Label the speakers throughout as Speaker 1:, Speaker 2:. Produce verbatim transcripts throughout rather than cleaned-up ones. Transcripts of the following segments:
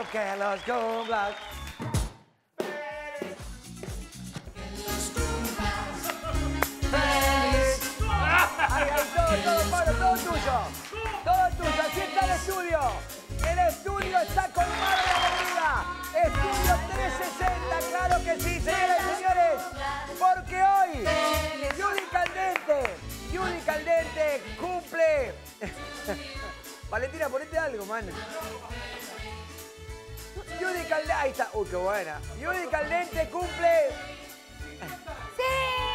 Speaker 1: que los cumplas. Ay, ay, todo, todo, Pablo, todo tuyo. Todo tuyo. Aquí está el estudio. El estudio está colmado de alegría. Estudio trescientos sesenta, claro que sí, señoras y señores. Porque hoy, Judy Caldente, Judy Caldente cumple. Valentina, ponete algo, man. Judy Caldente. Ahí está. Uy, qué buena. Judy Caldente cumple.
Speaker 2: ¡Sí!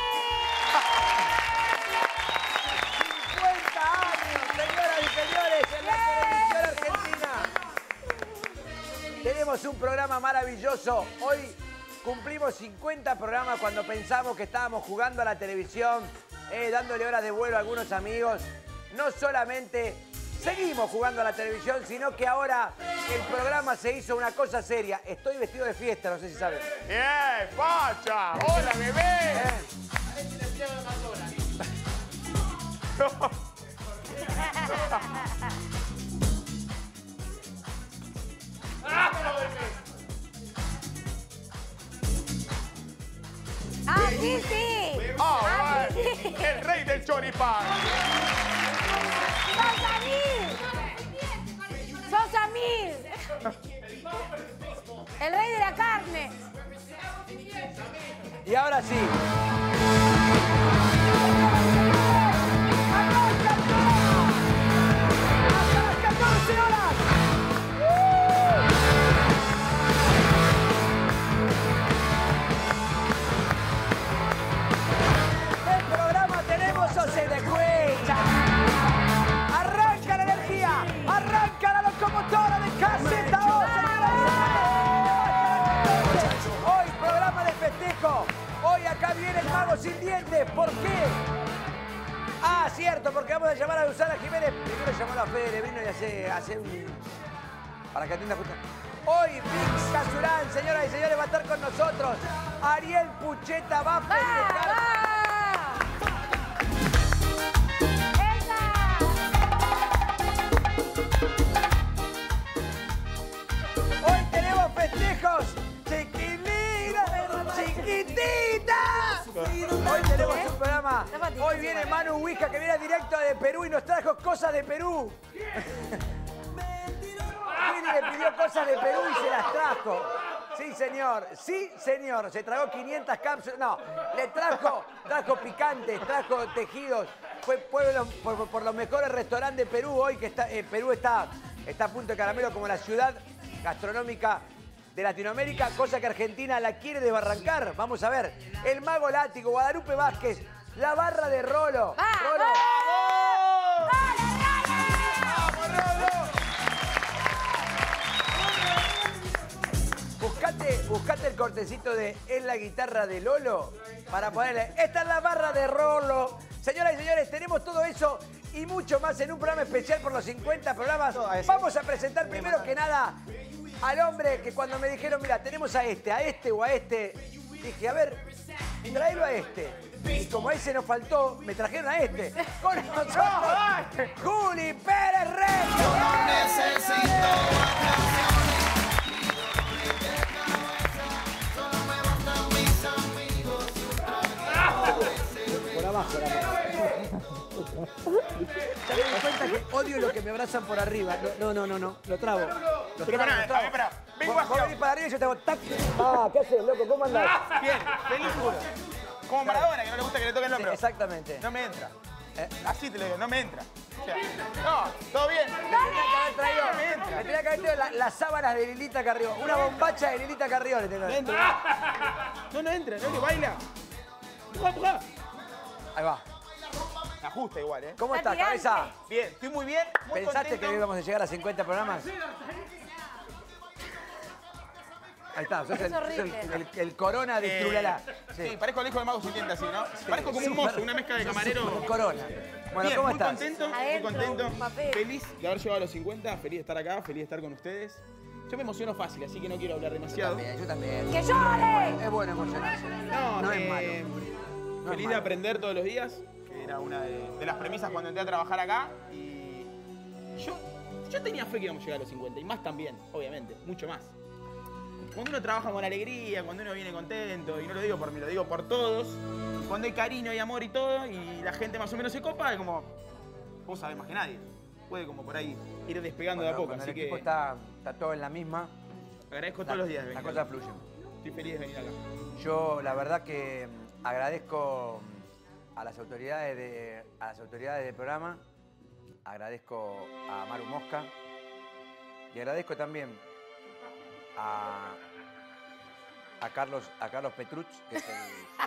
Speaker 1: cincuenta años, señoras y señores, en la televisión argentina. Tenemos un programa maravilloso. Hoy cumplimos cincuenta programas cuando pensamos que estábamos jugando a la televisión, eh, dándole horas de vuelo a algunos amigos. No solamente seguimos jugando a la televisión, sino que ahora el programa se hizo una cosa seria. Estoy vestido de fiesta, no sé si saben.
Speaker 3: ¡Bien, facha! ¡Hola, bebé!
Speaker 1: Eh.
Speaker 2: ¡Ah, sí, sí!
Speaker 3: ¡Ah,
Speaker 2: ¡Ah, sí,
Speaker 3: bueno!
Speaker 2: sí!
Speaker 3: ¡El rey del choripán!
Speaker 2: ¡Sos Amir! ¡Sos Amir! ¡El rey de la carne!
Speaker 1: Y ahora sí. ¡Hasta las catorce horas! El programa tenemos José de Cuecha. Arranca la energía, arranca la locomotora de Caseta O, hoy programa de festejo. Hoy acá viene el mago sin dientes. ¿Por qué? Ah, cierto, porque vamos a llamar a Susana Jiménez. Primero llamar a Fede Lebrino y hacer, hacer un... para que atienda justo. Hoy Vix Casurán, señoras y señores, va a estar con nosotros. Ariel Pucheta va a festejar. Hoy tenemos festejos. Chiquilina, chiquitita. Hoy tenemos un programa. Hoy viene Manu Huija, que viene directo de Perú y nos trajo cosas de Perú. Willy le pidió cosas de Perú y se las trajo. Sí, señor. Sí, señor. Se tragó quinientas cápsulas. No, le trajo, trajo picantes, trajo tejidos. Fue pueblo, por, por los mejores restaurantes de Perú hoy, que está, eh, Perú está, está a punto de caramelo como la ciudad gastronómica de Latinoamérica, cosa que Argentina la quiere desbarrancar. Vamos a ver. El Mago Látigo, Guadalupe Vázquez, la barra de Rolo.
Speaker 2: ¡Vamos!
Speaker 1: Rolo. Buscate, buscate el cortecito de En la guitarra de Lolo para ponerle. Esta es la barra de Rolo. Señoras y señores, tenemos todo eso y mucho más en un programa especial por los cincuenta programas. Vamos a presentar primero que nada al hombre que cuando me dijeron, mira, tenemos a este, a este o a este, dije, a ver, tráelo a este. Y como ese nos faltó, me trajeron a este. Con nosotros, Juli Pérez Reyes.
Speaker 4: Yo no necesito
Speaker 1: por abajo, por abajo. Ya me di cuenta que odio lo que me abrazan por arriba. No, no, no, no, lo trabo. Lo
Speaker 3: Pero
Speaker 1: trabo,
Speaker 3: pará,
Speaker 1: lo trabo.
Speaker 3: a ver, pará. Vengo
Speaker 1: Vos, vos
Speaker 3: hacia...
Speaker 1: venís para arriba y yo te hago tac. Ah, ¿qué haces, loco? ¿Cómo andás?
Speaker 3: Bien, feliz juro. Como Maradona, que no le gusta que le toquen el
Speaker 1: Sí,
Speaker 3: hombro.
Speaker 1: exactamente.
Speaker 3: No me entra.
Speaker 1: Eh.
Speaker 3: Así te lo digo, no me entra. O sea, no, todo bien.
Speaker 1: Me tenía que haber traído,
Speaker 3: No me entra.
Speaker 1: me tenía que haber traído la- las sábanas de Lilita Carrión. Una bombacha de Lilita Carrión. le tengo que-
Speaker 3: No, no entra, no le baila. Empujá, empujá.
Speaker 1: Ahí va.
Speaker 3: Ajusta igual, ¿eh?
Speaker 1: ¿Cómo
Speaker 2: Está
Speaker 1: estás, cabeza?
Speaker 2: tirante.
Speaker 3: Bien, estoy muy bien, muy
Speaker 1: ¿Pensaste
Speaker 3: contento.
Speaker 1: que íbamos a llegar a cincuenta programas? Ahí está, sos el, sos el, el- el corona de
Speaker 3: Eh,
Speaker 1: Trulala.
Speaker 3: sí. parezco el hijo de Mago sin dientes, así, ¿no? Parezco como un mozo, una mezcla de camarero.
Speaker 1: El corona. Bueno,
Speaker 3: Bien,
Speaker 1: ¿cómo
Speaker 3: muy
Speaker 1: estás?
Speaker 3: contento, muy
Speaker 2: Adentro,
Speaker 3: contento.
Speaker 2: un papel.
Speaker 3: Feliz de haber llegado a los cincuenta, feliz de estar acá, feliz de estar con ustedes. Yo me emociono fácil, así que no quiero hablar demasiado.
Speaker 1: También, yo también.
Speaker 2: ¡Que llore!
Speaker 1: Es bueno emocionarse.
Speaker 3: No,
Speaker 1: No es
Speaker 3: eh,
Speaker 1: malo. No es
Speaker 3: feliz de
Speaker 1: malo.
Speaker 3: aprender todos los días, que era una de, de las premisas cuando entré a trabajar acá. Y yo Yo tenía fe que íbamos a llegar a los cincuenta, y más también, obviamente, mucho más. Cuando uno trabaja con alegría, cuando uno viene contento, y no lo digo por mí, lo digo por todos, cuando hay cariño y amor y todo, y la gente más o menos se copa, es como, vos sabés más que nadie. Puede como por ahí ir despegando
Speaker 1: Bueno,
Speaker 3: de a poco,
Speaker 1: cuando
Speaker 3: así
Speaker 1: el
Speaker 3: que
Speaker 1: equipo está, está todo en la misma.
Speaker 3: agradezco
Speaker 1: La,
Speaker 3: todos los días de
Speaker 1: la
Speaker 3: venir
Speaker 1: cosa
Speaker 3: acá.
Speaker 1: fluye.
Speaker 3: Estoy feliz de venir acá.
Speaker 1: Yo la verdad que mm, agradezco mm, a las autoridades de, a las autoridades del programa, agradezco a Maru Mosca y agradezco también a, a Carlos a Carlos Petruch, que es el,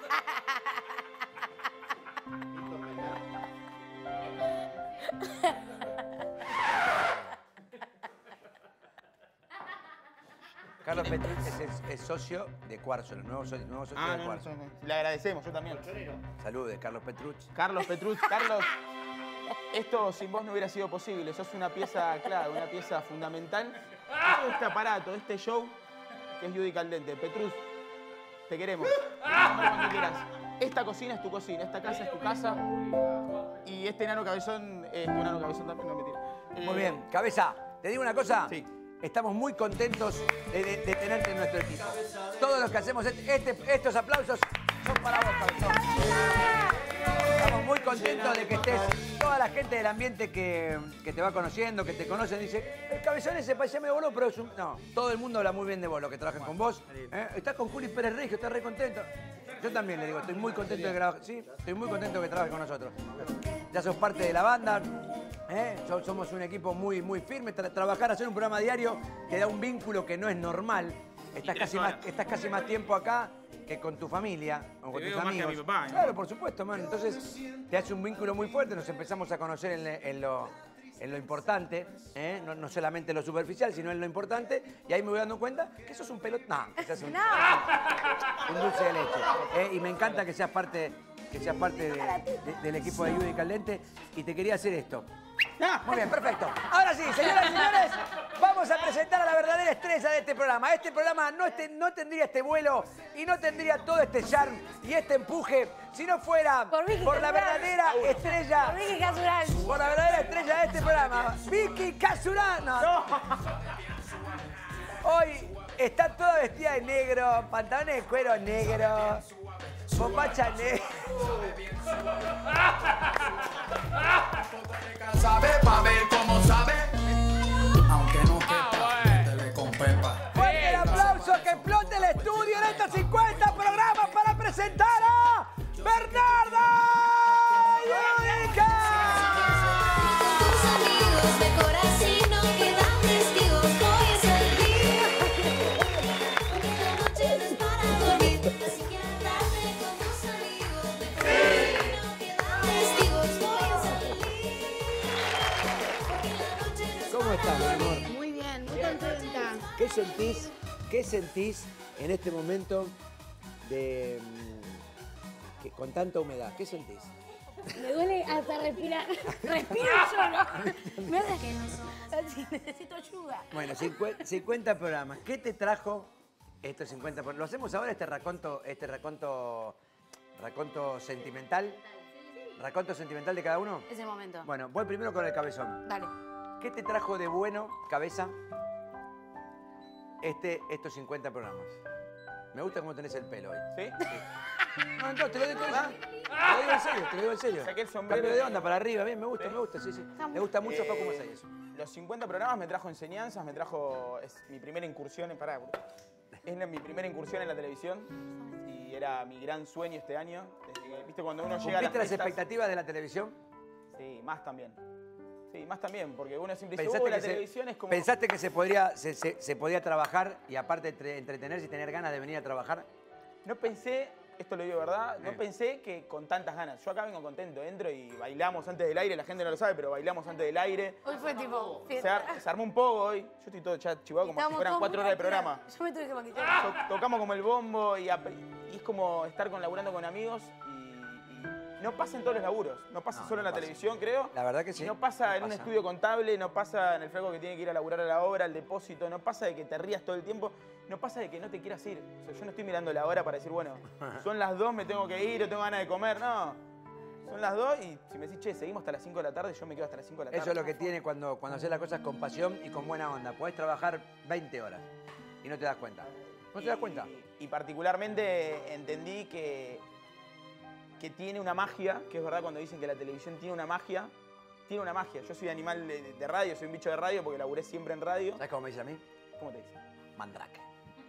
Speaker 1: Carlos Petruch es, el- es socio de Cuarzo, el nuevo, so- nuevo socio
Speaker 3: Ah,
Speaker 1: de
Speaker 3: no,
Speaker 1: Cuarzo.
Speaker 3: no, no, le agradecemos, yo también.
Speaker 1: Saludes, Carlos Petruch.
Speaker 3: Carlos Petruch, Carlos, esto sin vos no hubiera sido posible. Sos una pieza clave, una pieza fundamental de todo este aparato, de este show que es Judy Caldente. Petruch, te queremos. Nombre cuando quieras. Esta cocina es tu cocina, esta casa es tu casa. Y este enano cabezón es tu enano cabezón también, no mentira.
Speaker 1: Muy
Speaker 3: Eh,
Speaker 1: bien, Cabeza, te digo una cosa.
Speaker 3: Sí.
Speaker 1: Estamos muy contentos de, de- de tenerte en nuestro equipo. Todos los que hacemos este- este- estos aplausos son para vos, Cabezón. Estamos muy contentos de que estés. Toda la gente del ambiente que, que te va conociendo, que te conocen, dice, el Cabezón ese parece medio boludo, pero es un... No, todo el mundo habla muy bien de vos, los que trabajan con vos. ¿eh? Estás con Juli Pérez Regio, estás re contento. Yo también le digo, estoy muy contento de que trabajes, sí, estoy muy contento de que trabajes con nosotros. Ya sos parte de la banda. ¿Eh? So- Somos un equipo muy, muy firme. Tra- trabajar, hacer un programa diario te da un vínculo que no es normal. Estás
Speaker 3: tres
Speaker 1: casi, más,
Speaker 3: horas.
Speaker 1: estás casi más tiempo acá que con tu familia o con
Speaker 3: Te
Speaker 1: tus
Speaker 3: veo más que a
Speaker 1: amigos.
Speaker 3: mi papá, ¿no?
Speaker 1: Claro, por supuesto, man. Entonces te hace un vínculo muy fuerte. Nos empezamos a conocer en, le- en lo, en lo importante, ¿eh? no, no solamente en lo superficial, sino en lo importante. Y ahí me voy dando cuenta que sos un pelot... No, que seas un,
Speaker 2: No.
Speaker 1: un dulce de leche. ¿eh? Y me encanta que seas parte, que seas parte de- de- del equipo de Judy Caldente. Y te quería hacer esto.
Speaker 3: Ah,
Speaker 1: Muy bien, perfecto. Ahora sí, señoras y señores, vamos a presentar a la verdadera estrella de este programa. Este programa no, este- no tendría este vuelo y no tendría todo este charm y este empuje si no fuera
Speaker 2: Por Vicky
Speaker 1: por la
Speaker 2: Casural.
Speaker 1: verdadera estrella,
Speaker 2: Por Vicky Casural.
Speaker 1: por la verdadera estrella de este programa, Vicky Casurana. Hoy está toda vestida de negro, pantalones de cuero negro, bombacha negra.
Speaker 4: Sabe pa' ver cómo sabe. Aunque no quepa, métele con pepa.
Speaker 1: Fuerte el aplauso, que explote el estudio en estos cincuenta programas para presentar a Bernarda Yudica.
Speaker 5: Tus amigos de Coracino quedan testigos, voy a salir. Porque la noche no es para dormir, así que andate con tus amigos de Coracino quedan testigos, voy a salir. Porque la noche no es
Speaker 1: ¿Cómo estás, mi amor?
Speaker 6: Muy bien, muy contenta.
Speaker 1: ¿Qué sentís, qué sentís en este momento de mm, que, con tanta humedad? ¿Qué sentís?
Speaker 2: Me duele hasta respirar. Respiro yo, ¿no? Me hace que así, necesito ayuda.
Speaker 1: Bueno, cincu- cincuenta programas. ¿Qué te trajo estos cincuenta programas? ¿Lo hacemos ahora, este raconto, este raconto, raconto sentimental? ¿Raconto sentimental de cada uno?
Speaker 2: Es el momento.
Speaker 1: Bueno, voy primero con el cabezón.
Speaker 2: Dale.
Speaker 1: ¿Qué te trajo de bueno, cabeza, este, estos cincuenta programas? Me gusta cómo tenés el pelo hoy.
Speaker 3: ¿Sí?
Speaker 1: No, no, te lo digo, te lo digo en serio, te lo digo en serio.
Speaker 3: Saqué el sombrero.
Speaker 1: Cambio de onda para arriba, bien, me gusta,
Speaker 3: ¿Sí?
Speaker 1: me gusta, sí, sí. Me gusta mucho
Speaker 3: Eh,
Speaker 1: Facu Masay eso.
Speaker 3: Los cincuenta programas me trajo enseñanzas, me trajo... Es mi primera incursión en... Pará, es la- mi primera incursión en la televisión y era mi gran sueño este año. Desde que, ¿viste? Cuando uno llega a las
Speaker 1: ¿Cumpliste las
Speaker 3: fiestas-
Speaker 1: expectativas de la televisión?
Speaker 3: Sí, más también. Sí, más también, porque uno siempre dice,
Speaker 1: ¿Pensaste
Speaker 3: "Uh, la
Speaker 1: que, se,
Speaker 3: televisión es como...
Speaker 1: pensaste que se, podría, se, se- se podía trabajar y aparte entre- entretenerse y tener ganas de venir a trabajar?
Speaker 3: No pensé, esto lo digo de verdad, no
Speaker 1: Eh.
Speaker 3: pensé que con tantas ganas. Yo acá vengo contento, entro y bailamos antes del aire, la gente no lo sabe, pero bailamos antes del aire.
Speaker 2: Hoy fue tipo
Speaker 3: Se,
Speaker 2: fiesta.
Speaker 3: ar- se armó un poco hoy. Yo estoy todo ya chivado como si
Speaker 2: Estábamos
Speaker 3: fueran
Speaker 2: todos
Speaker 3: cuatro
Speaker 2: muy
Speaker 3: horas de programa.
Speaker 2: tranquilos. Yo me tuve que maquillar.
Speaker 3: To- tocamos como el bombo y, ap- y es como estar con laburando con amigos y, y no pasa en todos los laburos. No pasa
Speaker 1: No,
Speaker 3: solo
Speaker 1: no
Speaker 3: en la
Speaker 1: pasa.
Speaker 3: televisión, creo.
Speaker 1: La verdad que sí.
Speaker 3: Y no pasa
Speaker 1: no
Speaker 3: en un
Speaker 1: pasa.
Speaker 3: estudio contable, no pasa en el flaco que tiene que ir a laburar a la obra, al depósito, no pasa de que te rías todo el tiempo, no pasa de que no te quieras ir. O sea, yo no estoy mirando la hora para decir, bueno, son las dos, me tengo que ir o tengo ganas de comer, no. Son las dos y si me decís, che, seguimos hasta las cinco de la tarde, yo me quedo hasta las cinco de la tarde.
Speaker 1: Eso es lo que tiene cuando, cuando haces las cosas con pasión y con buena onda. Podés trabajar veinte horas y no te das cuenta. ¿No te das cuenta?
Speaker 3: Y, y particularmente entendí que, que tiene una magia, que es verdad cuando dicen que la televisión tiene una magia. Tiene una magia. Yo soy animal de, de radio, soy un bicho de radio porque laburé siempre en radio.
Speaker 1: ¿Sabes cómo me dice a mí?
Speaker 3: ¿Cómo te dice?
Speaker 1: Mandrake.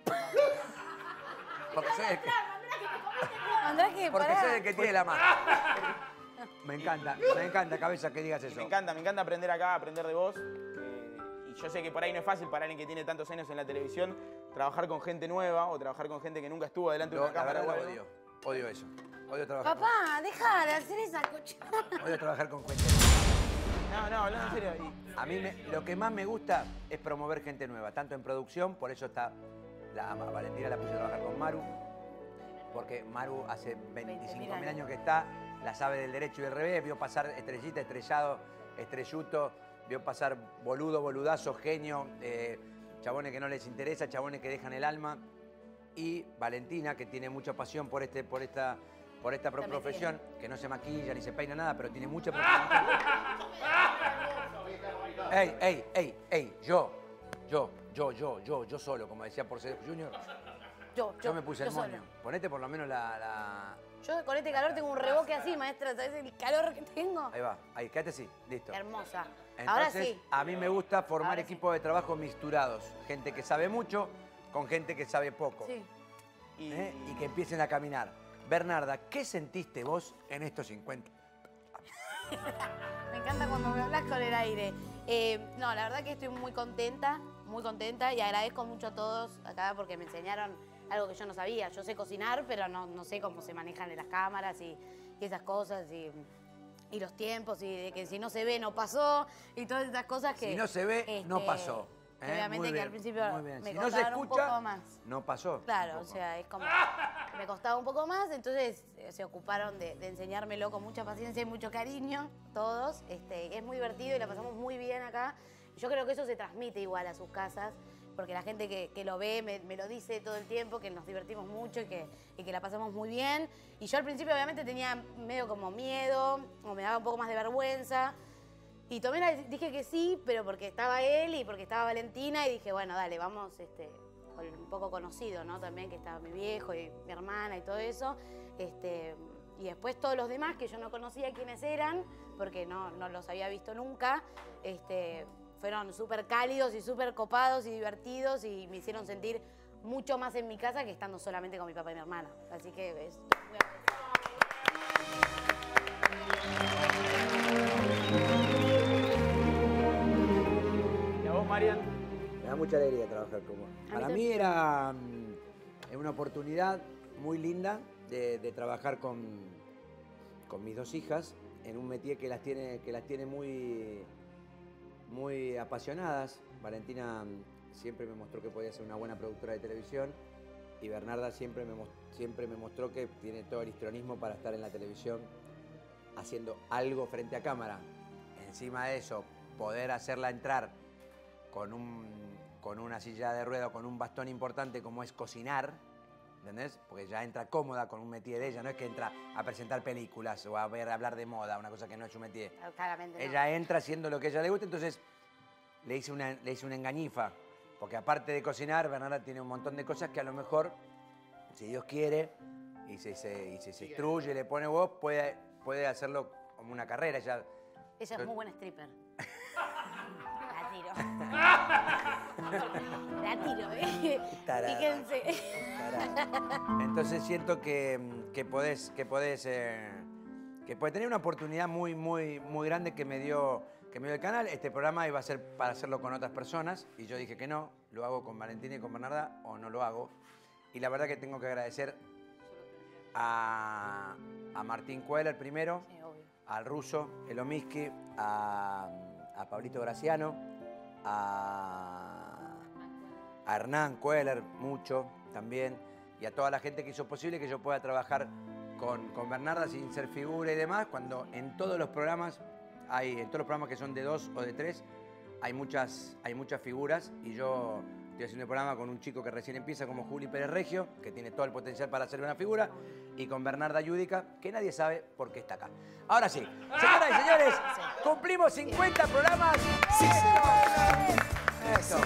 Speaker 1: Porque soy el que,
Speaker 2: Mandrake,
Speaker 1: porque
Speaker 2: pará.
Speaker 1: soy el que tiene la magia. Me encanta, me encanta, cabeza, que digas
Speaker 3: Y
Speaker 1: eso.
Speaker 3: me encanta, me encanta aprender acá, aprender de vos. que- y yo sé que por ahí no es fácil para alguien que tiene tantos años en la televisión trabajar con gente nueva o trabajar con gente que nunca estuvo delante de
Speaker 1: Lo-
Speaker 3: una
Speaker 1: la
Speaker 3: cámara.
Speaker 1: verdad
Speaker 3: o
Speaker 1: lo
Speaker 3: algo.
Speaker 1: odio. Odio eso. Odio trabajar.
Speaker 2: Papá, deja de hacer esa cochada.
Speaker 1: Odio trabajar con gente.
Speaker 3: No, no, hablando en serio. y-
Speaker 1: A mí me- lo que más me gusta es promover gente nueva, tanto en producción, por eso está la a Valentina la puse a trabajar con Maru, porque Maru hace veinticinco mil años que está, la sabe del derecho y del revés, vio pasar estrellita, estrellado, estrelluto, vio pasar boludo, boludazo, genio, eh, chabones que no les interesa, chabones que dejan el alma, y Valentina, que tiene mucha pasión por, este, por esta, por esta pro-
Speaker 2: También
Speaker 1: profesión, que no se maquilla ni se peina nada, pero tiene mucha profesión. Ey, ey, ey, ey, yo, yo, yo, yo, yo, yo solo, como decía Porcel Junior,
Speaker 2: Yo,
Speaker 1: yo me puse el
Speaker 2: yo
Speaker 1: moño.
Speaker 2: sola.
Speaker 1: Ponete por lo menos la, la-
Speaker 2: Yo con este calor tengo un reboque así, maestra. ¿Sabes el calor que tengo?
Speaker 1: Ahí va, ahí, quédate así, listo.
Speaker 2: Hermosa.
Speaker 1: Entonces,
Speaker 2: Ahora sí.
Speaker 1: a mí me gusta formar
Speaker 2: Ahora sí.
Speaker 1: equipos de trabajo mixturados. Gente que sabe mucho con gente que sabe poco.
Speaker 2: Sí.
Speaker 3: y-
Speaker 1: ¿eh? Y que empiecen a caminar. Bernarda, ¿qué sentiste vos en estos cincuenta?
Speaker 2: Me encanta cuando me hablas con el aire. Eh, no, la verdad que estoy muy contenta, muy contenta y agradezco mucho a todos acá porque me enseñaron algo que yo no sabía. Yo sé cocinar, pero no, no sé cómo se manejan las cámaras y, y esas cosas y, y los tiempos y de que si no se ve no pasó y todas esas cosas que...
Speaker 1: Si no se ve, no
Speaker 2: este,
Speaker 1: pasó.
Speaker 2: que
Speaker 1: ¿eh?
Speaker 2: obviamente
Speaker 1: Muy
Speaker 2: que
Speaker 1: bien,
Speaker 2: al principio
Speaker 1: muy bien.
Speaker 2: me
Speaker 1: Si no se
Speaker 2: costaron un
Speaker 1: escucha,
Speaker 2: poco más.
Speaker 1: no pasó.
Speaker 2: Claro, o
Speaker 1: tampoco.
Speaker 2: sea, es como... Me costaba un poco más, entonces eh, se ocuparon de, de enseñármelo con mucha paciencia y mucho cariño, todos. Este, es muy divertido y la pasamos muy bien acá. Y yo creo que eso se transmite igual a sus casas, porque la gente que, que lo ve me, me lo dice todo el tiempo, que nos divertimos mucho y que, y que la pasamos muy bien. Y yo al principio obviamente tenía medio como miedo, o me daba un poco más de vergüenza. Y tomé la, dije que sí, pero porque estaba él y porque estaba Valentina y dije, bueno, dale, vamos, este, con un poco conocido, ¿no? También que estaba mi viejo y mi hermana y todo eso. Este, y después todos los demás que yo no conocía quiénes eran, porque no, no los había visto nunca, este, fueron súper cálidos y súper copados y divertidos y me hicieron sentir mucho más en mi casa que estando solamente con mi papá y mi hermana. Así que es muy
Speaker 3: ¿Y a vos, Marian?
Speaker 1: Me da mucha alegría trabajar con vos.
Speaker 2: mí
Speaker 1: Para
Speaker 2: también.
Speaker 1: mí era mm, una oportunidad muy linda de, de trabajar con, con mis dos hijas en un métier que las tiene, que las tiene muy, muy apasionadas. Valentina mm, siempre me mostró que podía ser una buena productora de televisión y Bernarda siempre me, mos- siempre me mostró que tiene todo el histrionismo para estar en la televisión haciendo algo frente a cámara. Encima de eso, poder hacerla entrar con, un, con una silla de ruedas, con un bastón importante como es cocinar, ¿entendés? Porque ya entra cómoda con un métier de ella, no es que entra a presentar películas o a ver, a hablar de moda, una cosa que no es su métier.
Speaker 2: claramente no.
Speaker 1: Ella entra haciendo lo que a ella le gusta, entonces le hice una, le hice una engañifa, porque aparte de cocinar, Bernarda tiene un montón de cosas que a lo mejor, si Dios quiere, y se, se, y se, se instruye, le pone voz, puede, puede hacerlo como una carrera. Ella,
Speaker 2: Ella es muy buena stripper. La tiro. La tiro, ¿eh?
Speaker 1: Tarada.
Speaker 2: Fíjense.
Speaker 1: Tarada. Entonces siento que, que podés, que podés, eh, que podés tener una oportunidad muy, muy, muy grande que me dio, que me dio el canal. Este programa iba a ser para hacerlo con otras personas y yo dije que no, lo hago con Valentina y con Bernarda o no lo hago. Y la verdad que tengo que agradecer a, a Martín Cueller primero,
Speaker 2: Sí, obvio.
Speaker 1: al ruso, el Omiski, a, a Pablito Graciano, a, a Hernán Cueller, mucho también, y a toda la gente que hizo posible que yo pueda trabajar con, con Bernarda sin ser figura y demás, cuando en todos los programas, hay, en todos los programas que son de dos o de tres, hay muchas, hay muchas figuras y yo Estoy haciendo el programa con un chico que recién empieza como Juli Pérez Regio, que tiene todo el potencial para ser una figura, y con Bernarda Yudica, que nadie sabe por qué está acá. Ahora sí, señoras y señores, cumplimos cincuenta programas. Eso.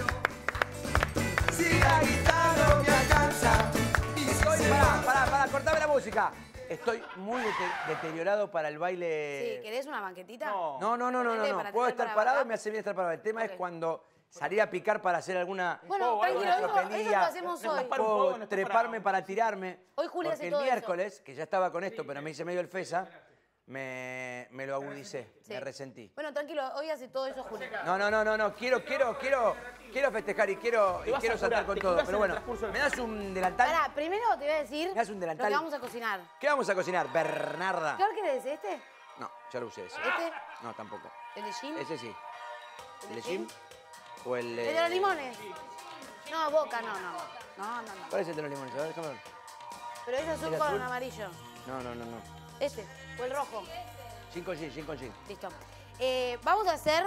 Speaker 4: Si la guitarra me alcanza.
Speaker 1: Estoy, pará, pará, pará, cortame la música. Estoy muy dete- deteriorado para el baile.
Speaker 2: Sí, ¿querés una banquetita?
Speaker 3: No.
Speaker 1: No, no, no, no, no,
Speaker 2: Para
Speaker 1: no.
Speaker 2: tener
Speaker 1: Puedo estar
Speaker 2: para
Speaker 1: parado y
Speaker 2: bajar.
Speaker 1: me hace bien estar parado. El tema
Speaker 2: Ok.
Speaker 1: es cuando salir a picar para hacer alguna,
Speaker 2: Bueno,
Speaker 3: Oh,
Speaker 2: tranquilo,
Speaker 1: alguna
Speaker 2: eso, eso lo
Speaker 1: tropelía,
Speaker 2: hacemos
Speaker 3: Nos
Speaker 2: hoy.
Speaker 3: para un
Speaker 1: o
Speaker 3: poco, nos
Speaker 1: treparme
Speaker 3: para-
Speaker 1: para tirarme.
Speaker 2: Hoy Juli hace
Speaker 1: Porque el
Speaker 2: todo eso.
Speaker 1: miércoles, que ya estaba con esto, pero me hice medio el fesa, me, me lo agudicé,
Speaker 2: Sí.
Speaker 1: me resentí.
Speaker 2: Bueno, tranquilo, hoy hace todo eso Juli.
Speaker 1: No, no, no, no, no, quiero, quiero, quiero, quiero festejar y quiero,
Speaker 3: Te
Speaker 1: y
Speaker 3: vas
Speaker 1: quiero
Speaker 3: a
Speaker 1: saltar
Speaker 3: curar,
Speaker 1: con
Speaker 3: te
Speaker 1: todo.
Speaker 3: curás
Speaker 1: Pero
Speaker 3: en el
Speaker 1: bueno,
Speaker 3: transcurso del-
Speaker 1: ¿me das un delantal?
Speaker 2: Pará, primero te voy a decir
Speaker 1: ¿Me das un delantal?
Speaker 2: lo que vamos a cocinar.
Speaker 1: ¿Qué vamos a cocinar? Bernarda.
Speaker 2: ¿Qué olor querés? ¿Este?
Speaker 1: No, ya lo usé ese.
Speaker 2: ¿Este?
Speaker 1: No, tampoco.
Speaker 2: ¿El de Gin?
Speaker 1: Ese sí.
Speaker 2: ¿El
Speaker 1: ¿El
Speaker 2: de
Speaker 1: de
Speaker 2: Gin?
Speaker 1: Jim? ¿O el
Speaker 2: ¿El de los limones? No, Boca, no, no. No, no, no.
Speaker 1: ¿Cuál es el de los limones? A ver, déjame ver.
Speaker 2: Pero ese azul
Speaker 1: ¿El
Speaker 2: con
Speaker 1: azul?
Speaker 2: amarillo.
Speaker 1: No, no, no, no.
Speaker 2: Este, o el rojo.
Speaker 1: Gin con gin, gin con gin.
Speaker 2: Listo. Eh, vamos a hacer...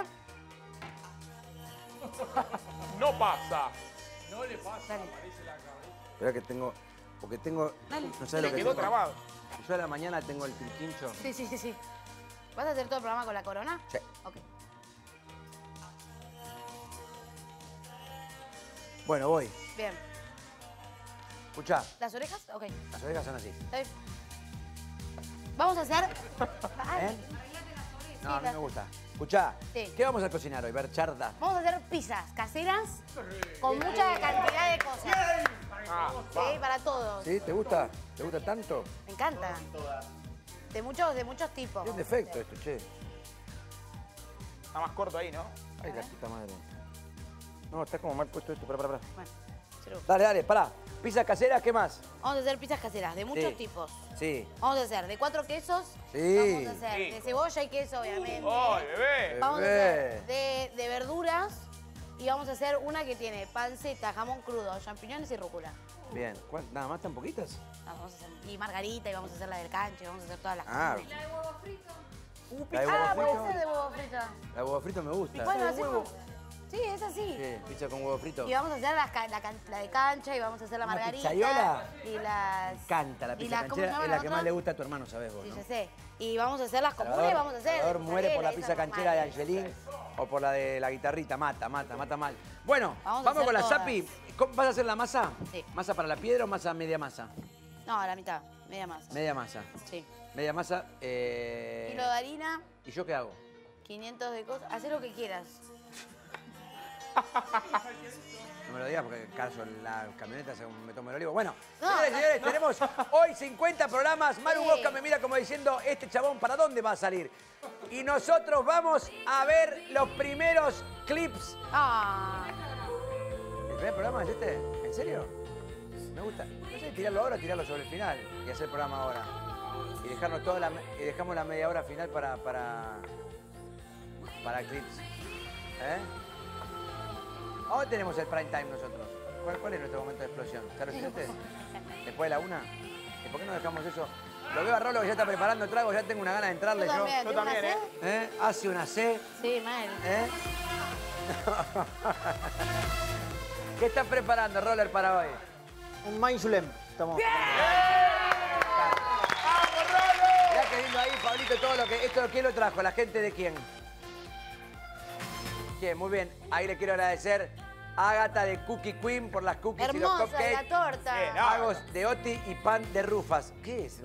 Speaker 3: No pasa.
Speaker 2: Dale.
Speaker 1: Espera que tengo... Porque tengo...
Speaker 2: Dale.
Speaker 1: No
Speaker 3: Se
Speaker 1: sabes
Speaker 3: le
Speaker 1: lo que
Speaker 3: quedó
Speaker 1: tengo.
Speaker 3: trabado.
Speaker 1: Yo a la mañana tengo el pilquincho.
Speaker 2: Sí, sí, sí, sí. ¿Vas a hacer todo el programa con la corona?
Speaker 1: Sí.
Speaker 2: Ok.
Speaker 1: Bueno, voy.
Speaker 2: Bien.
Speaker 1: Escuchá,
Speaker 2: ¿Las orejas? Ok.
Speaker 1: las orejas son así.
Speaker 2: Está bien. Vamos a hacer... Ay,
Speaker 1: ¿Eh? No, a mí
Speaker 2: las-
Speaker 1: me gusta. Escuchá,
Speaker 2: Sí.
Speaker 1: ¿qué vamos a cocinar hoy? Bercharda.
Speaker 2: Vamos a hacer pizzas caseras con mucha cantidad de cosas.
Speaker 3: Ah,
Speaker 2: Sí, para todos.
Speaker 1: ¿Sí? ¿Te gusta? ¿Te gusta tanto?
Speaker 2: Me encanta. De muchos, de muchos tipos.
Speaker 1: Tiene defecto esto, che.
Speaker 3: está más corto ahí, ¿no?
Speaker 1: Ay, la puta madre. No, está como mal puesto esto. Pará, pará, pará.
Speaker 2: Bueno, se lo-
Speaker 1: Dale, dale, pará. Pizza casera, ¿qué más?
Speaker 2: Vamos a hacer pizzas caseras de muchos
Speaker 1: Sí.
Speaker 2: tipos.
Speaker 1: Sí.
Speaker 2: Vamos a hacer de cuatro quesos.
Speaker 1: Sí.
Speaker 2: Vamos a hacer
Speaker 3: Sí.
Speaker 2: de cebolla y queso, obviamente.
Speaker 3: ¡Ay, bebé!
Speaker 2: Vamos a
Speaker 1: Bebé.
Speaker 2: hacer de, de verduras. Y vamos a hacer una que tiene panceta, jamón crudo, champiñones y rúcula.
Speaker 1: Bien. ¿Cuán- ¿Nada más tan poquitas?
Speaker 2: Ah, vamos a hacer, y margarita, y vamos a hacer la del canche, vamos a hacer todas las
Speaker 1: Ah.
Speaker 2: cosas.
Speaker 1: ¿La de
Speaker 2: Ah,
Speaker 1: huevo frito?
Speaker 2: puede ser de huevo frito.
Speaker 1: La huevo frito me gusta.
Speaker 2: Bueno, hacemos... Sí, es así.
Speaker 1: Sí, pizza con huevo frito.
Speaker 2: Y vamos a hacer las ca- la, can- la de cancha y vamos a hacer la
Speaker 1: ¿Una
Speaker 2: margarita.
Speaker 1: pizzaiola?
Speaker 2: Y las...
Speaker 1: Canta la
Speaker 2: y
Speaker 1: pizza
Speaker 2: las- ¿cómo se
Speaker 1: canchera,
Speaker 2: llaman
Speaker 1: es la
Speaker 2: las
Speaker 1: que
Speaker 2: otras?
Speaker 1: más le gusta a tu hermano, sabes vos,
Speaker 2: Sí,
Speaker 1: ¿no?
Speaker 2: ya sé. Y vamos a hacer las comunes,
Speaker 1: Salvador-
Speaker 2: vamos a hacer...
Speaker 1: Salvador muere por la
Speaker 2: mozzarella,
Speaker 1: pizza
Speaker 2: esas
Speaker 1: canchera de
Speaker 2: normales.
Speaker 1: Angelín o por la de la guitarrita. Mata, mata, mata mal. Bueno,
Speaker 2: Vamos
Speaker 1: vamos,
Speaker 2: a hacer
Speaker 1: con la
Speaker 2: todas.
Speaker 1: Zapi. ¿Cómo- ¿Vas a hacer la masa?
Speaker 2: Sí.
Speaker 1: ¿Masa para la piedra o masa media masa?
Speaker 2: No, a la mitad, media masa.
Speaker 1: Media masa.
Speaker 2: Sí.
Speaker 1: Media masa. Eh...
Speaker 2: Kilo de harina,
Speaker 1: ¿Y yo qué hago?
Speaker 2: quinientos de cosas. Haz lo que quieras.
Speaker 1: No me lo digas porque caso en la camioneta según me tomo el olivo. Bueno,
Speaker 2: No,
Speaker 1: señores y
Speaker 2: no.
Speaker 1: señores, tenemos hoy cincuenta programas. Maru
Speaker 2: Sí.
Speaker 1: Bosca me mira como diciendo, este chabón, ¿para dónde va a salir? Y nosotros vamos a ver los primeros clips.
Speaker 2: Ah,
Speaker 1: ¿El primer programa es este? ¿En serio? Me gusta. No sé, tirarlo ahora o tirarlo sobre el final y hacer el programa ahora. Y dejarnos toda la, me- y dejamos la media hora final para, para, para clips. ¿Eh? ¿A dónde tenemos el prime time nosotros? ¿Cuál, cuál es nuestro momento de explosión? ¿Está reciente? ¿Después de la una? ¿Y por qué no dejamos eso? Lo veo a Rolo que ya está preparando trago, ya tengo una gana de entrarle
Speaker 2: yo
Speaker 1: yo.
Speaker 2: también.
Speaker 3: yo
Speaker 2: ¿Tengo una
Speaker 3: también,
Speaker 2: sed?
Speaker 1: ¿Eh? Hace una C.
Speaker 2: Sí, mal.
Speaker 1: ¿Eh? ¿Qué estás preparando, Roller, para hoy?
Speaker 6: Un Mainsulem. Estamos.
Speaker 1: Mirá qué lindo ahí, Pablito, todo lo que... ¿Esto quién lo trajo? ¿La gente de quién? ¿Quién? Muy bien. Ahí le quiero agradecer a Ágata de Cookie Queen por las cookies y los
Speaker 2: Hermosa
Speaker 1: cupcakes.
Speaker 2: la torta.
Speaker 3: Bien, ¿no?
Speaker 1: Agos de Oti y pan de Rufas. ¿Qué es?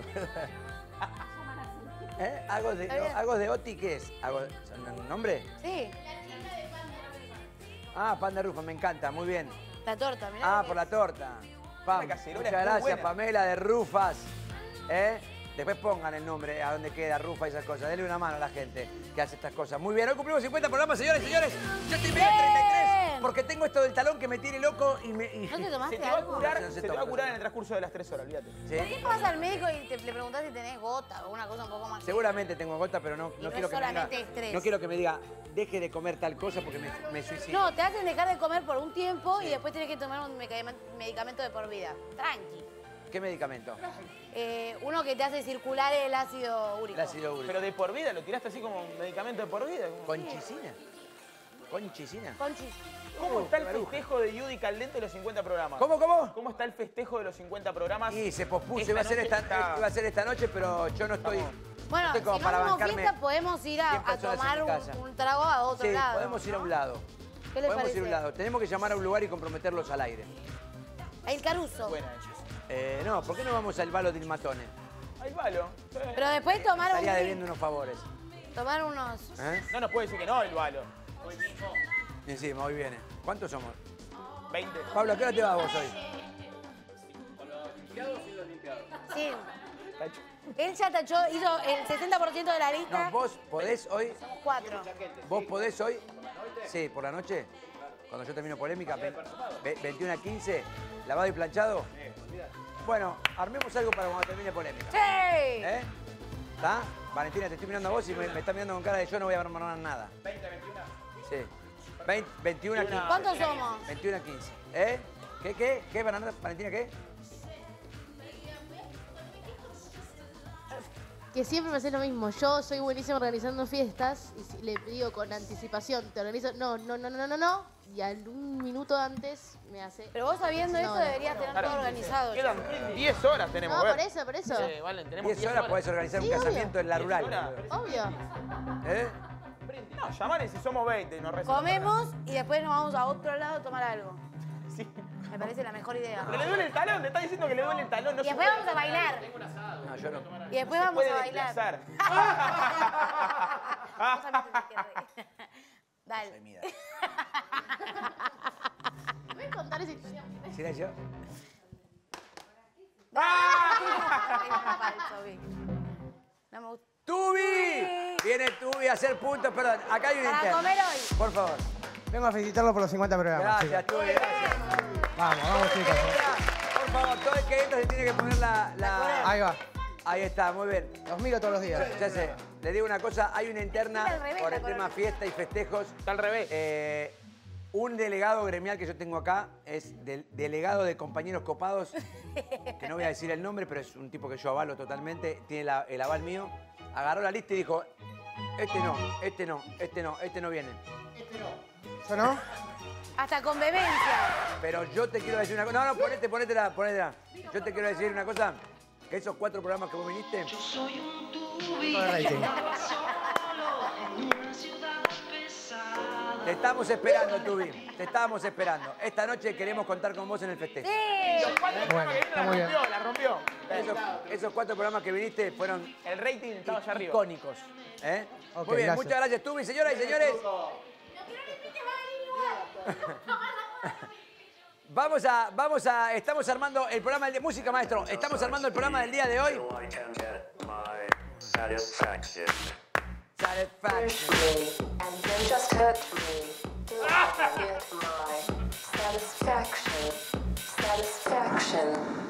Speaker 1: ¿Eh? Agos de,
Speaker 2: Está bien.
Speaker 1: no, Agos de Oti, ¿qué es? Agos, ¿un nombre?
Speaker 2: Sí,
Speaker 1: Ah, pan de Rufas, me encanta, muy bien.
Speaker 2: la torta, mirá.
Speaker 1: Ah, por la torta. Pam.
Speaker 3: Una cacerola
Speaker 1: Muchas
Speaker 3: muy
Speaker 1: gracias,
Speaker 3: buena.
Speaker 1: Pamela de Rufas. ¿Eh? Después pongan el nombre, a dónde queda Rufa y esas cosas. Denle una mano a la gente que hace estas cosas. Muy bien, hoy cumplimos cincuenta programas, señores y señores. Yo estoy medio treinta y tres porque tengo esto del talón que me tiene loco y me... y-
Speaker 2: ¿No te
Speaker 3: Se
Speaker 2: tomaste
Speaker 3: te va a
Speaker 2: algo?
Speaker 3: curar,
Speaker 1: No se
Speaker 3: se te
Speaker 1: toma,
Speaker 3: va a
Speaker 1: no
Speaker 3: curar
Speaker 1: se
Speaker 3: en el transcurso de las tres horas, olvídate.
Speaker 1: ¿Sí?
Speaker 2: ¿Por qué vas al médico y te, le preguntás si tenés gota o una cosa un poco más?
Speaker 1: Seguramente tengo gota, pero no,
Speaker 2: Y
Speaker 1: no
Speaker 2: no
Speaker 1: quiero
Speaker 2: es
Speaker 1: que me diga...
Speaker 2: solamente estrés.
Speaker 1: No quiero que me diga, deje de comer tal cosa porque me, me suicido.
Speaker 2: No, te hacen dejar de comer por un tiempo y después tienes que tomar un meca- medicamento de por vida. Tranqui.
Speaker 1: ¿Qué medicamento?
Speaker 2: Eh, uno que te hace circular el ácido úrico.
Speaker 1: El ácido úrico.
Speaker 3: Pero de por vida, lo tiraste así como un medicamento de por vida. como-
Speaker 1: ¿Conchicina? ¿Conchicina?
Speaker 2: Conchis.
Speaker 3: ¿Cómo está el
Speaker 1: Baruja.
Speaker 3: festejo de Judy Caldente de los cincuenta programas?
Speaker 1: ¿Cómo, cómo?
Speaker 3: ¿Cómo está el festejo de los cincuenta programas?
Speaker 1: Y se pospuso,
Speaker 3: Esta
Speaker 1: iba a, ser
Speaker 3: noche
Speaker 1: esta,
Speaker 3: está-
Speaker 1: iba a ser esta noche, pero yo no estoy...
Speaker 2: Bueno,
Speaker 1: no estoy como
Speaker 2: si
Speaker 1: para
Speaker 2: no hacemos
Speaker 1: bancarme.
Speaker 2: fiesta, podemos ir a,
Speaker 1: cien
Speaker 2: a
Speaker 1: personas en
Speaker 2: tomar
Speaker 1: mi casa.
Speaker 2: un, un trago a otro
Speaker 1: Sí,
Speaker 2: lado.
Speaker 1: podemos ir a
Speaker 2: ¿no?
Speaker 1: un lado.
Speaker 2: ¿Qué les
Speaker 1: Podemos
Speaker 2: parece?
Speaker 1: ir a un lado. Tenemos que llamar a un lugar y comprometerlos al aire.
Speaker 2: El Caruso.
Speaker 3: Buena esa.
Speaker 1: Eh, no, ¿por qué no vamos al Balo del Matone?
Speaker 3: Ahí valo. Sí.
Speaker 2: Pero después tomar un
Speaker 1: Estaría
Speaker 2: drink,
Speaker 1: debiendo unos favores.
Speaker 2: tomar unos...
Speaker 1: ¿Eh?
Speaker 3: No nos puede decir que no el balo.
Speaker 1: Y sí, hoy viene. ¿Cuántos somos?
Speaker 3: veinte.
Speaker 1: Pablo, ¿a qué hora te vas vos hoy?
Speaker 2: Sí.
Speaker 3: Tacho.
Speaker 2: Él ya tachó, hizo el sesenta por ciento de la lista.
Speaker 1: No, vos podés hoy...
Speaker 2: Somos cuatro.
Speaker 1: ¿Vos podés hoy? Sí, por la noche. Cuando yo termino polémica, ve- ve- veintiuna a quince, lavado y planchado. Bueno, armemos algo para cuando termine polémica.
Speaker 2: ¡Sí!
Speaker 1: ¿Eh? ¿Está? Valentina, te estoy mirando a vos y me, me está mirando con cara de yo no voy a armar nada.
Speaker 3: veinte, veintiuno.
Speaker 1: Sí. veinte, veintiuno a quince.
Speaker 2: ¿Cuántos somos?
Speaker 1: veintiuno a quince. ¿Eh? ¿Qué, qué? ¿Qué, Valentina, qué?
Speaker 7: Que siempre me hace lo mismo. Yo soy buenísima organizando fiestas y si le digo con anticipación, te organizo, no, no, no, no, no, no. Y al un minuto antes me hace...
Speaker 2: Pero vos sabiendo
Speaker 7: No,
Speaker 2: esto
Speaker 7: no.
Speaker 2: deberías tener todo organizado. ya.
Speaker 3: Quedan diez horas tenemos.
Speaker 7: No,
Speaker 3: ver.
Speaker 7: por eso, por eso.
Speaker 3: Sí, Valen, tenemos
Speaker 1: diez horas podés organizar
Speaker 7: Sí,
Speaker 1: un
Speaker 7: obvio.
Speaker 1: casamiento en la
Speaker 3: diez
Speaker 1: rural.
Speaker 3: horas.
Speaker 1: boludo.
Speaker 7: Obvio.
Speaker 1: ¿Eh?
Speaker 3: No, llamale si somos veinte y nos reservan.
Speaker 2: Comemos y después nos vamos a otro lado a tomar algo.
Speaker 3: Sí.
Speaker 2: Me parece la mejor idea.
Speaker 3: Pero le duele el talón, te está diciendo que le duele el talón. No
Speaker 2: Y
Speaker 3: se
Speaker 2: después
Speaker 3: puede-
Speaker 2: vamos a bailar.
Speaker 1: No, yo no.
Speaker 2: Y después
Speaker 3: se
Speaker 2: vamos
Speaker 3: puede
Speaker 2: a bailar.
Speaker 3: desplazar.
Speaker 2: Vos también te tenés que reír. Dale.
Speaker 1: Gemida.
Speaker 7: ¿Me voy a contar esa historia?
Speaker 1: ¿Silencio?
Speaker 2: Dale. Falso, vi. No me gusta.
Speaker 1: ¡Tubi! Viene Tubi a hacer puntos, perdón. Acá hay un
Speaker 2: Para
Speaker 1: interno.
Speaker 2: comer hoy.
Speaker 1: Por favor.
Speaker 6: Vengo a felicitarlo por los cincuenta programas,
Speaker 1: Gracias,
Speaker 6: chicos.
Speaker 1: Tubi, gracias.
Speaker 6: Vamos, vamos, chicos.
Speaker 1: Por favor, todo el que entra se tiene que poner la... la...
Speaker 6: Ahí va.
Speaker 1: Ahí está, muy bien.
Speaker 6: Los miro todos los días.
Speaker 1: Ya sé, le digo una cosa, hay una interna
Speaker 2: Al revés,
Speaker 1: por el
Speaker 2: la
Speaker 1: tema
Speaker 2: corona.
Speaker 1: fiesta y festejos.
Speaker 3: Está al revés.
Speaker 1: Eh, un delegado gremial que yo tengo acá es del delegado de compañeros copados, que no voy a decir el nombre, pero es un tipo que yo avalo totalmente, tiene la- el aval mío. Agarró la lista y dijo, este no, este no, este no, este no viene.
Speaker 6: ¿Yo no?
Speaker 2: Hasta con bebencia.
Speaker 1: Pero yo te quiero decir una cosa. No, no, ponete, ponétela, ponétela. Yo te quiero decir una cosa. Que esos cuatro programas que vos viniste,
Speaker 6: Todo el rating.
Speaker 1: te estamos esperando, Tubi. Te estábamos esperando. Esta noche queremos contar con vos en el festejo.
Speaker 2: Sí.
Speaker 6: Bueno, está muy bien.
Speaker 3: La rompió.
Speaker 1: Esos, esos cuatro programas que viniste fueron
Speaker 3: El rating estaba allá arriba.
Speaker 1: icónicos. ¿eh?
Speaker 6: Ok,
Speaker 1: Muy bien,
Speaker 6: gracias.
Speaker 1: muchas gracias, Tubi. Señoras y señores. Vamos a, vamos a, estamos armando el programa del día, música maestro, estamos armando el programa del día de hoy.
Speaker 8: I can get my satisfaction.
Speaker 1: Satisfaction.
Speaker 9: And then just hurt me till I get my satisfaction. Satisfaction.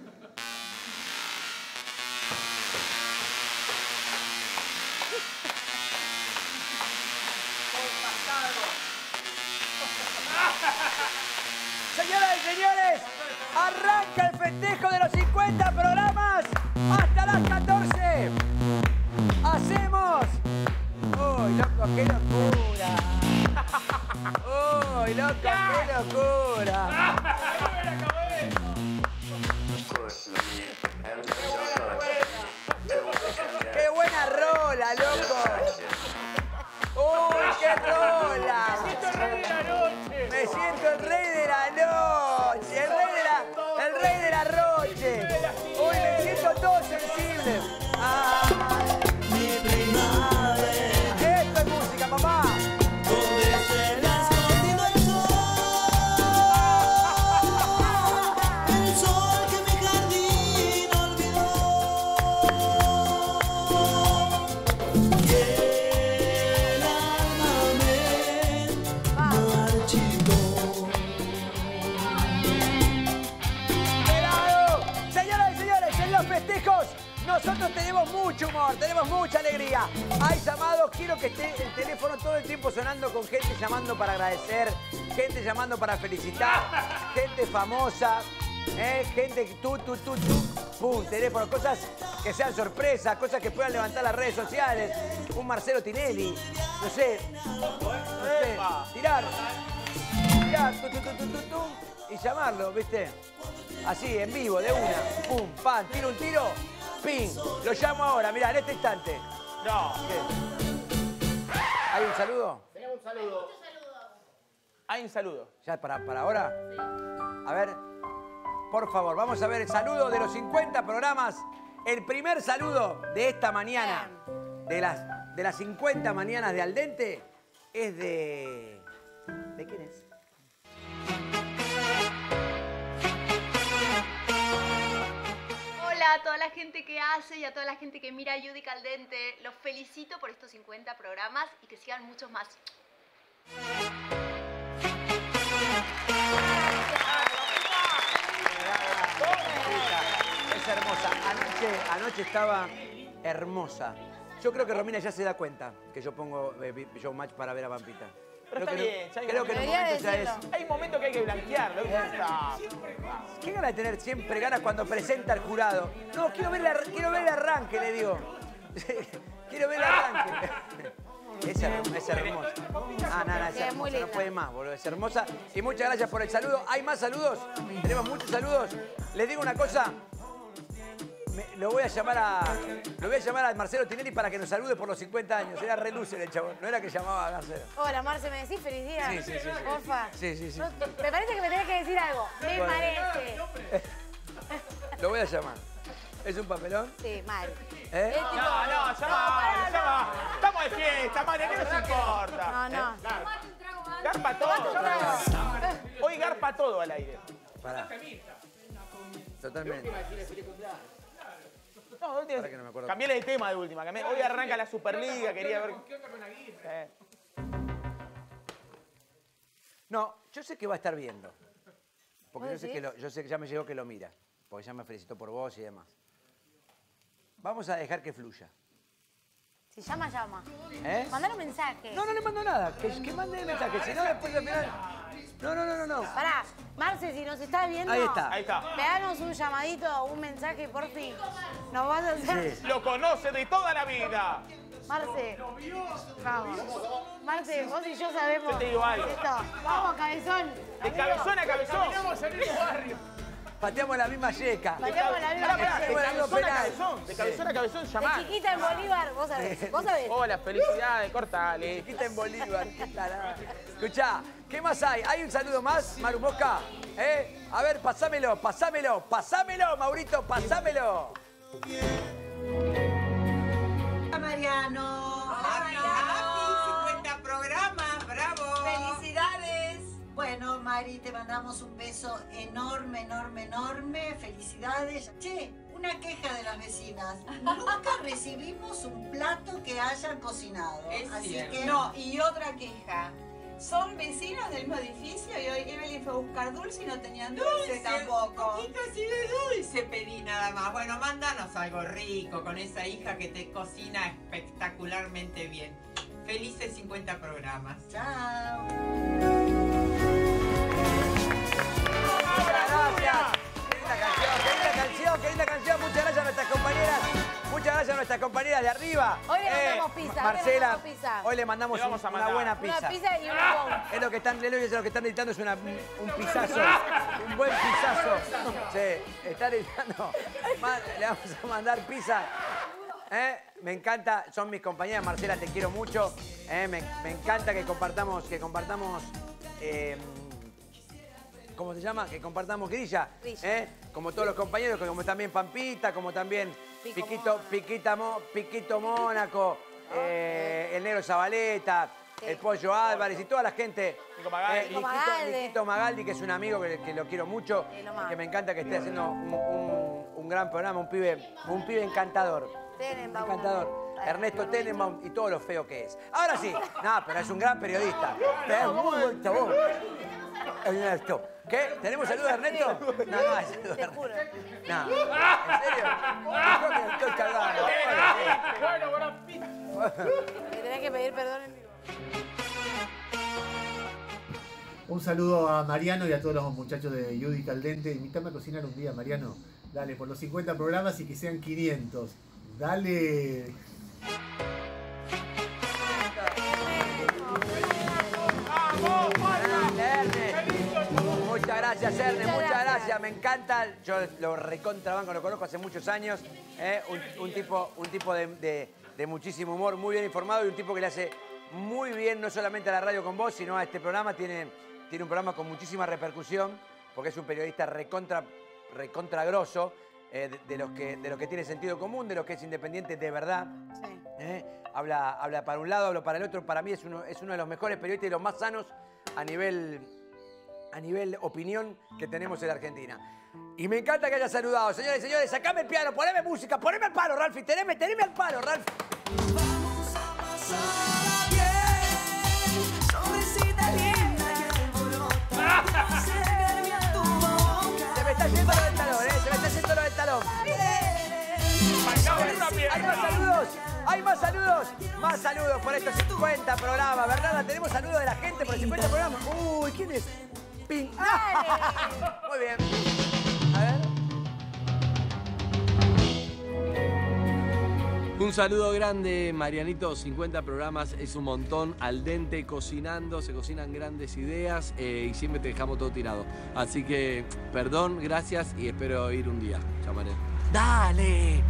Speaker 1: Señoras y señores, arranca el festejo de los cincuenta programas hasta las catorce. Hacemos... ¡Uy, loco, qué locura! ¡Uy, loco, qué locura!
Speaker 8: Push me and just touch me till I can get
Speaker 1: ¡Qué buena rola, loco! ¡Uy, qué rola! Me siento el rey de la noche, el rey de la, el rey de la noche. Uy, me siento todo sensible. Ah, esto es música, mamá.
Speaker 10: El sol que mi jardín olvidó. Y el alma me marchitó.
Speaker 1: ¡Pelado! Señoras y señores, en los festejos nosotros tenemos mucho humor, tenemos mucha alegría. Hay llamados, quiero que esté el teléfono todo el tiempo sonando con gente llamando para agradecer, gente llamando para felicitar, gente famosa, ¿eh? gente tú, tú, tú, tú, pum, teléfono, cosas que sean sorpresas, cosas que puedan levantar las redes sociales. Un Marcelo Tinelli, no sé. ¿viste? Tirar. Tirar, tu, tu, tu, tu, tu, tu, y llamarlo, ¿viste? Así, en vivo, de una. Pum, pam, tiro un tiro, ping. Lo llamo ahora, mirá, en este instante.
Speaker 3: No.
Speaker 1: ¿Qué? ¿Hay un saludo?
Speaker 3: Tenemos un saludo. Hay un saludo.
Speaker 1: ¿Ya para, para ahora? A ver, por favor, vamos a ver el saludo de los cincuenta programas. El primer saludo de esta mañana, de las, de las cincuenta mañanas de Al Dente, es de... ¿De quién es?
Speaker 11: Hola a toda la gente que hace y a toda la gente que mira Judy Caldente. Los felicito por estos cincuenta programas y que sigan muchos más.
Speaker 1: Es hermosa. Anoche, anoche estaba hermosa. Yo creo que Romina ya se da cuenta que yo pongo eh, Showmatch para ver a Pampita.
Speaker 3: Pero
Speaker 1: Creo
Speaker 3: está
Speaker 1: que
Speaker 3: bien,
Speaker 1: no-
Speaker 3: ya hay
Speaker 1: creo que en un
Speaker 3: momentos-
Speaker 1: momento ya es...
Speaker 3: Hay un momento que hay que blanquearlo. Está.
Speaker 1: ¿Qué gana de tener siempre ganas cuando presenta al jurado? No, quiero ver, la- quiero ver el arranque, le digo. Quiero ver el arranque. Es, her- es hermosa. Ah, nada, es
Speaker 2: Sí, es muy
Speaker 1: hermosa. No
Speaker 2: linda.
Speaker 1: puede más, boludo. Es hermosa. Y muchas gracias por el saludo. ¿Hay más saludos? Tenemos muchos saludos. Les digo una cosa. Me- lo voy a llamar a. Lo voy a llamar a Marcelo Tinelli para que nos salude por los cincuenta años. Era relucer el chabón. No era que llamaba a Marcelo.
Speaker 2: Hola, Marce, ¿me decís feliz día?
Speaker 1: Sí, sí, sí, sí.
Speaker 2: Porfa.
Speaker 1: Sí, sí, sí.
Speaker 2: No, me parece que me tenés que decir algo. Me
Speaker 1: Bueno.
Speaker 2: parece.
Speaker 1: Lo voy a llamar. ¿Es un papelón?
Speaker 2: Sí, mal.
Speaker 1: ¿Eh?
Speaker 2: Es tipo-
Speaker 3: No, no, llama, llama. Estamos de fiesta, María, ¿qué nos importa?
Speaker 2: No, no.
Speaker 3: Garpa todo. Hoy garpa todo al aire.
Speaker 1: Pará. Totalmente.
Speaker 3: No, no tienes...
Speaker 1: Pará que no me acuerdo.
Speaker 3: Cambié de tema de última. cambié- Hoy arranca la Superliga, quería ver... Eh,
Speaker 1: No, yo sé que va a estar viendo. Porque
Speaker 2: ¿Vos
Speaker 1: yo sé
Speaker 2: decís?
Speaker 1: que lo- yo sé que ya me llegó que lo mira. Porque ya me felicitó por vos y demás. Vamos a dejar que fluya.
Speaker 2: Si llama, llama.
Speaker 1: ¿Eh?
Speaker 2: Mandale un mensaje.
Speaker 1: No, no le mando nada. Que, que mande el mensaje. Si no, después al final. No, no, no, no, no.
Speaker 2: Pará, Marce, si nos estás viendo.
Speaker 1: Ahí está.
Speaker 3: Ahí está.
Speaker 2: Peganos un llamadito, un mensaje, por fin. Nos vas a hacer.
Speaker 1: Sí.
Speaker 3: Lo conoce de toda la vida.
Speaker 2: Marce. Vamos. Marce, vos y yo sabemos.
Speaker 3: Yo te digo algo.
Speaker 2: Esto. Vamos, cabezón.
Speaker 3: De cabezón a cabezón.
Speaker 1: Pateamos la misma yeca.
Speaker 2: Pateamos la misma
Speaker 3: Pará, pará, de
Speaker 2: calle.
Speaker 1: Bueno,
Speaker 3: cabezón a
Speaker 1: penal.
Speaker 3: cabezón. De cabezón a cabezón,
Speaker 2: De
Speaker 3: llamar.
Speaker 2: chiquita en Bolívar, vos sabés. Vos sabés.
Speaker 3: Hola, felicidades, cortale.
Speaker 1: Chiquita en Bolívar. Qué tarada. Escuchá, ¿qué más hay? ¿Hay un saludo más, Maru Mosca? ¿Eh? A ver, pasámelo, pasámelo, pasámelo, Maurito, pasámelo.
Speaker 12: Mariano.
Speaker 13: Happy, happy, cincuenta programas, bravo.
Speaker 12: Felicidades. Bueno, Mari, te mandamos un beso enorme, enorme, enorme. Felicidades. Che, una queja de las vecinas. Nunca recibimos un plato que hayan cocinado.
Speaker 13: Es
Speaker 12: Así
Speaker 13: cierto.
Speaker 12: que
Speaker 13: No, y otra queja. Son vecinos del mismo edificio y hoy Evelyn fue a buscar dulce y no tenían dulce, tampoco. Un poquito así de dulce pedí nada más. Bueno, mándanos algo rico con esa hija que te cocina espectacularmente bien. Felices cincuenta programas.
Speaker 12: Chao.
Speaker 1: Muchas gracias. Qué linda canción, qué linda canción, qué linda canción. Muchas gracias a nuestras compañeras. Muchas gracias a nuestras compañeras de arriba.
Speaker 2: Hoy le mandamos pizza, hoy le
Speaker 1: Marcela,
Speaker 2: mandamos pizza.
Speaker 1: hoy le mandamos
Speaker 3: Le vamos
Speaker 1: un-
Speaker 3: a
Speaker 1: una
Speaker 3: mandar.
Speaker 1: buena pizza.
Speaker 2: Una pizza y un bowl.
Speaker 1: Es lo que están, es lo que están editando, es una- un pizazo. Un buen pizazo. Sí, están editando. Ma- Le vamos a mandar pizza. ¿Eh? Me encanta, son mis compañeras. Marcela, te quiero mucho. ¿Eh? Me, me encanta que compartamos, que compartamos. eh, ¿Cómo se llama? Que compartamos grilla.
Speaker 2: Grilla.
Speaker 1: ¿Eh? Como todos los compañeros, como también Pampita, como también
Speaker 2: Pico
Speaker 1: Piquito,
Speaker 2: Mónaco.
Speaker 1: Piquita Mo- Piquito Mónaco, eh, el Negro Zabaleta, el Pollo Álvarez y toda la gente.
Speaker 3: Nico Magaldi.
Speaker 1: Eh,
Speaker 2: Nico
Speaker 1: Niquito-
Speaker 2: Magaldi.
Speaker 1: Niquito Magaldi, que es un amigo que, que lo quiero mucho,
Speaker 2: Sí, lo más.
Speaker 1: que me encanta que esté haciendo un, un- un gran programa, un pibe, un pibe encantador.
Speaker 2: Tenenbaum.
Speaker 1: Encantador. Ernesto Tenenbaum y todo lo feo que es. Ahora sí, no, pero es un gran periodista. Es muy buen chabón. Ernesto. ¿Qué? ¿Tenemos saludos de Ernesto? No, no hay saludos de
Speaker 2: Te
Speaker 1: Ernesto.
Speaker 2: juro.
Speaker 1: No. ¿En serio? Yo que estoy cagando.
Speaker 3: Bueno, bueno, pizza.
Speaker 2: Me tenés que pedir perdón en vivo.
Speaker 14: Un saludo a Mariano y a todos los muchachos de Judy Caldente. Invítame a cocinar un día, Mariano. Dale, por los cincuenta programas y que sean quinientos. Dale.
Speaker 1: Gracias, Erne,
Speaker 2: Muchas
Speaker 1: muchas
Speaker 2: gracias.
Speaker 1: gracias. Me encanta. Yo lo recontrabanco, lo conozco hace muchos años. ¿eh? Un, un tipo, un tipo de, de- de muchísimo humor, muy bien informado y un tipo que le hace muy bien no solamente a la radio con vos, sino a este programa. Tiene, tiene un programa con muchísima repercusión porque es un periodista recontra, recontra grosso, eh, de, de los que, de los que tiene sentido común, de los que es independiente de verdad.
Speaker 2: Sí.
Speaker 1: ¿eh? Habla, habla para un lado, habla para el otro. Para mí es uno, es uno de los mejores periodistas y los más sanos a nivel, a nivel opinión que tenemos en la Argentina. Y me encanta que haya saludado. Señores y señores, sacame el piano, poneme música, poneme al palo, Ralfi, teneme, teneme al palo, Ralfi. Se me está yendo lo del talón, ¿eh? Se me está yendo lo del talón. Hay más saludos, hay más saludos, más saludos por estos cincuenta programas, ¿verdad? Tenemos saludos de la gente por cincuenta programas. Uy, ¿quién es? Ping. Muy bien. A ver.
Speaker 15: Un saludo grande, Marianito, cincuenta programas, es un montón, al dente, cocinando, se cocinan grandes ideas eh, y siempre te dejamos todo tirado. Así que, perdón, gracias y espero ir un día. Chao, Mariano. ¡Dale!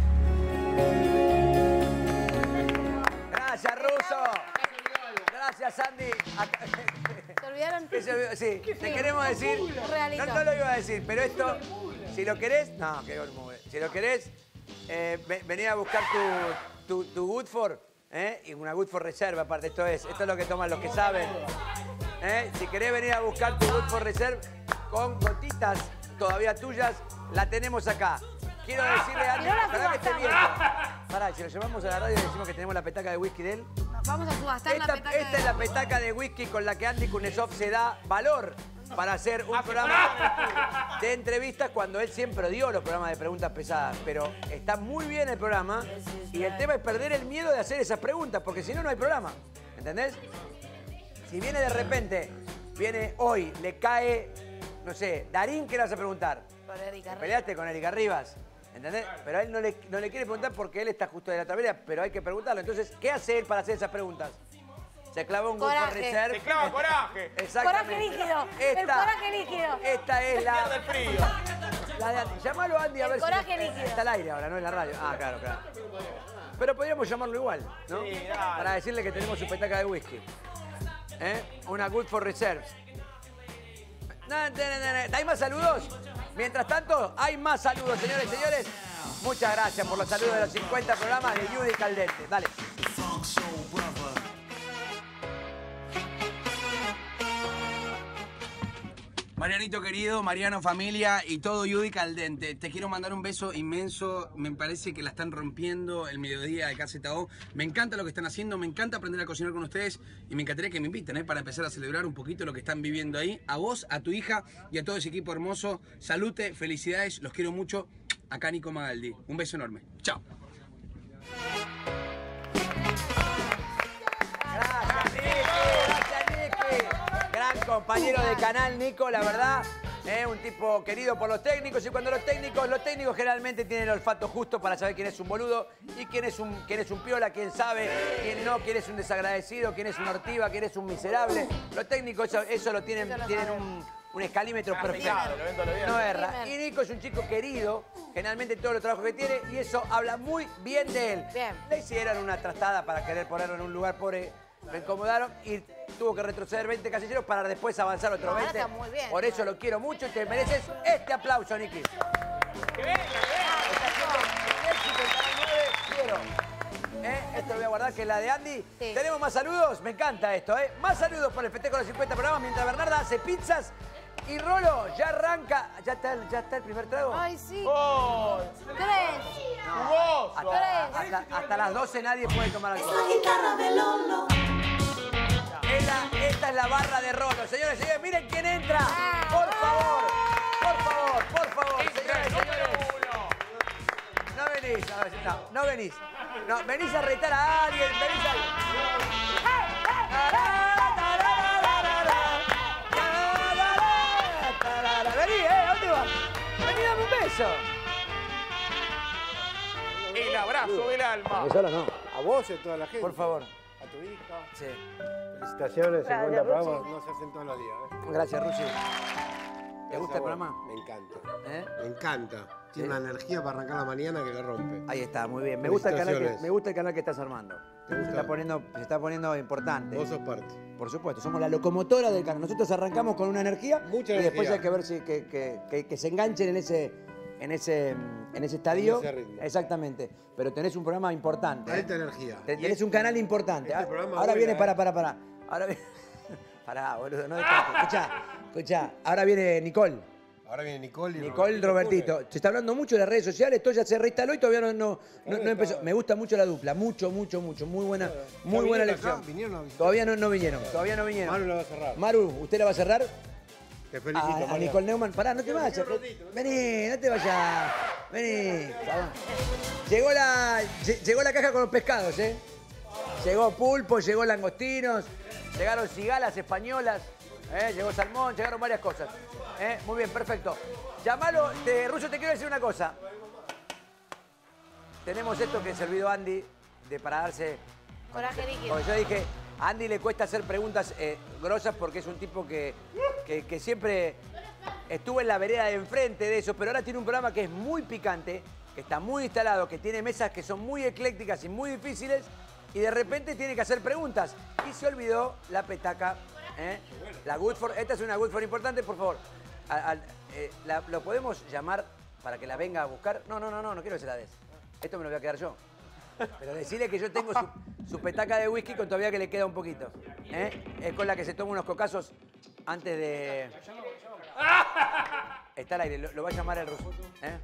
Speaker 1: Gracias, Russo. Gracias, Sandy.
Speaker 2: ¿Se olvidaron?
Speaker 1: Que se- Sí, te queremos decir.
Speaker 2: Un regalito.
Speaker 1: No, no lo iba a decir, pero esto, si lo querés, no, que muy- si lo querés, eh, ve- vení a buscar tu, tu, tu Woodford, ¿eh? Y una Woodford Reserve, aparte, esto es, esto es lo que toman los que saben. ¿eh? Si querés venir a buscar tu Woodford Reserve con gotitas todavía tuyas, la tenemos acá. Quiero decirle a
Speaker 2: Y no la
Speaker 1: Andy, pará que esté
Speaker 2: subastamos.
Speaker 1: viendo. Pará, y si lo llevamos a la radio y le decimos que tenemos la petaca de whisky de él.
Speaker 2: Vamos a subastar
Speaker 1: Esta,
Speaker 2: la petaca
Speaker 1: esta
Speaker 2: de-
Speaker 1: es la petaca de whisky con la que Andy Kuznetsov se da valor para hacer un programa de entrevistas cuando él siempre dio los programas de preguntas pesadas. Pero está muy bien el programa y el tema es perder el miedo de hacer esas preguntas, porque si no, no hay programa. ¿Entendés? Si viene de repente, viene hoy, le cae, no sé, Darín, ¿qué le vas a preguntar?
Speaker 2: Con Erika
Speaker 1: Te peleaste con Erika Rivas, ¿entendés? Pero a él no le, no le quiere preguntar porque él está justo de la tabla, pero hay que preguntarlo. Entonces, ¿qué hace él para hacer esas preguntas? Se clava un Woodford
Speaker 2: Coraje.
Speaker 1: Reserve.
Speaker 3: Se clava coraje.
Speaker 1: Exactamente.
Speaker 2: Coraje líquido.
Speaker 1: Esta,
Speaker 2: El coraje líquido.
Speaker 1: Esta es la...
Speaker 3: Pierde el frío.
Speaker 1: la de Andy. Llámalo a Andy a
Speaker 2: El
Speaker 1: ver
Speaker 2: coraje
Speaker 1: si...
Speaker 2: líquido.
Speaker 1: Está al aire ahora, no en la radio. Ah, claro, claro. Pero podríamos llamarlo igual, ¿no?
Speaker 3: Sí, dale.
Speaker 1: Para decirle que tenemos su petaca de whisky. ¿Eh? Una Woodford Reserve. Na, na, na, na. ¿Hay más saludos? Mientras tanto, hay más saludos, señores y señores. Muchas gracias por los saludos de los cincuenta programas de Judy Caldente. Dale.
Speaker 16: Marianito querido, Mariano familia y todo Judy Caldente. Te quiero mandar un beso inmenso. Me parece que la están rompiendo el mediodía de K Z O. Me encanta lo que están haciendo, me encanta aprender a cocinar con ustedes y me encantaría que me inviten ¿eh? para empezar a celebrar un poquito lo que están viviendo ahí. A vos, a tu hija y a todo ese equipo hermoso. Salute, felicidades, los quiero mucho. Acá Nico Magaldi. Un beso enorme. Chao.
Speaker 1: Gracias, Nicky. Gracias, Nicky. Gran compañero de canal, Nico, la verdad. eh, un tipo querido por los técnicos. Y cuando los técnicos, los técnicos generalmente tienen el olfato justo para saber quién es un boludo y quién es un, quién es un piola, quién sabe, quién no, quién es un desagradecido, quién es un ortiva, quién es un miserable. Los técnicos eso, eso lo tienen,
Speaker 2: Eso lo
Speaker 1: tienen
Speaker 2: saben.
Speaker 1: un, un escalímetro perfecto.
Speaker 3: Claro, lo ven todos los días.
Speaker 1: No erra. Y Nico es un chico querido, generalmente todos los trabajos que tiene, y eso habla muy bien de él.
Speaker 2: Bien.
Speaker 1: Le hicieron una trastada para querer ponerlo en un lugar pobre, lo incomodaron y tuvo que retroceder veinte casilleros para después avanzar otros
Speaker 2: No, ahora
Speaker 1: veinte.
Speaker 2: está muy bien.
Speaker 1: Por eso lo quiero mucho y te mereces este aplauso, Nicky.
Speaker 3: Que venga, que venga.
Speaker 1: Está haciendo un éxito en Canal nueve, quiero. ¿Eh? Esto lo voy a guardar, que es la de Andy.
Speaker 2: Sí.
Speaker 1: ¿Tenemos más saludos? Me encanta esto, ¿eh? Más saludos por el festejo de los cincuenta programas mientras Bernarda hace pizzas. Y Rolo ya arranca. ¿Ya está, el- ya está el primer trago?
Speaker 2: Ay, sí.
Speaker 3: ¡Oh!
Speaker 2: Tres.
Speaker 3: ¡Jugoso!
Speaker 1: Hasta, hasta- hasta las doce nadie puede tomar alcohol.
Speaker 10: La guitarra de Lolo.
Speaker 1: Es la- esta es la barra de Rolo. Señores, señores, miren quién entra. Por favor, por favor, por favor, señores, señores. No venís, a ver, no, no venís. No, venís a retar a alguien, venís a... Vení, ¿eh? ¿A dónde vas? Vení, dame un beso.
Speaker 3: El abrazo del alma.
Speaker 6: solo no. A vos y a toda la gente.
Speaker 1: Por favor.
Speaker 6: A tu hija.
Speaker 1: Sí.
Speaker 6: Felicitaciones,
Speaker 2: Gracias,
Speaker 6: cincuenta programas
Speaker 2: Ruchi.
Speaker 6: no se hacen todos los días. ¿eh?
Speaker 1: Gracias, Rusi. ¿Te gusta el programa?
Speaker 17: Me encanta.
Speaker 1: ¿Eh?
Speaker 17: Me encanta. Tiene
Speaker 1: Sí.
Speaker 17: una energía para arrancar la mañana que la rompe.
Speaker 1: Ahí está, muy bien. Me gusta el canal que,
Speaker 17: Felicitaciones.
Speaker 1: me gusta el canal que estás armando.
Speaker 17: ¿Te
Speaker 1: Se
Speaker 17: gusta?
Speaker 1: está poniendo, se está poniendo importante.
Speaker 17: Vos sos parte.
Speaker 1: Por supuesto, somos la locomotora del canal. Nosotros arrancamos con una energía
Speaker 17: Mucha
Speaker 1: y después
Speaker 17: energía.
Speaker 1: hay que ver si que, que- que- que se enganchen en ese, en ese, en ese estadio.
Speaker 17: En ese ritmo.
Speaker 1: Exactamente. Pero tenés un programa importante. ¿eh?
Speaker 17: Alta energía.
Speaker 1: Te-
Speaker 17: Y
Speaker 1: Tenés
Speaker 17: este-
Speaker 1: un canal importante.
Speaker 17: este
Speaker 1: Ah,
Speaker 17: programa
Speaker 1: Ahora
Speaker 17: vuela,
Speaker 1: viene,
Speaker 17: ¿eh?
Speaker 1: para, para, para. Ahora viene. Pará, boludo, no descanses. Escuchá, escuchá. Ahora viene Nicole.
Speaker 17: Ahora viene Nicole y
Speaker 1: Nicole Robertito. Se está hablando mucho de las redes sociales, esto ya se reinstaló y todavía no, no, no- no empezó. Me gusta mucho la dupla, mucho, mucho, mucho. Muy buena, muy buena
Speaker 17: vinieron
Speaker 1: elección.
Speaker 17: acá? ¿Vinieron a visitar?
Speaker 1: Todavía no, no vinieron, todavía no vinieron.
Speaker 17: Maru la va a cerrar.
Speaker 1: Maru, ¿usted la va a cerrar?
Speaker 17: Te felicito,
Speaker 1: A, a
Speaker 17: María.
Speaker 1: Nicole Neumann. Pará, no te vayas. Vení, no te vayas. Vení. Llegó la, lle- llegó la caja con los pescados, ¿eh? Llegó pulpo, llegó langostinos, llegaron cigalas españolas, ¿eh? Llegó salmón, llegaron varias cosas. ¿eh? Muy bien, perfecto. Llamalo, te, Russo, te quiero decir una cosa. Tenemos esto que se olvidó Andy de para darse.
Speaker 2: Coraje líquido.
Speaker 1: Porque yo dije, a Andy le cuesta hacer preguntas eh, grosas porque es un tipo que, que, que siempre estuvo en la vereda de enfrente de eso, pero ahora tiene un programa que es muy picante, que está muy instalado, que tiene mesas que son muy eclécticas y muy difíciles, y de repente tiene que hacer preguntas. Y se olvidó la petaca, ¿eh? La Goodford. Esta es una Goodford importante, por favor. Al- al- eh, la- ¿Lo podemos llamar para que la venga a buscar? No, no, no, no, no quiero que se la des. Esto me lo voy a quedar yo. Pero decirle que yo tengo su, su petaca de whisky con todavía que le queda un poquito. ¿eh? Es con la que se toma unos cocazos antes de... Está al aire, lo, lo va a llamar el ruso. ¿eh?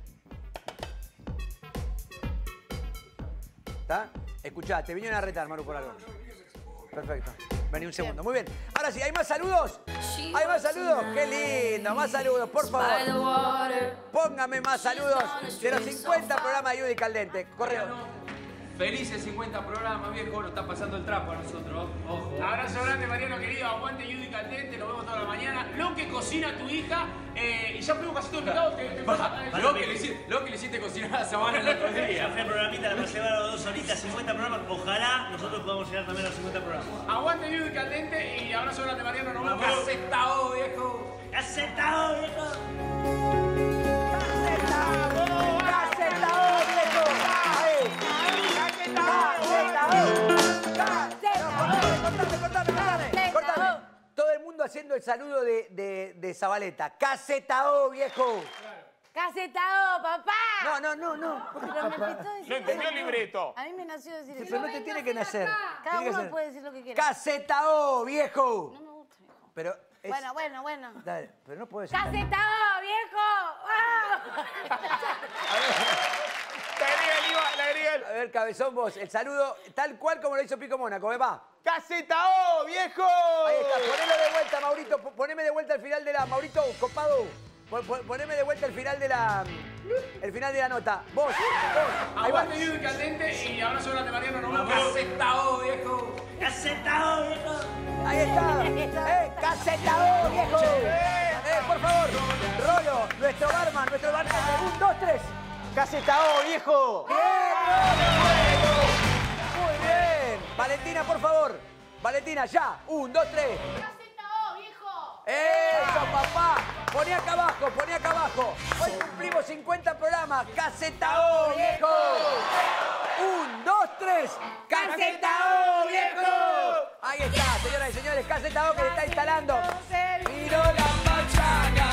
Speaker 1: ¿Está? Escuchá, te vinieron a retar, Maru, por algo. Perfecto. Vení un segundo. Muy bien. Ahora sí, ¿hay más saludos? ¿Hay más saludos? ¡Qué lindo! Más saludos, por favor. Póngame más saludos de los cincuenta programas de Judy Caldente. Correo.
Speaker 18: Felices cincuenta programas, viejo, nos está pasando el trapo a nosotros. Ojo. Abrazo grande, Mariano querido. Aguante Judy Caldente, nos vemos toda la mañana. Lo que cocina tu hija. Eh, y ya fuimos casi todo invitado. ¿Qué, qué pasa?
Speaker 19: Lo que, le hiciste, lo que le hiciste cocinar a Sabana el otro día.
Speaker 20: Ya fue el programita, la llevaron dos horitas, cincuenta programas. Ojalá nosotros podamos llegar también a los cincuenta programas.
Speaker 18: Aguante Judy Caldente y abrazo grande, Mariano. Nos vemos.
Speaker 20: Vamos.
Speaker 18: Casetao, viejo.
Speaker 20: ¡Casetao, viejo!
Speaker 1: ¡Casetao, viejo! ¡Ahí! Cortame, cortame, cortame, cortame. Todo el mundo haciendo el saludo de, de, de Zabaleta. ¡Casetao, viejo!
Speaker 2: ¡Casetao, papá!
Speaker 1: No, no, no, no.
Speaker 2: Pero me pintó decir
Speaker 3: No entendió el
Speaker 2: eso.
Speaker 3: libreto.
Speaker 2: A mí me nació decir
Speaker 1: Sí,
Speaker 2: eso.
Speaker 1: pero no te tiene que nacer.
Speaker 2: Cada
Speaker 1: Tiene que
Speaker 2: uno
Speaker 1: ser.
Speaker 2: puede decir lo que quiera.
Speaker 1: ¡Casetao, viejo!
Speaker 2: No me gusta, viejo.
Speaker 1: Pero es...
Speaker 2: Bueno, bueno, bueno.
Speaker 1: Dale, pero no puedo decir...
Speaker 2: ¡Casetao, viejo! ¡Ah!
Speaker 3: Le agrega el IVA, le agrega el...
Speaker 1: A ver, cabezón, vos, el saludo tal cual como lo hizo Pico Mónaco, ¿eh, va?
Speaker 3: ¡Casetao, viejo!
Speaker 1: Ahí está, ponelo de vuelta, Maurito, po- poneme de vuelta el final de la... Maurito, copado, pon- pon- poneme de vuelta el final de la... El final de la nota. Vos, vos, ahí va.
Speaker 18: Aguante Judy Caldente y abrazo grande, Mariano. Nos vemos. Casetao, viejo.
Speaker 20: ¡Casetao, viejo!
Speaker 1: Ahí está. ¡Eh, casetao, viejo! Eh, por favor, Rolo, nuestro barman, nuestro barman. Un, dos, tres.
Speaker 3: ¡Casetao, viejo!
Speaker 1: ¡Bien, Rolo! Muy bien. Valentina, por favor. Valentina, ya. Un, dos, tres.
Speaker 7: ¡Casetao, viejo!
Speaker 1: ¡Eso, papá! Poné acá abajo, poné acá abajo. Hoy cumplimos cincuenta programas. ¡Casetao, viejo! Un, dos, tres. ¡Casetao, viejo! Ahí está, señoras y señores. Casetao que le está instalando. Miró la pachanga.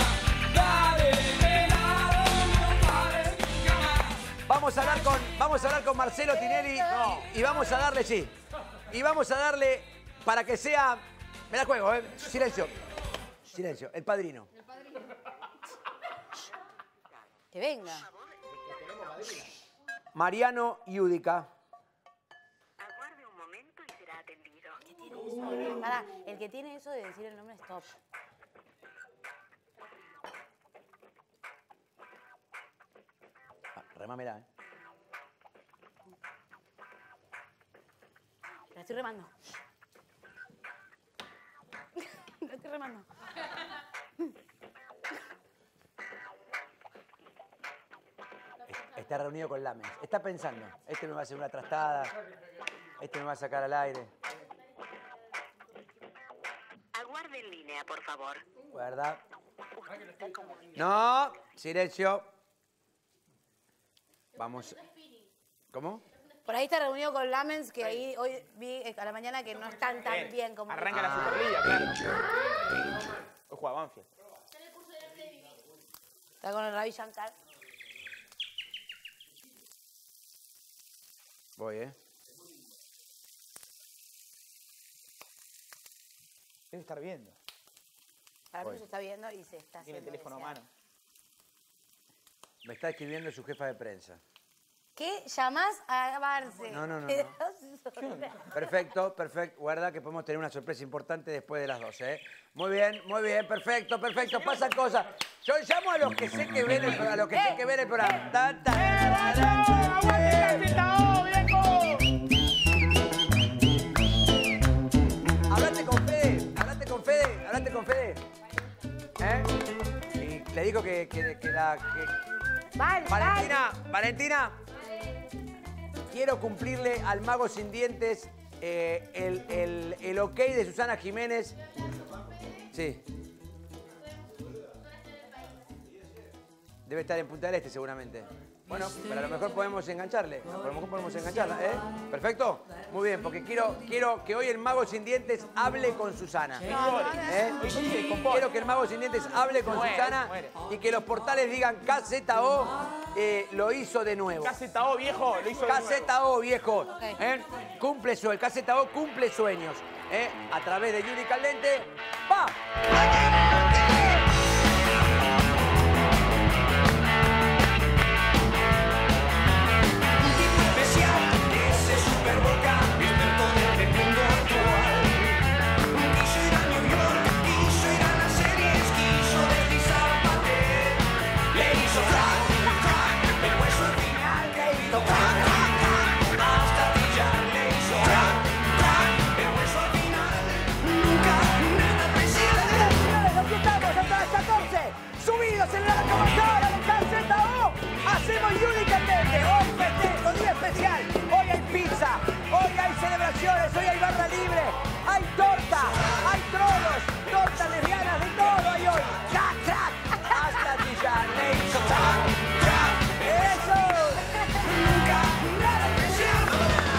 Speaker 1: Vamos a hablar con, vamos a hablar con Marcelo Tinelli y, y vamos a darle, sí. Y vamos a darle para que sea. Me la juego, ¿eh? Silencio. Silencio. El padrino.
Speaker 2: Que venga.
Speaker 1: Mariano Yudica.
Speaker 2: Pará, el que tiene eso de decir el nombre es top.
Speaker 1: Ah, remámela, ¿eh?
Speaker 2: La estoy remando. La estoy remando.
Speaker 1: Está reunido con Lames. Está pensando. Este me va a hacer una trastada. Este me va a sacar al aire.
Speaker 21: Aguarde en línea, por favor.
Speaker 1: ¿Verdad?
Speaker 21: Usted
Speaker 1: No, silencio. Vamos. ¿Cómo?
Speaker 2: Por ahí está reunido con Lamens, que ahí hoy vi a la mañana que no están tan bien como...
Speaker 3: Arranca la Superliga, claro. Hoy juega Banfield.
Speaker 2: Está con el Ravi Shankar.
Speaker 1: Voy, ¿eh?
Speaker 3: Debe estar viendo.
Speaker 2: Para mí
Speaker 1: Voy.
Speaker 2: se está viendo y se está
Speaker 3: Tiene el
Speaker 2: haciendo
Speaker 3: teléfono a
Speaker 2: desear.
Speaker 3: mano.
Speaker 1: Me está escribiendo su jefa de prensa.
Speaker 2: ¿Qué? ¿Llamás a Marce?
Speaker 1: No, no, no, no. Perfecto, perfecto. Guarda que podemos tener una sorpresa importante después de las doce, ¿eh? Muy bien, muy bien, perfecto, perfecto. Pasan cosas. Yo llamo a los que sé que ven el, a los que sé que ven el programa. Ta, ta, ta, ta, ta. Hablate con Fede, hablate con Fede, hablate con Fede. ¿Eh? Y le digo que, que, que la... Que...
Speaker 2: Vale,
Speaker 1: Valentina, Valentina. Quiero cumplirle al Mago Sin Dientes eh, el, el, el ok de Susana Jiménez. Sí. Debe estar en Punta del Este seguramente. Bueno, pero a lo mejor podemos engancharle. A lo mejor podemos engancharla, ¿eh? ¿Perfecto? Muy bien, porque quiero, quiero que hoy el Mago Sin Dientes hable con Susana. ¿Eh? Quiero que el Mago Sin Dientes hable con
Speaker 3: Muere,
Speaker 1: Susana
Speaker 3: muere.
Speaker 1: y que los portales digan K Z O eh, lo hizo de nuevo.
Speaker 3: K Z O, viejo, lo hizo de
Speaker 1: K
Speaker 3: nuevo.
Speaker 1: Z O, viejo. ¿Eh? Cumple sueños. K Z O cumple sueños. ¿Eh? A través de Judy Caldente. ¡Va!
Speaker 10: Especial que se superboca, experto del mundo actual. Quiso ir a New York, quiso ir a las series, quiso deslizar a papel. Le hizo crack, crack, el hueso al final le hizo crack, crack, crack, hasta brillar le hizo crack, crack, el hueso al final. Nunca nada parecido.
Speaker 1: Aquí estamos hasta las catorce, subidos en la locomotora de K Z O. Hacemos Judy Caldente. Hoy festejo, día especial. Hoy hay pizza, hoy hay celebraciones, hoy hay barra libre, hay torta, hay trollos, tortas lesbianas, de todo hay hoy. ¡Crack, crack! Hasta brillar le hizo crack, crack. ¡Eso! Nunca nada especial.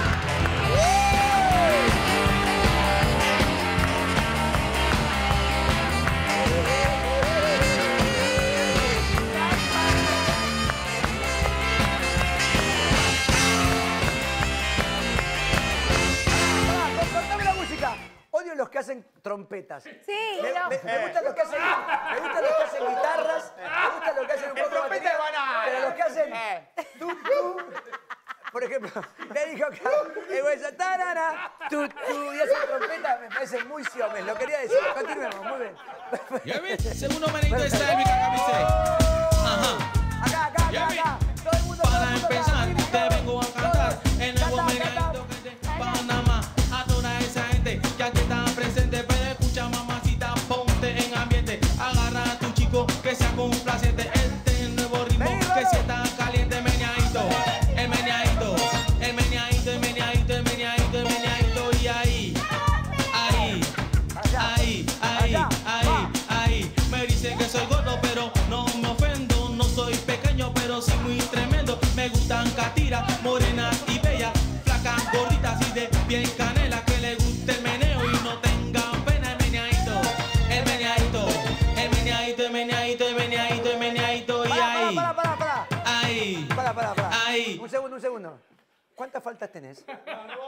Speaker 1: Cortame la música. Odio los que hacen trompetas.
Speaker 2: Sí,
Speaker 1: Me,
Speaker 2: no.
Speaker 1: me- me gustan los que hacen, me gustan los que hacen guitarras, me gustan los que hacen un poco de batería, pero los que hacen tu, tu, por ejemplo, le dijo que el hueso tarara, tu, tu, y hacen trompeta, me parece muy siomes. Lo quería decir. Continuemos, muy bien.
Speaker 19: Ya ves, segundo manito de Style, mi cacamice. Ajá.
Speaker 1: Acá, acá, acá, acá. Todo el mundo, todo el
Speaker 19: Para
Speaker 1: mundo.
Speaker 19: empezar,
Speaker 1: acá.
Speaker 19: te vengo a cantar el nuevo meneadito que te Panamá. A toda esa gente que aquí está presente, pero escucha mamacita, ponte en ambiente. Agarra a tu chico que sea complaciente. Este es el nuevo ritmo que si está caliente, meneadito. El meneadito, el meneadito, el meneadito, el meneadito, el meneadito. Y ahí, ahí, ahí, ahí, ahí, ahí. Me dicen que soy gordo, pero no me ofendo. No soy pequeño, pero sí muy tremendo. Me gustan catiras, morenas y bellas, flacas, gorditas y de bien canela. Que le guste el meneo y no tengan pena. El meneadito, el meneadito, el meneadito, el meneadito, el meneadito, el meneadito. Y ahí,
Speaker 1: Para, para, para, para.
Speaker 19: ahí,
Speaker 1: Para, para, para.
Speaker 19: ahí.
Speaker 1: Un segundo, un segundo. ¿Cuántas faltas tenés?
Speaker 2: No,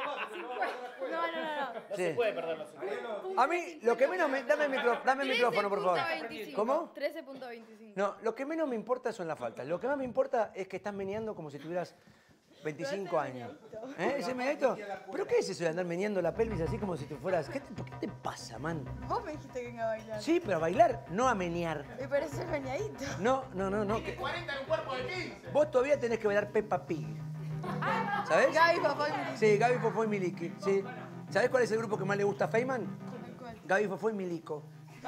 Speaker 2: no, no, no.
Speaker 1: No se puede perder los A mí, lo que menos me... Dame el, micro- dame el micrófono, por favor. ¿Cómo?
Speaker 21: trece punto veinticinco.
Speaker 1: No, lo que menos me importa son las faltas. Lo que más me importa es que estás meneando como si tuvieras veinticinco años. ¿Eh? ¿Ese meneadito? ¿Pero qué es eso de andar meneando la pelvis así como si tú fueras... ¿Qué te, ¿qué te pasa, man?
Speaker 21: Vos me dijiste que venga a bailar.
Speaker 1: Sí, pero a bailar, no a menear.
Speaker 21: Me parece meneadito.
Speaker 1: No, no, no, no. que-
Speaker 18: cuarenta en un cuerpo de quince.
Speaker 1: Vos todavía tenés que bailar Peppa Pig. ¿Sabés?
Speaker 21: Gaby, papá y Miliki.
Speaker 1: Sí, Gaby, Fofó y Miliki. Sí. ¿Sabés cuál es el grupo que más le gusta a Feynman? Gaby, Fofó y Milico.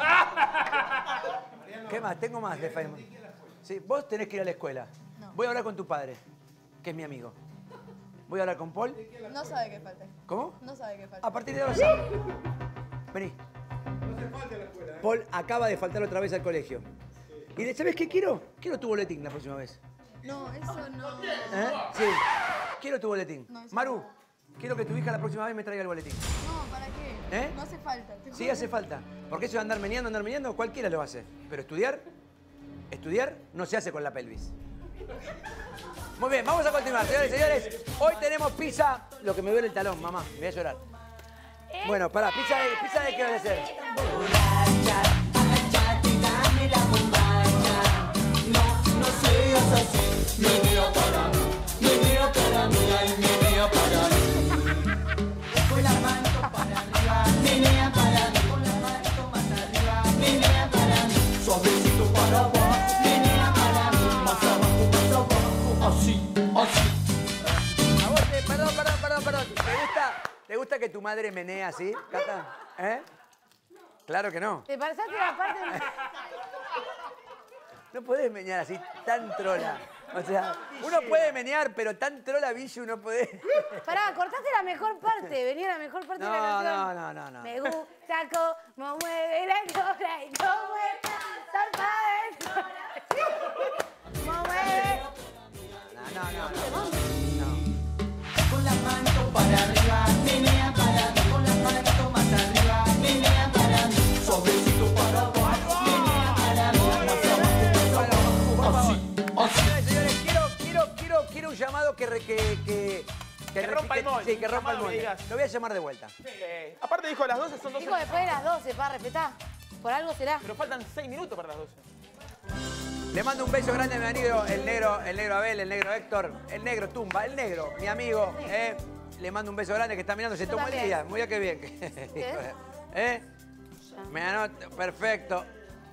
Speaker 1: ¿Qué más? Tengo más de Feynman. Sí, vos tenés que ir a la escuela. Voy a hablar con tu padre, que es mi amigo. Voy a hablar con Paul.
Speaker 21: No sabe qué falta.
Speaker 1: ¿Cómo?
Speaker 21: No sabe qué falta.
Speaker 1: A partir de ahora sabe. Vení. Paul acaba de faltar otra vez al colegio. Y ¿sabes qué quiero? Quiero tu boletín la próxima vez.
Speaker 21: No, eso no.
Speaker 1: ¿Eh? Sí. Quiero tu boletín.
Speaker 21: No, eso
Speaker 1: Maru, quiero que tu hija la próxima vez me traiga el boletín.
Speaker 21: No, ¿para qué?
Speaker 1: ¿Eh?
Speaker 21: No hace falta. te
Speaker 1: Sí,
Speaker 21: juro.
Speaker 1: hace falta. Porque eso de andar meneando, andar meneando, cualquiera lo hace. Pero estudiar, estudiar no se hace con la pelvis. Muy bien, vamos a continuar, señores y señores. Hoy tenemos pizza. Lo que me duele el talón, mamá, me voy a llorar. Bueno, pará, pizza de, pizza de qué va a ser.
Speaker 10: No seas así, menea para mí, menea para mí, ay, menea para mí. Con la mano para arriba, menea para mí, con la mano más arriba, menea para mí, suavecito para abajo, menea para mí, más abajo, más abajo, así, así.
Speaker 1: A vos te, perdón, perdón, perdón, perdón. ¿Te gusta, ¿Te gusta que tu madre menee así, Cata? ¿Eh? Claro que no.
Speaker 2: ¿Te pasaste la parte?
Speaker 1: No podés menear así tan trola. O sea, uno puede menear, pero tan trola, bicho, uno puede.
Speaker 2: Pará, cortaste la mejor parte. Venía la mejor parte
Speaker 1: No,
Speaker 2: de la canción.
Speaker 1: no, no, no, no.
Speaker 2: Me gusta cómo mueve la cola y cómo está zarpada de cómo mueve.
Speaker 1: No, no, no.
Speaker 10: Con la mano para arriba, menea para mí, con la mano más arriba, menea para mí, suavecito para abajo, menea para mí, más abajo, más abajo, así,
Speaker 1: Señores, señores, quiero, quiero, quiero, quiero un llamado que... re- que, que
Speaker 3: Que rompa el molde,
Speaker 1: Sí, que
Speaker 3: un
Speaker 1: rompa el
Speaker 3: llamado que
Speaker 1: molde.
Speaker 3: digas.
Speaker 1: Lo voy a llamar de vuelta.
Speaker 3: Eh, aparte dijo a las doce, son doce.
Speaker 2: Dijo después de las doce, para respetar. Por algo será.
Speaker 3: Pero faltan seis minutos para las doce.
Speaker 1: Le mando un beso grande a mi amigo, el negro, el negro Abel, el negro Héctor, el negro Tumba, el negro, mi amigo. Eh, le mando un beso grande que está mirando, se
Speaker 2: Yo
Speaker 1: tomó el
Speaker 2: también.
Speaker 1: día. Muy bien, qué bien. ¿Eh? Me anoto, perfecto.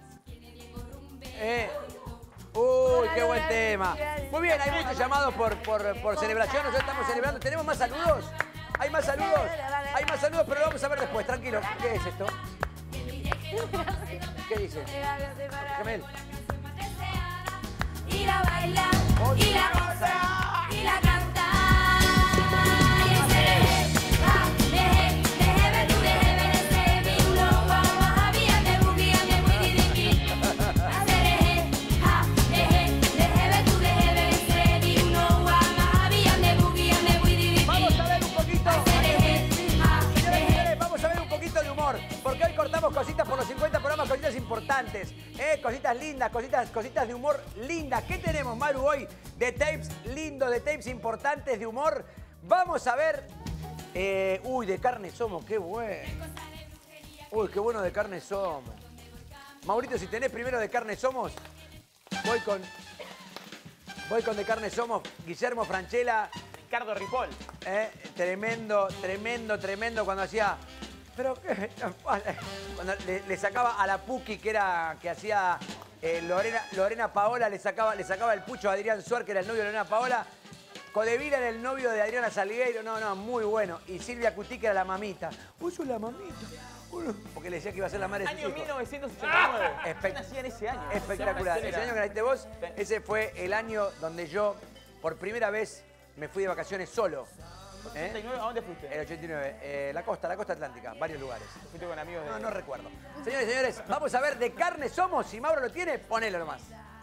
Speaker 1: Eh. Uy, qué buen tema. Muy bien, hay muchos llamados por, por, por celebración. Nosotros estamos celebrando. ¿Tenemos más saludos? ¿Hay más saludos? Hay más saludos, pero lo vamos a ver después. Tranquilo. ¿Qué es esto? ¿Qué dice? Jamel.
Speaker 10: y la baila, y la goza, y la canta. Y ese deje, ja, deje, deje ver tú, deje ver ese mi uno, guau, había de boogie, de boogie, de boogie. Ese deje, ja, deje, deje ver tú, deje ver ese mi uno, guau, había de boogie, de boogie, de boogie.
Speaker 1: Vamos a ver un poquito.
Speaker 10: Ese deje, ja,
Speaker 1: Señoras y señores, vamos a ver un poquito de humor, porque hoy cortamos cositas por los cincuenta programas, cositas importantes, eh, cositas lindas, cositas, cositas de humor lindas. ¿Qué tenemos, Maru, hoy de tapes lindos, de tapes importantes de humor? Vamos a ver, eh, uy, de carne somos, qué bueno. Uy, qué bueno de carne somos. Maurito, si tenés primero de carne somos, voy con, voy con de carne somos, Guillermo Franchella.
Speaker 3: Ricardo Ripoll.
Speaker 1: Eh, tremendo, tremendo, tremendo cuando hacía... Pero qué... Cuando le, le sacaba a la Puki, que era que hacía eh, Lorena, Lorena Paola, le sacaba, le sacaba el pucho a Adrián Suárez, que era el novio de Lorena Paola. Codevila era el novio de Adriana Salgueiro. No, no, muy bueno. Y Silvia Cutí, que era la mamita. Vos sos la mamita. Porque le decía que iba a ser la madre de sus
Speaker 3: Año
Speaker 1: hijos.
Speaker 3: mil novecientos ochenta y nueve.
Speaker 1: Espe-
Speaker 3: Yo nací en ese año.
Speaker 1: Espectacular. Ese año que naciste vos, ese fue el año donde yo, por primera vez, me fui de vacaciones solo. ¿Eh?
Speaker 3: ¿ochenta y nueve? ¿A dónde fuiste?
Speaker 1: El ochenta y nueve. Eh, la costa, la costa atlántica, varios lugares.
Speaker 3: ¿Fuiste con amigos de...?
Speaker 1: No, no recuerdo. Señores y señores, vamos a ver de carne somos. Si Mauro lo tiene, ponelo nomás.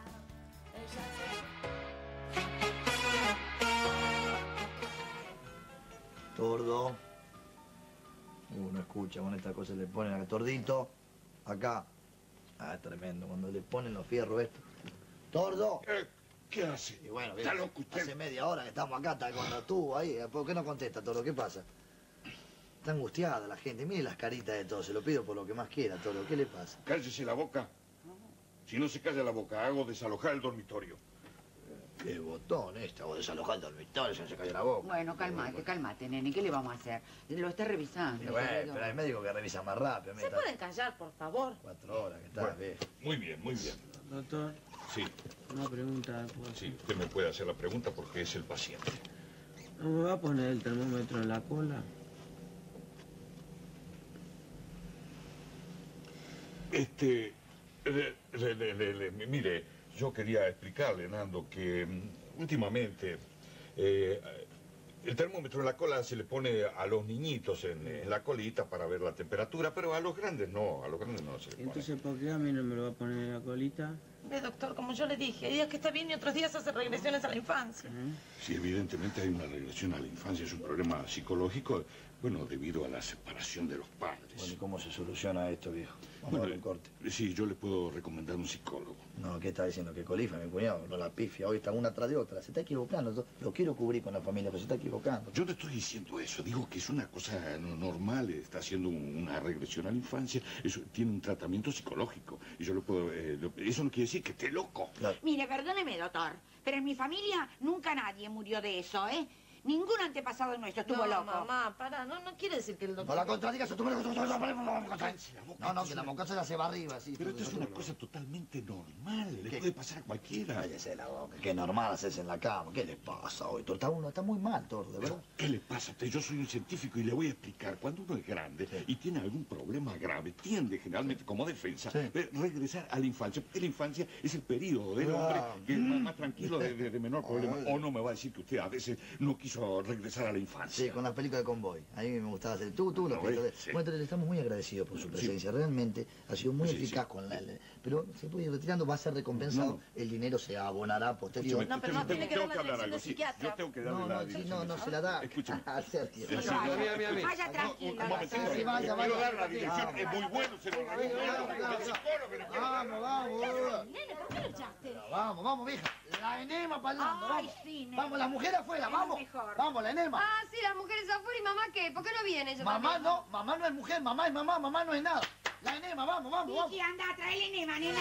Speaker 5: Tordo. Uh, no escucha, con esta cosa le ponen a tordito. Acá. Ah, es tremendo. Cuando le ponen los fierros esto. ¡Tordo!
Speaker 22: ¿Qué hace?
Speaker 5: Y bueno,
Speaker 22: ¿Está
Speaker 5: bien,
Speaker 22: loco usted?
Speaker 5: hace media hora que estamos acá, está con la tubo ahí. ¿Por qué no contesta, Tordo? ¿Qué pasa? Está angustiada la gente. Mire las caritas de todos. Se lo pido por lo que más quiera, Tordo. ¿Qué le pasa?
Speaker 22: Cállese la boca. Si no se calla la boca, hago desalojar el dormitorio.
Speaker 5: Qué botón este. Hago desalojar el dormitorio, se se calla la boca.
Speaker 23: Bueno, calmate, calmate, nene. ¿Qué le vamos a hacer? Lo está revisando.
Speaker 5: Y bueno, pero hay médico que revisa más rápido.
Speaker 23: ¿Se
Speaker 5: mira,
Speaker 23: pueden callar, por favor?
Speaker 5: Cuatro horas que está,
Speaker 22: Bueno,
Speaker 5: ve.
Speaker 22: muy bien, muy bien.
Speaker 24: Doctor,
Speaker 22: Sí,
Speaker 24: una pregunta. ¿puedo hacer?
Speaker 22: sí, usted me puede hacer la pregunta porque es el paciente.
Speaker 24: ¿No me va a poner el termómetro en la cola?
Speaker 22: Este, le- le- le- le- le- mire, yo quería explicarle, Nando, que mm, últimamente eh, el termómetro en la cola se le pone a los niñitos en, en la colita para ver la temperatura, pero a los grandes no, a los grandes no se le pone.
Speaker 24: Entonces, ¿por qué a mí no me lo va a poner en la colita?
Speaker 4: Ve, doctor, como yo le dije, hay días que está bien y otros días hace regresiones a la infancia.
Speaker 22: Sí, evidentemente hay una regresión a la infancia, es un problema psicológico, bueno, debido a la separación de los padres.
Speaker 5: Bueno, ¿y cómo se soluciona esto, viejo? Vamos
Speaker 22: Bueno,
Speaker 5: a dar un corte.
Speaker 22: Sí, yo le puedo recomendar un psicólogo.
Speaker 5: No, ¿qué está diciendo? Que Colifa, mi cuñado, no la pifia. Hoy está una tras de otra. Se está equivocando. Yo lo quiero cubrir con la familia, pero se está equivocando.
Speaker 22: Yo no estoy diciendo eso, digo que es una cosa no- normal, está haciendo un- una regresión a la infancia, eso tiene un tratamiento psicológico. Y yo lo puedo... eh, lo- eso no quiere decir que esté loco.
Speaker 23: Mire, perdóneme, doctor, pero en mi familia nunca nadie murió de eso, ¿eh? Ningún antepasado nuestro estuvo
Speaker 4: No,
Speaker 23: loco.
Speaker 4: mamá, para, no, no quiere decir que el doctor...
Speaker 5: No la contradigas, tú me la No, no, que la mocosa ya se va arriba, sí.
Speaker 22: Pero esto es una cosa totalmente normal, le puede pasar a cualquiera.
Speaker 5: Cállese la boca, que normal hacerse en la cama. ¿Qué le pasa hoy? Está, uno, está muy mal, Tordo, de verdad.
Speaker 22: ¿Qué le pasa a usted? Yo soy un científico y le voy a explicar. Cuando uno es grande y tiene algún problema grave, tiende generalmente como defensa eh, regresar a la infancia. Porque la infancia es el periodo del hombre que es más, más tranquilo, de, de- de menor problema. O no me va a decir que usted a veces no quiso regresar a la infancia.
Speaker 5: Sí, con las películas de Convoy. A mí me gustaba hacer tú, tú, los
Speaker 22: No,
Speaker 5: películas de-
Speaker 22: sí.
Speaker 5: Bueno, entonces, le estamos muy agradecidos por su presencia. Realmente ha sido muy eficaz con la... la- Pero se puede ir retirando, va a ser recompensado.
Speaker 22: No, no.
Speaker 5: El dinero se abonará posterior.
Speaker 22: Escúchame, tengo- tengo- tengo que hablar algo, sí. Yo tengo que darle
Speaker 5: No,
Speaker 22: la
Speaker 5: no, sí,
Speaker 22: dirección.
Speaker 5: no, no se la da
Speaker 22: Escúchame.
Speaker 5: a Sergio.
Speaker 22: Sí, sí,
Speaker 5: Vaya,
Speaker 22: mira, mira, mira.
Speaker 23: Vaya tranquilo.
Speaker 22: Un momentito.
Speaker 5: Sí, vaya,
Speaker 22: Quiero
Speaker 5: vaya.
Speaker 22: dar la dirección, es muy bueno, se lo recomiendo.
Speaker 5: Vamos, vamos.
Speaker 23: Nene, ¿por qué lo echaste?
Speaker 5: Vamos, vamos, vieja. La enema para adelante,
Speaker 23: Ay,
Speaker 5: vamos.
Speaker 23: sí, nene.
Speaker 5: Vamos, la mujer afuera,
Speaker 23: Es
Speaker 5: vamos.
Speaker 23: mejor.
Speaker 5: Vamos, la enema.
Speaker 21: Ah, sí, las mujeres afuera y mamá qué, ¿por qué no viene ella
Speaker 5: Mamá
Speaker 21: también?
Speaker 5: no, mamá no es mujer, mamá es mamá, mamá no es nada. La enema, vamos, vamos, vamos.
Speaker 23: Vicky, anda, trae el enema, nena.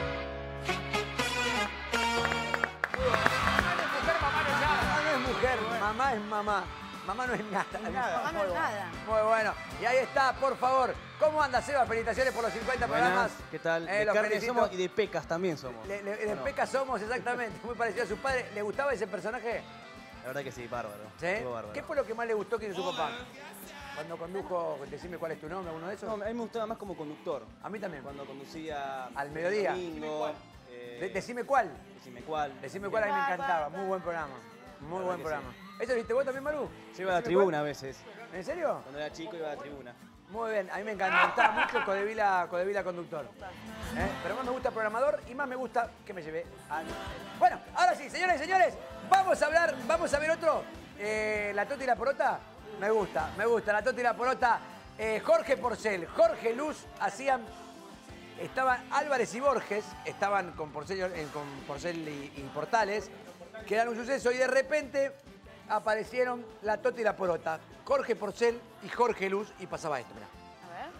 Speaker 1: Mamá no es mujer, mamá es mamá. Mamá no es nada.
Speaker 2: Mamá no
Speaker 1: Muy
Speaker 2: es
Speaker 1: bueno.
Speaker 2: nada.
Speaker 1: Muy bueno. Y ahí está, por favor. ¿Cómo anda, Seba? Felicitaciones por los cincuenta programas.
Speaker 8: Buenas, ¿qué tal?
Speaker 1: Eh,
Speaker 8: de
Speaker 1: los
Speaker 8: carne
Speaker 1: felicito.
Speaker 8: somos y de pecas también somos.
Speaker 1: Le- le- de
Speaker 8: Bueno,
Speaker 1: Peca somos, exactamente. Muy parecido a su padre. ¿Le gustaba ese personaje?
Speaker 8: La verdad que sí, bárbaro.
Speaker 1: ¿Sí?
Speaker 8: Estuvo bárbaro.
Speaker 1: ¿Qué fue lo que más le gustó que hizo su papá? Cuando condujo, decime cuál es tu nombre, alguno de esos.
Speaker 8: No, a mí me gustaba más como conductor.
Speaker 1: A mí también.
Speaker 8: Cuando conducía...
Speaker 1: Al mediodía.
Speaker 8: Domingo, eh,
Speaker 1: De- decime cuál.
Speaker 8: Decime cuál.
Speaker 1: Decime cuál, a mí me encantaba. Muy buen programa. Muy
Speaker 8: La
Speaker 1: buen
Speaker 8: verdad que
Speaker 1: programa. ¿Eso viste vos también, Maru?
Speaker 8: Yo iba a la
Speaker 1: Decime cuál.
Speaker 8: tribuna a veces.
Speaker 1: ¿En serio?
Speaker 8: Cuando era chico iba a la tribuna.
Speaker 1: Muy bien, a mí me encanta, me gustaba mucho Codevila, Codevila Conductor. ¿Eh? Pero más me gusta Programador y más me gusta que me llevé a... Bueno, ahora sí, señoras y señores, vamos a hablar, vamos a ver otro. Eh, la Tota y la Porota, me gusta, me gusta, la Tota y la Porota. Eh, Jorge Porcel, Jorge Luz hacían... Estaban Álvarez y Borges, estaban con Porcel, eh, con Porcel y, y Portales, que eran un suceso y de repente aparecieron la Tota y la Porota, Jorge Porcel y Jorge Luz y pasaba esto, mirá.
Speaker 2: A ver.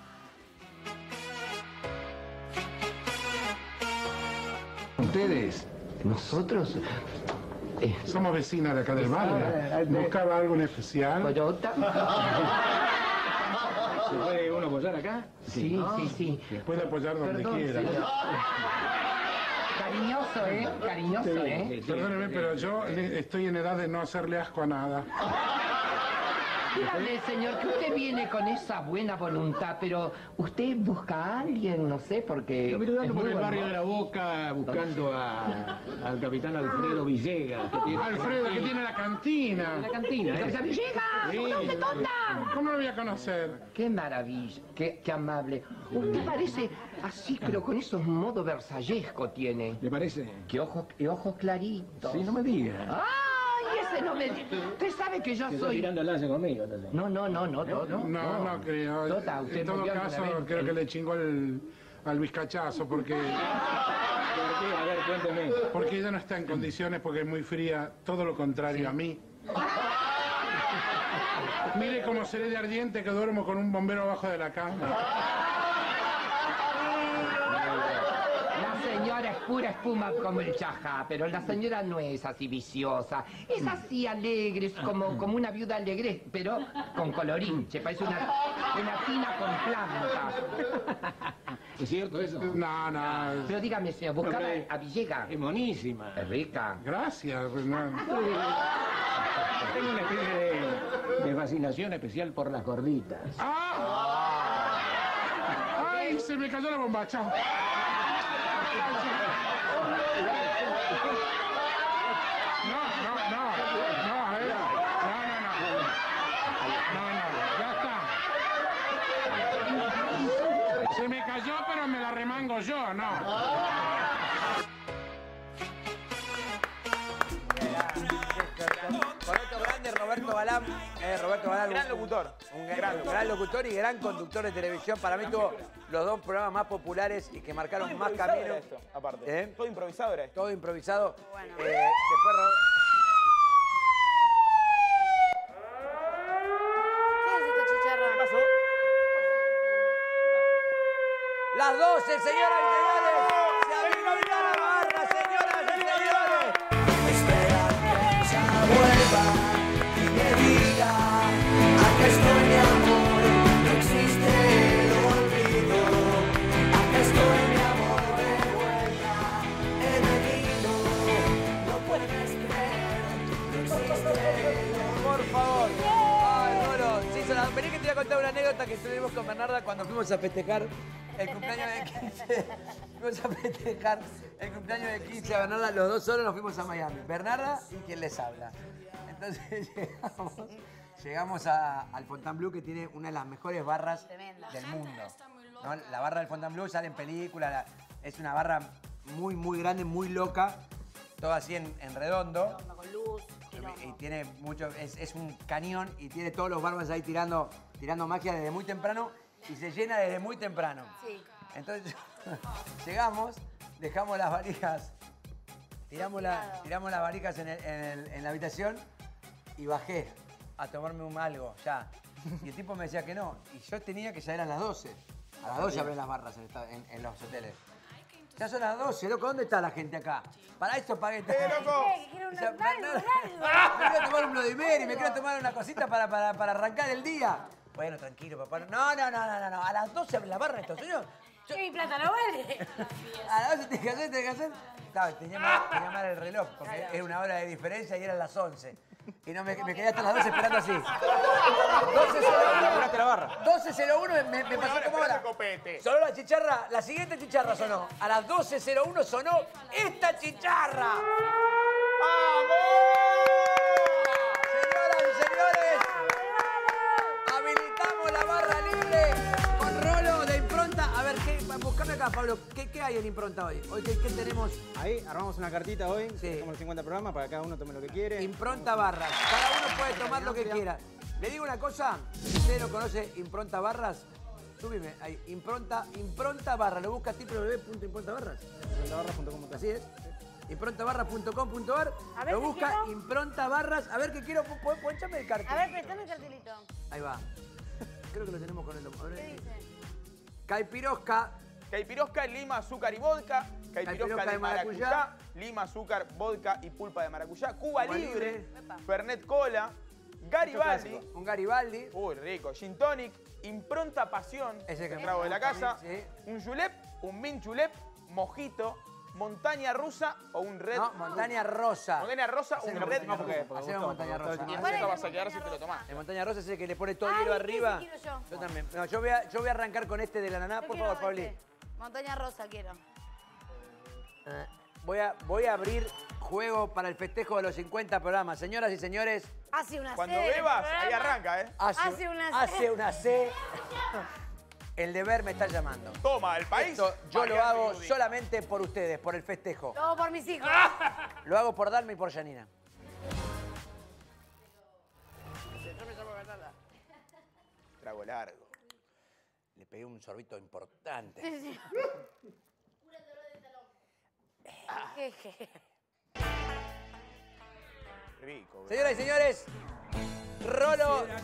Speaker 9: Ustedes, nosotros... eh,
Speaker 11: Somos vecinas de acá del barrio. ¿Buscaba algo en especial?
Speaker 9: Toyota.
Speaker 11: ¿Se puede uno apoyar acá?
Speaker 9: Sí, sí, sí.
Speaker 11: Se puede apoyar donde
Speaker 9: Perdón,
Speaker 11: quiera.
Speaker 9: señor. Cariñoso, ¿eh? Cariñoso, ¿eh?
Speaker 11: Perdóneme, pero yo le- estoy en edad de no hacerle asco a nada.
Speaker 9: Dígame, señor, que usted viene con esa buena voluntad, pero usted busca a alguien, no sé, porque...
Speaker 25: Yo vine
Speaker 9: es
Speaker 25: por
Speaker 9: muy
Speaker 25: el
Speaker 9: buen
Speaker 25: barrio
Speaker 9: mozo.
Speaker 25: de la Boca buscando a- al capitán Alfredo Villegas. que tiene-
Speaker 11: Alfredo, que tiene la cantina.
Speaker 25: La cantina,
Speaker 9: ¡El
Speaker 25: ¿eh?
Speaker 9: capitán Villegas!
Speaker 25: Sí,
Speaker 9: ¡Conoce
Speaker 25: sí.
Speaker 9: toda!
Speaker 11: ¿Cómo lo voy a conocer?
Speaker 9: ¡Qué maravilla! Qué, ¡Qué amable! Usted parece así, pero con esos modos versallesco tiene.
Speaker 25: ¿Le parece?
Speaker 9: ¡Qué ojos, qué ojos claritos!
Speaker 25: Sí, no me diga.
Speaker 9: ¡Ay, ese no me... Usted sabe que yo
Speaker 25: Que está
Speaker 9: soy...
Speaker 25: tirando el lance conmigo, entonces.
Speaker 9: No, no, no, no, no,
Speaker 11: No, no, creo.
Speaker 9: Tota, usted
Speaker 11: En todo
Speaker 9: murió
Speaker 11: caso,
Speaker 9: alguna vez
Speaker 11: creo
Speaker 9: en-
Speaker 11: que le chingó el, al bizcachazo porque...
Speaker 25: ¿Por qué? A ver, cuénteme.
Speaker 11: Porque ella no está en condiciones porque es muy fría, todo lo contrario a mí. Mire cómo seré de ardiente que duermo con un bombero abajo de la cama.
Speaker 9: La señora es pura espuma como el chajá, pero la señora no es así viciosa. Es así alegre, es como, como una viuda alegre, pero con colorín. Se parece una, una tina con plantas.
Speaker 25: ¿Es cierto eso?
Speaker 11: No, no.
Speaker 9: Pero dígame, señor, buscaba
Speaker 25: Hombre,
Speaker 9: a Villegas.
Speaker 25: Es monísima.
Speaker 9: Es rica.
Speaker 11: Gracias. Pues no.
Speaker 25: Tengo una especie de, de fascinación especial por las gorditas.
Speaker 11: ¡Ah! ¡Ay! Se me cayó la bombacha. No, no, no. No, a ver. No, no, no. No, no. Ya está. Se me cayó, pero me la remango yo, no.
Speaker 1: Badal, eh, Roberto Badal.
Speaker 3: Gran locutor.
Speaker 1: Un gran,
Speaker 3: Gran
Speaker 1: un
Speaker 3: locutor.
Speaker 1: gran locutor y gran conductor de televisión. Para mí tuvo los dos programas más populares y que marcaron
Speaker 3: Todo
Speaker 1: más
Speaker 3: improvisado
Speaker 1: camino.
Speaker 3: era esto, aparte.
Speaker 1: ¿Eh?
Speaker 3: Todo improvisado era esto.
Speaker 1: Todo improvisado.
Speaker 2: Bueno.
Speaker 1: Eh, después Ro-
Speaker 2: ¿Qué es esta chicharra?
Speaker 3: ¿Qué pasó?
Speaker 1: Las doce, señoras y señores. Se habilita la barra, señoras y señores.
Speaker 10: Espera que ella vuelva y me diga, acá estoy mi amor, no existe el olvido. Acá estoy mi amor de vuelta, he venido, no puedes creer, no existe el olvido.
Speaker 1: Por favor. Ay, Rolo, se hizo la... Vení que te voy a contar una anécdota que tuvimos con Bernarda cuando fuimos a festejar el cumpleaños de quince. Fuimos a festejar el cumpleaños de quince a Bernarda. Los dos solos nos fuimos a Miami. Bernarda y quien les habla. Entonces llegamos, llegamos a- al Fontainebleau, que tiene una de las mejores barras
Speaker 2: Tremenda.
Speaker 1: del mundo, ¿no? La barra del Fontainebleau sale en películas. la- Es una barra muy, muy grande, muy loca. Todo así en, en redondo.
Speaker 2: Con luz,
Speaker 1: Y tiene mucho, es, es un cañón y tiene todos los barbas ahí tirando, tirando magia desde muy temprano y se llena desde muy temprano.
Speaker 2: Sí.
Speaker 1: Entonces llegamos, dejamos las varijas, tiramos, la, tiramos las varijas en, el- en el- en la habitación y bajé a tomarme un algo ya. Y el tipo me decía que no. Y yo tenía que ya eran las doce. A las doce abren las barras en, esta- en- en los hoteles. Ya son las doce, loco. ¿Dónde está la gente acá? Para esto pagué.
Speaker 3: ¡Eh, loco!
Speaker 2: ¿Qué? Quiero
Speaker 1: O
Speaker 2: una
Speaker 1: sea,
Speaker 2: algo,
Speaker 1: Bernardo-
Speaker 2: algo.
Speaker 1: Me quiero tomar un Bloody Mary, me quiero tomar una cosita para, para, para arrancar el día. Bueno, tranquilo, papá. No, no, no, no, no, no. A las doce abre la barra esto, señor.
Speaker 2: ¿Qué mi plata no vale?
Speaker 1: A las doce tenés que hacer, tenés que hacer. Claro, tenía mal, tenía mal el reloj, porque era una hora de diferencia y eran las once. Y no me, me quedé hasta las doce esperando así. doce cero uno.
Speaker 3: Apuraste la barra.
Speaker 1: doce cero uno me, me pasó como ahora.
Speaker 3: Copete.
Speaker 1: Sonó la chicharra, la siguiente chicharra sonó. A las doce cero uno sonó esta chicharra. Señoras y señores, habilitamos la barra libre con Rolo de Impronta. A ver, ¿qué, buscame acá, Pablo. ¿Qué, qué hay en Impronta hoy? Hoy, ¿qué, qué tenemos?
Speaker 8: Ahí armamos una cartita hoy,
Speaker 1: Sí.
Speaker 8: como los cincuenta programas, para que cada uno tome lo que quiere.
Speaker 1: Impronta Barras. Cada uno puede tomar lo que quiera. Le digo una cosa, si usted no conoce Impronta Barras, súbime ahí, Impronta, Impronta Barra. Lo busca w w w punto impronta barras.
Speaker 8: impronta barras punto com punto a r.
Speaker 1: Así es. impronta barras punto com punto a r.
Speaker 2: A ver
Speaker 1: Lo
Speaker 2: qué
Speaker 1: busca
Speaker 2: quiero.
Speaker 1: Impronta Barras. A ver qué quiero. ¿Puedo ponchame el cartel?
Speaker 2: A ver, prestame el cartelito.
Speaker 1: Ahí va. Creo que lo tenemos con el... a ver.
Speaker 2: ¿Qué dice?
Speaker 1: Caipirosca.
Speaker 3: Caipirosca, lima, azúcar y vodka. Caipirosca
Speaker 1: Caipirosca
Speaker 3: de
Speaker 1: de maracuyá.
Speaker 3: maracuyá. Lima, azúcar, vodka y pulpa de maracuyá. Cuba,
Speaker 1: Cuba
Speaker 3: libre.
Speaker 1: libre.
Speaker 2: Epa.
Speaker 3: Fernet Cola. Garibaldi.
Speaker 1: Un Garibaldi.
Speaker 3: Uy, rico. Gin Tonic. Impronta Pasión.
Speaker 1: Ese que-
Speaker 3: el trago de la casa.
Speaker 1: Sí.
Speaker 3: Un julep. Un min julep. Mojito. Montaña rusa o un red.
Speaker 1: No, montaña rosa.
Speaker 3: Montaña rosa o un
Speaker 1: Hacemos
Speaker 3: red.
Speaker 1: montaña
Speaker 3: porque-
Speaker 1: rosa. Hacemos montaña rosa.
Speaker 3: Y
Speaker 1: Ah,
Speaker 3: después
Speaker 1: sí.
Speaker 3: te vas a quedar si te lo tomás.
Speaker 1: El montaña rosa es el que le pone todo el
Speaker 2: Ay,
Speaker 1: hielo
Speaker 2: ese
Speaker 1: arriba.
Speaker 2: quiero yo.
Speaker 1: Yo también. No, yo voy a, yo voy a arrancar con este de la naná.
Speaker 2: Yo
Speaker 1: Por
Speaker 2: quiero
Speaker 1: favor, Pauli.
Speaker 2: este. Montaña rosa quiero.
Speaker 1: Eh, Voy a, voy a abrir juego para el festejo de los cincuenta programas. Señoras y señores,
Speaker 2: Hace una
Speaker 3: Cuando
Speaker 2: C.
Speaker 3: bebas, ahí arranca, ¿eh?
Speaker 1: hace,
Speaker 2: Hace una C.
Speaker 1: hace una C. El deber me está llamando.
Speaker 3: Toma, el país.
Speaker 1: Esto yo lo
Speaker 3: Mariano
Speaker 1: hago
Speaker 3: Yudi.
Speaker 1: solamente por ustedes, por el festejo.
Speaker 2: Todo por mis hijos.
Speaker 1: Lo hago por Dalma y por Janina.
Speaker 3: Trago largo.
Speaker 1: Le pegué un sorbito importante.
Speaker 2: Sí, sí. Jeje.
Speaker 3: Rico, bro.
Speaker 1: Señoras y señores, Rolo de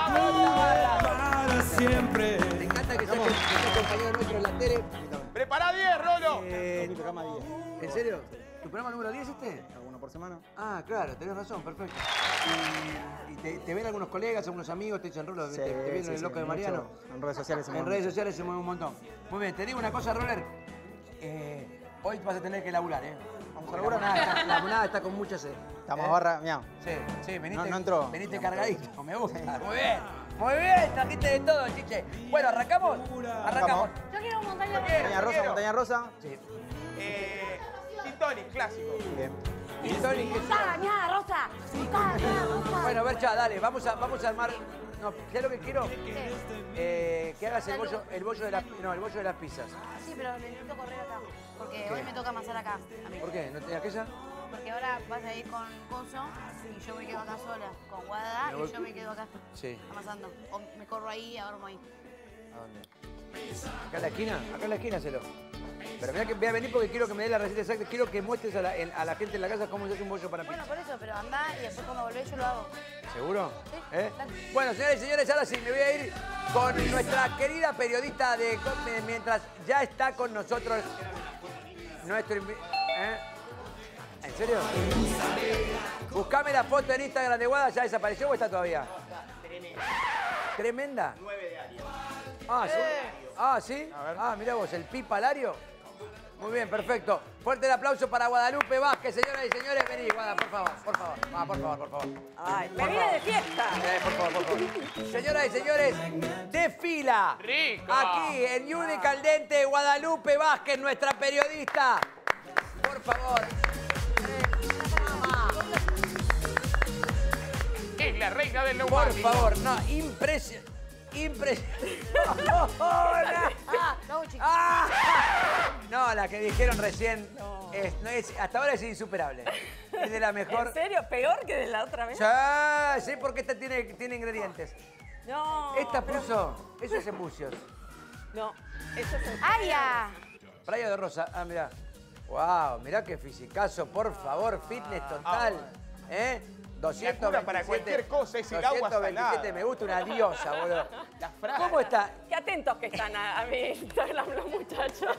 Speaker 10: Para siempre.
Speaker 1: Me encanta que sea que sea compañero nuestro en la tele.
Speaker 3: Prepará diez, Rolo.
Speaker 1: Eh,
Speaker 8: Mi programa diez.
Speaker 1: ¿En serio? ¿Tu programa número diez este?
Speaker 8: Uno por semana.
Speaker 1: Ah, claro, tenés razón, perfecto. ¿Y, y te, te ven algunos colegas, algunos amigos, te dicen Rolo,
Speaker 8: Sí,
Speaker 1: te, te vieron
Speaker 8: sí,
Speaker 1: el
Speaker 8: sí,
Speaker 1: loco de
Speaker 8: mucho.
Speaker 1: Mariano?
Speaker 8: En redes sociales se
Speaker 1: En
Speaker 8: mueve
Speaker 1: redes
Speaker 8: mucho.
Speaker 1: sociales se mueve un montón. Muy bien, te digo una cosa, Roller. Eh, hoy vas a tener que laburar, ¿eh?
Speaker 8: Vamos a
Speaker 1: Porque
Speaker 8: laburar.
Speaker 1: La monada está, la monada está con mucha sed.
Speaker 8: Estamos
Speaker 1: ¿Eh?
Speaker 8: barra, mira.
Speaker 1: Sí, sí, veniste,
Speaker 8: No, no entró.
Speaker 1: veniste
Speaker 8: No,
Speaker 1: cargadito, me gusta. Muy bien, muy bien, trajiste de todo, chiche. Bueno, ¿arrancamos? Arrancamos.
Speaker 2: Yo quiero un montaña
Speaker 8: Montaña rosa,
Speaker 3: quiero.
Speaker 8: montaña rosa.
Speaker 1: Sí.
Speaker 3: Eh, Gin Tonic, clásico.
Speaker 8: Bien.
Speaker 1: Y Tony, ¿qué es?
Speaker 2: Montaña rosa. Montaña rosa.
Speaker 1: Bueno, a ver, ya, dale, vamos a, vamos a armar. No, ¿sabes lo que quiero? Eh, que hagas el bollo, el bollo de las, no, el bollo de las pizzas.
Speaker 2: Sí, pero necesito correr acá. Porque hoy me toca amasar acá. a mí.
Speaker 1: ¿Por qué? ¿No te aquella?
Speaker 2: Porque ahora vas a ir con Coso y yo me quedo acá sola, con Guada y yo me quedo acá.
Speaker 1: Sí.
Speaker 2: Amasando. O me corro ahí y ahormo ahí.
Speaker 1: ¿A dónde? ¿Acá en la esquina? Acá en la esquina, hacelo. Pero mira que voy a venir porque quiero que me dé la receta exacta. Quiero que muestres a la, en- a la gente en la casa cómo se hace un bollo para pizza.
Speaker 2: Bueno, por eso, pero andá y después cuando volvés yo lo hago.
Speaker 1: ¿Seguro?
Speaker 2: Sí,
Speaker 1: ¿Eh?
Speaker 2: dale.
Speaker 1: Bueno, señores y señores, ahora sí, me voy a ir con nuestra querida periodista de... Mientras ya está con nosotros nuestro... invi- ¿Eh? ¿En serio? Buscame la foto en Instagram de Guada, ¿ya desapareció o está todavía? ¿Tremenda?
Speaker 12: nueve de área.
Speaker 1: Ah, ¿sí? Ah, ¿sí? Ah, mirá vos, el Pipa Lario. Muy bien, perfecto. Fuerte el aplauso para Guadalupe Vázquez, señoras y señores. Vení, Guada, por favor, por favor. Ah, por favor, por favor.
Speaker 13: Ay,
Speaker 1: Por
Speaker 13: me vine
Speaker 1: favor.
Speaker 13: de fiesta.
Speaker 1: Eh, por favor, por favor. Señoras y señores, desfila.
Speaker 18: ¡Rico!
Speaker 1: Aquí en Yudi Caldente, Guadalupe Vázquez, nuestra periodista. Por favor.
Speaker 18: Es la reina del
Speaker 1: Por
Speaker 18: neumático.
Speaker 1: favor, no, impresionante. Impresionante. No, la que dijeron recién, es, no es, hasta ahora es insuperable. Es de la mejor.
Speaker 13: ¿En serio? ¿Peor que de la otra vez?
Speaker 1: Ya, sí, porque esta tiene, tiene ingredientes.
Speaker 13: No.
Speaker 1: Esta
Speaker 13: pero-
Speaker 1: puso, eso es embucios.
Speaker 13: No, eso es el...
Speaker 2: ¡Ay, ya!
Speaker 1: Playa de Rosa, ah, mirá. Wow, mirá qué fisicazo, por favor, fitness total. ¿Eh? doscientos veintisiete,
Speaker 3: para cualquier cosa es el agua
Speaker 1: doscientos veintisiete
Speaker 3: salada.
Speaker 1: me gusta, una diosa, boludo.
Speaker 3: La frase.
Speaker 1: ¿Cómo está?
Speaker 13: Qué atentos que están a, a mi Instagram los muchachos.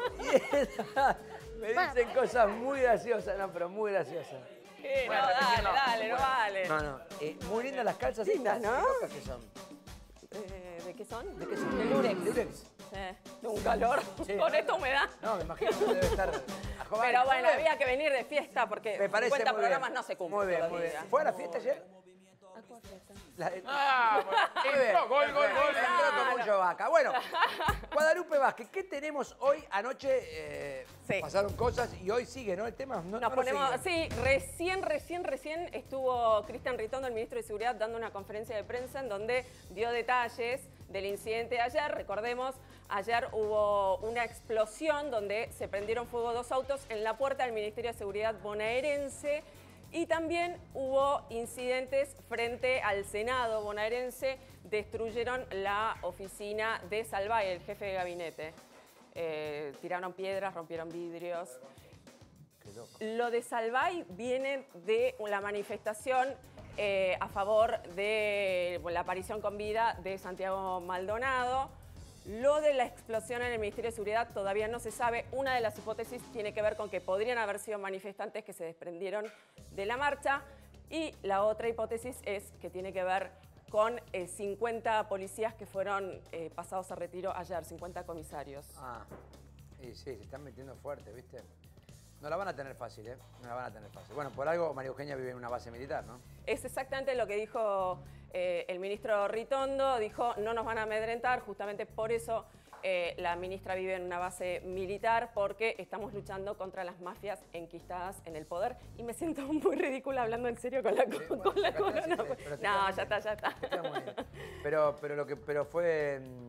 Speaker 1: Me dicen cosas muy graciosas, no, pero muy graciosas.
Speaker 13: ¿Qué?
Speaker 1: Bueno,
Speaker 13: No, dale,
Speaker 1: repitiendo.
Speaker 13: dale, no vale.
Speaker 1: No, no, eh, muy lindas las calzas
Speaker 13: Lindas,
Speaker 1: estas.
Speaker 13: ¿no?
Speaker 1: ¿Qué locas que son?
Speaker 13: Eh, ¿De qué son?
Speaker 1: ¿De qué son?
Speaker 13: De Lurex.
Speaker 1: Lurex.
Speaker 13: Eh, de un calor.
Speaker 1: Sí.
Speaker 13: Con esta humedad.
Speaker 1: No, me imagino que debe estar...
Speaker 13: Pero bueno, había que venir de fiesta porque
Speaker 1: Me parece
Speaker 13: cincuenta
Speaker 1: muy
Speaker 13: programas
Speaker 1: bien.
Speaker 13: no se cumplen
Speaker 1: Muy bien,
Speaker 13: todos
Speaker 1: muy
Speaker 13: los
Speaker 1: bien.
Speaker 13: días.
Speaker 1: ¿Fue a la fiesta ayer? La-
Speaker 18: Ah,
Speaker 1: Muy
Speaker 18: bueno,
Speaker 1: bien,
Speaker 18: entró, gol, gol,
Speaker 1: perfecto.
Speaker 18: gol.
Speaker 1: Entró como yo vaca. Bueno, Guadalupe Vázquez, ¿qué tenemos hoy? Anoche eh,
Speaker 13: Sí.
Speaker 1: pasaron cosas y hoy sigue, ¿no? El tema no,
Speaker 13: Nos
Speaker 1: no lo
Speaker 13: ponemos,
Speaker 1: seguimos.
Speaker 13: sí, recién, recién, recién estuvo Cristian Ritondo, el ministro de Seguridad, dando una conferencia de prensa en donde dio detalles del incidente de ayer. Recordemos, ayer hubo una explosión donde se prendieron fuego dos autos en la puerta del Ministerio de Seguridad bonaerense y también hubo incidentes frente al Senado bonaerense. Destruyeron la oficina de Salvay, el jefe de gabinete. Eh, tiraron piedras, rompieron vidrios. Lo de Salvay viene de la manifestación eh, a favor de bueno, la aparición con vida de Santiago Maldonado. Lo de la explosión en el Ministerio de Seguridad todavía no se sabe. Una de las hipótesis tiene que ver con que podrían haber sido manifestantes que se desprendieron de la marcha. Y la otra hipótesis es que tiene que ver con eh, cincuenta policías que fueron eh, pasados a retiro ayer, cincuenta comisarios.
Speaker 1: Ah, y sí, se están metiendo fuerte, ¿viste? No la van a tener fácil, ¿eh? No la van a tener fácil. Bueno, por algo María Eugenia vive en una base militar, ¿no?
Speaker 13: Es exactamente lo que dijo eh, el ministro Ritondo. Dijo, no nos van a amedrentar, justamente por eso eh, la ministra vive en una base militar, porque estamos luchando contra las mafias enquistadas en el poder. Y me siento muy ridícula hablando en serio con la,
Speaker 1: Sí,
Speaker 13: con
Speaker 1: bueno,
Speaker 13: la
Speaker 1: acá
Speaker 13: corona.
Speaker 1: sí, sí, pero te
Speaker 13: No,
Speaker 1: queda muy
Speaker 13: ya
Speaker 1: bien.
Speaker 13: está, ya está.
Speaker 1: Te queda muy bien. Pero, pero lo que pero fue mm,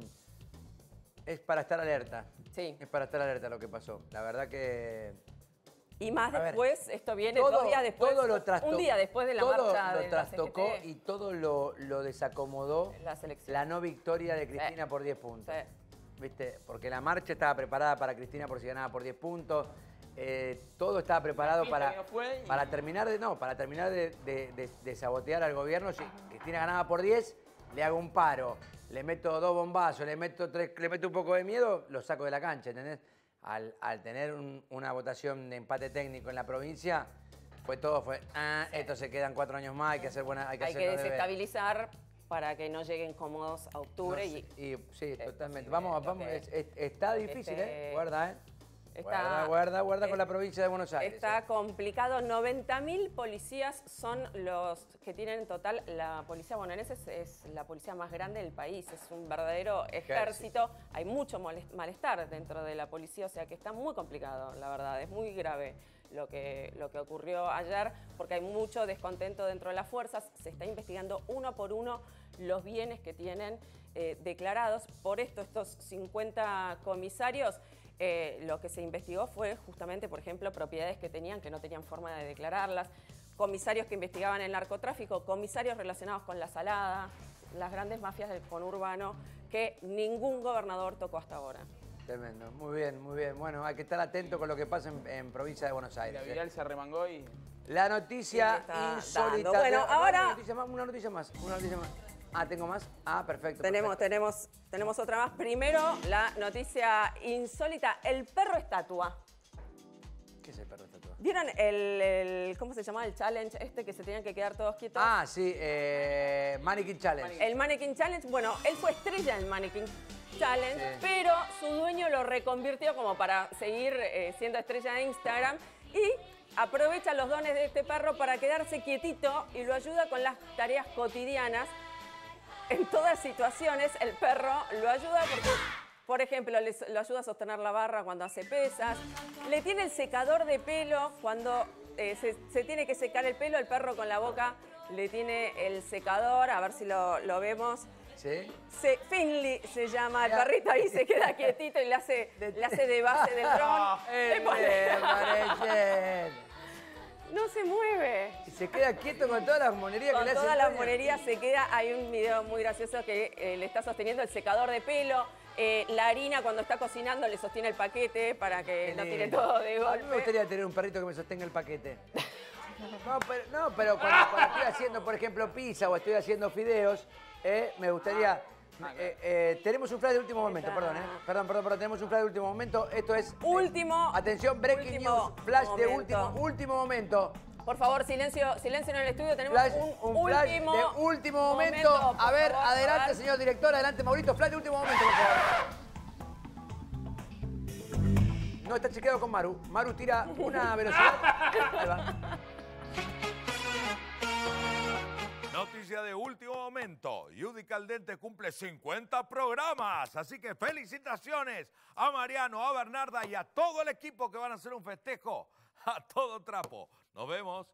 Speaker 1: es para estar alerta.
Speaker 13: Sí.
Speaker 1: Es para estar alerta lo que pasó. La verdad que
Speaker 13: Y más
Speaker 1: A ver,
Speaker 13: después, esto viene
Speaker 1: todo,
Speaker 13: dos días después,
Speaker 1: todo lo trastocó,
Speaker 13: un día después de la
Speaker 1: todo
Speaker 13: marcha
Speaker 1: lo
Speaker 13: de la
Speaker 1: trastocó
Speaker 13: C G T.
Speaker 1: y todo lo, lo desacomodó
Speaker 13: La selección.
Speaker 1: la no victoria de Cristina por diez puntos. ¿Viste? Porque la marcha estaba preparada para Cristina por si ganaba por diez puntos. Eh, todo estaba preparado
Speaker 13: fiesta
Speaker 1: para,
Speaker 13: que no fue y-
Speaker 1: para terminar de no, para terminar de, de- de- de sabotear al gobierno. Si Cristina ganaba por diez, le hago un paro, le meto dos bombazos, le meto tres, le meto un poco de miedo, lo saco de la cancha, ¿entendés? Al, al tener un- una votación de empate técnico en la provincia, fue todo, fue, ah, esto se quedan cuatro años más, hay que hacer buena, hay que
Speaker 13: Hay
Speaker 1: hacer
Speaker 13: que
Speaker 1: los deberes.
Speaker 13: desestabilizar para que no lleguen cómodos a octubre.
Speaker 1: No,
Speaker 13: y,
Speaker 1: sí, y- sí, totalmente. Vamos, vamos,
Speaker 13: que-
Speaker 1: es- es- está difícil,
Speaker 13: este,
Speaker 1: ¿eh? Guarda, ¿eh?
Speaker 13: está-
Speaker 1: guarda, guarda, guarda con la provincia de Buenos Aires.
Speaker 13: Está
Speaker 1: ¿eh?
Speaker 13: complicado. noventa mil policías son los que tienen en total. La policía bonaerense es, es la policía más grande del país. Es un verdadero ejército. Hay mucho molest- malestar dentro de la policía, o sea que está muy complicado, la verdad. Es muy grave lo que, lo que ocurrió ayer, porque hay mucho descontento dentro de las fuerzas. Se está investigando uno por uno los bienes que tienen eh, declarados. Por esto, estos cincuenta comisarios eh, lo que se investigó fue justamente, por ejemplo, propiedades que tenían que no tenían forma de declararlas, comisarios que investigaban el narcotráfico, comisarios relacionados con la salada, las grandes mafias del conurbano que ningún gobernador tocó hasta ahora.
Speaker 1: Tremendo, muy bien, muy bien. Bueno, hay que estar atento con lo que pasa en, en provincia de Buenos Aires.
Speaker 3: La Vidal se arremangó y...
Speaker 1: La noticia
Speaker 13: está
Speaker 1: insólita.
Speaker 13: dando. Bueno,
Speaker 1: de-
Speaker 13: ahora-
Speaker 1: Una noticia más, una noticia más, una noticia más. Ah, ¿tengo más? Ah, perfecto.
Speaker 13: Tenemos,
Speaker 1: perfecto.
Speaker 13: tenemos, tenemos otra más. Primero, la noticia insólita, el perro estatua.
Speaker 1: ¿Qué es el perro estatua?
Speaker 13: ¿Vieron el, el- cómo se llamaba el challenge este que se tenían que quedar todos quietos?
Speaker 1: Ah, sí, eh, Mannequin Challenge.
Speaker 13: El Mannequin Challenge, bueno, él fue estrella en Mannequin Challenge,
Speaker 1: Sí.
Speaker 13: pero su dueño lo reconvirtió como para seguir eh, siendo estrella de Instagram y aprovecha los dones de este perro para quedarse quietito y lo ayuda con las tareas cotidianas. En todas situaciones el perro lo ayuda porque, por ejemplo, le, lo ayuda a sostener la barra cuando hace pesas, le tiene el secador de pelo cuando eh, se, se tiene que secar el pelo, el perro con la boca le tiene el secador, a ver si lo, lo vemos.
Speaker 1: ¿Sí?
Speaker 13: Se, Finley se llama el perrito ahí, se queda quietito y le hace, le hace de base del dron. Le pone-
Speaker 1: Eh, parece.
Speaker 13: No se mueve.
Speaker 1: Y se queda quieto con todas las monerías que
Speaker 13: Con
Speaker 1: le hace.
Speaker 13: todas
Speaker 1: el
Speaker 13: las
Speaker 1: dueño.
Speaker 13: monerías se queda. Hay un video muy gracioso que eh, le está sosteniendo el secador de pelo. Eh, la harina cuando está cocinando le sostiene el paquete para que
Speaker 1: Qué
Speaker 13: no tire
Speaker 1: lindo.
Speaker 13: todo de
Speaker 1: A mí me
Speaker 13: golpe.
Speaker 1: gustaría tener un perrito que me sostenga el paquete. No, pero, no, pero cuando, cuando estoy haciendo, por ejemplo, pizza o estoy haciendo fideos, eh, me gustaría... eh, eh, tenemos un flash de último momento, perdón, eh. Perdón, perdón, perdón, tenemos un flash de último momento. Esto es... eh,
Speaker 13: Último.
Speaker 1: atención, breaking
Speaker 13: último
Speaker 1: news, flash de
Speaker 13: momento.
Speaker 1: último, último momento.
Speaker 13: Por favor, silencio, silencio en el estudio. Tenemos
Speaker 1: Flash,
Speaker 13: un,
Speaker 1: un flash
Speaker 13: último
Speaker 1: de último momento.
Speaker 13: por
Speaker 1: A ver,
Speaker 13: favor,
Speaker 1: adelante,
Speaker 13: a ver.
Speaker 1: señor director, adelante, Maurito. Flash de último momento, por favor. No, está chequeado con Maru. Maru tira una velocidad. Ahí va.
Speaker 6: Noticia de último momento. Judy Caldente cumple cincuenta programas. Así que felicitaciones a Mariano, a Bernarda y a todo el equipo que van a hacer un festejo a todo trapo. Nos vemos.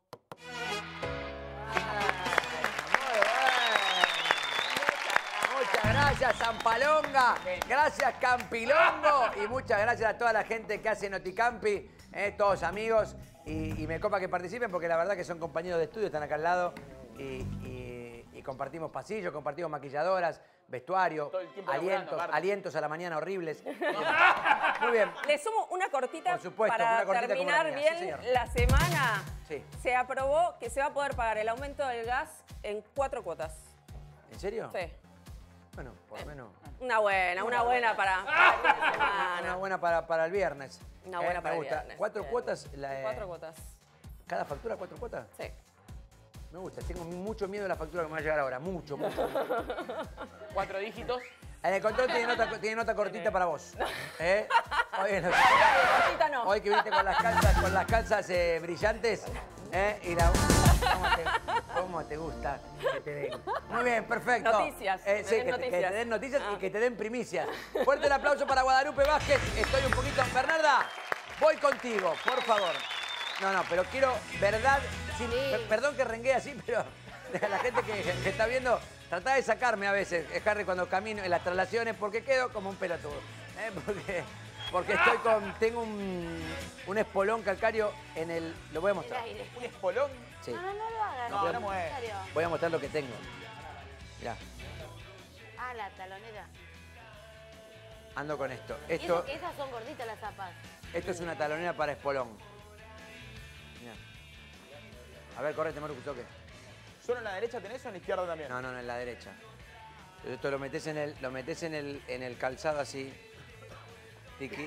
Speaker 1: Muchas gracias, Zampalonga. Gracias, Campilongo. Y muchas gracias a toda la gente que hace Noticampi, eh, todos amigos. Y, y me copa que participen porque la verdad que son compañeros de estudio, están acá al lado. Y, y- y compartimos pasillos, compartimos maquilladoras, vestuario,
Speaker 3: Todo el tiempo
Speaker 1: alientos,
Speaker 3: laburando, aparte.
Speaker 1: alientos a la mañana horribles. Muy bien.
Speaker 13: Le sumo una cortita
Speaker 1: Por supuesto,
Speaker 13: para
Speaker 1: una cortita como la
Speaker 13: terminar
Speaker 1: mía, sí,
Speaker 13: bien
Speaker 1: señor.
Speaker 13: la semana.
Speaker 1: Sí.
Speaker 13: Se aprobó que se va a poder pagar el aumento del gas en cuatro cuotas.
Speaker 1: ¿En serio?
Speaker 13: Sí.
Speaker 1: Bueno, por lo menos.
Speaker 13: Una buena, una buena para, para el fin de semana.
Speaker 1: Una buena para, para el viernes.
Speaker 13: Una
Speaker 1: Eh,
Speaker 13: buena
Speaker 1: me
Speaker 13: para el
Speaker 1: gusta.
Speaker 13: viernes.
Speaker 1: ¿Cuatro
Speaker 13: Bien.
Speaker 1: cuotas? La, eh,
Speaker 13: Cuatro cuotas.
Speaker 1: ¿Cada factura cuatro cuotas?
Speaker 13: Sí.
Speaker 1: Me gusta. Tengo mucho miedo de la factura que me va a llegar ahora. Mucho, mucho.
Speaker 3: Cuatro dígitos.
Speaker 1: En el control tiene nota, tiene nota cortita para vos. ¿Eh? Hoy, en-
Speaker 13: Cortita no.
Speaker 1: hoy que viniste con las calzas, con las calzas eh, brillantes. ¿Eh? Y la, ¿cómo, te, cómo te gusta que te den? Muy bien, perfecto.
Speaker 13: Noticias,
Speaker 1: Eh,
Speaker 13: me
Speaker 1: sí,
Speaker 13: den
Speaker 1: que, te- que
Speaker 13: noticias.
Speaker 1: te den noticias
Speaker 13: Ah.
Speaker 1: y que te den primicias. Fuerte el aplauso para Guadalupe Vázquez. Estoy un poquito... Bernarda, voy contigo, por favor. No, no, pero quiero verdad... sin- per- Perdón que rengué así, pero la gente que, que está viendo... Trata de sacarme a veces, eh, Harry, cuando camino en las traslaciones, porque quedo como un pelotudo. ¿eh? Porque, porque estoy con... Tengo un, un espolón calcario en el... Lo voy a mostrar.
Speaker 3: ¿Un espolón?
Speaker 1: Sí.
Speaker 2: No, no, no lo hagas.
Speaker 1: No,
Speaker 2: en
Speaker 1: no mueve.
Speaker 2: serio.
Speaker 1: Voy a mostrar lo que tengo. Mirá,
Speaker 2: Ah, la talonera.
Speaker 1: ando con esto.
Speaker 2: Y
Speaker 1: Esto,
Speaker 2: eso que esas son gorditas las zapas.
Speaker 1: esto es una talonera para espolón. Mirá. A ver, correte, Maru, toque.
Speaker 3: ¿Solo en la derecha tenés o en la izquierda también?
Speaker 1: No, no, no, en la derecha. Esto lo metés en el, lo metés en el, en el calzado así. Tiki.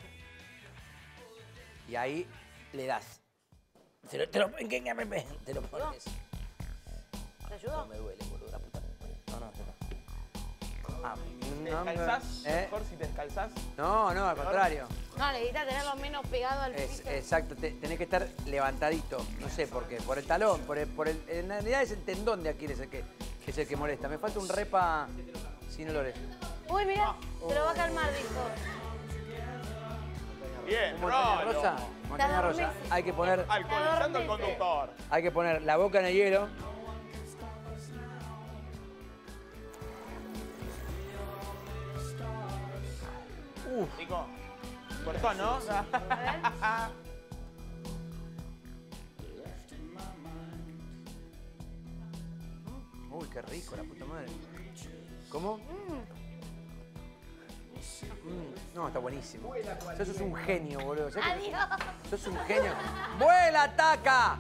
Speaker 1: Y ahí le das. Te lo, te lo, ¿en qué- en qué- te lo pones.
Speaker 2: ¿Te ayudó?
Speaker 1: No me duele, boludo, la puta. No, no, no. Ah,
Speaker 3: ¿Te
Speaker 1: no,
Speaker 3: descalzás?
Speaker 1: ¿eh?
Speaker 3: Mejor si te descalzás.
Speaker 1: No, no, al contrario.
Speaker 2: No, necesitas tenerlo menos pegado al
Speaker 1: Es-
Speaker 2: piso.
Speaker 1: exacto, te- tenés que estar levantadito. No sé por qué. Por el talón, por el, por el. En realidad es el tendón de Aquiles el que, que es el que molesta. Me falta un repa sin olores.
Speaker 2: Uy, mira, se lo va a calmar, dijo.
Speaker 3: Bien,
Speaker 1: Montaña
Speaker 3: Rolo.
Speaker 1: rosa. Montaña rosa. Hay que poner.
Speaker 3: Alcoholizando al conductor.
Speaker 1: Hay que poner la boca en el hielo.
Speaker 3: Nico. Cortó, ¿no?
Speaker 1: Uy, qué rico, la puta madre. ¿Cómo?
Speaker 2: Mm.
Speaker 1: Mm, no, está buenísimo. Sos un genio, boludo. ¿Sabés que-
Speaker 2: Adiós.
Speaker 1: Sos un genio. ¡Vuela, Taca!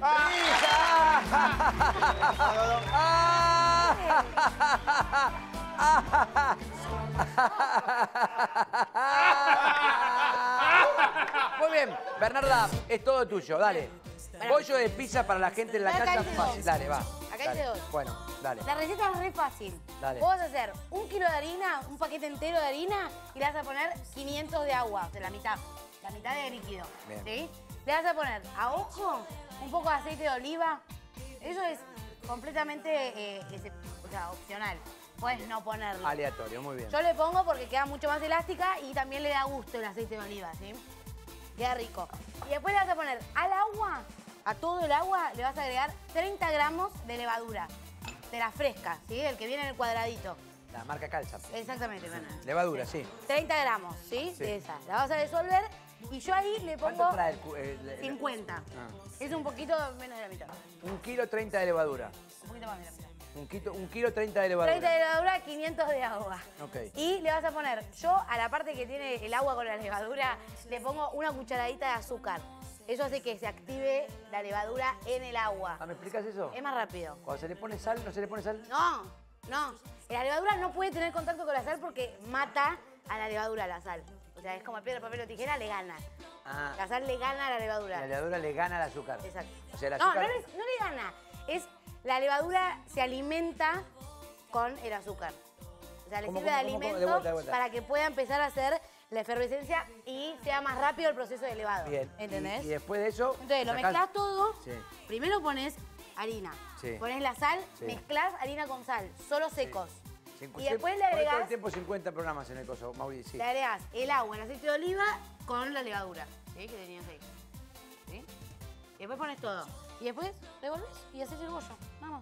Speaker 1: Muy bien, Bernarda, es todo tuyo, dale. Bollo de pizza para la gente en la
Speaker 2: Acá
Speaker 1: casa,
Speaker 2: hice
Speaker 1: fácil.
Speaker 2: dos.
Speaker 1: Dale, va.
Speaker 2: Acá
Speaker 1: Dale.
Speaker 2: hice dos.
Speaker 1: Bueno, dale.
Speaker 2: La receta es re fácil.
Speaker 1: Dale.
Speaker 2: Vos vas a hacer un kilo de harina, un paquete entero de harina y le vas a poner quinientos de agua, o sea, la mitad. La mitad de líquido.
Speaker 1: Bien.
Speaker 2: ¿Sí? Le vas a poner a ojo un poco de aceite de oliva. Eso es completamente eh, ese- o sea, opcional. Puedes no ponerlo.
Speaker 1: Aleatorio, muy bien.
Speaker 2: Yo le pongo porque queda mucho más elástica y también le da gusto el aceite de oliva, ¿sí? Queda rico. Y después le vas a poner al agua, a todo el agua, le vas a agregar treinta gramos de levadura. De la fresca, ¿sí? El que viene en el cuadradito.
Speaker 1: La marca calza.
Speaker 2: Exactamente, Bernardo.
Speaker 1: Levadura, sí.
Speaker 2: treinta gramos, ¿sí?
Speaker 1: Sí.
Speaker 2: De esa. La vas a disolver y yo ahí le pongo
Speaker 1: ¿Cuánto trae el cu- el- el-
Speaker 2: cincuenta.
Speaker 1: Ah.
Speaker 2: Es un poquito menos de la mitad.
Speaker 1: Un kilo treinta de levadura.
Speaker 2: Un poquito más de la mitad.
Speaker 1: Un, quito, un kilo treinta de levadura.
Speaker 2: treinta de levadura, quinientos de agua.
Speaker 1: Ok.
Speaker 2: Y le vas a poner, yo a la parte que tiene el agua con la levadura, le pongo una cucharadita de azúcar. Eso hace que se active la levadura en el agua.
Speaker 1: Ah, ¿me explicas eso?
Speaker 2: Es más rápido.
Speaker 1: Cuando se le pone sal, ¿no se le pone sal?
Speaker 2: No, no. La levadura no puede tener contacto con la sal porque mata a la levadura la sal. O sea, es como el piedra, papel o tijera, le gana.
Speaker 1: Ah,
Speaker 2: La sal le gana a la levadura.
Speaker 1: la levadura le gana al azúcar.
Speaker 2: Exacto.
Speaker 1: O sea, el
Speaker 2: No,
Speaker 1: azúcar...
Speaker 2: no le, no le gana. Es la levadura se alimenta con el azúcar. O sea, le
Speaker 1: ¿Cómo,
Speaker 2: sirve de
Speaker 1: cómo, cómo, cómo?
Speaker 2: alimento
Speaker 1: De vuelta, de vuelta.
Speaker 2: para que pueda empezar a hacer la efervescencia y sea más rápido el proceso de elevado.
Speaker 1: Bien.
Speaker 2: ¿Entendés?
Speaker 1: Y, y después de eso...
Speaker 2: Entonces, lo
Speaker 1: sacás-
Speaker 2: mezclas todo.
Speaker 1: Sí.
Speaker 2: Primero pones harina.
Speaker 1: Sí.
Speaker 2: Pones la sal,
Speaker 1: Sí.
Speaker 2: mezclas harina con sal, solo secos.
Speaker 1: Cincu-
Speaker 2: Y después le
Speaker 1: Poné todo el
Speaker 2: agregás,
Speaker 1: tiempo cincuenta programas en el coso, Mauricio. Sí.
Speaker 2: le agregás el agua, el aceite de oliva con la levadura. ¿Sí? Que tenías ahí. ¿Sí? Y después pones todo. Y después revolves y haces el bollo. Vamos.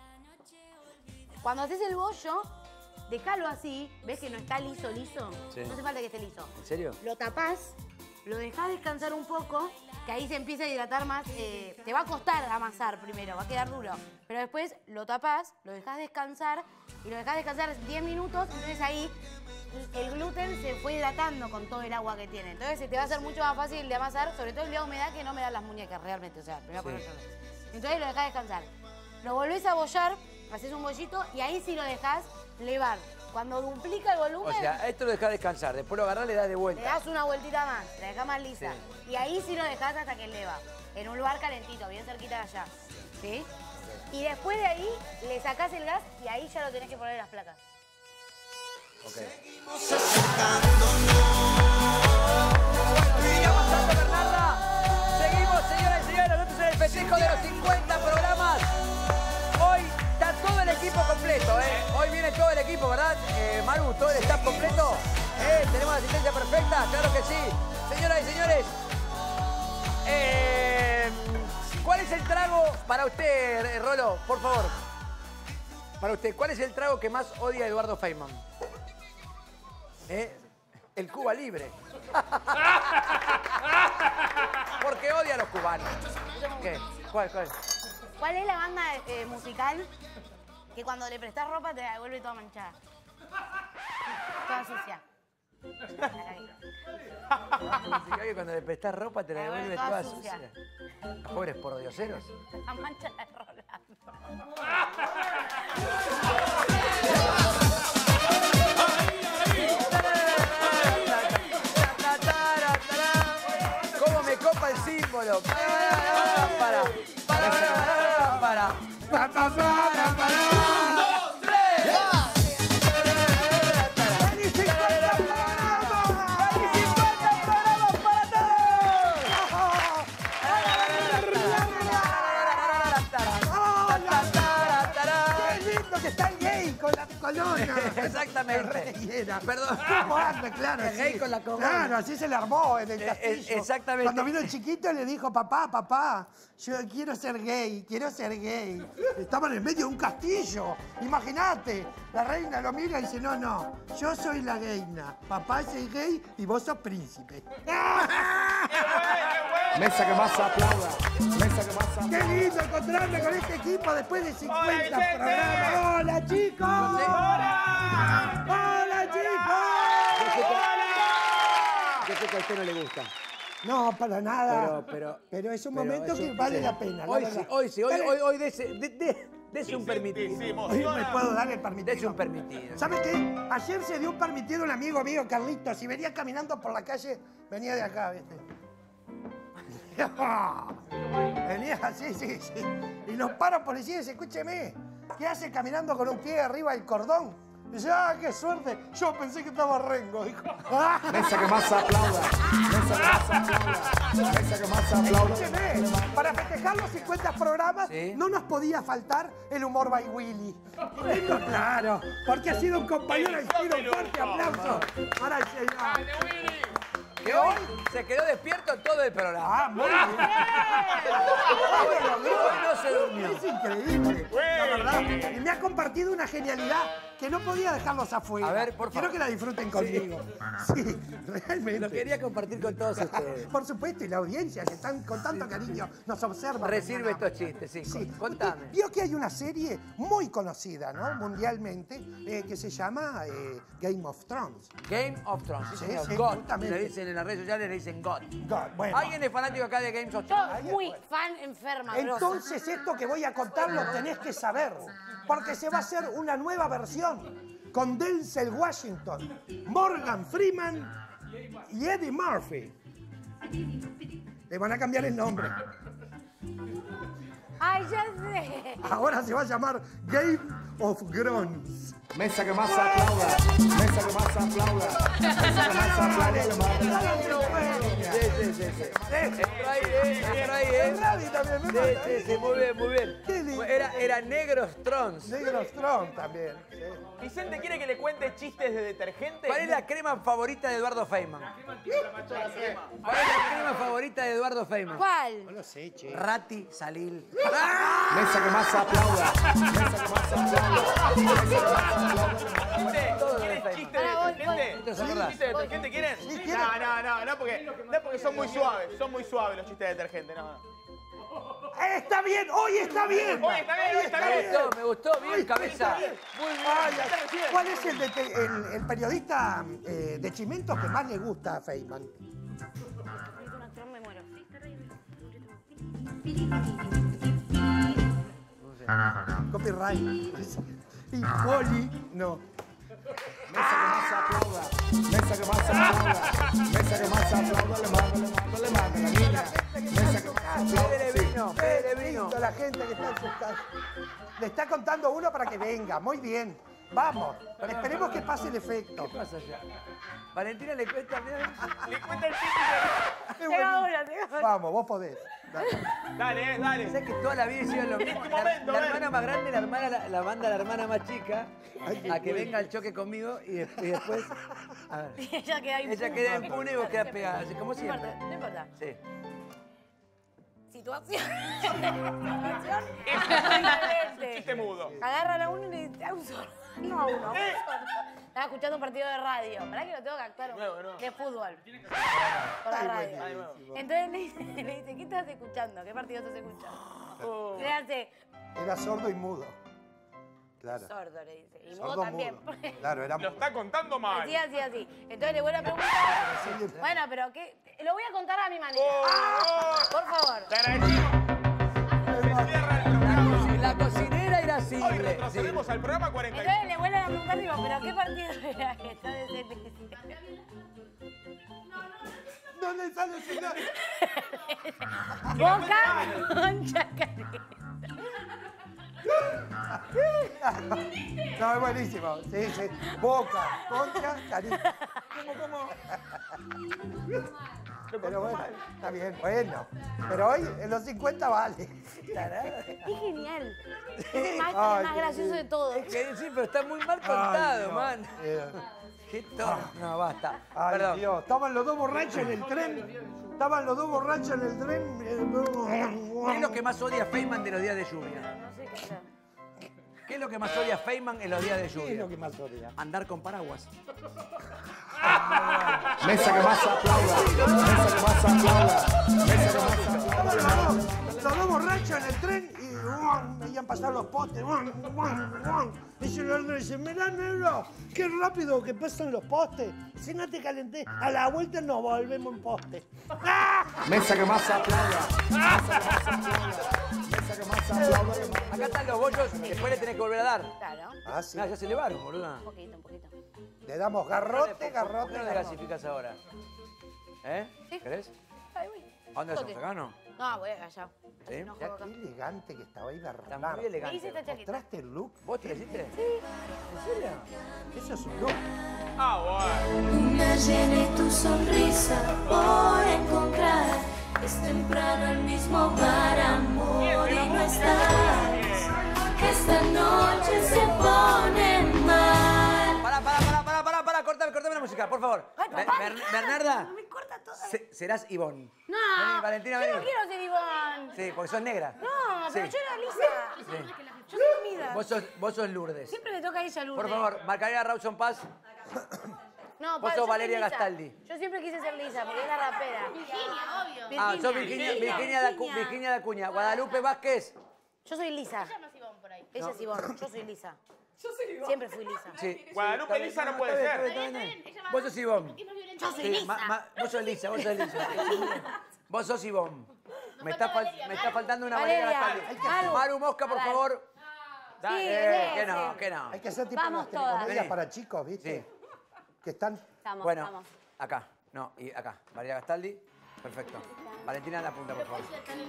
Speaker 2: Cuando haces el bollo, déjalo así. ¿Ves que no está liso, liso?
Speaker 1: Sí.
Speaker 2: No hace falta que esté liso.
Speaker 1: ¿En serio?
Speaker 2: Lo tapás, lo dejás descansar un poco, que ahí se empieza a hidratar más. eh, te va a costar amasar primero, va a quedar duro. Pero después lo tapás, lo dejás descansar y lo dejás descansar diez minutos. Entonces ahí el gluten se fue hidratando con todo el agua que tiene. Entonces se te va a hacer mucho más fácil de amasar, sobre todo el día de humedad que no me dan las muñecas realmente. O sea, me voy a poner
Speaker 1: Sí.
Speaker 2: yo. Entonces lo dejás descansar. Lo volvés a bollar, haces un bollito y ahí sí lo dejás levar. Cuando duplica el
Speaker 1: O
Speaker 2: volumen...
Speaker 1: sea, esto lo dejás descansar, después lo agarrás y le das de
Speaker 2: Le
Speaker 1: vuelta.
Speaker 2: das una vueltita más, la dejás más lisa. Y ahí sí lo dejás hasta que leva. En un lugar calentito, bien cerquita de allá. ¿Sí? Y después de ahí le sacás el gas y ahí ya lo tenés que poner en las placas.
Speaker 1: Ok.
Speaker 10: Sigue
Speaker 1: avanzando, Bernarda. Seguimos, señoras y señores, nosotros en el festejo de los cincuenta programas. Hoy está todo el equipo completo, ¿eh? Hoy viene todo el equipo, ¿verdad? Eh, Maru, todo el staff completo. ¿Eh? Tenemos la asistencia perfecta, claro que sí. Señoras y señores, eh, ¿cuál es el trago para usted, eh, Rolo? Por favor. Para usted, ¿cuál es el trago que más odia Eduardo Feynman? ¿Eh? El Cuba Libre. Porque odia a los cubanos. ¿Qué? ¿Cuál, cuál?
Speaker 2: ¿Cuál es la banda eh, musical que cuando le prestás ropa te la devuelve toda manchada? Toda sucia.
Speaker 1: Significa que cuando le prestás ropa te la
Speaker 2: La
Speaker 1: devuelve
Speaker 2: devuelve
Speaker 1: toda
Speaker 2: toda
Speaker 1: sucia.
Speaker 2: sucia.
Speaker 1: Pobres pordioseros.
Speaker 2: La mancha de Rolando.
Speaker 1: ¿Cómo me copa el símbolo? Para, para, para, para, para, para, para, para. Un, dos, tres.
Speaker 12: porque está el gay con la colona.
Speaker 1: Exactamente.
Speaker 12: El rey era.
Speaker 1: Perdón.
Speaker 12: ¿Cómo anda? Claro,
Speaker 1: El
Speaker 12: sí.
Speaker 1: gay con la colona.
Speaker 12: Claro, así se le armó en el
Speaker 1: Eh,
Speaker 12: castillo.
Speaker 1: eh, exactamente.
Speaker 12: Cuando vino el chiquito le dijo, papá, papá, yo quiero ser gay, quiero ser gay. Estaban en medio de un castillo. Imagínate. La reina lo mira y dice, no, no, yo soy la reina. Papá es el gay y vos sos príncipe.
Speaker 10: Mesa que más aplauda. Mesa que más aplauda.
Speaker 12: Qué lindo encontrarme con este equipo después de cincuenta
Speaker 10: Vicente!
Speaker 12: programas. ¡Hola, chicos! ¡Hola! ¡Hola, chicos!
Speaker 1: Yo sé que a usted no le gusta.
Speaker 12: No, para nada.
Speaker 1: Pero, pero,
Speaker 12: Pero es un
Speaker 1: pero
Speaker 12: momento
Speaker 1: eso-
Speaker 12: que vale
Speaker 1: sí.
Speaker 12: la pena. la
Speaker 1: Hoy
Speaker 12: verdad.
Speaker 1: sí, hoy sí, hoy,
Speaker 12: Dale.
Speaker 1: hoy, hoy dese, de, de, dese un permitido.
Speaker 12: Hoy me puedo dar el permitido.
Speaker 1: Dese un permitido.
Speaker 12: ¿Sabes qué? Ayer se dio un permitido un amigo mío, Carlitos, y venía caminando por la calle, venía de acá, ¿viste? Venía así, sí, sí. Y los paros policías y dice, escúcheme, ¿qué hace caminando con un pie arriba del cordón? Y dice, ah, qué suerte. Yo pensé que estaba rengo, dijo.
Speaker 10: Mesa que más aplauda. Mesa que más aplauda. Mesa que más aplauda.
Speaker 12: Escúcheme, para festejar los cincuenta programas no nos podía faltar el humor by Willy. Esto, claro, porque ha sido un compañero y quiero un fuerte aplauso para el señor.
Speaker 1: Que hoy se quedó despierto todo el programa.
Speaker 12: Ah, muy bien.
Speaker 1: Hoy no se durmió.
Speaker 12: Es increíble, la verdad. Y me ha compartido una genialidad que no podía dejarlos afuera.
Speaker 1: A ver, por favor.
Speaker 12: Quiero que la disfruten conmigo. Sí, realmente.
Speaker 1: Lo quería compartir con todos ustedes.
Speaker 12: Por supuesto, y la audiencia que están con tanto cariño nos observa.
Speaker 1: Recibe
Speaker 12: mañana.
Speaker 1: estos chistes, sí.
Speaker 12: Sí.
Speaker 1: Contame.
Speaker 12: Vio que hay una serie muy conocida, ¿no? Mundialmente, eh, que se llama eh, Game of Thrones.
Speaker 1: Game of Thrones, sí,
Speaker 12: Sí,
Speaker 1: señor.
Speaker 12: sí,
Speaker 1: God.
Speaker 12: justamente.
Speaker 1: Le dicen en las redes sociales, le dicen God.
Speaker 12: God, bueno.
Speaker 1: ¿Alguien es fanático acá de Games of
Speaker 2: Yo,
Speaker 1: Thrones?
Speaker 2: muy fan enferma, grosa.
Speaker 12: Entonces esto que voy a contar lo tenés que saber, porque se va a hacer una nueva versión con Denzel Washington, Morgan Freeman y Eddie Murphy. Le van a cambiar el nombre.
Speaker 2: Ay, ya sé.
Speaker 12: Ahora se va a llamar Game of Thrones.
Speaker 10: Mesa que más aplauda. Mesa que más aplauda. Mesa que más aplauda.
Speaker 1: Sí, sí, sí, sí. Entró ahí, ¿eh? Entró ahí, ¿eh? Sí, sí, sí, muy bien, muy bien. Era, era Negros Trons.
Speaker 12: Negros Thrones también. sí.
Speaker 3: Vicente quiere que le cuente chistes de detergente.
Speaker 1: ¿Cuál es la crema favorita de Eduardo Feynman? ¿Cuál es la crema favorita de Eduardo Feynman?
Speaker 2: ¿Cuál?
Speaker 12: No lo sé, che.
Speaker 1: Rati Salil.
Speaker 10: Mesa que más aplauda. Mesa que más aplauda. Mesa que más aplauda.
Speaker 1: Todo de
Speaker 3: ¿Quieren
Speaker 1: Feynman.
Speaker 3: chistes de
Speaker 2: Ahora voy,
Speaker 3: detergente?
Speaker 1: ¿Te acordás?
Speaker 3: ¿Chistes de detergente quieren?
Speaker 12: Sí, quiero.
Speaker 3: No, no, no, no porque, no porque son muy suaves. Son muy suaves los chistes de detergente, no, no.
Speaker 12: Eh, Está bien, hoy está bien.
Speaker 3: Hoy está bien, hoy está
Speaker 1: Me
Speaker 3: bien.
Speaker 1: gustó, me gustó, bien
Speaker 12: Hoy
Speaker 1: cabeza.
Speaker 12: está bien.
Speaker 1: Muy bien.
Speaker 12: Ay, ay. ¿Cuál es el, de- el- el periodista eh, de Chimentos que más le gusta a Feynman?
Speaker 2: Es un actor, me muero.
Speaker 12: Copyright. Y Poli, no.
Speaker 10: Mesa que más aplauda. Mesa que más aplauda. Mesa que más aplauda. Le mando, le mando, le mando. La niña. Mesa que más aplauda.
Speaker 1: Pere
Speaker 10: Sí.
Speaker 1: vino, pere vino.
Speaker 12: Listo, la gente que está en sus casas. Le está contando uno para que venga. Muy bien. Vamos. Esperemos que pase el efecto.
Speaker 1: ¿Qué pasa allá? Valentina le cuenta, mirá.
Speaker 3: Le cuenta el chiste.
Speaker 12: Qué
Speaker 2: Tengo
Speaker 12: buenísimo.
Speaker 2: una, tengo una.
Speaker 12: Vamos, vos podés. Dale.
Speaker 3: Dale, eh, dale.
Speaker 1: ¿Sabes que toda la vida hicieron lo mismo?
Speaker 3: tu
Speaker 1: La,
Speaker 3: momento,
Speaker 1: la
Speaker 3: ven.
Speaker 1: hermana más grande la, hermana, la, la manda a la hermana más chica a que venga al choque conmigo y, de- y después. A ver.
Speaker 2: Ella queda impune.
Speaker 1: Ella queda impune y vos quedás pegada, así como
Speaker 2: No importa,
Speaker 1: siempre.
Speaker 2: no importa.
Speaker 1: Sí.
Speaker 2: Situación. Situación. Excelente.
Speaker 3: Chiste mudo.
Speaker 2: Agarran a uno y le dicen a un sordo. No a uno, a un sordo. Estaba escuchando un partido de radio. ¿Para que lo tengo que actuar?
Speaker 3: Nuevo, nuevo.
Speaker 2: De fútbol. Por la radio. Entonces le dice, le dice, ¿qué estás escuchando? ¿Qué partido estás escuchando? Le hace
Speaker 12: Era sordo y mudo. Claro.
Speaker 2: sordo, le dice. Y mudo
Speaker 12: Sordo
Speaker 2: también.
Speaker 12: mudo. Claro, era
Speaker 3: Lo
Speaker 12: mudo.
Speaker 3: está contando mal.
Speaker 2: Así, así, así. Entonces le vuelve a preguntar. Bueno, pero ¿qué? Lo voy a contar a mi manera.
Speaker 3: Oh.
Speaker 2: Por favor.
Speaker 3: Te agradecemos. Se cierra el programa.
Speaker 1: La cocinera era así.
Speaker 3: Hoy retrocedemos al programa cuarenta y uno.
Speaker 2: Entonces le vuelven a preguntar, digo, ¿pero qué partido era? Entonces él dice,
Speaker 12: No le sale ese nombre.
Speaker 2: Boca con Chacarita.
Speaker 12: No, es buenísimo. Sí, sí. Boca, concha, carita.
Speaker 3: ¿Cómo, cómo?
Speaker 12: Pero bueno, está bien, bueno. Pero hoy en los cincuenta vale.
Speaker 2: Es genial. Es el más,
Speaker 12: Ay,
Speaker 2: el más
Speaker 12: qué
Speaker 2: gracioso de todos.
Speaker 1: Es que sí, pero está muy mal contado,
Speaker 12: Ay,
Speaker 1: man.
Speaker 12: Eh,
Speaker 1: Qué tonto. No, basta.
Speaker 12: Ay,
Speaker 1: Perdón.
Speaker 12: Dios, estaban los dos borrachos en el tren. Estaban los dos borrachos en el tren.
Speaker 1: ¿Qué es lo que más odia Feynman de los días de lluvia?
Speaker 2: No sé qué hacer.
Speaker 1: ¿Qué es lo que más odia Feynman en los días de lluvia?
Speaker 12: ¿Qué es lo que más odia?
Speaker 1: Andar con paraguas.
Speaker 11: Mesa que más aplauda. Mesa que más aplauda. Mesa que más aplauda.
Speaker 12: Estaban los dos, los dos borrachos en el tren y ¡guau! Veían pasar los postes. ¡Guau! ¡Guau! ¡Guau! Dice el otro, dice, mirá, negro, qué rápido que pasan los postes. Si no te calenté, a la vuelta nos volvemos en poste.
Speaker 11: Mesa que más aplauda. Mesa que más aplauda. Mesa que más aplauda.
Speaker 1: Acá están los bollos, después le tenés que volver a dar.
Speaker 2: Claro.
Speaker 12: Ah, sí.
Speaker 1: No, ya se elevaron, boluda.
Speaker 2: Un poquito, un poquito.
Speaker 12: Le damos garrote,
Speaker 1: ¿Por qué
Speaker 12: garrote,
Speaker 1: no
Speaker 12: garrote.
Speaker 1: desgasificás ahora? ¿Eh?
Speaker 2: Sí.
Speaker 1: ¿Querés?
Speaker 2: Ahí voy.
Speaker 1: ¿A dónde
Speaker 2: Toque.
Speaker 1: estamos acá, no?
Speaker 2: No, voy allá.
Speaker 1: ¿Sí?
Speaker 2: No
Speaker 12: Mirá
Speaker 2: juego
Speaker 12: qué
Speaker 2: acá.
Speaker 12: elegante que estaba ahí
Speaker 1: Está
Speaker 12: Bernardo.
Speaker 1: muy elegante.
Speaker 2: Me hice esta chaqueta.
Speaker 12: ¿Mostraste el look?
Speaker 1: ¿Vos te lo hiciste?
Speaker 2: Sí.
Speaker 1: ¿En serio?
Speaker 12: Eso es un look.
Speaker 18: Ah, bueno.
Speaker 10: Luna llena y tu sonrisa por encontrar. Es temprano el mismo bar, amor, y no estás. Esta noche se pone mal.
Speaker 1: Pará, pará, pará, pará, pará, pará, cortame, cortame la música, por favor.
Speaker 2: Ay,
Speaker 1: Ber-
Speaker 2: papá,
Speaker 1: Ber-
Speaker 2: deja,
Speaker 1: Bernarda,
Speaker 2: no me corta todo.
Speaker 1: se- serás Ivonne.
Speaker 2: No,
Speaker 1: Vení, Valentina,
Speaker 2: yo no
Speaker 1: vení.
Speaker 2: quiero ser Iván.
Speaker 1: Sí, porque sos negra.
Speaker 2: No, pero
Speaker 1: Sí.
Speaker 2: yo era Lisa.
Speaker 1: Sí.
Speaker 2: Yo soy Mida.
Speaker 1: Vos sos, vos sos Lourdes.
Speaker 2: Siempre le toca a ella Lourdes.
Speaker 1: Por favor, Margarita Rawson Paz.
Speaker 2: No,
Speaker 1: vos
Speaker 2: pa-
Speaker 1: sos
Speaker 2: yo
Speaker 1: Valeria
Speaker 2: soy Lisa.
Speaker 1: Gastaldi.
Speaker 2: Yo siempre quise ser Lisa, porque es la rapera.
Speaker 7: Virginia, obvio.
Speaker 1: Ah, sos Virginia, Virginia, de Acu- Virginia de Acuña. Guadalupe Vázquez.
Speaker 2: Yo soy Lisa.
Speaker 7: Ella no es Ivonne por ahí.
Speaker 2: Ella
Speaker 1: No.
Speaker 2: es Ivonne, yo soy Lisa.
Speaker 13: Yo soy Ivonne.
Speaker 2: Siempre fui Lisa.
Speaker 1: Sí.
Speaker 18: Guadalupe
Speaker 1: Está bien,
Speaker 18: Lisa no
Speaker 1: está
Speaker 18: puede
Speaker 1: bien,
Speaker 18: ser.
Speaker 1: está bien, está bien, está bien. Vos sos Ivonne.
Speaker 2: Yo soy
Speaker 1: Sí,
Speaker 2: Lisa.
Speaker 1: ma- ma- vos sos Lisa, vos sos Lisa. Vos sos Ivonne. Me está, fal- me está faltando una Valeria
Speaker 2: Valeria,
Speaker 1: Gastaldi.
Speaker 2: Maru.
Speaker 1: Maru Mosca, por
Speaker 2: A ver.
Speaker 1: favor.
Speaker 2: Sí,
Speaker 1: Eh,
Speaker 2: ese,
Speaker 1: que no,
Speaker 2: ese.
Speaker 1: que no.
Speaker 12: Hay que hacer tipo
Speaker 2: Vamos
Speaker 12: las telecomedias
Speaker 1: todas.
Speaker 12: para chicos, ¿viste? Que están...
Speaker 2: Estamos,
Speaker 1: Bueno,
Speaker 2: estamos.
Speaker 1: acá. No, y acá. Valeria Gastaldi. Perfecto. Valentina en la punta, por favor.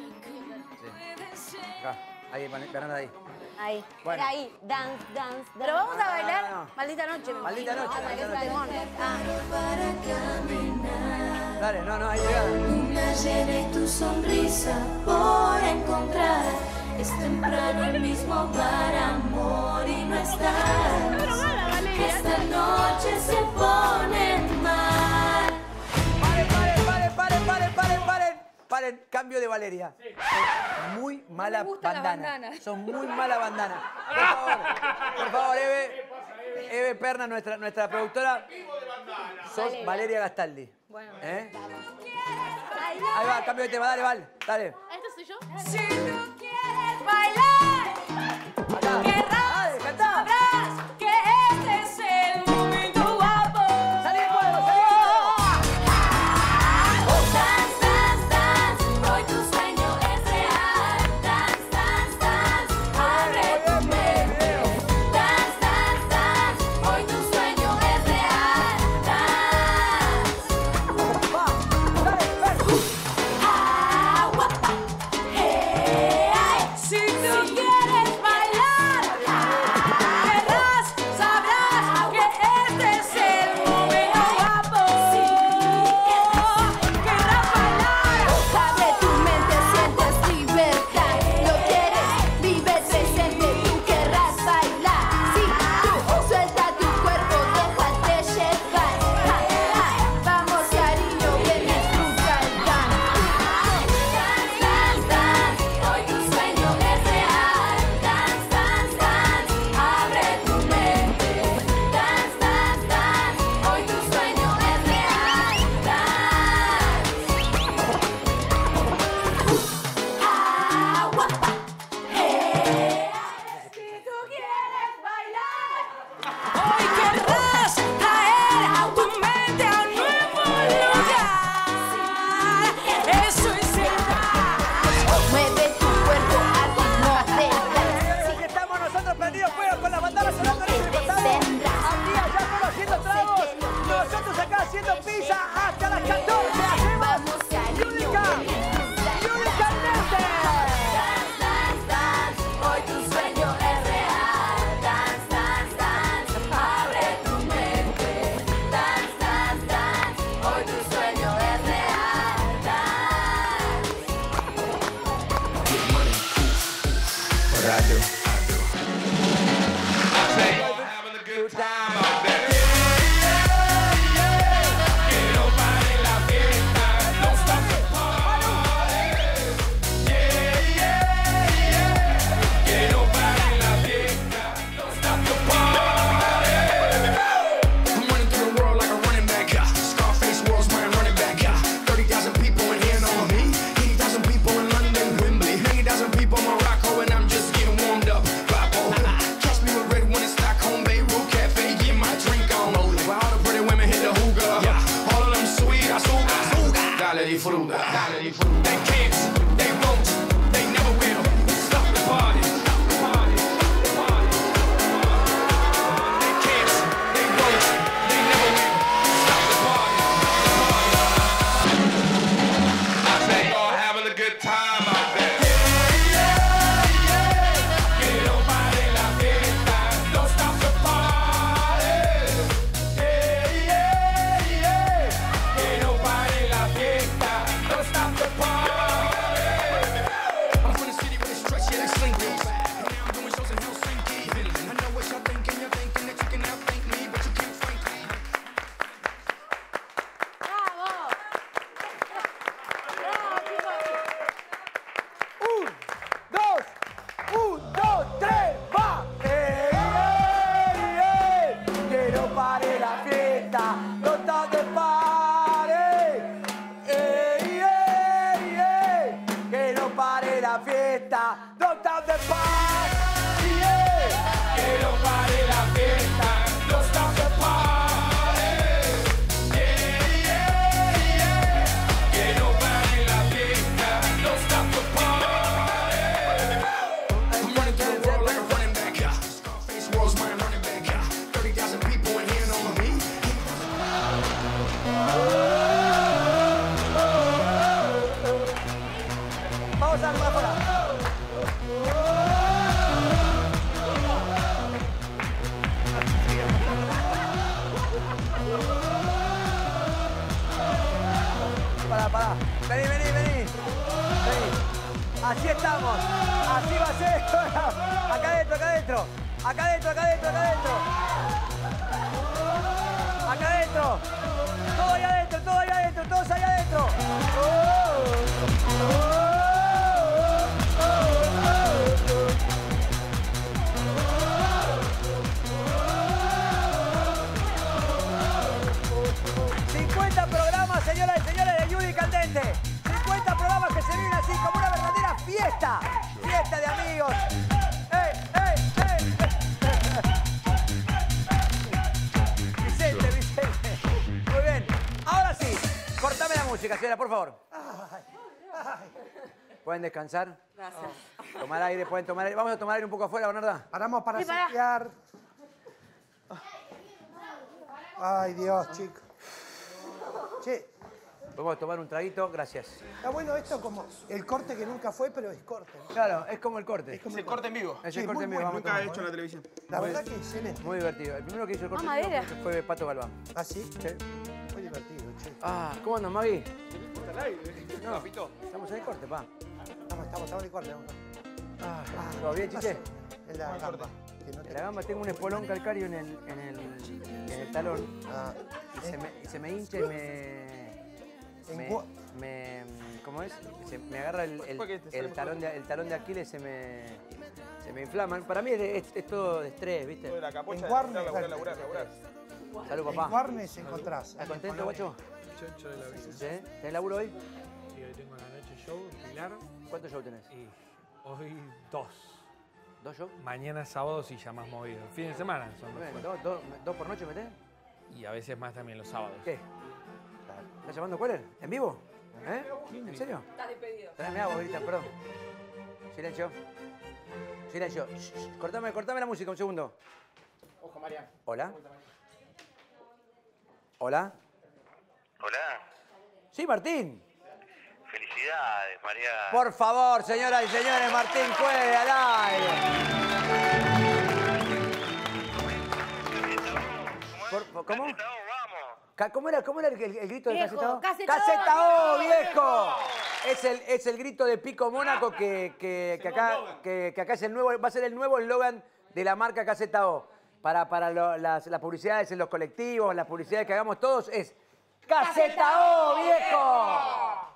Speaker 1: Sí. Acá. Ahí, Val- Bernarda ahí.
Speaker 2: Ahí.
Speaker 1: Bueno.
Speaker 2: Era ahí. Dance, dance, dance. Pero vamos a bailar
Speaker 1: no, no.
Speaker 2: Maldita Noche. me
Speaker 1: Maldita
Speaker 2: imagino,
Speaker 1: Noche,
Speaker 2: ¿no?
Speaker 1: Maldita
Speaker 2: Porque es un
Speaker 1: Noche.
Speaker 2: temón. Ah.
Speaker 1: Dale, no, no, ahí llegada.
Speaker 10: Luna llena y tu sonrisa por encontrar. Es temprano el mismo bar, amor, y no estás. Esta noche se pone mal.
Speaker 1: Paren, paren, paren, paren, paren, paren, paren. Paren, cambio de Valeria. Son muy mala
Speaker 2: gustan las
Speaker 1: bandana.
Speaker 2: bandanas.
Speaker 1: Son muy mala bandana. Por favor, por favor, Eve. Eve Perna, nuestra, nuestra productora. Sos
Speaker 2: Valeria.
Speaker 1: Valeria Gastaldi.
Speaker 2: Bueno.
Speaker 1: ¿Eh?
Speaker 2: Ahí
Speaker 1: Ahí va, cambio de tema, dale, Val. Dale.
Speaker 7: ¿Esta soy yo?
Speaker 10: Si tú quieres bailar,
Speaker 1: Acá. Dale, cantá.
Speaker 10: sabrás que este es el momento guapo.
Speaker 1: Salí de fuego, salí de fuego.
Speaker 10: Dance, dance, dance, hoy tu sueño es real. Dance, dance, dance, abre tu mente. Dance, dance, dance, hoy tu sueño es real. Dance.
Speaker 1: Va, dale, ven.
Speaker 10: Ah, guapa. Hey, ay. Si tú I do, I do. I say, having a good time out there. Que no pare la fiesta, don't stop the party. Yeah, yeah, yeah. Que no pare la fiesta, don't stop the party. I'm running through the world like a running back. Yeah. Scarface world's my running back. Yeah. thirty thousand people in here know me. eighty thousand people in London, Wembley. ninety thousand people in Morocco, and I'm just getting warmed up. Papo. Catch me with red one in Stockholm, Beirut Cafe, get my drink on. Where all the pretty women hit the hookah. Yeah. All of them sweet, I suga. Dale disfruta, dale disfruta. They can't, they won't, they never will stop the party. They can't, they won't, they never will stop the party. I say, y'all having a good time out there. Que no pare la fiesta, don't stop the party. Yeah, yeah, yeah. Que no pare la fiesta, don't stop the party. I'm from the city where they stretch, yeah, they sling things. And now I'm doing shows in Helsinki. I know what y'all thinking, you're thinking that you can outthink me, but you can't frank me.
Speaker 1: Un, dos, un, dos, tres, va. Eh, eh, eh. Que no pare la fiesta, no stop the party. Eh, eh, eh. Que no pare la fiesta, no stop the party. Yeah. Que no pare la fiesta, no stop the party. Yeah, yeah, yeah. Que no pare la fiesta, no stop the party.
Speaker 10: I'm running through the world like a running back. Yeah. Scarface world's my running back. Yeah. thirty thousand people in here know me.
Speaker 1: Vamos a jugar fuera. Pará, pará. Vení, vení, vení. Vení. Así estamos. Así va a ser. Acá adentro, acá adentro. Acá adentro, acá adentro, acá adentro. Acá adentro. Todo ahí adentro, todo ahí adentro, todos ahí adentro. cincuenta programas, señoras y señores, de Judy Caldente. cincuenta programas que se viven así, como una verdadera fiesta. Fiesta de amigos. ¡Ey, ey, ey! Vicente, Vicente. Muy bien. Ahora sí, cortame la música, señora, por favor. ¿Pueden descansar?
Speaker 13: Gracias.
Speaker 1: Tomar aire, pueden tomar aire. Vamos a tomar aire un poco afuera, Bernarda.
Speaker 12: Paramos para
Speaker 1: Sí, pará.
Speaker 12: setear. Ay, Dios, chicos. Che,
Speaker 1: Podemos tomar un traguito, gracias.
Speaker 12: está bueno esto como el corte que nunca fue, pero es corte. ¿no?
Speaker 1: Claro, es como el corte.
Speaker 12: Es como
Speaker 3: Es el corte en vivo.
Speaker 1: Es
Speaker 12: Sí,
Speaker 1: el corte
Speaker 12: muy
Speaker 1: en vivo.
Speaker 12: bueno.
Speaker 1: Vamos a
Speaker 3: Nunca he
Speaker 1: tomar.
Speaker 3: hecho en la televisión.
Speaker 12: La
Speaker 1: Muy-
Speaker 12: verdad que excelente.
Speaker 1: Muy divertido. El primero que hizo el corte
Speaker 2: Ah,
Speaker 1: en vivo
Speaker 2: madera.
Speaker 1: fue Pato Galván.
Speaker 12: ¿Ah, sí?
Speaker 1: Sí.
Speaker 12: Muy divertido, che.
Speaker 1: Ah, ¿cómo andan, Magui? No, estamos en el corte, pa.
Speaker 12: Estamos, estamos, estamos en el corte. vamos.
Speaker 1: Ah, ¿todo bien, chiche?
Speaker 12: En la gamba. Que no
Speaker 1: En
Speaker 12: te-
Speaker 1: la gamba tengo un espolón calcáreo en el, en el, en el talón.
Speaker 12: Ah,
Speaker 1: Y se me, y se me hincha y me...
Speaker 12: En
Speaker 1: Me,
Speaker 12: cua-
Speaker 1: me- ¿Cómo es? Se- me agarra el, el,
Speaker 3: ¿Por qué te
Speaker 1: el
Speaker 3: sale
Speaker 1: talón de, el talón de Aquiles, se me, se me inflaman. Para mí es, de- es, es todo de estrés, ¿viste?
Speaker 3: Toda la capocha
Speaker 12: En
Speaker 3: de
Speaker 12: Warner,
Speaker 3: laburar, laburar, laburar.
Speaker 1: Salud,
Speaker 12: En
Speaker 1: papá.
Speaker 12: Warnes encontrás.
Speaker 1: ¿Estás contento, guacho?
Speaker 14: Yo, yo de la vida.
Speaker 1: ¿Sí? ¿Tenés laburo hoy?
Speaker 14: Sí, hoy tengo la noche show en Pilar.
Speaker 1: ¿Cuántos shows tenés?
Speaker 14: Y hoy dos.
Speaker 1: ¿Dos shows?
Speaker 14: Mañana sábado sí ya más movido. Fin de semana son
Speaker 1: Muy
Speaker 14: dos
Speaker 1: bien,
Speaker 14: fuertes.
Speaker 1: ¿Dos, dos, dos por noche metés?
Speaker 14: Y a veces más también los sábados.
Speaker 1: ¿Qué? ¿Estás llamando cuál? ¿En vivo? ¿Eh? ¿En serio?
Speaker 13: Estás despedido.
Speaker 1: Tráeme agua, Grita, perdón. Silencio. Silencio. Shh, shh. Cortame, cortame la música un segundo.
Speaker 3: Ojo, Mariano.
Speaker 1: ¿Hola? ¿Hola?
Speaker 15: Hola,
Speaker 1: Sí, Martín.
Speaker 15: felicidades, María.
Speaker 1: Por favor, señoras y señores, Martín Cueve al aire. Por- por- ¿Cómo? Ca- ¿Cómo era, cómo era el, el- el grito de
Speaker 2: Viejo,
Speaker 1: Caseta O?
Speaker 2: Caseta O,
Speaker 1: ¡Caseta O,
Speaker 2: viejo!
Speaker 1: viejo! Es el, es el grito de Pico Mónaco que, que, que acá, que, que acá es el nuevo, va a ser el nuevo eslogan de la marca K Z O. Para, para lo- las, las publicidades en los colectivos, las publicidades que hagamos todos, es K Z O, viejo.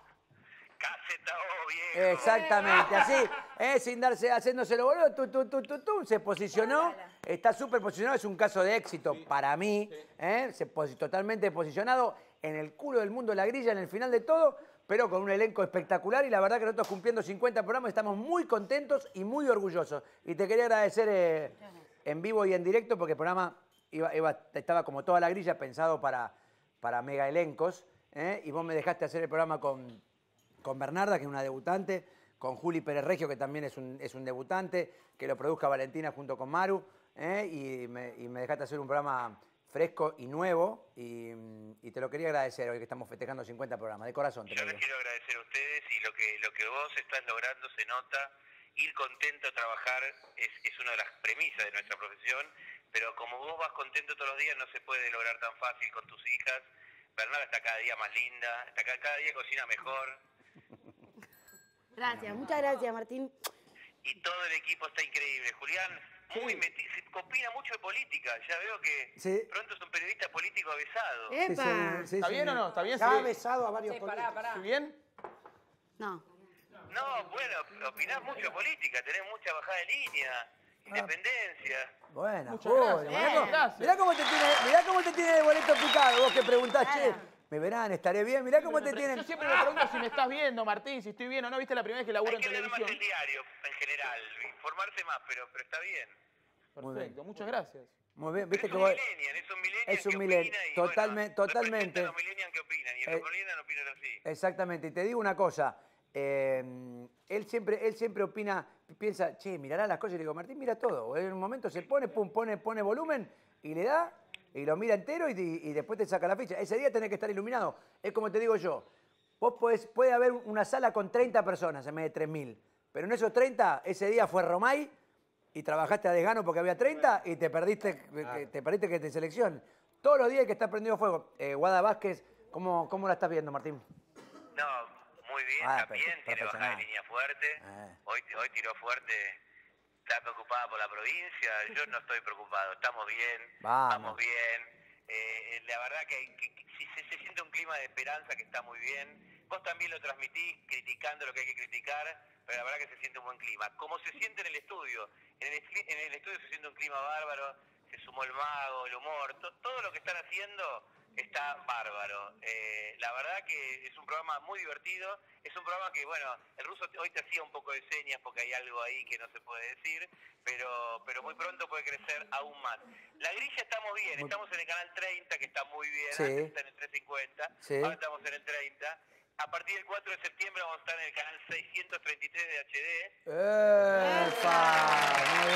Speaker 1: Exactamente, así, eh, sin darse, haciéndoselo boludo, tu, tu, tu, tu, tu, se posicionó, está súper posicionado, es un caso de éxito para mí, eh, se posi- totalmente posicionado en el culo del mundo de la grilla, en el final de todo, pero con un elenco espectacular y la verdad que nosotros cumpliendo cincuenta programas estamos muy contentos y muy orgullosos. Y te quería agradecer eh, en vivo y en directo porque el programa iba, iba- estaba como toda la grilla pensado para, para mega elencos, eh, y vos me dejaste hacer el programa con con Bernarda, que es una debutante, con Juli Pérez Regio, que también es un, es un debutante, que lo produzca Valentina junto con Maru, ¿eh? y, me, y me dejaste hacer un programa fresco y nuevo, y, y te lo quería agradecer hoy que estamos festejando cincuenta programas, de corazón te lo
Speaker 15: Yo les
Speaker 1: digo.
Speaker 15: quiero agradecer a ustedes y lo que, lo que vos estás logrando se nota. Ir contento a trabajar es, es una de las premisas de nuestra profesión, pero como vos vas contento todos los días no se puede lograr tan fácil con tus hijas. Bernarda está cada día más linda, está cada, cada día cocina mejor.
Speaker 2: Gracias, muchas gracias, Martín.
Speaker 15: Y todo el equipo está increíble. Julián, muy meti- se opina mucho de política. Ya veo que
Speaker 1: Sí.
Speaker 15: pronto es un periodista político avesado.
Speaker 1: Sí, señor, sí,
Speaker 3: ¿Está bien
Speaker 1: señor.
Speaker 3: o no? ¿Está bien?
Speaker 12: Ya
Speaker 3: Sí.
Speaker 12: ha besado a varios
Speaker 13: Sí,
Speaker 12: políticos.
Speaker 13: pará, pará.
Speaker 3: ¿Estoy bien?
Speaker 2: No.
Speaker 15: No, bueno, opinás mucho de política, tenés mucha bajada de línea, independencia.
Speaker 1: Bueno,
Speaker 3: Muchas
Speaker 1: Juli,
Speaker 3: gracias,
Speaker 1: mirá cómo-
Speaker 3: gracias.
Speaker 1: mirá cómo te tiene, mirá cómo te tiene el boleto picado, vos que preguntás, che, ¿me verán? ¿Estaré bien? Mirá cómo te tienen.
Speaker 3: Yo siempre me pregunto si me estás viendo, Martín, si estoy bien o no. ¿Viste la primera vez que laburo
Speaker 15: Hay
Speaker 3: en
Speaker 15: que leer más
Speaker 3: televisión?
Speaker 15: el diario en general, informarse más, pero, pero está bien.
Speaker 1: Muy bien.
Speaker 3: Perfecto, muchas gracias.
Speaker 1: Muy bien, viste
Speaker 15: Es
Speaker 1: que
Speaker 15: un
Speaker 1: vos...
Speaker 15: millennial, es un millennial
Speaker 1: Es un
Speaker 15: que
Speaker 1: millennial,
Speaker 15: opina y,
Speaker 1: totalme-
Speaker 15: bueno,
Speaker 1: totalmente.
Speaker 15: representa a los millennials que opinan, y
Speaker 1: Eh,
Speaker 15: los millennials opinan así.
Speaker 1: Exactamente, y te digo una cosa, eh, él, siempre, él siempre opina, piensa, che, mirará las cosas, y le digo, Martín, mira todo. En un momento se pone, pum, pone, pone volumen, y le da, y lo mira entero, y, y después te saca la ficha. Ese día tenés que estar iluminado. Es como te digo yo, vos podés, puede haber una sala con treinta personas en vez de tres mil, pero en esos treinta, ese día fue Romay, y trabajaste a desgano porque había treinta, y te perdiste, que, te perdiste que te seleccionen. Todos los días que está prendido fuego. Eh, Guada Vázquez, ¿cómo, ¿cómo la estás viendo, Martín?
Speaker 15: No, muy bien,
Speaker 1: Ah,
Speaker 15: está bien,
Speaker 1: per-
Speaker 15: tiene bajada de
Speaker 1: profesional.
Speaker 15: línea fuerte.
Speaker 1: Eh.
Speaker 15: Hoy, hoy tiró fuerte, está preocupada por la provincia, yo no estoy preocupado, estamos bien,
Speaker 1: Vamos.
Speaker 15: bien. Eh, la verdad que, que- que sí se, se siente un clima de esperanza que está muy bien. Vos también lo transmitís criticando lo que hay que criticar, pero la verdad que se siente un buen clima. Como se siente en el estudio, en el, escli- en el estudio se siente un clima bárbaro, se sumó el mago, el humor, to- todo lo que están haciendo está bárbaro. Eh, la verdad que es un programa muy divertido, es un programa que, bueno, el ruso hoy te hacía un poco de señas porque hay algo ahí que no se puede decir, pero, pero muy pronto puede crecer aún más. La grilla estamos bien,
Speaker 1: Muy-
Speaker 15: estamos en el canal treinta, que está muy bien,
Speaker 1: Sí.
Speaker 15: antes está en el trescientos cincuenta,
Speaker 1: Sí.
Speaker 15: ahora estamos en el treinta. A partir del cuatro de septiembre vamos a estar en el canal seiscientos treinta y tres de H D.
Speaker 1: ¡Epa! Muy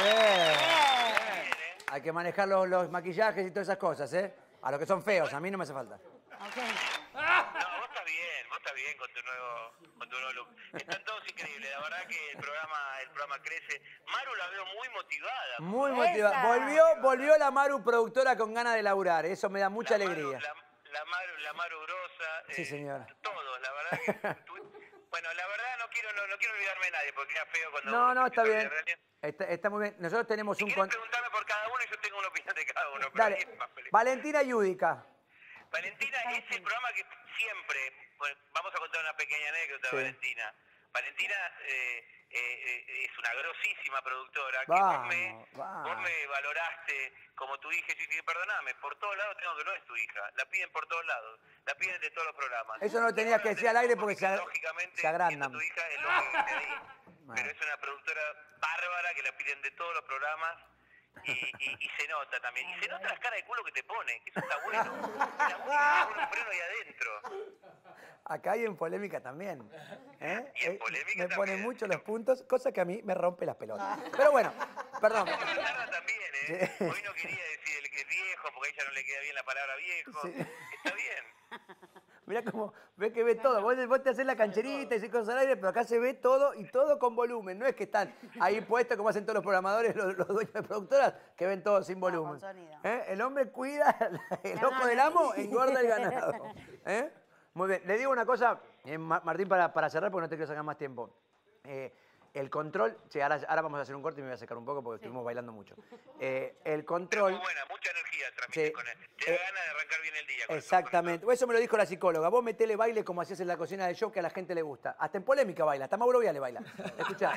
Speaker 1: bien. Hay que manejar los, los maquillajes y todas esas cosas, ¿eh? A los que son feos, a mí no me hace falta.
Speaker 15: No, vos estás bien, vos estás bien con tu nuevo, con tu nuevo look. Están todos increíbles, la verdad que el programa, el programa crece. Maru la veo muy motivada.
Speaker 1: Muy motivada. Volvió, volvió la Maru productora con ganas de laburar. Eso me da mucha alegría.
Speaker 15: La Maru, la Maru Grosa,
Speaker 1: Sí,
Speaker 15: eh,
Speaker 1: señora.
Speaker 15: todos, la verdad que... tu- bueno, la verdad no quiero, no, no quiero olvidarme de nadie porque queda feo cuando...
Speaker 1: No, no,
Speaker 15: uno
Speaker 1: está
Speaker 15: empieza a
Speaker 1: bien.
Speaker 15: olvidar de alguien.
Speaker 1: Está, está muy bien. Nosotros tenemos un... con-
Speaker 15: Preguntame por cada uno y yo tengo una opinión de cada uno. Pero ahí
Speaker 1: Dale.
Speaker 15: es más feliz.
Speaker 1: Valentina Yudica.
Speaker 15: Valentina es el programa que siempre, bueno, vamos a contar una pequeña anécdota
Speaker 1: Sí.
Speaker 15: de Valentina. Valentina eh, eh, eh, es una grosísima productora que
Speaker 1: Vamos,
Speaker 15: vos, me,
Speaker 1: vamos.
Speaker 15: vos me valoraste como tu hija y yo dije, perdoname, por todos lados tengo que no es tu hija, la piden por todos lados, la piden de todos los programas.
Speaker 1: Eso no lo tenías que decir al aire porque se,
Speaker 15: Lógicamente,
Speaker 1: se agrandan.
Speaker 15: tu hija es lógico que esté ahí, pero es una productora bárbara que la piden de todos los programas. Y, y, y se nota también. Y se nota las caras de culo que te pone, que eso está bueno. La música pone un freno ahí adentro.
Speaker 1: Acá hay en polémica también. ¿eh?
Speaker 15: Y en
Speaker 1: Eh,
Speaker 15: polémica
Speaker 1: me ponen
Speaker 15: también.
Speaker 1: mucho los puntos, cosa que a mí me rompe las pelotas. Pero bueno, perdón.
Speaker 15: Bernarda también, ¿eh? Hoy no quería decir el que es viejo, porque a ella no le queda bien la palabra viejo.
Speaker 1: Sí.
Speaker 15: Está bien.
Speaker 1: Mirá cómo ve que ve todo. Vos, vos te haces la cancherita y se cosas al aire, pero acá se ve todo y todo con volumen. No es que están ahí puestos como hacen todos los programadores, los, los dueños de productoras, que ven todo sin volumen.
Speaker 2: con sonido.
Speaker 1: ¿Eh? El hombre cuida el ojo del amo, engorda el ganado. ¿Eh? Muy bien. Le digo una cosa, eh, Martín, para, para cerrar, porque no te quiero sacar más tiempo. Eh, el control... Sí, ahora, ahora vamos a hacer un corte y me voy a sacar un poco porque sí. Estuvimos bailando mucho. Eh, el control...
Speaker 15: Muy buena, mucha energía transmite
Speaker 1: sí.
Speaker 15: con él. Te da eh, ganas de arrancar bien el día. Con
Speaker 1: exactamente. Eso me lo dijo la psicóloga. Vos metele baile como hacías en la cocina del show que a la gente le gusta. Hasta en polémica baila. Hasta Mauro Viale baila. Escuchá.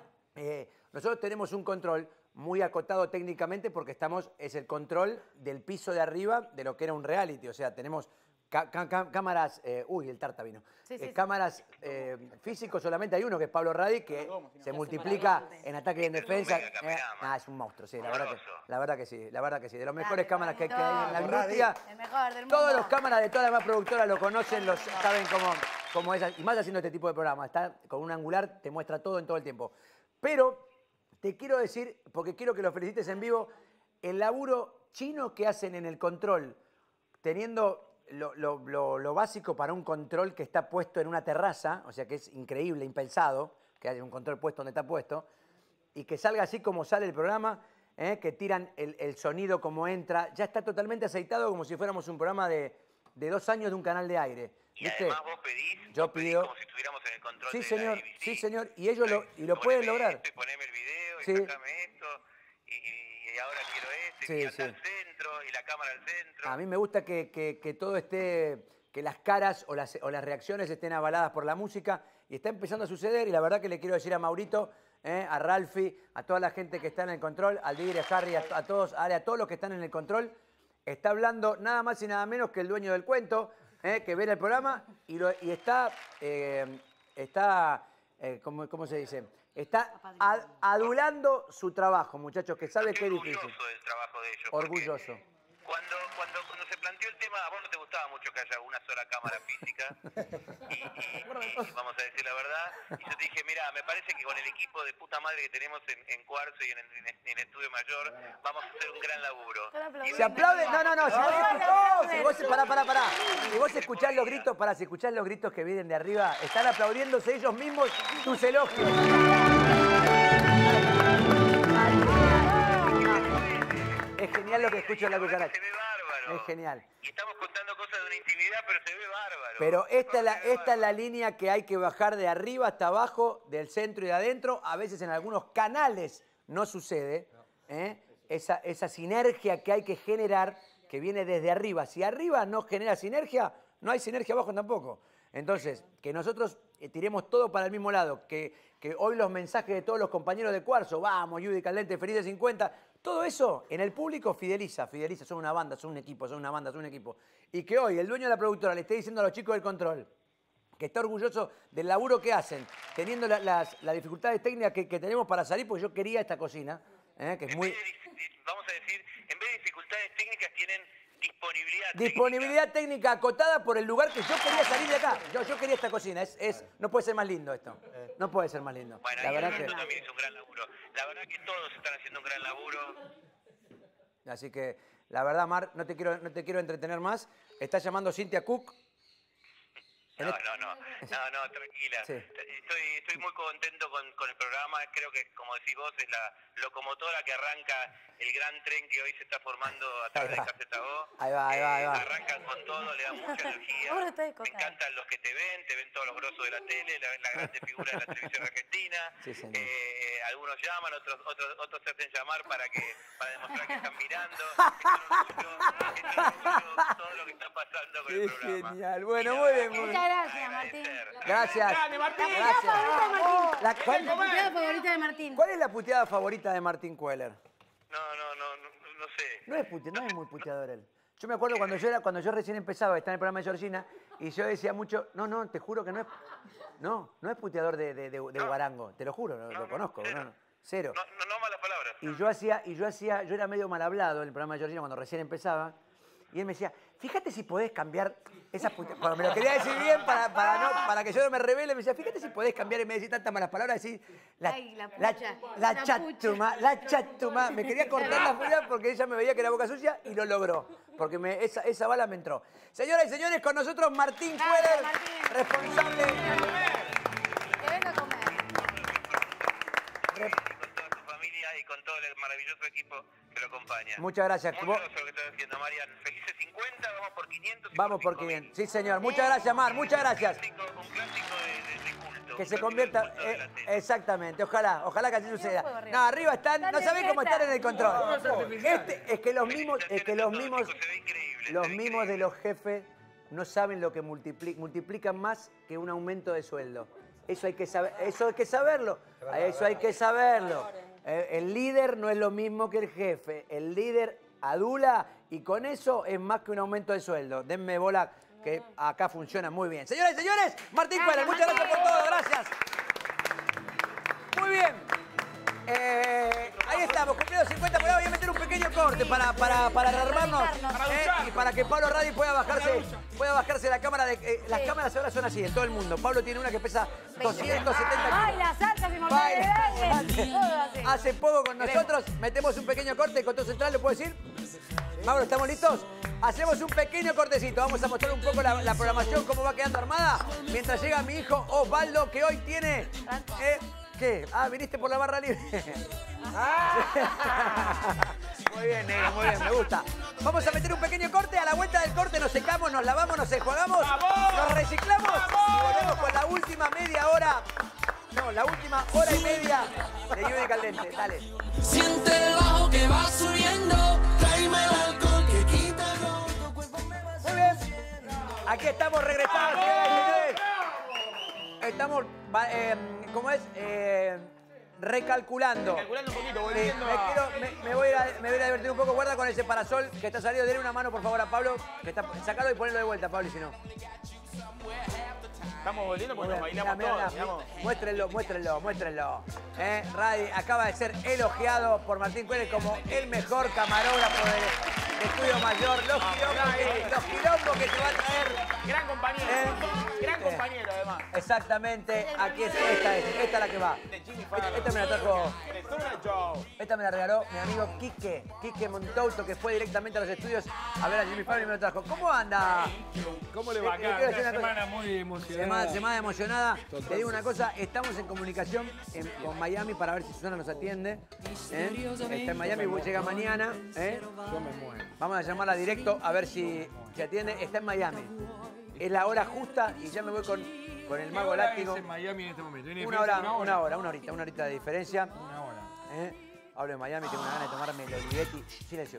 Speaker 1: Eh, nosotros tenemos un control muy acotado técnicamente porque estamos, es el control del piso de arriba de lo que era un reality. O sea, tenemos ca ca ca cámaras, eh, uy, el tarta vino. Sí, sí, eh, cámaras eh, físicos solamente hay uno que es Pablo Radi que se multiplica en ataque y en defensa. Eh, ah, es un monstruo, sí, la verdad, que, la verdad que sí, la verdad que sí. De las mejores cámaras que, que hay en la industria.
Speaker 2: El mejor del mundo.
Speaker 1: Todos los cámaras de todas las demás productoras lo conocen, los saben cómo, cómo es, y más haciendo este tipo de programas. Está con un angular, te muestra todo en todo el tiempo. Pero te quiero decir, porque quiero que lo felicites en vivo, el laburo chino que hacen en el control, teniendo lo, lo, lo, lo básico para un control que está puesto en una terraza, o sea que es increíble, impensado, que haya un control puesto donde está puesto, y que salga así como sale el programa, ¿eh? Que tiran el, el sonido como entra, ya está totalmente aceitado como si fuéramos un programa de, de dos años de un canal de aire.
Speaker 15: Y
Speaker 1: ¿viste?
Speaker 15: además vos pedís,
Speaker 1: Yo
Speaker 15: vos pedís
Speaker 1: pido,
Speaker 15: como si estuviéramos en el control
Speaker 1: sí,
Speaker 15: de
Speaker 1: señor,
Speaker 15: la A B C.
Speaker 1: sí, señor, y ellos lo, y lo pueden lograr.
Speaker 15: Esto, y poneme el video, y
Speaker 1: sí.
Speaker 15: sacame esto, y, y, y ahora quiero este,
Speaker 1: Sí,
Speaker 15: y anda
Speaker 1: sí.
Speaker 15: al centro, y la cámara al centro.
Speaker 1: A mí me gusta que, que, que todo esté, que las caras o las, o las reacciones estén avaladas por la música y está empezando a suceder y la verdad que le quiero decir a Maurito, eh, a Ralfi, a toda la gente que está en el control, al Digre, a Harry, a, a todos, a, a todos los que están en el control, está hablando nada más y nada menos que el dueño del cuento, eh, que ve el programa y, lo, y está, eh, está eh, ¿cómo, ¿cómo se dice? Está ad, adulando su trabajo, muchachos, que sabe que es difícil.
Speaker 15: Orgulloso del trabajo de ellos.
Speaker 1: Orgulloso.
Speaker 15: Cuando, cuando, cuando se planteó el tema, a vos no te gustaba mucho que haya una sola cámara física, y, y, y vamos a decir la verdad, y yo te dije, mira, me parece que con el equipo de puta madre que tenemos en, en Cuarzo y en, en, en Estudio Mayor, vamos a hacer un gran laburo.
Speaker 1: Se aplaude, no, no, no, si vos escuchás, si vos, pará, pará, pará, si vos escuchás los gritos, pará, si escuchás los gritos que vienen de arriba, están aplaudiéndose ellos mismos tus elogios. Es genial lo que escucho en la cucaracha.
Speaker 15: Se ve bárbaro.
Speaker 1: Es genial.
Speaker 15: Y estamos contando cosas de una intimidad, pero se ve bárbaro.
Speaker 1: Pero esta es, la, esta es la línea que hay que bajar de arriba hasta abajo, del centro y de adentro. A veces en algunos canales no sucede. ¿eh? Esa, esa sinergia que hay que generar, que viene desde arriba. Si arriba no genera sinergia, no hay sinergia abajo tampoco. Entonces, que nosotros eh, tiremos todo para el mismo lado. Que, que hoy los mensajes de todos los compañeros de Cuarzo, vamos, Judy Caldente, feliz de cincuenta... Todo eso en el público fideliza, fideliza, son una banda, son un equipo, son una banda, son un equipo. Y que hoy el dueño de la productora le esté diciendo a los chicos del control que está orgulloso del laburo que hacen, teniendo la, las, las dificultades técnicas que, que tenemos para salir, porque yo quería esta cocina, ¿eh? que es muy...
Speaker 15: Vamos a decir, en vez de dificultades técnicas tienen disponibilidad
Speaker 1: Disponibilidad técnica. técnica acotada por el lugar que yo quería salir de acá. Yo, yo quería esta cocina, es, es, no puede ser más lindo esto. No puede ser más lindo.
Speaker 15: Bueno,
Speaker 1: la
Speaker 15: y
Speaker 1: verdad
Speaker 15: esto
Speaker 1: que...
Speaker 15: también es un gran laburo. La verdad que todos están haciendo un gran laburo.
Speaker 1: Así que, la verdad, Mar, no te quiero, no te quiero entretener más. Está llamando Cynthia Cook.
Speaker 15: No, no, no, no, no, tranquila.
Speaker 1: Sí.
Speaker 15: Estoy, estoy muy contento con, con el programa. Creo que, como decís vos, es la locomotora que arranca el gran tren que hoy se está formando a través de Caseta O.
Speaker 1: Ahí va, ahí va, ahí va.
Speaker 15: Eh, arrancan con todo, le dan mucha energía. Me encantan los que te ven, te ven todos los grosos de la tele, la, la grande figura de la televisión argentina.
Speaker 1: Sí, señor.
Speaker 15: Eh, algunos llaman, otros, otros, otros se hacen llamar para que para demostrar que están mirando. Es un orgullo, todo lo que está pasando con
Speaker 1: Qué
Speaker 15: el programa.
Speaker 1: genial. Bueno, muy bien, muy bien.
Speaker 2: Muchas gracias, Martín.
Speaker 1: Gracias.
Speaker 2: Grande, Martín.
Speaker 1: Gracias.
Speaker 2: La
Speaker 1: La- ¿cuál-
Speaker 2: puteada favorita de Martín.
Speaker 1: ¿Cuál es la puteada favorita de Martín Queller?
Speaker 15: No, no, no, no, no sé.
Speaker 1: No es, pute- no es muy puteador él. Yo me acuerdo cuando yo, era, cuando yo recién empezaba a estar en el programa de Georgina y yo decía mucho, no, no, te juro que no es, no, no es puteador de, de, de, de Guarango, te lo juro, lo, lo conozco. Cero. No, no, cero.
Speaker 15: No, no, no malas palabras.
Speaker 1: Y yo hacía, y yo hacía, yo era medio mal hablado en el programa de Georgina cuando recién empezaba. Y él me decía, fíjate si podés cambiar esa puteada. Bueno, me lo quería decir bien para, para, no, para que yo no me revele. Me decía, fíjate si podés cambiar en vez de decir tantas malas palabras, decir la,
Speaker 2: Ay, la
Speaker 1: la,
Speaker 2: pucha,
Speaker 1: la,
Speaker 2: la
Speaker 1: chatuma, la chatuma. Me quería cortar la furia porque ella me veía que era boca sucia y lo logró. Porque me, esa, esa bala me entró. Señoras y señores, con nosotros Martín Queller, responsable.
Speaker 2: Que venga a comer.
Speaker 15: Con toda tu familia y con todo el maravilloso equipo te lo acompaña.
Speaker 1: Muchas gracias.
Speaker 15: Muy
Speaker 1: Vos-
Speaker 15: groso lo que estás haciendo, Marian. Felices cincuenta, vamos por quinientos. y
Speaker 1: Vamos por quinientos. Sí, señor. Muchas gracias, Mar. Muchas gracias.
Speaker 15: Un clásico de, de, de culto.
Speaker 1: Que se convierta... eh, exactamente. Ojalá. Ojalá que así suceda. No, arriba están... No sabés cómo están en el control. Este, es que los mismos... Es que los mismos... Los mismos de los jefes no saben lo que multipli- multiplican más que un aumento de sueldo. Eso hay que saber, eso hay que saberlo. Eso hay que saberlo. Eh, El líder no es lo mismo que el jefe. El líder adula y con eso es más que un aumento de sueldo. Denme bola que acá funciona muy bien. Señoras y señores, Martín Cuellar, muchas gracias por todo. Gracias. Muy bien. Eh, ahí estamos, cumpliendo cincuenta programas. Voy a meter un pequeño corte para, para, para rearmarnos eh, y para que Pablo Radi pueda bajarse, pueda bajarse la cámara. De, eh, las cámaras ahora son así en todo el mundo. Pablo tiene una que pesa doscientos setenta kilos.
Speaker 2: Baila, salta, sin mortalidades. Todo así.
Speaker 1: Hace poco con nosotros, metemos un pequeño corte. Control central, ¿le puedo decir? Mauro, ¿estamos listos? Hacemos un pequeño cortecito. Vamos a mostrar un poco la, la programación, cómo va quedando armada. Mientras llega mi hijo Osvaldo, que hoy tiene... Eh, ¿Qué? Ah, viniste por la barra libre. Muy bien, negro, muy bien, me gusta. Vamos a meter un pequeño corte. A la vuelta del corte nos secamos, nos lavamos, nos enjuagamos, nos reciclamos y volvemos con la última media hora. No, la última hora y media de Yudica al Dente. Dale.
Speaker 10: Siente el bajo que va subiendo, tráeme el alcohol que quita todo tu cuerpo.
Speaker 1: Muy bien. Aquí estamos regresados, señoras y señores. Estamos, va- eh, ¿cómo es? Eh, recalculando.
Speaker 3: Recalculando un poquito,
Speaker 1: Sí,
Speaker 3: volviendo
Speaker 1: me,
Speaker 3: a-
Speaker 1: quiero- me- me voy a, ir a- me voy a divertir un poco. Guarda con ese parasol que está salido. Dele una mano, por favor, a Pablo. Que está, sacalo y ponelo de vuelta, Pablo, y si no.
Speaker 3: Estamos volviendo porque nos
Speaker 1: Mira,
Speaker 3: bailamos
Speaker 1: mira,
Speaker 3: todos.
Speaker 1: mira,
Speaker 3: digamos.
Speaker 1: muéstrenlo, muéstrenlo, muéstrenlo. Eh, Radi acaba de ser elogiado por Martín Cuéllar como el mejor camarógrafo del Estudio Mayor. Los quilombos, que, los quilombos que se va a traer.
Speaker 3: Gran compañero.
Speaker 1: Eh,
Speaker 3: Gran
Speaker 1: eh,
Speaker 3: compañero, además.
Speaker 1: Exactamente, aquí es, esta es, esta es la que va. Esta, esta me la trajo, esta me la regaló mi amigo Quique, Quique Montouto, que fue directamente a los estudios a ver a Jimmy Fallon y me lo trajo. ¿Cómo anda?
Speaker 14: ¿Cómo le va
Speaker 1: Eh, eh,
Speaker 14: acá?
Speaker 1: quiero
Speaker 14: Una
Speaker 1: decir una cosa.
Speaker 14: semana muy emocionada.
Speaker 1: Semana, semana emocionada.
Speaker 14: Total.
Speaker 1: Te digo una cosa, estamos en comunicación en- con Miami para ver si Susana nos atiende. ¿eh? Está en Miami, llega mañana. ¿eh?
Speaker 14: Yo me muero.
Speaker 1: Vamos a llamarla directo a ver si se atiende. Está en Miami. Es la hora justa y ya me voy con, con el
Speaker 14: ¿Qué
Speaker 1: mago
Speaker 14: hora
Speaker 1: látigo.
Speaker 14: es en Miami en este momento? ¿Tiene
Speaker 1: Una
Speaker 14: diferencia?
Speaker 1: hora, una hora, una horita, una horita de diferencia.
Speaker 14: Una hora.
Speaker 1: ¿eh? Hablo de Miami, tengo una gana de tomarme el Olivetti. Silencio.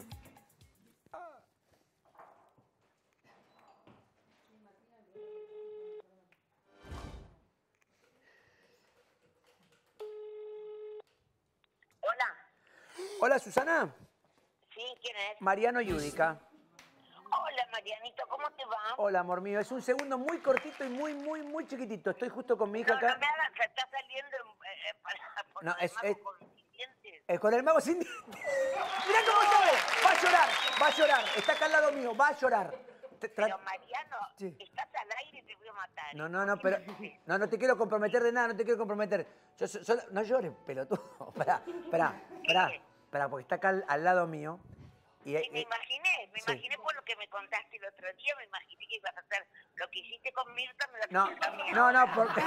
Speaker 23: Hola.
Speaker 1: Hola, Susana.
Speaker 23: Sí, ¿quién es?
Speaker 1: Mariano Yudica.
Speaker 23: Hola, Marianito, ¿cómo te va?
Speaker 1: Hola, amor mío. Es un segundo muy cortito y muy, muy, muy chiquitito. Estoy justo con mi hija
Speaker 23: No,
Speaker 1: acá.
Speaker 23: no me hagas, se está saliendo eh, eh, para, por
Speaker 1: No,
Speaker 23: el
Speaker 1: es-
Speaker 23: mago
Speaker 1: es-
Speaker 23: con mis dientes.
Speaker 1: Eh, con el mago sin dientes. Mirá cómo sabe. Va a llorar, va a llorar. Está acá al lado mío, va a llorar. Te- tra-
Speaker 23: Pero, Mariano,
Speaker 1: Sí.
Speaker 23: estás al aire y te voy a matar.
Speaker 1: No, no, no, pero. No, no te quiero comprometer de nada, no te quiero comprometer. Yo so- solo- no llores, pelotudo. Pará, pará, pará. Pará, porque está acá al, al lado mío. Y,
Speaker 23: Y me
Speaker 1: eh,
Speaker 23: imaginé, me
Speaker 1: sí.
Speaker 23: imaginé por lo que me contaste el otro día, me imaginé que ibas a hacer lo que hiciste con Mirta, me lo
Speaker 1: no,
Speaker 23: hiciste también.
Speaker 1: no, no, porque.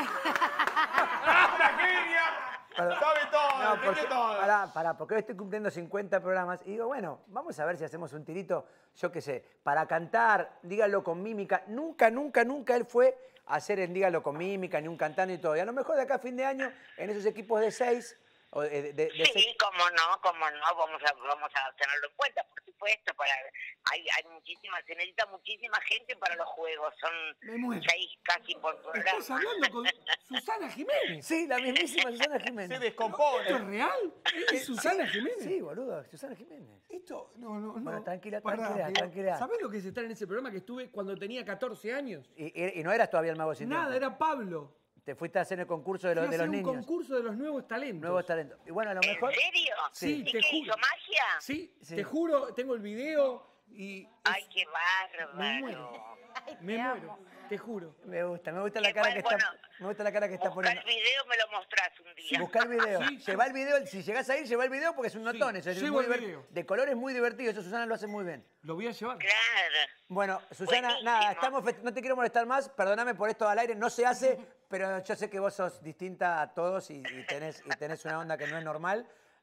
Speaker 1: Perdón.
Speaker 3: Sabe todo,
Speaker 1: No,
Speaker 3: entiende
Speaker 1: porque,
Speaker 3: todo.
Speaker 1: pará, pará, porque hoy estoy cumpliendo cincuenta programas y digo, bueno, vamos a ver si hacemos un tirito, yo qué sé, para cantar, dígalo con mímica. Nunca, nunca, nunca él fue a hacer en dígalo con mímica, ni un cantante y todo. Y a lo mejor de acá a fin de año, en esos equipos de seis, o de, de- de
Speaker 23: Sí,
Speaker 1: seis-
Speaker 23: cómo no, cómo no, vamos a, vamos a tenerlo en cuenta, por supuesto, para, hay, hay muchísima, se necesita muchísima gente para los juegos, son
Speaker 12: Me muero.
Speaker 23: seis casi por programa.
Speaker 12: Estás hablando con Susana Jiménez.
Speaker 1: Sí, la mismísima Susana Jiménez.
Speaker 3: Se descompone.
Speaker 12: ¿Esto es real? ¿Es Susana Jiménez?
Speaker 1: Sí, boludo, Susana Jiménez.
Speaker 12: Esto, no, no, no.
Speaker 1: Bueno, tranquila,
Speaker 12: Pará,
Speaker 1: tranquila,
Speaker 12: pero-
Speaker 1: tranquila.
Speaker 12: ¿Sabés lo que es estar en ese programa que estuve cuando tenía catorce años?
Speaker 1: Y, y- y no eras todavía el mago sin
Speaker 12: Nada,
Speaker 1: dientes.
Speaker 12: era Pablo.
Speaker 1: Te fuiste a hacer el concurso de
Speaker 12: Fui
Speaker 1: los,
Speaker 12: a
Speaker 1: de los
Speaker 12: hacer un
Speaker 1: niños.
Speaker 12: concurso de los nuevos talentos.
Speaker 1: Nuevos talentos. Y bueno, a lo
Speaker 23: ¿En
Speaker 1: mejor.
Speaker 23: serio?
Speaker 12: Sí,
Speaker 23: ¿Y
Speaker 12: te
Speaker 23: qué
Speaker 12: juro.
Speaker 23: hizo magia?
Speaker 12: Sí,
Speaker 1: Sí.
Speaker 12: te juro, tengo el video y...
Speaker 23: Ay, qué
Speaker 12: Me
Speaker 23: bárbaro.
Speaker 12: muero. Me muero, te juro.
Speaker 1: Me gusta, me gusta la
Speaker 23: Qué
Speaker 1: cara que
Speaker 23: bueno,
Speaker 1: está. Me gusta la cara que está
Speaker 23: Buscar
Speaker 1: poniendo.
Speaker 23: el video me lo mostrás un día.
Speaker 1: Buscar el video.
Speaker 12: Sí,
Speaker 1: Lleva el video, si llegás a ir, lleva el video porque es un notón. eso es
Speaker 12: llevo
Speaker 1: muy
Speaker 12: el
Speaker 1: diver-
Speaker 12: video.
Speaker 1: De color es muy divertido, eso Susana lo hace muy bien.
Speaker 12: Lo voy a llevar.
Speaker 23: Claro.
Speaker 1: Bueno, Susana,
Speaker 23: Buenísimo.
Speaker 1: nada, estamos fest- no te quiero molestar más, perdóname por esto al aire, no se hace, pero yo sé que vos sos distinta a todos y, y tenés, y tenés una onda que no es normal.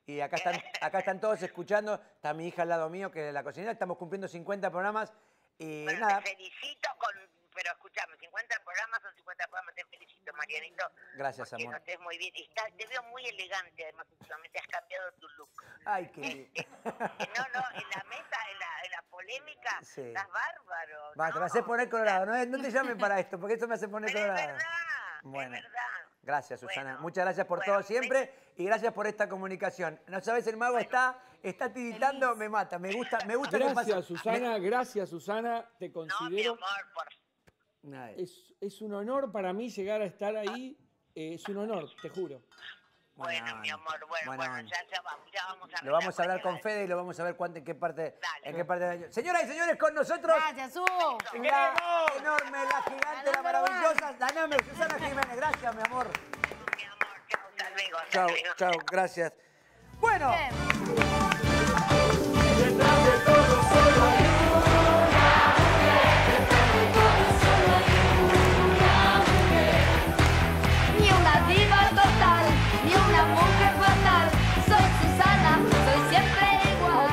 Speaker 1: Y acá están, acá están todos escuchando. Está mi hija al lado mío, que es la cocinera. Estamos cumpliendo cincuenta programas. Y
Speaker 23: Bueno,
Speaker 1: nada,
Speaker 23: te felicito con... Pero escúchame, cincuenta programas son cincuenta programas, te felicito, Marianito.
Speaker 1: gracias,
Speaker 23: Que
Speaker 1: amor.
Speaker 23: no estés muy bien. Y está- te veo muy elegante, además, últimamente has cambiado tu look.
Speaker 1: Ay, qué lindo.
Speaker 23: Eh, No, no, en la mesa, en la, en la polémica,
Speaker 1: Sí.
Speaker 23: estás bárbaro.
Speaker 1: Va, te me haces poner colorado. No, no te llamen para esto, porque esto me hace poner colorado. Bueno, gracias, Susana. Muchas gracias por todo siempre y gracias por esta comunicación. No sabes, el mago está, está tiritando, me mata. Me gusta, me gusta que
Speaker 11: Gracias,
Speaker 1: pase-
Speaker 11: Susana, gracias, Susana. Te considero.
Speaker 23: amor, por...
Speaker 11: Es, es un honor para mí llegar a estar ahí. eh, es un honor, te juro.
Speaker 23: Bueno, mi amor, bueno,
Speaker 1: Bueno,
Speaker 23: bueno,
Speaker 1: bueno.
Speaker 23: ya, ya vamos, ya vamos a
Speaker 1: Lo vamos a hablar con Fede y lo vamos a ver cuánto, en qué parte, en qué parte del año. Señoras y señores, con nosotros.
Speaker 2: Gracias, Su.
Speaker 1: La enorme, la gigante, la maravillosa, la enorme Susana Jiménez. Gracias, mi amor. Chao, chao, gracias. Bueno.
Speaker 10: Ni una diva total, ni una mujer fatal. Soy Susana, soy siempre igual.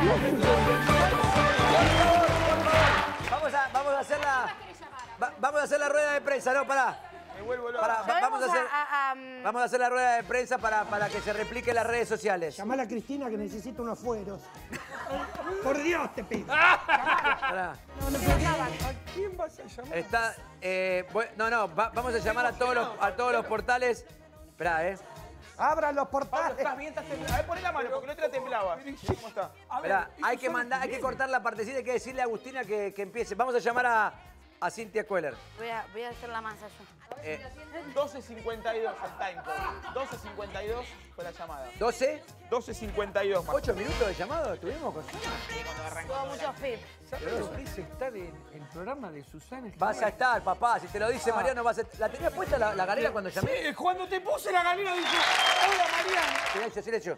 Speaker 1: Vamos a, vamos a hacer la. va- vamos a hacer la rueda de prensa, no, pará. Pará, va- vamos a hacer. Vamos a hacer la rueda de prensa para, para que se replique en las redes sociales.
Speaker 12: Llamala a Cristina que necesita unos fueros. Por Dios, te pido.
Speaker 1: Pará.
Speaker 11: ¿A quién vas a llamar?
Speaker 1: Está, eh, bu- no, no, va- vamos a llamar a todos los, a todos los portales. Esperá, eh.
Speaker 12: Abran los portales.
Speaker 3: ¿Estás bien? ¿Estás temblando? A ver, poné la mano, porque la otra temblaba. ¿Cómo está?
Speaker 1: Esperá, hay que mandar, hay que cortar la partecita, hay que decirle a Agustina que, que empiece. Vamos a llamar a, a Cintia Queller.
Speaker 2: Voy a, voy a hacer la masa yo.
Speaker 1: Eh,
Speaker 3: doce cincuenta y dos el time code. doce cincuenta y dos fue la llamada.
Speaker 1: ¿doce?
Speaker 3: doce cincuenta y dos más.
Speaker 1: ¿Ocho minutos de llamado tuvimos con Susana?
Speaker 2: Tuvo mucho fit.
Speaker 11: ¿Sabes lo que es estar en el programa de Susana?
Speaker 1: Vas a estar, papá. Si te lo dice
Speaker 11: Ah.
Speaker 1: Mariano, vas a estar. ¿La tenías puesta la, la galera cuando llamé?
Speaker 11: Sí, cuando te puse la galera dije, hola Mariano.
Speaker 1: Silencio, silencio.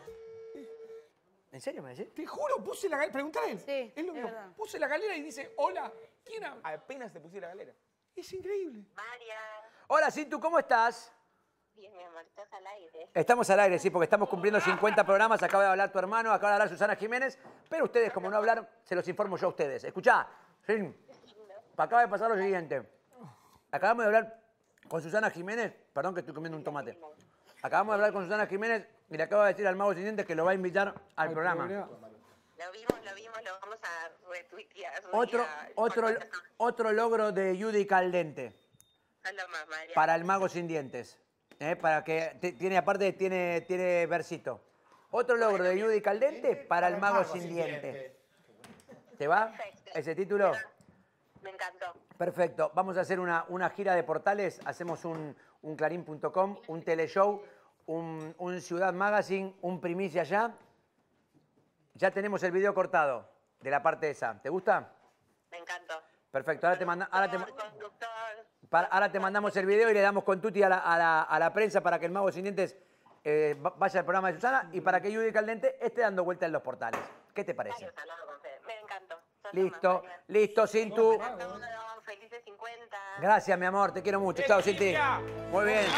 Speaker 1: ¿En serio me decís?
Speaker 11: Te juro, puse la galera, preguntale a él.
Speaker 2: Sí,
Speaker 11: es lo
Speaker 2: es
Speaker 11: mismo.
Speaker 2: verdad.
Speaker 11: Puse la galera y dice, hola, ¿quién habla?
Speaker 3: Apenas te puse la galera.
Speaker 11: Es increíble.
Speaker 1: Hola, Cintu, ¿cómo estás?
Speaker 23: Bien, mi amor, estás al aire.
Speaker 1: Estamos al aire, sí, porque estamos cumpliendo cincuenta programas. Acaba de hablar tu hermano, acaba de hablar Susana Jiménez. Pero ustedes, como no hablaron, se los informo yo a ustedes. Escuchá, sí, acaba de pasar lo siguiente. Acabamos de hablar con Susana Jiménez. Perdón que estoy comiendo un tomate. Acabamos de hablar con Susana Jiménez y le acabo de decir al mago siguiente que lo va a invitar al programa.
Speaker 23: Lo vimos, lo vimos, lo vamos a retuitear.
Speaker 1: Otro,
Speaker 23: Ya,
Speaker 1: otro, otro logro de Judy Caldente
Speaker 23: Hazlo más, María.
Speaker 1: para el mago sin dientes. ¿eh? Para que te- tiene, aparte tiene, tiene versito. Otro logro de Judy Caldente para el mago sin dientes. ¿Te va ese título?
Speaker 23: Me encantó.
Speaker 1: Perfecto. Vamos a hacer una, una gira de portales. Hacemos un, un clarín punto com, un teleshow, un, un Ciudad Magazine, un primicia ya. Ya tenemos el video cortado de la parte esa. ¿Te gusta?
Speaker 23: Me encantó.
Speaker 1: Perfecto. Ahora te, manda, ahora te, para- ahora te mandamos el video y le damos con tutti a la, a la- a la prensa para que el mago sin dientes eh, va- vaya al programa de Susana y para que Judy Caldente esté dando vuelta en los portales. ¿Qué te parece?
Speaker 23: Me encantó.
Speaker 1: Listo, listo, Cintu.
Speaker 23: Felices cincuenta.
Speaker 1: Gracias, mi amor, te quiero mucho. Chao, Cinti. Muy bien.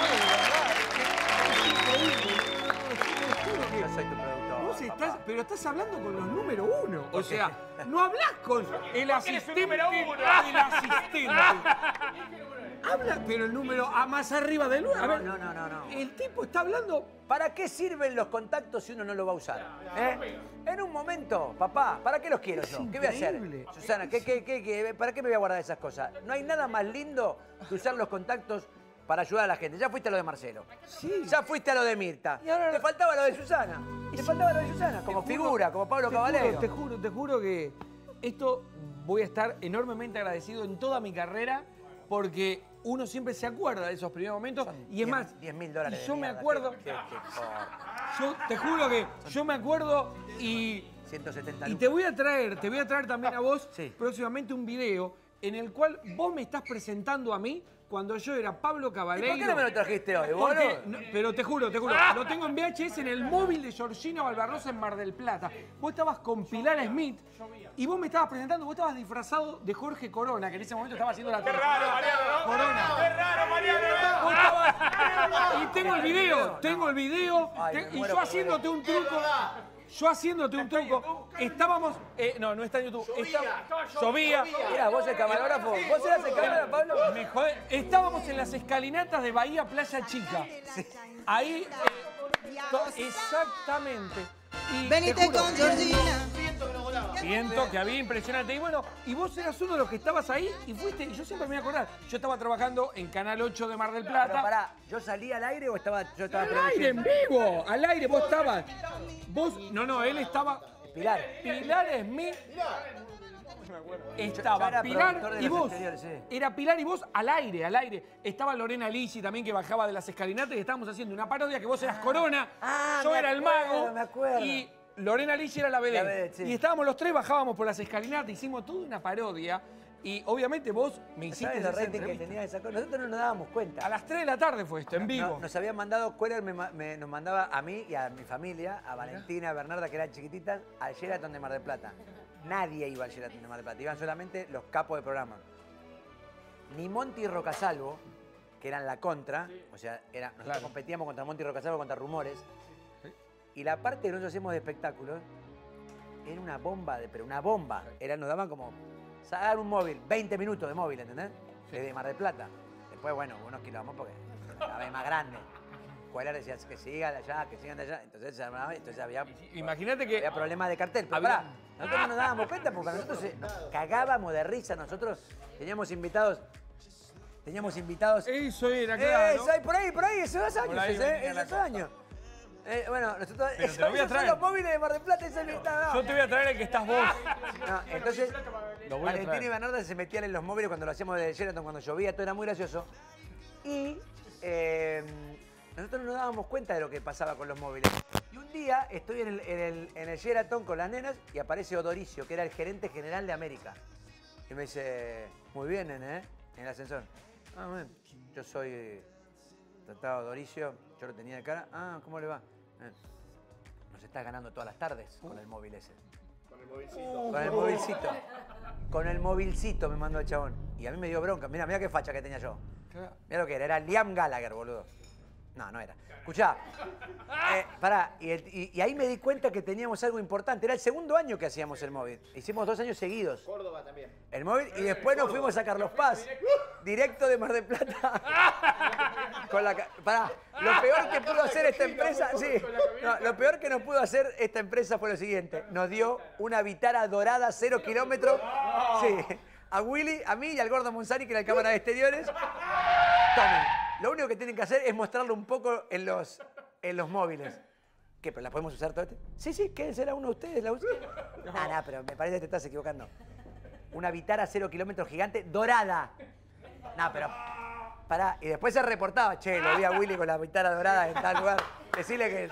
Speaker 1: Yo soy tu productor.
Speaker 11: Vos estás,
Speaker 1: papá.
Speaker 11: pero estás hablando con los número uno. O
Speaker 1: ¿Por qué?
Speaker 11: sea, no hablas con el
Speaker 18: Porque eres un
Speaker 11: asistente
Speaker 18: número uno.
Speaker 11: del asistente. Habla, pero el número a más arriba del uno. A
Speaker 1: No,
Speaker 11: ver,
Speaker 1: no, no, no, no.
Speaker 11: el tipo está hablando.
Speaker 1: ¿Para qué sirven los contactos si uno no los va a usar? ¿Eh? En un momento, papá, ¿para qué los quiero yo? ¿Qué voy a hacer?
Speaker 11: increíble.
Speaker 1: Susana, ¿qué, qué, qué, qué- ¿para qué me voy a guardar esas cosas? No hay nada más lindo que usar los contactos para ayudar a la gente. Ya fuiste a lo de Marcelo.
Speaker 11: Sí.
Speaker 1: Ya fuiste a lo de Mirta. Te faltaba lo de Susana. Te faltaba lo de Susana, como figura, como Pablo
Speaker 11: Te
Speaker 1: Caballero.
Speaker 11: juro, te juro, te juro que esto voy a estar enormemente agradecido en toda mi carrera porque uno siempre se acuerda de esos primeros momentos y es más,
Speaker 1: diez mil dólares
Speaker 11: y
Speaker 1: de
Speaker 11: yo me
Speaker 1: mierda,
Speaker 11: acuerdo,
Speaker 1: qué- qué- qué
Speaker 11: yo te juro que yo me acuerdo y,
Speaker 1: ciento setenta
Speaker 11: y
Speaker 1: lucas.
Speaker 11: te voy a traer, te voy a traer también a vos próximamente un video en el cual vos me estás presentando a mí cuando yo era Pablo Cabaleiro.
Speaker 1: ¿Y por qué no me lo trajiste hoy,
Speaker 11: Porque,
Speaker 1: boludo?
Speaker 11: no, pero te juro, te juro, lo tengo en V H S en el móvil de Georgina Barbarosa en Mar del Plata. Vos estabas con Pilar Smith y vos me estabas presentando, vos estabas disfrazado de Jorge Corona, que en ese momento estaba haciendo la
Speaker 10: Qué raro, Mariano, ¿no?
Speaker 11: Corona.
Speaker 10: Qué raro, Mariano.
Speaker 11: Vos estabas- Y tengo el video, tengo el video,
Speaker 10: Ay,
Speaker 11: te-
Speaker 10: me
Speaker 11: y
Speaker 10: muero
Speaker 11: yo
Speaker 10: por
Speaker 11: haciéndote un truco. Yo haciéndote un truco. Estábamos. Eh, no, no está en YouTube. Estaba- Llovía.
Speaker 1: Mira, vos el camarógrafo. ¿Vos eras el camarógrafo, Pablo?
Speaker 11: Me jode- Estábamos en las escalinatas de Bahía Playa Chica. Ahí. eh, to- exactamente. Y
Speaker 10: Venite
Speaker 11: te juro,
Speaker 10: con Georgina.
Speaker 11: Siento que había impresionante. Y bueno, y vos eras uno de los que estabas ahí y fuiste, y yo siempre me voy a acordar. Yo estaba trabajando en Canal ocho de Mar del Plata.
Speaker 1: Pero pará, ¿yo salí al aire o estaba, yo estaba
Speaker 11: Al aire, en vivo, al aire, vos estabas. Vos, no, no, él estaba.
Speaker 1: Pilar.
Speaker 11: Pilar Smith.
Speaker 1: Yo
Speaker 11: Estaba
Speaker 1: era
Speaker 11: Pilar
Speaker 1: productor de
Speaker 11: y
Speaker 1: los
Speaker 11: vos.
Speaker 1: exteriores, sí.
Speaker 11: Era Pilar y vos al aire, al aire. Estaba Lorena Lisi también que bajaba de las escalinatas y estábamos haciendo una parodia que vos eras Corona,
Speaker 1: Ah,
Speaker 11: yo
Speaker 1: me
Speaker 11: era el
Speaker 1: acuerdo,
Speaker 11: mago
Speaker 1: me acuerdo.
Speaker 11: y Lorena Lisi era la vedette.
Speaker 1: La vedette, sí.
Speaker 11: Y estábamos los tres, bajábamos por las escalinatas, hicimos toda una parodia y obviamente vos me hiciste
Speaker 1: ¿Sabes
Speaker 11: esa
Speaker 1: los ratings que
Speaker 11: entrevista.
Speaker 1: tenía esa cosa? Nosotros no nos dábamos cuenta.
Speaker 11: A las tres de la tarde fue esto, en vivo.
Speaker 1: No, nos habían mandado, Cueller me, ma- me- nos mandaba a mí y a mi familia, a Valentina, a Bernarda, que eran chiquititas, al Sheraton de Mar del Plata. Nadie iba al Sheraton de Mar del Plata, iban solamente los capos de programa. Ni Monty y Rocasalvo, que eran la contra, o sea, era, nosotros
Speaker 11: Claro.
Speaker 1: competíamos contra Monty y Rocasalvo, contra Rumores, y la parte que nosotros hacíamos de espectáculos era una bomba, de, pero una bomba. Era, nos daban como, sacar un móvil, veinte minutos de móvil, ¿entendés? Desde Mar del Plata. Después, bueno, unos kilómetros porque cada vez más grande. Cueller decía que sigan de allá, que sigan de allá. Entonces, se armaba, entonces había,
Speaker 11: Imagínate que
Speaker 1: había problemas de cartel. Pero
Speaker 11: había-
Speaker 1: pará, nosotros no nos dábamos cuenta porque nosotros se- nos cagábamos de risa. Nosotros teníamos invitados. Teníamos invitados.
Speaker 11: Eso era,
Speaker 1: Eh,
Speaker 11: claro.
Speaker 1: eso hay por ahí, por ahí, esos dos años,
Speaker 11: Por ahí
Speaker 1: ese, eh,
Speaker 11: venía la
Speaker 1: esos años. Eh, bueno, nosotros,
Speaker 11: Pero te lo voy a
Speaker 1: esos son
Speaker 11: traer.
Speaker 1: los móviles de Mar del Plata, ese invitado.
Speaker 11: Yo te voy a traer el que estás vos.
Speaker 1: No, entonces,
Speaker 11: Lo voy a
Speaker 1: Valentina
Speaker 11: traer.
Speaker 1: y Bernarda se metían en los móviles cuando lo hacíamos de Sheraton, cuando llovía, todo era muy gracioso. Y eh, nosotros no nos dábamos cuenta de lo que pasaba con los móviles. Y un día estoy en el, en el, en el Sheraton con las nenas y aparece Odoricio, que era el gerente general de América. Y me dice, muy bien, nene, ¿eh? En el ascensor. Ah, bueno, yo soy tratado Odoricio, yo lo tenía de cara. Ah, ¿cómo le va? Eh, nos estás ganando todas las tardes con el móvil ese.
Speaker 10: Con el movilcito.
Speaker 1: Con el movilcito. Con el movilcito me mandó el chabón. Y a mí me dio bronca. Mira, mira qué facha que tenía yo. Mira lo que era. Era Liam Gallagher, boludo. No, no era. Escuchá. Eh, pará. Y, el- y- y ahí me di cuenta que teníamos algo importante. Era el segundo año que hacíamos el móvil. Hicimos dos años seguidos.
Speaker 25: Córdoba también.
Speaker 1: El móvil. Y después nos fuimos a Carlos Paz. Directo de Mar del Plata. Con la, ca- pará. Lo peor que pudo hacer esta empresa. Sí. No, lo peor que nos pudo hacer esta empresa fue lo siguiente. Nos dio una Vitara dorada cero kilómetros. Sí. A Willy, a mí y al gordo Monsari, que era el cámara de exteriores. Tomen. Lo único que tienen que hacer es mostrarlo un poco en los, en los móviles. ¿Qué? ¿Pero la podemos usar todo este? Sí, sí, quédense la uno de ustedes. La usan. Ah, no, pero me parece que te estás equivocando. Una Vitara cero kilómetros gigante dorada. No, pero. Pará. Y después se reportaba. Che, lo vi a Willy con la Vitara dorada en tal lugar. Decirle que.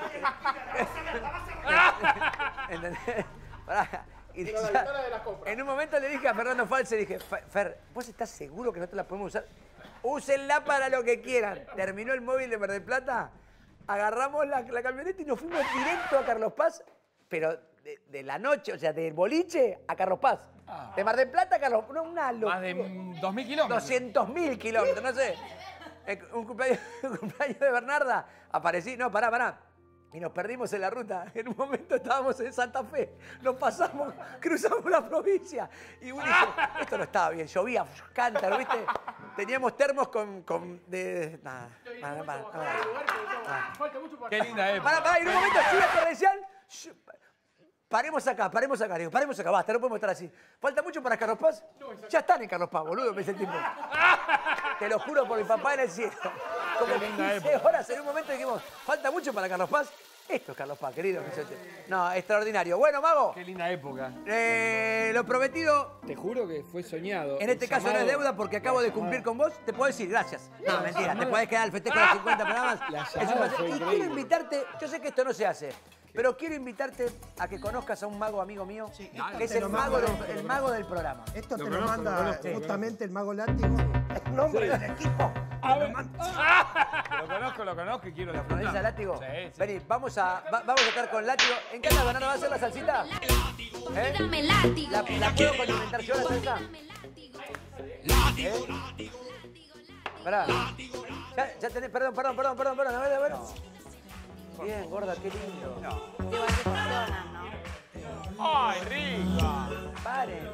Speaker 1: ¿Entendés? Pará. Y
Speaker 25: Pero la
Speaker 1: ya-
Speaker 25: Vitara de las compras.
Speaker 1: en un momento le dije a Fernando False, dije, "Fe- Fer, ¿vos estás seguro que nosotros la podemos usar? Úsenla para lo que quieran. Terminó el móvil de Mar del Plata, agarramos la, la camioneta y nos fuimos directo a Carlos Paz, pero de, de la noche, o sea, del boliche a Carlos Paz. De Mar del Plata a Carlos Paz, no, una locura.
Speaker 11: Más de dos mil kilómetros.
Speaker 1: doscientos mil kilómetros, no sé. Eh, Un cumpleaños, un cumpleaños de Bernarda, aparecí, no, pará, pará. Y nos perdimos en la ruta. En un momento estábamos en Santa Fe. Nos pasamos, cruzamos la provincia. Y Willy dice, esto no estaba bien. Llovía, cántaro, ¿viste? Teníamos termos con... con de, nada, nada, nada, nada.
Speaker 25: Falta mucho para
Speaker 11: Qué linda época.
Speaker 1: Pará, pará, y en un momento así la torrencial. shh, Paremos acá, paremos acá. Digo, paremos acá, basta, no podemos estar así. ¿Falta mucho para Carlos Paz? Ya están en Carlos Paz, boludo, me dice el tipo. Te lo juro por mi papá en el cielo. Como
Speaker 11: Qué linda
Speaker 1: quince
Speaker 11: época.
Speaker 1: horas en un momento dijimos, ¿falta mucho para Carlos Paz? Esto es Carlos Paz, querido. me dice el tipo. No, extraordinario. Bueno, Mago,
Speaker 11: Qué linda época.
Speaker 1: eh, lo prometido,
Speaker 11: Te juro que fue soñado.
Speaker 1: en este
Speaker 11: El
Speaker 1: caso no es
Speaker 11: llamado-
Speaker 1: deuda porque acabo de cumplir con vos. Te puedo decir gracias. No, mentira, te podés quedar al festejo de los cincuenta programas.
Speaker 11: La
Speaker 1: Es un
Speaker 11: llamada
Speaker 1: placer.
Speaker 11: fue
Speaker 1: Y quiero
Speaker 11: increíble.
Speaker 1: invitarte, yo sé que esto no se hace, Pero quiero invitarte a que conozcas a un mago amigo mío,
Speaker 12: esto
Speaker 1: que es
Speaker 12: te
Speaker 1: el
Speaker 12: lo
Speaker 1: mago,
Speaker 12: manda-
Speaker 1: del, el mago del programa.
Speaker 12: Esto te
Speaker 1: Lo
Speaker 12: lo,
Speaker 1: conozco,
Speaker 12: manda
Speaker 1: lo conozco.
Speaker 12: justamente el mago látigo. El nombre
Speaker 1: Sí.
Speaker 12: del equipo.
Speaker 14: A ver. Lo conozco, lo conozco y quiero la
Speaker 1: ¿Conoces a Látigo?
Speaker 14: Sí, sí.
Speaker 1: Vení, vamos a, va- vamos a estar con Látigo. ¿En qué anda, Bernardo? ¿Va a hacer la salsita? ¿Eh?
Speaker 10: Dame látigo.
Speaker 1: ¿La, la puedo condimentar yo la salsa? ¿Eh? Pará. Ya, ya tenés, perdón, perdón, perdón, perdón, perdón. A ver, a ver. Bien, gorda, qué lindo.
Speaker 2: Igual que funcionan, ¿no?
Speaker 3: ¡Ay, rica!
Speaker 1: Paren.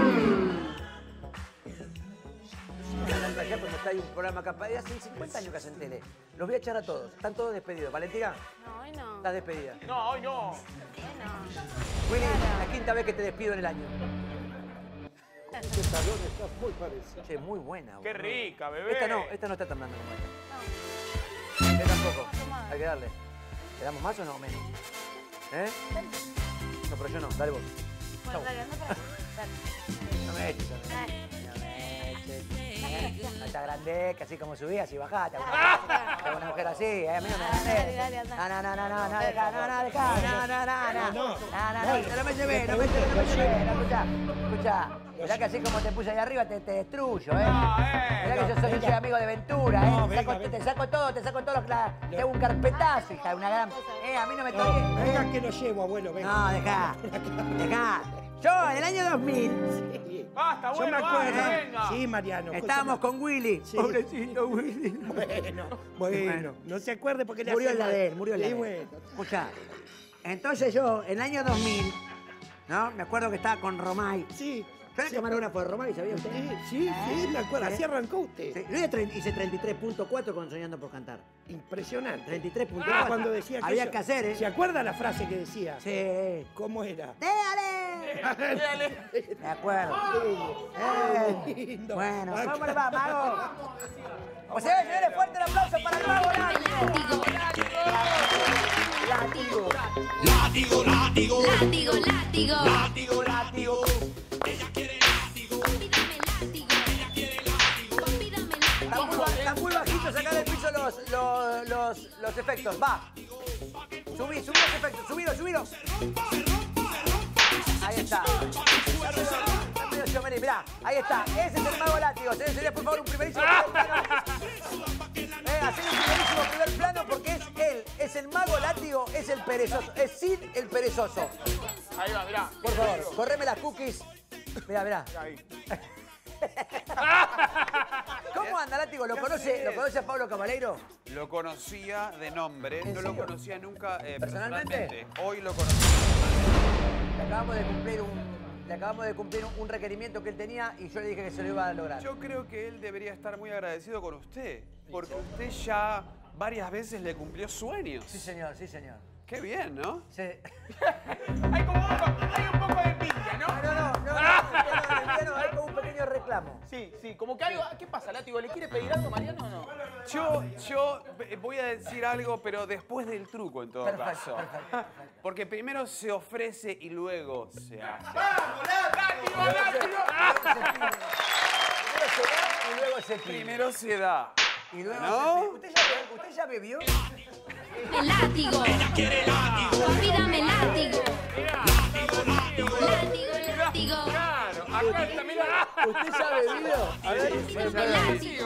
Speaker 1: Allá cuando está ahí un programa acá, hace cincuenta años que hacen tele. Los voy a echar a todos. Están todos despedidos. Valentina,
Speaker 2: No, hoy no.
Speaker 1: estás despedida.
Speaker 3: No, hoy no.
Speaker 2: Hoy no.
Speaker 1: Willy, la quinta vez que te despido en el año.
Speaker 12: Este talón está muy parecido.
Speaker 1: Che, muy buena.
Speaker 3: Qué
Speaker 1: boludo.
Speaker 3: rica, bebé.
Speaker 1: Esta no, esta no está tan blanda como esta. Esta tampoco. Hay que darle. ¿Le damos más o no? Menos. ¿Eh? No, pero yo no. Dale vos.
Speaker 2: Bueno, dale, anda para allá. Dale.
Speaker 1: No me eches. No me eches. No está grande, que así como subí, así bajate. Tengo una mujer así, ¿eh? A mí no me
Speaker 2: Dale,
Speaker 1: grande.
Speaker 2: dale, anda.
Speaker 1: No, no, no, no, no, deja, no, no, deja, no, no, no, no.
Speaker 12: No,
Speaker 1: No, no, no, no me llevé, no me llevé, no me llevé. No, escuchá, escuchá. Mirá que así como te puse ahí arriba te, te destruyo, ¿eh? Mirá que yo soy, yo soy amigo de Ventura, ¿eh?
Speaker 12: No,
Speaker 1: Te saco,
Speaker 12: venga,
Speaker 1: te saco todo, te saco todo los cla- te hago un carpetazo, hija de una gran... Eh, a mí no me
Speaker 12: No,
Speaker 1: toques.
Speaker 12: venga que lo llevo, abuelo, venga.
Speaker 1: No, dejá, dejá. Yo, en el año dos mil,
Speaker 3: Basta,
Speaker 12: Yo
Speaker 3: bueno,
Speaker 12: me acuerdo.
Speaker 3: basta, venga.
Speaker 12: Sí, Mariano.
Speaker 1: estábamos
Speaker 12: escúchame.
Speaker 1: con Willy.
Speaker 12: Sí.
Speaker 1: Pobrecito Willy.
Speaker 12: Bueno, bueno, no se acuerde porque le
Speaker 1: Murió
Speaker 12: hace
Speaker 1: en la
Speaker 12: mal.
Speaker 1: de él, murió en la
Speaker 12: Sí,
Speaker 1: de él.
Speaker 12: bueno.
Speaker 1: Escuchá, entonces yo, en el año dos mil, ¿no? Me acuerdo que estaba con Romay.
Speaker 12: Sí.
Speaker 1: Yo era
Speaker 12: sí.
Speaker 1: camarógrafo de Romay, ¿sabía usted?
Speaker 12: Sí, sí, sí, me acuerdo.
Speaker 1: ¿Eh?
Speaker 12: Así arrancó usted.
Speaker 1: Sí, yo hice tre- hice treinta y tres punto cuatro con Soñando por Cantar.
Speaker 12: Impresionante.
Speaker 1: treinta y tres punto
Speaker 12: Ah,
Speaker 1: cuatro.
Speaker 12: cuando decía que
Speaker 1: Había
Speaker 12: eso-
Speaker 1: que hacer, ¿eh?
Speaker 12: ¿Se acuerda la frase que decía?
Speaker 1: Sí.
Speaker 12: ¿Cómo era?
Speaker 1: ¡Déjale! Me acuerdo. Eh,
Speaker 12: Lindo.
Speaker 1: Bueno,
Speaker 12: Acá.
Speaker 1: ¿cómo le va, mago? O sea, señores, fuerte el aplauso para el mago Látigo. Látigo.
Speaker 10: Látigo, látigo. Látigo, látigo.
Speaker 1: Látigo, látigo. Están muy, ba- están muy bajitos acá del piso los, los, los, los efectos. Va. Subí, subí los efectos. Subilo, subilo. Ahí está. Mirá, ahí está. Ese es el mago Látigo. Señores, señores, por favor, un primerísimo primer plano. Eh, hacer un primerísimo primer plano porque es él. Es el mago Látigo, es el perezoso. Es Sid el perezoso.
Speaker 3: Ahí va, mirá.
Speaker 1: Por favor, correme las cookies. Mirá, mirá.
Speaker 3: Ahí.
Speaker 1: ¿Cómo anda Látigo? ¿Lo conoce, ¿Lo conoce a Pablo Cabaleiro?
Speaker 16: Lo conocía de nombre,
Speaker 1: ¿En
Speaker 16: no lo
Speaker 1: serio?
Speaker 16: conocía nunca eh,
Speaker 1: ¿Personalmente?
Speaker 16: personalmente. Hoy lo conocí.
Speaker 1: Le acabamos de cumplir un, le acabamos de cumplir un, un requerimiento que él tenía y yo le dije que se lo iba a lograr.
Speaker 16: Yo creo que él debería estar muy agradecido con usted, porque usted ya varias veces le cumplió sueños.
Speaker 1: Sí, señor, sí, señor.
Speaker 16: Qué bien, ¿no?
Speaker 1: Sí.
Speaker 3: Hay como hay un poco de envidia, ¿no?
Speaker 1: No, no, no, no, no, no, no, hay como un pequeño reclamo.
Speaker 3: Sí, sí, como que algo... ¿Qué pasa, Látigo? ¿Le quiere pedir algo a Mariano o no?
Speaker 16: Yo, yo eh, voy a decir algo, pero después del truco, en todo
Speaker 1: Perfecto,
Speaker 16: caso.
Speaker 1: perfecto.
Speaker 16: Porque primero se ofrece y luego se hace.
Speaker 3: ¡Vamos, Látigo, Látigo!
Speaker 1: Primero se da y luego se pide.
Speaker 16: Primero se da.
Speaker 1: Y luego
Speaker 16: ¿No?
Speaker 1: se pide. ¿Usted ya, ¿Usted ya bebió?
Speaker 10: Dame látigo. Ella quiere látigo. Papi, dame látigo. Látigo, látigo, látigo.
Speaker 3: Claro, acá está, mirá.
Speaker 1: ¿Usted ya ha bebido? A ver,
Speaker 10: Dame látigo.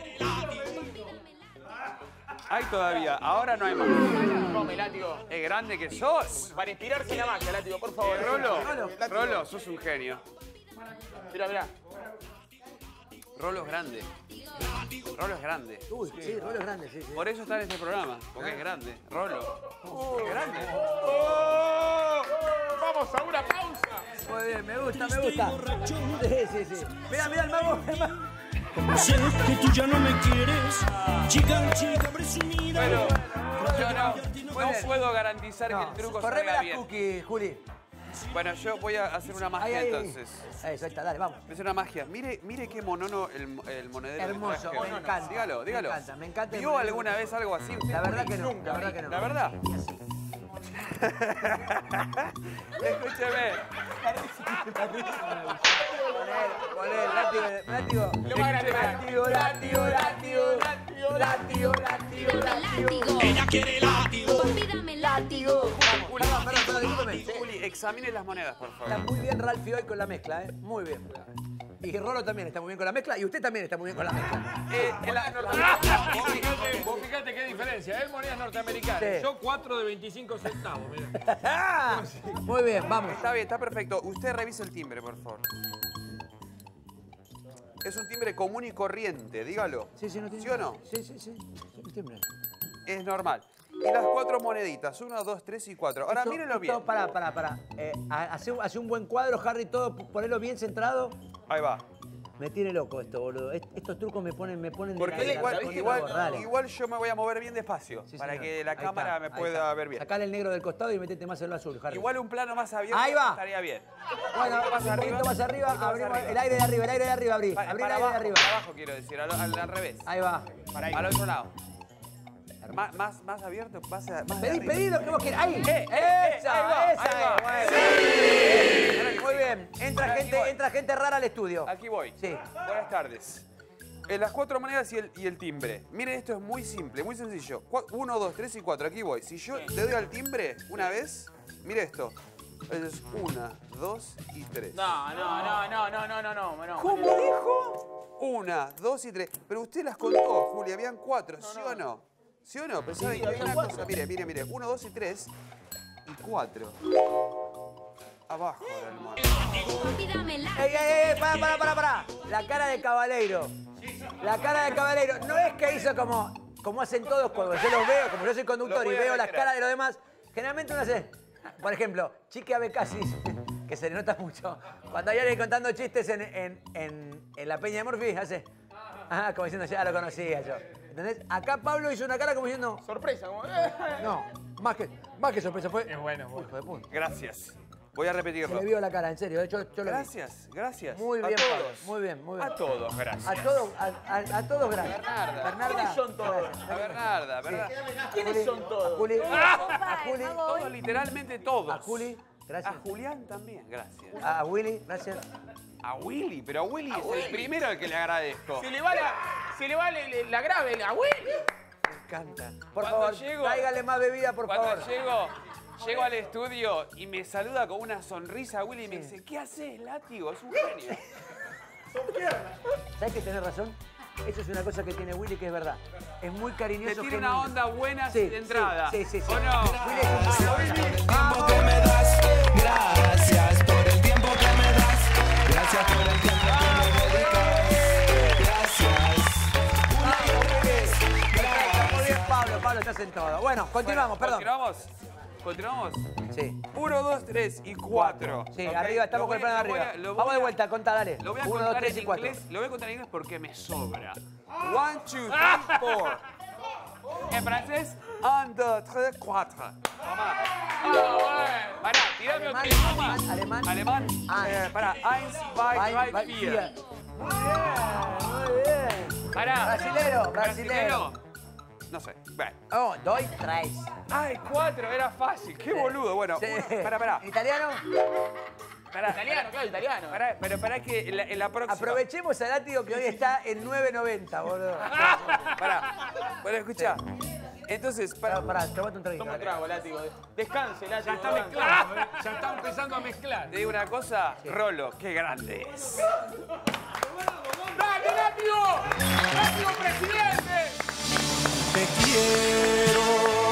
Speaker 16: Hay todavía, ahora no hay más.
Speaker 3: Come, Látigo.
Speaker 16: Es grande que sos.
Speaker 3: Para inspirarse en la magia, Látigo, por favor.
Speaker 16: Eh, Rolo,
Speaker 3: Rolo,
Speaker 16: Rolo, sos un genio.
Speaker 3: Mirá, mirá.
Speaker 16: Rolo es grande. Rolo es grande.
Speaker 1: Uy, sí, Rolo es grande, sí, sí.
Speaker 16: Por eso está en este programa, porque es grande. Rolo. Es grande.
Speaker 3: ¡Oh! Vamos a una pausa.
Speaker 1: Muy bien, me gusta, me gusta. Sí, sí, sí. Mira, mira el mago. el mago.
Speaker 10: Sé que tú ya no me quieres. Chica, chica presumida.
Speaker 16: Bueno, yo no, no puedo garantizar que el truco
Speaker 1: Correme
Speaker 16: salga
Speaker 1: las
Speaker 16: bien.
Speaker 1: cookies, Juli.
Speaker 16: Bueno, yo voy a hacer una magia
Speaker 1: Ahí, ahí.
Speaker 16: entonces.
Speaker 1: Eso, ahí está, dale, vamos.
Speaker 16: Voy a hacer una magia. Mire, mire qué monono el, el monedero. que
Speaker 1: Hermoso,
Speaker 16: traje.
Speaker 1: me encanta.
Speaker 16: Dígalo, dígalo.
Speaker 1: Me encanta, me encanta el
Speaker 16: ¿Vio
Speaker 1: monedero.
Speaker 16: alguna vez algo así? usted?
Speaker 1: La verdad que no, la verdad que no.
Speaker 16: ¿La verdad? Escúcheme.
Speaker 1: Poner, látigo, látigo.
Speaker 3: Lo más grande,
Speaker 1: Látigo, látigo, látigo, látigo, látigo, látigo, látigo.
Speaker 10: Ella quiere látigo. Papi, dame látigo.
Speaker 1: Vamos,
Speaker 16: examine las monedas, por favor.
Speaker 1: Está muy bien Ralfi hoy con la mezcla, ¿eh? Muy bien. Y Rolo también está muy bien con la mezcla y usted también está muy bien con la mezcla.
Speaker 14: Eh, en la- vos, fijate, vos fijate qué diferencia. Él monedas norteamericanas.
Speaker 1: Sí.
Speaker 14: Yo cuatro de veinticinco centavos, mirá.
Speaker 1: Muy bien, vamos.
Speaker 16: Está bien, está perfecto. Usted revise el timbre, por favor. Es un timbre común y corriente, dígalo.
Speaker 1: Sí, sí, no tiene.
Speaker 16: ¿Sí o no?
Speaker 1: Sí, sí, sí. El timbre.
Speaker 16: Es normal. Y las cuatro moneditas, uno, dos, tres y cuatro. Ahora
Speaker 1: Esto-
Speaker 16: mírenlo
Speaker 1: esto,
Speaker 16: bien.
Speaker 1: Pará, pará, pará. Eh, hace, un- hace un buen cuadro, Harry, todo, ponelo bien centrado.
Speaker 16: Ahí va.
Speaker 1: Me tiene loco esto, boludo. Est- Estos trucos me ponen, me ponen de
Speaker 16: Porque
Speaker 1: la-
Speaker 16: igual,
Speaker 1: me ponen
Speaker 16: igual,
Speaker 1: loco, dale.
Speaker 16: igual yo me voy a mover bien despacio
Speaker 1: Sí,
Speaker 16: para
Speaker 1: señor.
Speaker 16: que la
Speaker 1: Ahí
Speaker 16: cámara
Speaker 1: está,
Speaker 16: me
Speaker 1: ahí
Speaker 16: pueda
Speaker 1: está.
Speaker 16: ver bien.
Speaker 1: Sacale el negro del costado y metete más en lo azul, Harry.
Speaker 16: Igual un plano más abierto
Speaker 1: Ahí va.
Speaker 16: estaría bien.
Speaker 1: Bueno,
Speaker 16: Un poquito más
Speaker 1: un
Speaker 16: arriba.
Speaker 1: poquito más arriba,
Speaker 16: un poquito más
Speaker 1: abrimos
Speaker 16: arriba.
Speaker 1: el aire de arriba, el aire de arriba, abrí.
Speaker 16: Pa-
Speaker 1: Abrí el
Speaker 16: para
Speaker 1: aire
Speaker 16: abajo,
Speaker 1: de arriba.
Speaker 16: para abajo quiero decir, al, al- al revés.
Speaker 1: Ahí va.
Speaker 16: Al otro lado. Más, más, más abierto, más, más de
Speaker 1: Pedí,
Speaker 16: arriba.
Speaker 1: pedí lo que vos quieras. Ahí.
Speaker 16: Eh, eh, eh,
Speaker 1: esa,
Speaker 16: ahí va,
Speaker 1: esa
Speaker 16: ahí va.
Speaker 1: es. Bueno. Muy bien. Entra
Speaker 16: Aquí
Speaker 1: gente,
Speaker 16: voy.
Speaker 1: entra gente rara al estudio.
Speaker 16: Aquí voy.
Speaker 1: Sí.
Speaker 16: Buenas tardes. En las cuatro monedas y el, y el timbre. Miren, esto es muy simple, muy sencillo. Cua- Uno, dos, tres y cuatro. Aquí voy. Si yo le doy al timbre una vez, mire esto. Es una, dos y tres.
Speaker 3: No, no, no, no, no, no, no, no, no.
Speaker 16: ¿Cómo dijo? Una, dos y tres. Pero usted las contó, Julia. Habían cuatro, ¿sí o no? ¿Sí o no? Pensaba
Speaker 3: Sí,
Speaker 16: que había
Speaker 3: había
Speaker 16: una
Speaker 3: cuatro.
Speaker 16: cosa. Mire, mire, mire. Uno, dos y tres. Y cuatro. Abajo era el mar.
Speaker 1: ¡Ey, ey, ey! ¡Para, para, para, para! La cara de Cabaleiro. La cara de Cabaleiro. No es que hizo como, como hacen todos cuando yo los veo, como yo soy conductor
Speaker 16: Lo
Speaker 1: y
Speaker 16: voy a
Speaker 1: veo las
Speaker 16: reiterar.
Speaker 1: caras de los demás. Generalmente uno hace, por ejemplo, Chiqui Abecasis, que se le nota mucho. Cuando hay alguien contando chistes en, en, en, en la Peña de Morphy, hace, ah, como diciendo, ya lo conocía yo. ¿Entendés? Acá Pablo hizo una cara como diciendo,
Speaker 3: Sorpresa, como... eh.
Speaker 1: no, más que, más que sorpresa, fue,
Speaker 14: Es bueno, es
Speaker 1: Uy,
Speaker 14: bueno.
Speaker 1: hijo de puta.
Speaker 16: Gracias. Voy a
Speaker 1: Se
Speaker 16: repetirlo.
Speaker 1: le vio la cara, en serio, de hecho, yo lo vi.
Speaker 16: Gracias, gracias.
Speaker 1: Muy
Speaker 16: A
Speaker 1: bien, Pablo,
Speaker 16: todos.
Speaker 1: muy bien, muy bien.
Speaker 16: A todos, gracias.
Speaker 1: A todos, a, a- a todos gracias.
Speaker 16: Bernarda.
Speaker 1: Bernarda.
Speaker 3: ¿Quiénes son todos?
Speaker 1: gracias.
Speaker 16: A Bernarda, ¿verdad?
Speaker 3: ¿Quiénes son todos?
Speaker 1: A Juli, a Juli,
Speaker 16: Todos, literalmente todos.
Speaker 1: a Juli,
Speaker 16: A
Speaker 1: gracias.
Speaker 16: Julián también, gracias.
Speaker 1: A Willy, gracias.
Speaker 16: A Willy, pero a Willy es el primero al que le agradezco.
Speaker 3: Se le va la, se le va la, la grave, la Willy.
Speaker 1: Me encanta. Por
Speaker 16: Cuando
Speaker 1: favor,
Speaker 16: llego-
Speaker 1: tráigale más bebida, por
Speaker 16: Cuando
Speaker 1: favor.
Speaker 16: llego, llego al estudio y me saluda con una sonrisa Willy y me dice, ¿qué haces, látigo? Es un genio.
Speaker 1: ¿Sabes que tenés razón? Eso es una cosa que tiene Willy que es verdad. Es muy
Speaker 16: Te
Speaker 1: cariñoso.
Speaker 16: tiene una
Speaker 1: genuino.
Speaker 16: onda buena
Speaker 1: Sí,
Speaker 16: de entrada.
Speaker 1: Sí, sí, sí.
Speaker 16: ¿O no?
Speaker 1: Willy es un genio.
Speaker 10: tiempo que me das, gracias por el tiempo que me das, gracias por el tiempo que me dedicas, gracias.
Speaker 1: Un año, Willy. Perfecto, muy bien, Pablo. Pablo, estás en todo. Bueno, continuamos,
Speaker 16: Bueno,
Speaker 1: perdón.
Speaker 16: ¿Continuamos? ¿Continuamos?
Speaker 1: Sí.
Speaker 16: Uno, dos, tres y cuatro.
Speaker 1: Sí,
Speaker 16: ¿ok?
Speaker 1: arriba, estamos
Speaker 16: Lo
Speaker 1: con el
Speaker 16: voy a-
Speaker 1: plano
Speaker 16: lo voy
Speaker 1: arriba.
Speaker 16: a- lo voy
Speaker 1: Vamos de
Speaker 16: a-
Speaker 1: vuelta, contá, dale.
Speaker 16: Lo voy a
Speaker 1: Uno,
Speaker 16: contar
Speaker 1: dos, tres
Speaker 16: en
Speaker 1: y cuatro.
Speaker 16: inglés. Lo voy a contar en inglés porque me sobra. One, two, three, four. En francés, un, dos, tres, cuatro. Tomá. Ah, pará, tirame otro
Speaker 1: Alemán,
Speaker 16: idioma.
Speaker 1: alemán, alemán.
Speaker 16: Alemán.
Speaker 1: Ah.
Speaker 16: Eh, pará, eins, zwei,
Speaker 1: Ay,
Speaker 16: drei,
Speaker 1: va-
Speaker 16: vier.
Speaker 1: vier. Muy bien, muy bien.
Speaker 16: Pará.
Speaker 1: Brasilero, brasilero.
Speaker 16: No sé. Bueno.
Speaker 1: Oh, doy tres.
Speaker 16: Ay, cuatro, era fácil. Qué boludo. Bueno,
Speaker 1: Sí.
Speaker 16: uno- pará, pará.
Speaker 1: ¿Italiano?
Speaker 16: Pará,
Speaker 3: Italiano, claro, italiano.
Speaker 16: pará, pero pará que en la, en la próxima.
Speaker 1: Aprovechemos a Látigo que hoy está en nueve noventa, boludo.
Speaker 16: Pará. Bueno, escucha. Entonces,
Speaker 1: Pará,
Speaker 16: para,
Speaker 1: pará, tomate un traguito.
Speaker 3: Toma un
Speaker 1: dale.
Speaker 3: trago, látigo. Descanse, látigo.
Speaker 14: Ya está
Speaker 3: descanse.
Speaker 14: mezclando, ¿eh? Ya está empezando a mezclar.
Speaker 16: te digo una cosa, Rolo, qué grande es.
Speaker 3: ¡Dale, látigo! ¡Látigo, presidente!
Speaker 10: Te quiero,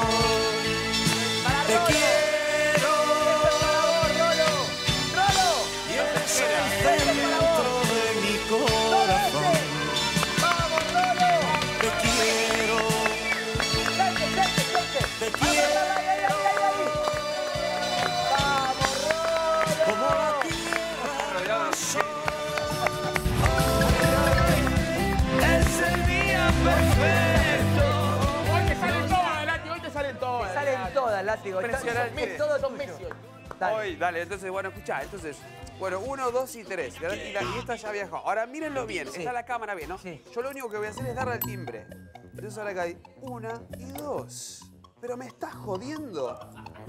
Speaker 1: Para
Speaker 10: te
Speaker 1: Rolo.
Speaker 10: quiero,
Speaker 1: Rolo. Rolo.
Speaker 10: y eres el centro de mi corazón.
Speaker 1: Vamos, Rolo.
Speaker 10: Te quiero,
Speaker 1: Salte, salte, salte.
Speaker 10: te
Speaker 1: Ahí,
Speaker 10: quiero,
Speaker 1: ahí, ahí, ahí, ahí. Vamos, Rolo.
Speaker 10: como la tierra al sol. Es el día perfecto.
Speaker 3: Hoy te salen todas, látigo, hoy te salen todas.
Speaker 1: Salen todas, Látigo. Está-
Speaker 16: Impresionante.
Speaker 1: son- Todos
Speaker 3: Son
Speaker 1: son
Speaker 3: Messi hoy.
Speaker 1: Dale.
Speaker 16: Hoy, dale, entonces, bueno, escuchá, entonces, bueno, uno, dos y tres. Y, la- y esta ya viajó. Ahora mírenlo bien,
Speaker 1: Sí.
Speaker 16: está la cámara bien, ¿no?
Speaker 1: Sí.
Speaker 16: Yo lo único que voy a hacer es darle al timbre. Entonces ahora acá hay una y dos. Pero me estás jodiendo.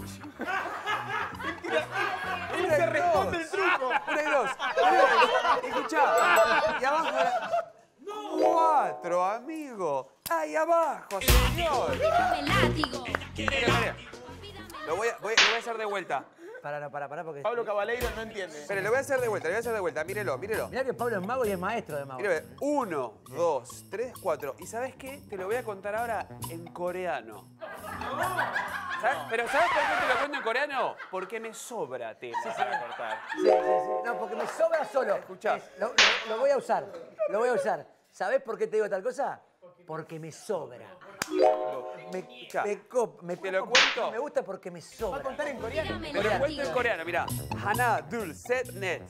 Speaker 16: Una y
Speaker 3: responde
Speaker 16: dos.
Speaker 3: el truco.
Speaker 16: Una y dos. Una y dos. Escuchá. Y abajo era cuatro, amigo. Ahí abajo, señor.
Speaker 10: Látigo.
Speaker 16: Mira, mira. Lo voy a, voy, lo voy a hacer de vuelta.
Speaker 1: Para, no, para, para, porque...
Speaker 3: Pablo Cabaleiro no entiende.
Speaker 16: Espere, lo voy a hacer de vuelta, lo voy a hacer de vuelta. Mírelo, mírelo.
Speaker 1: Mirá que Pablo es mago y es maestro de mago.
Speaker 16: Míralo, uno, dos, tres, cuatro. ¿Y sabes qué? Te lo voy a contar ahora en coreano. ¿Sabes? Pero ¿sabes por qué te lo cuento en coreano? Porque me sobra tema para cortar.
Speaker 1: Sí, sí, sí. No, porque me sobra solo.
Speaker 16: Escuchá.
Speaker 1: Es- Lo, lo- lo voy a usar. Lo voy a usar. ¿Sabés por qué te digo tal cosa? Porque me sobra. Me, me, cop- me
Speaker 16: ¿Te lo
Speaker 1: copo-
Speaker 16: cuento?
Speaker 1: Me gusta porque me sobra. ¿Va a contar en coreano?
Speaker 16: Te lo cuento en coreano, mirá. Hana, dul, set, net.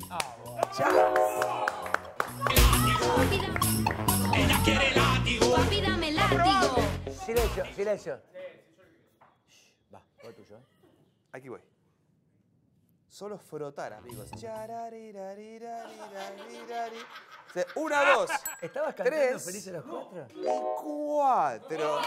Speaker 10: Ella quiere látigo. Papi, dame látigo.
Speaker 1: Silencio, silencio. Shh, va, todo tuyo, ¿eh?
Speaker 16: Aquí voy. Solo frotar, amigos. Chararirarirarirarirari. Se- Una, dos.
Speaker 1: ¿Estabas cantando
Speaker 16: tres,
Speaker 1: Felices los Cuatro?
Speaker 16: y cuatro.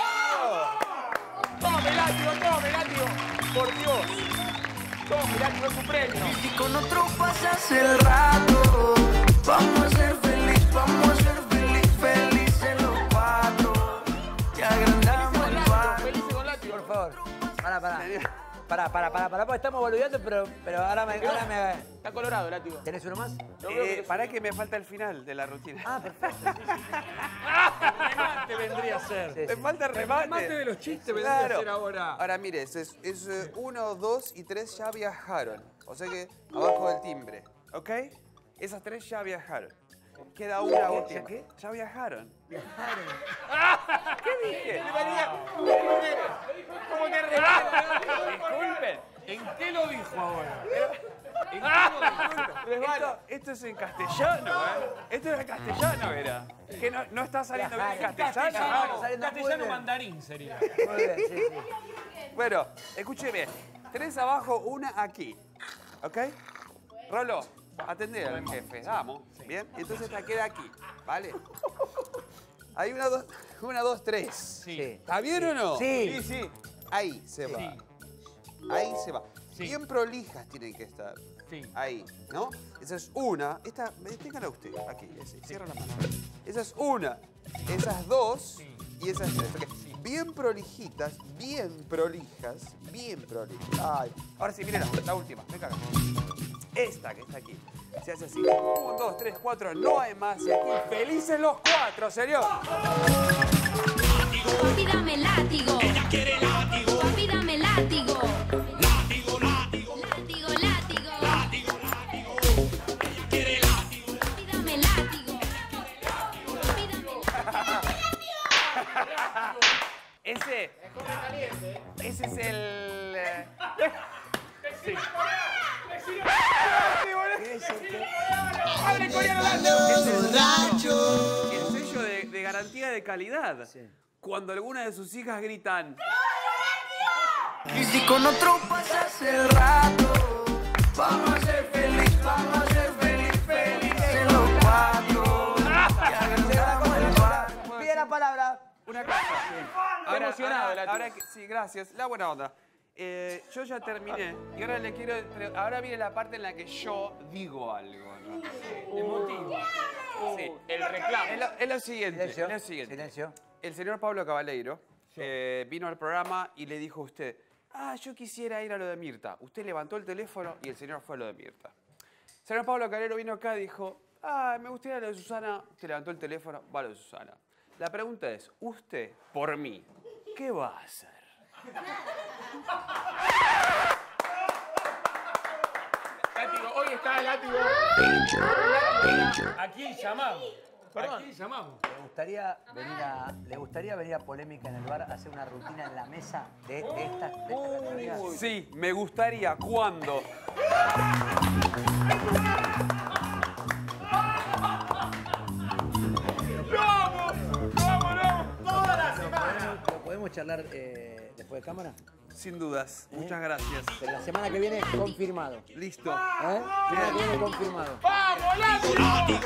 Speaker 18: ¡Tome látigo, tome látigo! ¡Por Dios! ¡Tome látigo, es tu premio!
Speaker 10: Y si con otro pasas el rato, vamos a ser feliz, vamos a ser feliz, felices los cuatro. Y agrandamos el bar.
Speaker 18: ¡Felices con látigo!
Speaker 1: Por favor. Pará, pará. Pará, pará, pará, pará, porque estamos boludeando, pero, pero ahora me... Ahora me...
Speaker 3: Está colorado el látigo.
Speaker 1: ¿Tenés uno más?
Speaker 16: Eh, pará que me falta el final de la rutina.
Speaker 1: Ah, perfecto.
Speaker 11: Remate vendría a ser.
Speaker 16: Me falta el remate.
Speaker 11: El remate de los chistes vendría a ser ahora.
Speaker 16: Ahora mire, es, es, es, eh, uno, dos y tres ya viajaron. O sea que abajo del timbre. ¿Ok? Esas tres ya viajaron. Queda una
Speaker 1: ¿Ya qué?
Speaker 16: última.
Speaker 1: ¿Ya qué?
Speaker 16: Ya viajaron.
Speaker 1: Viajaron.
Speaker 16: ¿Qué dije?
Speaker 18: ¿Cómo que
Speaker 16: Disculpen.
Speaker 11: ¿En qué lo dijo ahora? ¿En qué lo dijo?
Speaker 16: Esto, esto es en castellano, ¿eh? Esto es en castellano, era. Que no, no está saliendo bien en castellano.
Speaker 11: Castellano,
Speaker 1: saliendo muy
Speaker 11: castellano
Speaker 1: bien.
Speaker 11: mandarín sería.
Speaker 1: Muy bien, sí, sí.
Speaker 16: Bueno, escúcheme. Tres abajo, una aquí. ¿Ok? Rolo, atendé al jefe. Vamos. Bien. Entonces esta queda aquí. ¿Vale? Hay una, dos, una, dos, tres.
Speaker 1: Sí.
Speaker 16: ¿Está bien o no?
Speaker 1: Sí.
Speaker 16: Sí, sí. Ahí se va. Ahí se va. Bien prolijas tienen que estar.
Speaker 11: Sí.
Speaker 16: Ahí, ¿no? Esa es una. Esta, téngala usted. Aquí, ese. Cierra la mano. Esa es una. Esas dos. Y esas tres. Ok. Bien prolijitas, bien prolijas, bien prolijas. Ay. Ahora sí, miren la, la última. Venga acá. Esta que está aquí. Se hace así. Un, dos, tres, cuatro. No hay más. Y aquí felices los cuatro, señor.
Speaker 10: Papi, dame látigo. Ella quiere látigo. Papi, dame látigo. Látigo, látigo. Látigo, látigo. Látigo, látigo. Ella quiere látigo. Papi, dame látigo. Papi, dame látigo.
Speaker 16: Ese. Ese es el. eh, Sí.
Speaker 18: ¡Hable coreano,
Speaker 16: El sello de, de garantía de calidad. Cuando alguna de sus hijas gritan.
Speaker 10: Y si con otro pasas el rato, vamos a ser feliz, vamos a ser feliz, felices los cuatro. Y agrandamos el bar.
Speaker 1: Pide la palabra.
Speaker 16: Una cosa. Ahora,
Speaker 3: emocionado,
Speaker 16: ahora-
Speaker 3: Látigo.
Speaker 16: ahora que- sí, gracias. La buena onda. Eh, yo ya terminé y ahora le quiero. entre- Ahora viene la parte en la que yo digo algo. ¿no?
Speaker 11: Emotivo.
Speaker 16: Sí.
Speaker 18: El reclamo.
Speaker 16: Es lo, es lo siguiente.
Speaker 1: Silencio.
Speaker 16: Es lo siguiente.
Speaker 1: Silencio.
Speaker 16: El señor Pablo Cabaleiro eh, vino al programa y le dijo a usted, ah, yo quisiera ir a lo de Mirta. Usted levantó el teléfono y el señor fue a lo de Mirta. El señor Pablo Cabaleiro vino acá y dijo, ah, me gustaría lo de Susana. Usted levantó el teléfono, va a lo de Susana. La pregunta es, usted, por mí, ¿qué va a hacer?
Speaker 18: Látigo, hoy está látigo.
Speaker 11: ¿A quién llamamos?
Speaker 1: Perdón.
Speaker 11: ¿A quién llamamos?
Speaker 1: ¿Le gustaría venir a, ¿le gustaría venir a Polémica en el Bar a hacer una rutina en la mesa de, de estas de esta categoría?
Speaker 16: Sí, me gustaría. ¿Cuándo?
Speaker 1: ¿Lo podemos charlar eh, después de cámara?
Speaker 16: Sin dudas. Muchas gracias.
Speaker 1: Pero la semana que viene confirmado.
Speaker 16: Listo.
Speaker 1: ¿Eh? La semana que viene confirmado.
Speaker 18: ¡Vamos, látigo!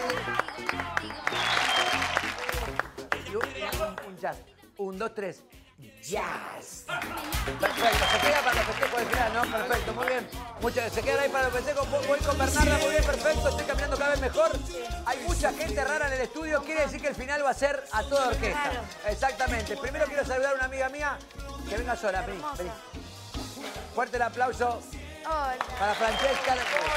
Speaker 1: Y un, un- un jazz. Un, dos, tres. Jazz. Perfecto. Se queda para los festejos del final, ¿no? Perfecto, muy bien. Muchas, se quedan ahí para los festejos. Voy voy con Bernarda, muy bien, perfecto. Estoy caminando cada vez mejor. Hay mucha gente rara en el estudio. Quiere decir que el final va a ser a toda orquesta.
Speaker 2: Claro.
Speaker 1: Exactamente. Primero quiero saludar a una amiga mía que venga sola. Vení, vení. Fuerte el aplauso
Speaker 2: Hola.
Speaker 1: Para Francesca.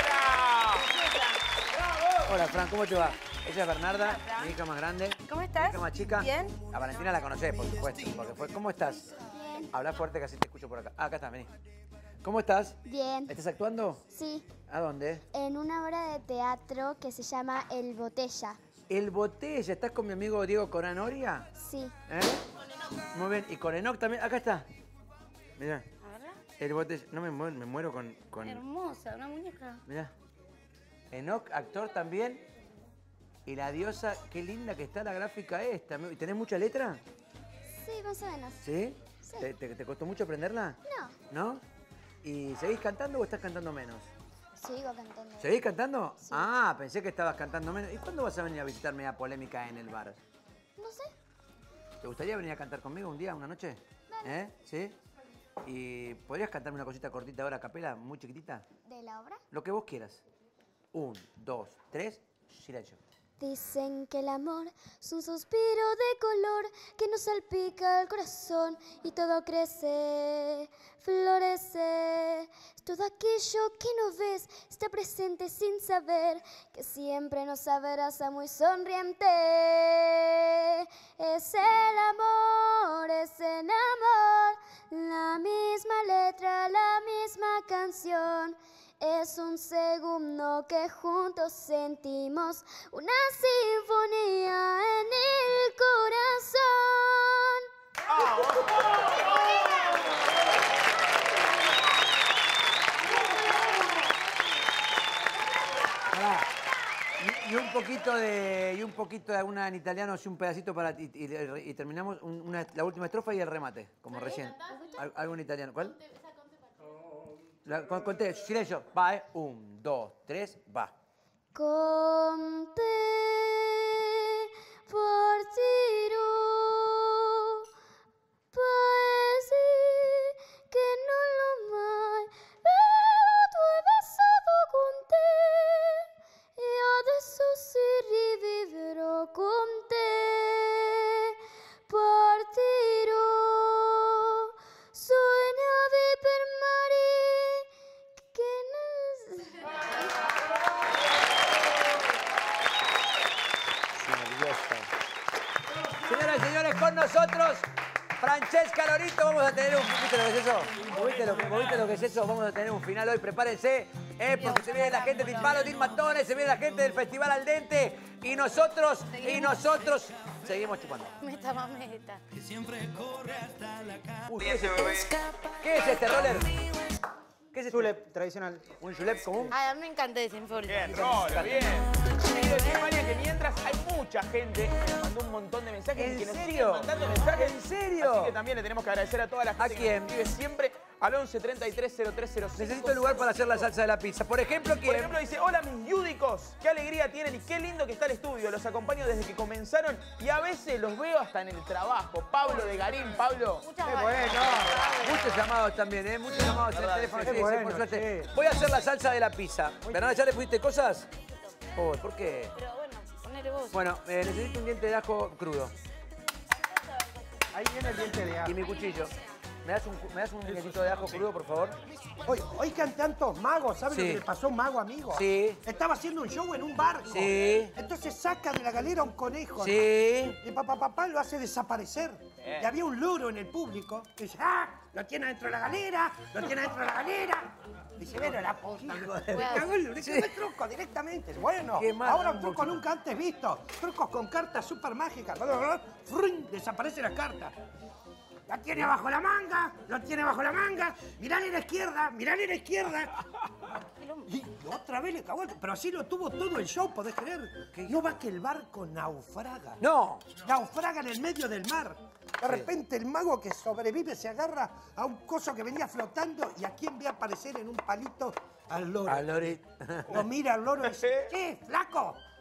Speaker 1: Hola, Fran, ¿cómo te va? Ella es Bernarda, mi hija más grande.
Speaker 2: ¿Cómo estás?
Speaker 1: Mi hija más chica.
Speaker 2: Bien.
Speaker 1: A Valentina la conocés, por supuesto. Porque fue, ¿cómo estás?
Speaker 4: Bien.
Speaker 1: Habla fuerte que así te escucho por acá. Ah, acá estás, vení. ¿Cómo estás?
Speaker 4: Bien.
Speaker 1: ¿Estás actuando?
Speaker 4: Sí,
Speaker 1: ¿A dónde?
Speaker 4: en una obra de teatro que se llama El Botella.
Speaker 1: El Botella. ¿Estás con mi amigo Diego Coranoria?
Speaker 4: Sí.
Speaker 1: ¿Eh? Muy bien. Y con Enoch también. Acá está. Mirá. El Botella. No me muero, me muero con... con...
Speaker 2: Hermosa, una muñeca.
Speaker 1: Mirá. Enoch, actor también. Y la diosa, qué linda que está la gráfica esta. ¿Y tenés mucha letra?
Speaker 4: Sí, más o menos.
Speaker 1: ¿Sí?
Speaker 4: Sí.
Speaker 1: ¿Te, te, te costó mucho aprenderla?
Speaker 4: No,
Speaker 1: ¿No? ¿Y seguís cantando o estás cantando menos?
Speaker 4: sigo cantando.
Speaker 1: ¿Seguís cantando? Ah, pensé que estabas cantando menos. ¿Y cuándo vas a venir a visitarme a Polémica en el bar?
Speaker 4: No sé.
Speaker 1: ¿Te gustaría venir a cantar conmigo un día, una noche? ¿Eh? ¿Sí? ¿Y podrías cantarme una cosita cortita ahora a capela, muy chiquitita?
Speaker 4: ¿De la obra?
Speaker 1: Lo que vos quieras. Un, dos, tres, silencio.
Speaker 4: Dicen que el amor es un suspiro de color que nos salpica el corazón y todo crece, florece. Todo aquello que no ves está presente sin saber que siempre nos abraza muy sonriente. Es el amor, es el amor, la misma letra, la misma canción. Es un segundo que juntos sentimos una sinfonía en el
Speaker 1: Pará. Y, y un poquito de y un poquito de alguna en italiano, así un pedacito para y, y- y terminamos un- una- la última estrofa y el remate, como recién. Al- algo en italiano. ¿Cuál? La, con, conté, silencio. Va, eh. Un, dos, tres, va.
Speaker 4: Con te partirò, paesi che non l'ho mai veduto e pensato con te, e adesso sì riviverò con te. Partirò, sognavi per mare che non...
Speaker 1: Señoras y señores, con nosotros, Francesca Lorito. Vamos a tener un... ¿Viste lo que es eso? ¿Viste lo que, ¿Viste lo que es eso? Vamos a tener un final hoy. Prepárense, eh, porque se viene la gente de Palo, de Matones, se viene la gente del Festival Al Dente. Y nosotros, y nosotros, seguimos chupando.
Speaker 2: Meta mameta.
Speaker 1: Uy, ¿qué es este? ¿Qué es este, Roller? ¿Qué es este?
Speaker 8: Julep tradicional.
Speaker 1: ¿Un julep común?
Speaker 2: Ay, a mí me encanta ese informe.
Speaker 3: Bien, Rola, bien. Quiero decir, María, que mientras hay mucha gente que nos mandó un montón de mensajes
Speaker 1: ¿En
Speaker 3: y que nos
Speaker 1: serio?
Speaker 3: siguen mandando mensajes.
Speaker 1: ¿En serio?
Speaker 3: Así que también le tenemos que agradecer a toda la gente
Speaker 1: ¿A
Speaker 3: que
Speaker 1: quién?
Speaker 3: nos escribe siempre al once treinta y tres cero tres cero cinco.
Speaker 1: Necesito el lugar para hacer la salsa de la pizza. Por ejemplo,
Speaker 3: Por
Speaker 1: ¿quién?
Speaker 3: ejemplo, dice, hola mis yúdicos, qué alegría tienen y qué lindo que está el estudio. Los acompaño desde que comenzaron y a veces los veo hasta en el trabajo. Pablo de Garín, Pablo.
Speaker 2: Muchas
Speaker 1: Qué
Speaker 2: gracias.
Speaker 1: bueno. Muchos llamados también, ¿eh? Muchos llamados en el teléfono.
Speaker 8: Qué
Speaker 1: Sí, sí,
Speaker 8: bueno,
Speaker 1: por suerte.
Speaker 8: che.
Speaker 1: Voy a hacer la salsa de la pizza. Bernarda, ¿ya le pusiste cosas? Oh, ¿por qué?
Speaker 2: Pero bueno, ponele vos.
Speaker 1: Bueno, eh, necesito un diente de ajo crudo.
Speaker 12: Ahí viene el diente de ajo.
Speaker 1: Y mi cuchillo. ¿Me das un, cu- ¿me das un dientito de ajo crudo, por favor?
Speaker 12: Hoy, hoy que tantos magos, ¿sabes
Speaker 1: Sí.
Speaker 12: lo que le pasó a un mago amigo?
Speaker 1: Sí.
Speaker 12: Estaba haciendo un show en un barco.
Speaker 1: Sí.
Speaker 12: Entonces saca de la galera un conejo.
Speaker 1: Sí.
Speaker 12: Y papá papá lo hace desaparecer.
Speaker 1: Bien.
Speaker 12: Y había un loro en el público. Y dice, ¡ah! Lo tiene dentro de la galera, lo tiene dentro de la galera. Dice, bueno, la puta. Le cagó el, le cagó el truco directamente. Bueno,
Speaker 1: Qué mal,
Speaker 12: ahora
Speaker 1: un
Speaker 12: un truco
Speaker 1: poquito.
Speaker 12: nunca antes visto. Trucos con cartas súper mágicas. Bla, bla, bla. ¡Frum! Desaparece la carta. La tiene bajo la manga, lo tiene bajo la manga. Mirale a la izquierda, mirale a la izquierda. Y otra vez le cagó el... Pero así lo tuvo todo el show, ¿podés creer? No va que el barco naufraga.
Speaker 1: ¡No!
Speaker 12: Naufraga en el medio del mar. De repente el mago que sobrevive se agarra a un coso que venía flotando y a quién ve aparecer en un palito al loro.
Speaker 1: Al lorito.
Speaker 12: Lo mira al loro y dice, ¿qué, flaco?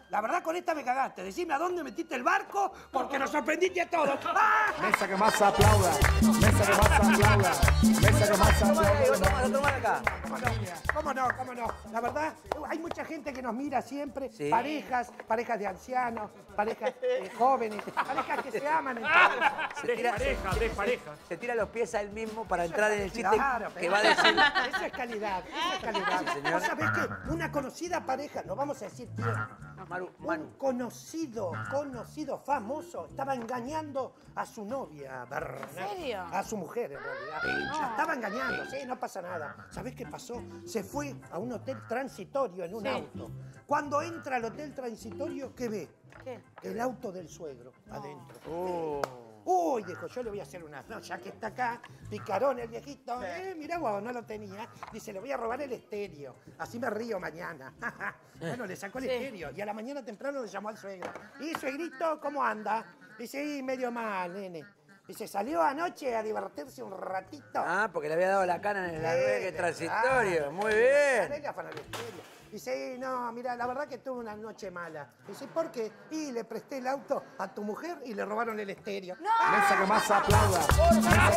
Speaker 12: La verdad, con esta me cagaste. Decime a dónde metiste el barco porque nos sorprendiste a todos. ¡Ah!
Speaker 17: Mesa que más aplauda. Mesa que más aplauda. Mesa que más aplauda.
Speaker 1: Vamos a tomar acá.
Speaker 12: ¿Cómo no? ¿Cómo no? La verdad, hay mucha gente que nos mira siempre.
Speaker 1: Sí.
Speaker 12: Parejas, parejas de ancianos, parejas eh, jóvenes, parejas que se aman entre ellos.
Speaker 1: Se tira,
Speaker 11: parejas, tres parejas.
Speaker 1: se tira los pies a él mismo para entrar en el chiste
Speaker 12: Claro,
Speaker 1: que
Speaker 12: pero
Speaker 1: va a decir.
Speaker 12: Esa es calidad, esa es calidad.
Speaker 1: Sí, señor.
Speaker 12: Vos sabés que una conocida pareja, no vamos a decir quién,
Speaker 1: Maru,
Speaker 12: un conocido, conocido, famoso, estaba engañando a su novia, Bernat.
Speaker 2: ¿En serio?
Speaker 12: A su mujer, en realidad. La estaba engañando, sí, no pasa nada. ¿Sabés qué pasó? Se fue a un hotel transitorio en un
Speaker 2: Sí.
Speaker 12: auto. Cuando entra al hotel transitorio, ¿qué ve?
Speaker 2: ¿Qué?
Speaker 12: El auto del suegro adentro.
Speaker 1: Oh.
Speaker 12: Uy, dijo, yo le voy a hacer una... No, ya que está acá, picarón el viejito. Eh, mirá vos, no lo tenía. Dice, le voy a robar el estéreo. Así me río mañana. Bueno, le sacó el
Speaker 2: Sí.
Speaker 12: estéreo. Y a la mañana temprano le llamó al suegro. ¿Y, suegrito, cómo anda? Dice, y medio mal, nene. Dice, salió anoche a divertirse un ratito.
Speaker 1: Ah, porque le había dado la cana en el albergue
Speaker 12: Sí,
Speaker 1: transitorio.
Speaker 12: claro.
Speaker 1: Muy bien.
Speaker 12: Dale la fana al estéreo. Dice, no, mira, la verdad que tuve una noche mala. Dice, ¿por qué? Y le presté el auto a tu mujer y le robaron el estéreo.
Speaker 17: Mesa que más aplauda. Mesa que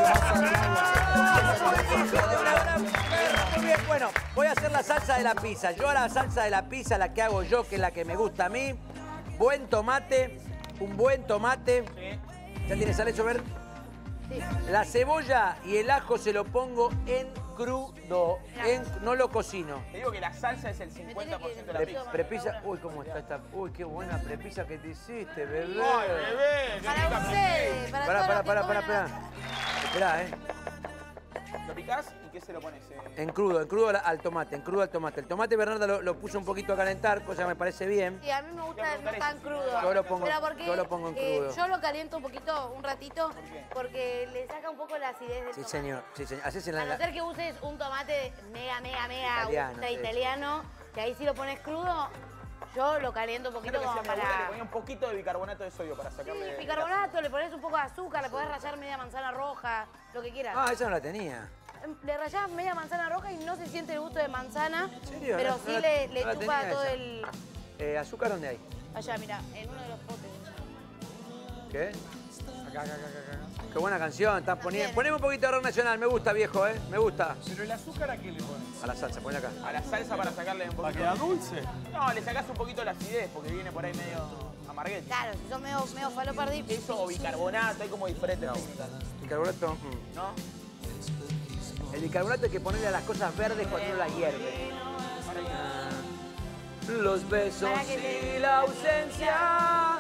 Speaker 17: más aplauda.
Speaker 1: Muy bien, bueno, voy a hacer la salsa de la pizza. Yo a la salsa de la pizza, la que hago yo, que es la que me gusta a mí. Buen tomate, un buen tomate. ¿Ya tienes sal hecho ver?
Speaker 2: Sí.
Speaker 1: La cebolla y el ajo se lo pongo en crudo. En, no lo cocino.
Speaker 3: Te digo que la salsa es el cincuenta por ciento de la
Speaker 1: Pre-
Speaker 3: pizza.
Speaker 1: prepisa. Uy, cómo está esta. Uy, qué buena prepisa que te hiciste, bebé.
Speaker 3: Ay, bebé, qué
Speaker 2: Para
Speaker 3: rica
Speaker 2: ustedes, para
Speaker 1: Pará,
Speaker 2: todos
Speaker 1: pará,
Speaker 2: los que
Speaker 1: pará, pará,
Speaker 2: comen
Speaker 1: pará. Esperá, eh.
Speaker 3: ¿Lo picás y qué se lo pones? eh?
Speaker 1: En crudo, en crudo al- al tomate, en crudo al tomate. El tomate Bernarda lo, lo puso un poquito a calentar, cosa que me parece bien.
Speaker 2: Sí, a mí me gusta no tan crudo.
Speaker 1: Yo lo pongo-
Speaker 2: Pero porque,
Speaker 1: yo lo pongo en
Speaker 2: eh,
Speaker 1: crudo.
Speaker 2: yo lo caliento un poquito, un ratito, porque le saca un poco la acidez del
Speaker 1: Sí,
Speaker 2: tomate.
Speaker 1: señor. Sí, señor. Hacés en
Speaker 2: A no
Speaker 1: la...
Speaker 2: ser que uses un tomate mega, mega, mega
Speaker 1: Italiano,
Speaker 2: ultra
Speaker 1: sí.
Speaker 2: italiano, que ahí si lo pones crudo, yo lo caliento un poquito
Speaker 3: Creo que
Speaker 2: como
Speaker 3: si a mi abuela le
Speaker 2: para...
Speaker 3: ponía un poquito de bicarbonato de sodio para sacarle...
Speaker 2: Sí, bicarbonato, le pones un poco de azúcar, le podés rallar media manzana roja, lo que quieras.
Speaker 1: Ah, esa no la tenía.
Speaker 2: Le rallás media manzana roja y no se siente el gusto de manzana,
Speaker 1: ¿En serio?
Speaker 2: pero
Speaker 1: No-
Speaker 2: sí
Speaker 1: no la-
Speaker 2: le, le
Speaker 1: no la
Speaker 2: chupa
Speaker 1: tenía
Speaker 2: todo
Speaker 1: esa.
Speaker 2: el...
Speaker 1: Eh, ¿Azúcar dónde hay?
Speaker 2: Allá, mira, en uno de los potes.
Speaker 1: ¿Qué?
Speaker 11: Acá, acá, acá, acá.
Speaker 1: Qué buena canción, estás poniendo. Poneme un poquito de rock nacional, me gusta, viejo, ¿eh? Me gusta.
Speaker 11: Pero el azúcar, ¿a qué le pones?
Speaker 1: A la salsa, ponle acá.
Speaker 3: A la salsa para sacarle un poquito...
Speaker 11: ¿Para que quedar dulce?
Speaker 3: No, le sacás un poquito la acidez porque viene por ahí medio amarguete.
Speaker 2: Claro, si son medio, medio falopardip.
Speaker 3: Eso o bicarbonato, hay como diferentes pistas.
Speaker 1: Bicarbonato. mm.
Speaker 3: ¿No?
Speaker 1: El bicarbonato hay que ponerle a las cosas verdes cuando uno las hierve. Ah. Los besos
Speaker 2: Para que te-
Speaker 1: y la ausencia,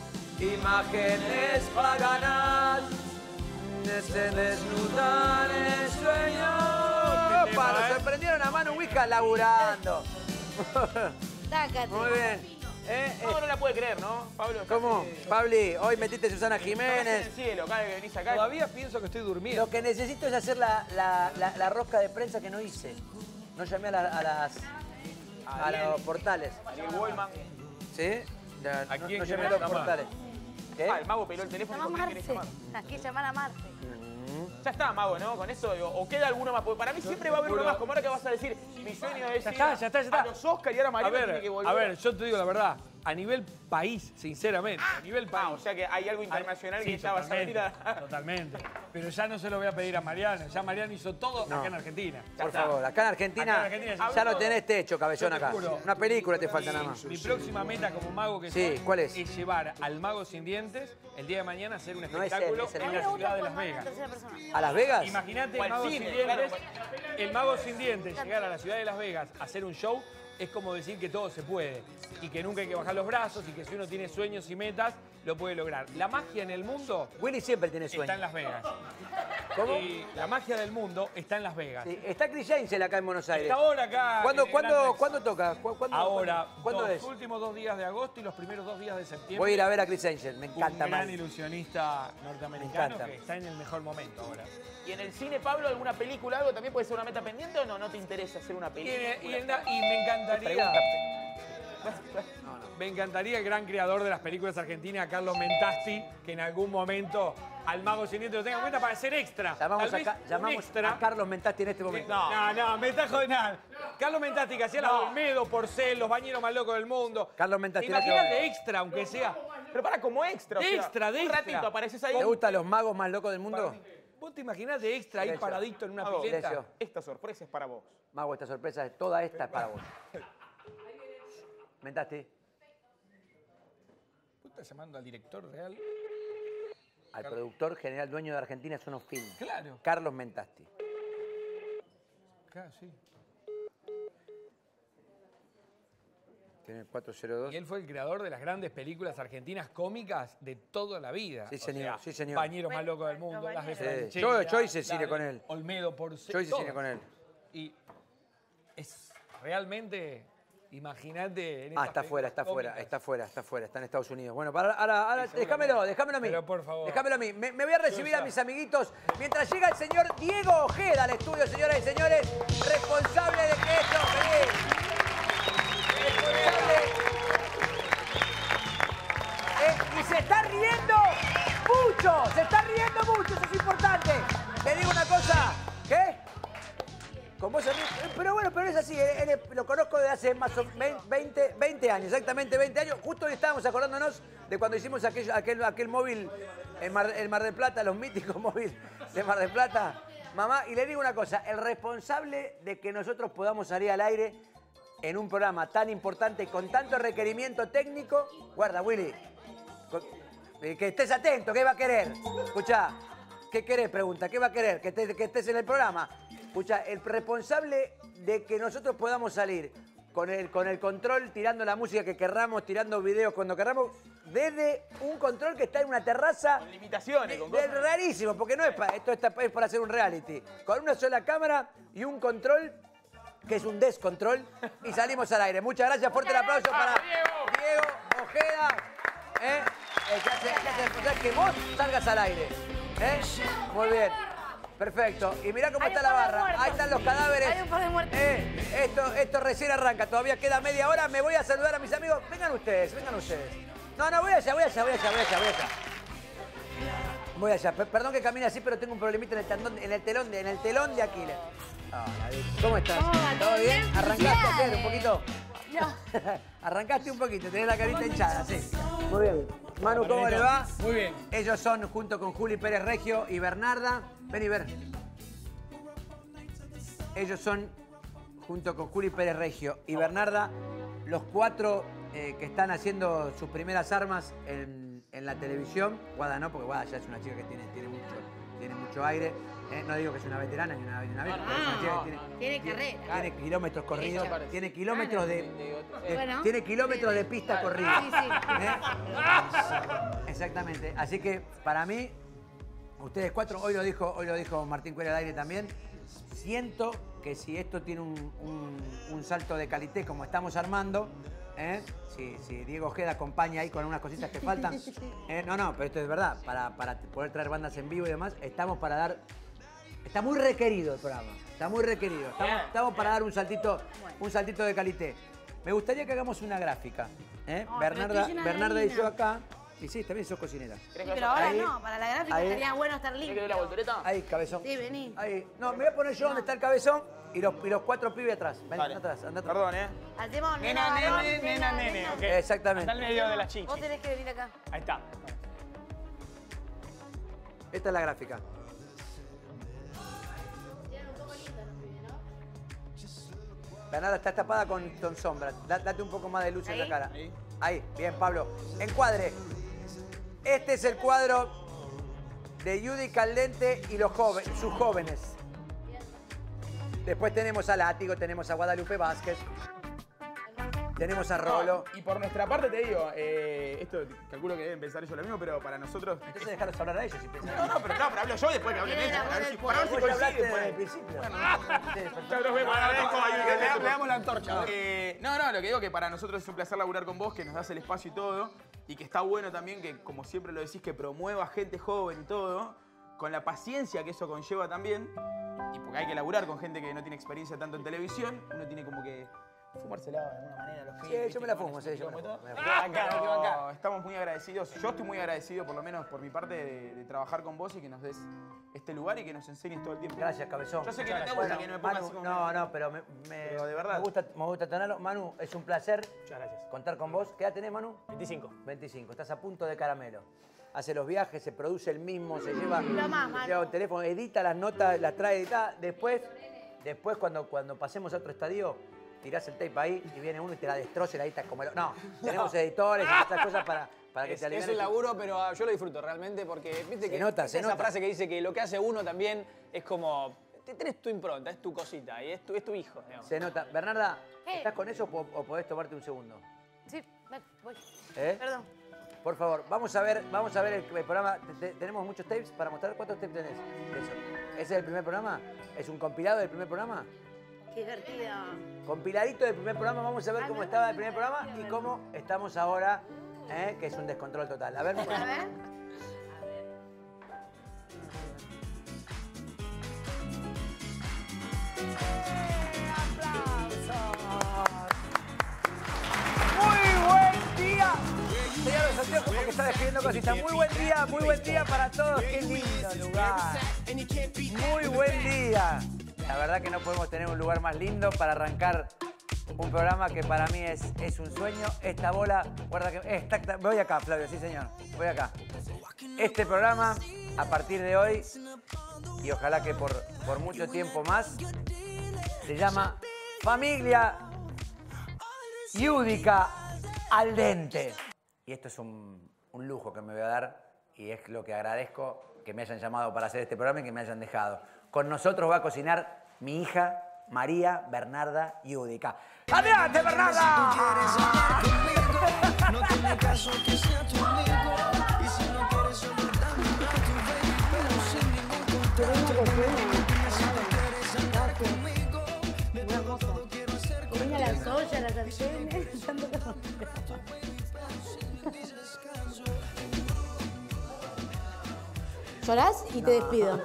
Speaker 1: imágenes paganas, se desnudan el sueño. Para, se prendieron a mano Ouija laburando.
Speaker 2: Tácate.
Speaker 1: Muy bien. Eh,
Speaker 3: No, no la puede creer, ¿no, Pablo?
Speaker 1: ¿Cómo? Pabli, hoy metiste Susana
Speaker 3: En
Speaker 1: Jiménez.
Speaker 3: el cielo, cada vez que venís acá.
Speaker 11: Todavía pienso que estoy durmiendo.
Speaker 1: Lo que necesito es hacer la, la, la, la rosca de prensa que no hice. No llamé a, la- a las a los portales.
Speaker 3: Ariel Wallman.
Speaker 1: ¿Sí? La-
Speaker 11: ¿A
Speaker 1: no,
Speaker 11: quién
Speaker 1: no llamé a
Speaker 11: querés
Speaker 1: los
Speaker 11: llamar?
Speaker 1: portales. ¿Qué?
Speaker 3: Ah, el mago peló el teléfono y
Speaker 2: Llama
Speaker 3: dijo,
Speaker 2: a
Speaker 3: ¿quién querés
Speaker 2: Marce.
Speaker 3: llamar?
Speaker 2: Hay que llamar a Marce.
Speaker 3: Ya está, mago, ¿no? Con eso, digo, o queda alguno más. Porque para mí siempre va a haber uno más. Como ahora que vas a decir, mi sueño es
Speaker 11: Ya
Speaker 3: ir
Speaker 11: está, ya está, ya está.
Speaker 3: a los Oscar y ahora
Speaker 11: A
Speaker 3: Mariano tiene
Speaker 11: ver,
Speaker 3: que volver.
Speaker 11: a ver, yo te digo la verdad. A nivel país, sinceramente, a nivel país.
Speaker 3: Ah, o sea que hay algo internacional
Speaker 11: Sí,
Speaker 3: que ya vas a venir a...
Speaker 11: Totalmente. Pero ya no se lo voy a pedir a Mariano. Ya Mariano hizo todo
Speaker 1: No.
Speaker 11: acá en Argentina.
Speaker 1: Por favor, acá en Argentina,
Speaker 11: Acá en Argentina
Speaker 1: ya lo tenés techo, cabezón,
Speaker 11: Yo te
Speaker 1: acá.
Speaker 11: juro.
Speaker 1: Una película te falta nada más.
Speaker 11: Mi próxima meta como mago que
Speaker 1: Sí,
Speaker 11: soy
Speaker 1: ¿cuál es?
Speaker 11: es llevar al mago sin dientes el día de mañana a hacer un
Speaker 1: No es él,
Speaker 11: espectáculo
Speaker 1: es el
Speaker 11: en
Speaker 1: mago.
Speaker 11: la ciudad de Las Vegas.
Speaker 1: ¿A Las Vegas?
Speaker 11: Imagínate
Speaker 3: O
Speaker 11: el
Speaker 3: al
Speaker 11: mago
Speaker 3: cine,
Speaker 11: sin dientes,
Speaker 3: claro.
Speaker 11: el mago sin dientes llegar a la ciudad de Las Vegas a hacer un show es como decir que todo se puede y que nunca hay que bajar los brazos y que si uno tiene sueños y metas lo puede lograr. La magia en el mundo
Speaker 1: Willy siempre tiene
Speaker 11: está
Speaker 1: sueño.
Speaker 11: en Las Vegas.
Speaker 1: ¿Cómo?
Speaker 11: Y la magia del mundo está en Las Vegas.
Speaker 1: Sí, está Chris James acá en Buenos Aires.
Speaker 11: Está ahora acá.
Speaker 1: ¿Cuándo,
Speaker 11: en el
Speaker 1: ¿cuándo,
Speaker 11: Gran Rex.
Speaker 1: ¿cuándo toca? ¿Cu- ¿Cuándo,
Speaker 11: Ahora,
Speaker 1: ¿Cuándo
Speaker 11: los
Speaker 1: es?
Speaker 11: últimos dos días de agosto y los primeros dos días de septiembre.
Speaker 1: Voy a ir a ver a Chris Angel, me
Speaker 11: Un
Speaker 1: encanta
Speaker 11: gran
Speaker 1: más.
Speaker 11: ilusionista norteamericano
Speaker 1: Me encanta.
Speaker 11: que está en el mejor momento ahora.
Speaker 3: ¿Y en el cine, Pablo, alguna película, algo también puede ser una meta pendiente o no? ¿No te interesa hacer una
Speaker 11: Y,
Speaker 3: película?
Speaker 11: y en- y me encantaría.
Speaker 3: Pregunta.
Speaker 11: Me encantaría el gran creador de las películas argentinas, Carlos Mentasti, que en algún momento al Mago Siniestro lo tenga en cuenta para hacer extra.
Speaker 1: Llamamos,
Speaker 11: Tal
Speaker 1: a, Ca-
Speaker 11: vez un
Speaker 1: llamamos
Speaker 11: extra.
Speaker 1: a Carlos Mentasti en este momento.
Speaker 11: No, no, me está jodiendo. Carlos Mentasti, que hacía la Olmedo, Porcel, los bañeros más locos del mundo.
Speaker 1: Carlos Mentasti.
Speaker 11: Imagínate de extra, aunque sea.
Speaker 3: Pero para como extra, o
Speaker 11: De
Speaker 3: sea,
Speaker 11: extra, de
Speaker 3: un
Speaker 11: extra.
Speaker 3: ratito apareces ahí.
Speaker 1: ¿Te gustan los magos más locos del mundo?
Speaker 11: ¿Vos te imaginás de extra ahí
Speaker 1: Silencio.
Speaker 11: paradito en una
Speaker 3: Mago,
Speaker 11: pileta?
Speaker 1: Silencio.
Speaker 3: Esta sorpresa es para vos.
Speaker 1: Mago, esta sorpresa, toda esta es para vos. Mentasti.
Speaker 11: ¿Vos estás llamando al director real?
Speaker 1: Al productor general dueño de Argentina Sonos Film.
Speaker 11: Claro.
Speaker 1: Carlos Mentasti.
Speaker 11: Claro, sí.
Speaker 1: Tiene el cuatro cero dos.
Speaker 11: Y él fue el creador de las grandes películas argentinas cómicas de toda la vida.
Speaker 1: Sí,
Speaker 11: O
Speaker 1: señor,
Speaker 11: sea,
Speaker 1: sí, señor.
Speaker 11: Bañeros más locos del mundo, las de
Speaker 1: Sí.
Speaker 11: Franchella,
Speaker 1: Yo- yo hice
Speaker 11: las
Speaker 1: cine
Speaker 11: de
Speaker 1: con él.
Speaker 11: Olmedo, Porcel.
Speaker 1: Yo hice
Speaker 11: todas.
Speaker 1: cine con él.
Speaker 11: Y es realmente, imagínate... en
Speaker 1: Ah,
Speaker 11: esas
Speaker 1: está fuera, está
Speaker 11: películas
Speaker 1: fuera,
Speaker 11: cómicas.
Speaker 1: está fuera, está fuera, está en Estados Unidos. Bueno, para, ahora, ahora déjamelo, déjamelo a mí.
Speaker 11: Pero por favor.
Speaker 1: Déjamelo a mí. Me, me voy a recibir
Speaker 11: Yo
Speaker 1: a
Speaker 11: ya-
Speaker 1: mis amiguitos mientras llega el señor Diego Ojeda al estudio, señoras y señores, responsable de que esto, vení. Responsable. Eh, y se está riendo mucho, se está riendo mucho, eso es importante. Te digo una cosa, ¿qué? Con vos se ríe. Eh, Pero bueno, pero es así, él, él lo conozco desde hace más o menos veinte, veinte años, exactamente veinte años. Justo hoy estábamos acordándonos de cuando hicimos aquel, aquel, aquel móvil en Mar, en Mar del Plata, los míticos móviles de Mar del Plata. Mamá, y le digo una cosa, el responsable de que nosotros podamos salir al aire en un programa tan importante y con tanto requerimiento técnico, guarda, Willy, con- eh, que estés atento, ¿qué va a querer? Escuchá, ¿qué querés? Pregunta, ¿qué va a querer? Que estés, que estés en el programa. Escucha, el responsable de que nosotros podamos salir con el, con el control, tirando la música que querramos, tirando videos cuando querramos, desde un control que está en una terraza.
Speaker 3: Con limitaciones, con
Speaker 1: de-
Speaker 3: cosas.
Speaker 1: rarísimo, porque no es para, esto está, es para hacer un reality. Con una sola cámara y un control que es un descontrol y salimos al aire. Muchas gracias, fuerte el aplauso para Diego Ojeda. ¿eh? El que hace, el que hace el responsable, que vos salgas al aire. ¿eh? Muy bien. Perfecto. Y mirá cómo
Speaker 2: Hay
Speaker 1: está
Speaker 2: un
Speaker 1: la
Speaker 2: par de
Speaker 1: barra.
Speaker 2: muertos.
Speaker 1: Ahí están los cadáveres.
Speaker 2: Hay un par de muertos.
Speaker 1: Eh, esto, esto recién arranca. Todavía queda media hora. Me voy a saludar a mis amigos. Vengan ustedes, vengan ustedes. No, no, voy allá, voy allá, voy allá, voy allá, voy allá. Voy allá. Per- Perdón que camine así, pero tengo un problemita en el, tendón- en el telón de, en el telón de Aquiles. Hola, Vicky. ¿Cómo estás?
Speaker 2: ¿Cómo va?
Speaker 1: ¿Todo
Speaker 2: ¿Todo
Speaker 1: bien?
Speaker 2: bien?
Speaker 1: ¿Arrancaste
Speaker 2: Bien.
Speaker 1: ayer un poquito?
Speaker 2: No.
Speaker 1: Arrancaste un poquito, tenés la carita hinchada, sí. Muy bien. Manu, ¿cómo le va?
Speaker 11: Muy bien.
Speaker 1: Ellos son, junto con Juli Pérez Regio y Bernarda. Ven y ver. Ellos son, junto con Juli Pérez Regio y Bernarda, los cuatro eh, que están haciendo sus primeras armas en, en la televisión. Guada no, porque Guada ya es una chica que tiene, tiene, mucho, tiene mucho aire. Eh, no digo que es una veterana ni una, ni una vieja, pero es una chica que tiene,
Speaker 2: Tiene carrera.
Speaker 1: tiene kilómetros corridos,
Speaker 2: Hecha.
Speaker 1: tiene kilómetros de, de-
Speaker 2: Bueno.
Speaker 1: tiene kilómetros de pista corrida.
Speaker 2: Sí, sí.
Speaker 1: ¿Eh? Exactamente. Así que para mí, ustedes cuatro, hoy lo dijo, hoy lo dijo Martín Cuellar al aire también. Siento que si esto tiene un, un- un salto de calité como estamos armando, ¿eh? si, si Diego Ojeda acompaña ahí con unas cositas que faltan. ¿eh? No, no, pero esto es verdad. Para, para poder traer bandas en vivo y demás, estamos para dar. Está muy requerido el programa. Está muy requerido. Estamos, estamos para dar un saltito, un saltito de calité. Me gustaría que hagamos una gráfica. ¿eh?
Speaker 2: No, pero
Speaker 1: Bernarda,
Speaker 2: estoy llena de
Speaker 1: Bernarda y
Speaker 2: harina.
Speaker 1: yo acá. Y sí, también sos cocinera.
Speaker 2: Sí, pero ahora
Speaker 1: Ahí,
Speaker 2: no, para la gráfica
Speaker 1: ahí.
Speaker 2: estaría bueno estar limpio.
Speaker 3: la voltereta?
Speaker 1: Ahí, cabezón.
Speaker 2: Sí, vení.
Speaker 1: Ahí. No, me voy a poner yo donde está el cabezón y los, y los cuatro pibes atrás. Ven,
Speaker 3: Dale.
Speaker 1: anda atrás, anda atrás.
Speaker 3: Perdón, ¿eh?
Speaker 2: Hacemos
Speaker 14: Nena,
Speaker 2: varón,
Speaker 14: nene, nena, nene. Ok.
Speaker 1: Exactamente.
Speaker 14: Anda al medio de las chichis.
Speaker 2: Vos tenés que venir acá.
Speaker 14: Ahí está.
Speaker 1: Esta es la gráfica. Bernarda está tapada con, con sombra. Da- date un poco más de luz en la
Speaker 2: Ahí.
Speaker 1: cara. Ahí, bien, Pablo. Encuadre. Este es el cuadro de Judy Caldente y los jóvenes, sus jóvenes. Después tenemos a Látigo, tenemos a Guadalupe Vázquez, tenemos a Rolo.
Speaker 3: No, y por nuestra parte te digo, eh, esto calculo que deben pensar ellos lo mismo, pero para nosotros.
Speaker 1: Entonces dejarlos hablar a ellos si piensan.
Speaker 3: No, no, pero no, pero hablo yo después que hablen
Speaker 2: Bien,
Speaker 3: ellos.
Speaker 2: la
Speaker 3: Para ver
Speaker 2: voz
Speaker 3: si,
Speaker 2: del
Speaker 3: para ver si
Speaker 1: Vos ya hablaste
Speaker 3: coinciden.
Speaker 1: desde el
Speaker 3: pues.
Speaker 1: principio.
Speaker 3: Ya nos vemos, agradezco a Yuri
Speaker 14: Le,
Speaker 3: Caldente.
Speaker 14: le damos la antorcha.
Speaker 3: Eh, no, no, lo que digo que para nosotros es un placer laburar con vos, que nos das el espacio y todo, y que está bueno también que, como siempre lo decís, que promueva gente joven y todo, con la paciencia que eso conlleva también, y porque hay que laburar con gente que no tiene experiencia tanto en televisión, uno tiene como que fumársela de alguna manera los
Speaker 1: Sí,
Speaker 3: pibes.
Speaker 1: yo me la fumo, sí, yo me la fumo. me la fumo.
Speaker 3: Acá, no, acá. Estamos muy agradecidos. Yo estoy muy agradecido, por lo menos por mi parte, de, de trabajar con vos y que nos des este lugar y que nos enseñes todo el tiempo.
Speaker 1: Gracias, cabezón.
Speaker 3: Yo sé que
Speaker 1: Muchas
Speaker 3: no te
Speaker 1: gracias.
Speaker 3: gusta que no me pongas
Speaker 1: Manu,
Speaker 3: así como...
Speaker 1: No, no, pero, me, me-
Speaker 3: Pero de verdad.
Speaker 1: me gusta, me gusta tenerlo. Manu, es un placer
Speaker 19: Muchas gracias.
Speaker 1: contar con vos. ¿Qué edad tenés, Manu?
Speaker 19: veinticinco.
Speaker 1: veinticinco. Estás a punto de caramelo. Hace los viajes, se produce el mismo, se lleva,
Speaker 2: Lo más,
Speaker 1: se
Speaker 2: Manu.
Speaker 1: lleva un teléfono, edita las notas, las trae editadas. Después, después cuando, cuando pasemos a otro estadio, tirás el tape ahí y viene uno y te la destroza y la editas como... el- No, tenemos editores y esas cosas para, para que
Speaker 19: Es,
Speaker 1: te alivianes.
Speaker 19: es un laburo, pero ah, yo lo disfruto realmente porque, viste
Speaker 1: Se
Speaker 19: que
Speaker 1: nota,
Speaker 19: es
Speaker 1: se
Speaker 19: esa
Speaker 1: nota.
Speaker 19: frase que dice que lo que hace uno también es como, te- tenés tu impronta, es tu cosita y es tu, es tu hijo, digamos.
Speaker 1: Se nota. Bernarda,
Speaker 2: ¿Qué?
Speaker 1: ¿estás con eso o, po- o podés tomarte un segundo?
Speaker 2: Sí, me- voy.
Speaker 1: ¿Eh?
Speaker 2: Perdón.
Speaker 1: Por favor, vamos a ver, vamos a ver el, el programa. Te- te- ¿Tenemos muchos tapes para mostrar? ¿Cuántos tapes tenés? de eso? ¿Ese es el primer programa? ¿Es un compilado del primer programa?
Speaker 2: Qué divertido.
Speaker 1: Compiladito del primer programa, vamos a ver cómo estaba el primer programa y cómo estamos ahora, ¿eh? Que es un descontrol total. A ver,
Speaker 2: A ver.
Speaker 1: Muy buen día. Señor los anteojos porque está despidiendo cositas. Muy buen día, muy buen día para todos. Qué lindo lugar. Muy buen día. La verdad que no podemos tener un lugar más lindo para arrancar un programa que para mí es, es un sueño. Esta bola, guarda que... Exacta, voy acá, Flavio, sí señor. Voy acá. Este programa, a partir de hoy, y ojalá que por, por mucho tiempo más, se llama Familia Yudica al Dente. Y esto es un, un lujo que me voy a dar y es lo que agradezco que me hayan llamado para hacer este programa y que me hayan dejado. Con nosotros va a cocinar mi hija María Bernarda Yudica. ¡Adelante, Bernarda!
Speaker 10: No tiene caso que sea tu amigo. Y si no quieres soltarme a tu baby, pero sin ningún contrato. Si no quieres andar conmigo, de todo, todo quiero hacer contigo.
Speaker 2: Venga la soya, la sartén. Llorás y te despido.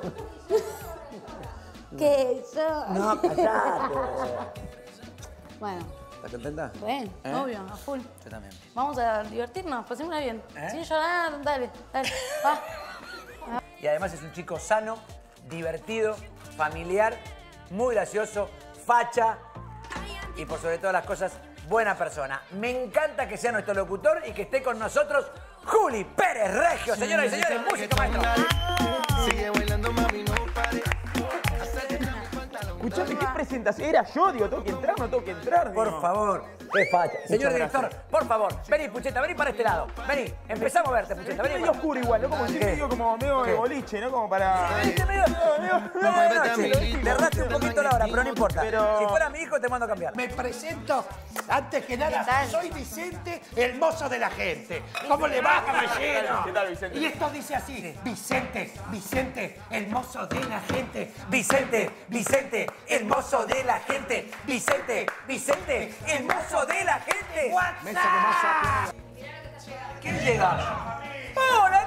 Speaker 2: Que yo.
Speaker 1: No, callate.
Speaker 2: Bueno,
Speaker 1: ¿Estás contenta?
Speaker 2: bueno,
Speaker 1: ¿Eh?
Speaker 2: obvio, a full.
Speaker 1: Yo también.
Speaker 2: Vamos a divertirnos, pasémosla bien.
Speaker 1: ¿Eh?
Speaker 2: Sin llorar, dale, dale. Va.
Speaker 1: Y además es un chico sano, divertido, familiar, muy gracioso, facha y por sobre todas las cosas, buena persona. Me encanta que sea nuestro locutor y que esté con nosotros Juli Pérez Regio. Señoras y señores, músico maestro.
Speaker 10: Sigue bailando, mami, no pare.
Speaker 3: Escuchame, ¿qué presentación? Era yo, digo, tengo que entrar, no tengo que entrar.
Speaker 1: Por
Speaker 3: digo.
Speaker 1: favor, qué facha. Señor
Speaker 3: Muchas
Speaker 1: director,
Speaker 3: gracias.
Speaker 1: por favor, vení, Pucheta, vení para este lado. Vení, empezamos a verte, Pucheta.
Speaker 3: Está
Speaker 1: Vení.
Speaker 3: medio oscuro igual, ¿no? Como si
Speaker 1: ¿Qué?
Speaker 3: medio como medio
Speaker 1: ¿Qué?
Speaker 3: de boliche, ¿no? Como para...
Speaker 1: Sí, veniste medio- medio de noche. Le erraste un poquito la hora, pero no importa.
Speaker 3: Pero-
Speaker 1: Si fuera mi hijo, te mando a cambiar.
Speaker 12: Me presento, antes que nada,
Speaker 2: tal?
Speaker 12: soy Vicente, el mozo de la gente. ¿Cómo le va, caballero?
Speaker 3: ¿Qué tal, Vicente?
Speaker 12: Y esto dice así, Vicente, Vicente, el mozo de la gente.
Speaker 1: Vicente, Vicente, el mozo de la gente. Vicente, Vicente, el mozo de la gente. WhatsApp. ¿Quién llega? ¡Hola,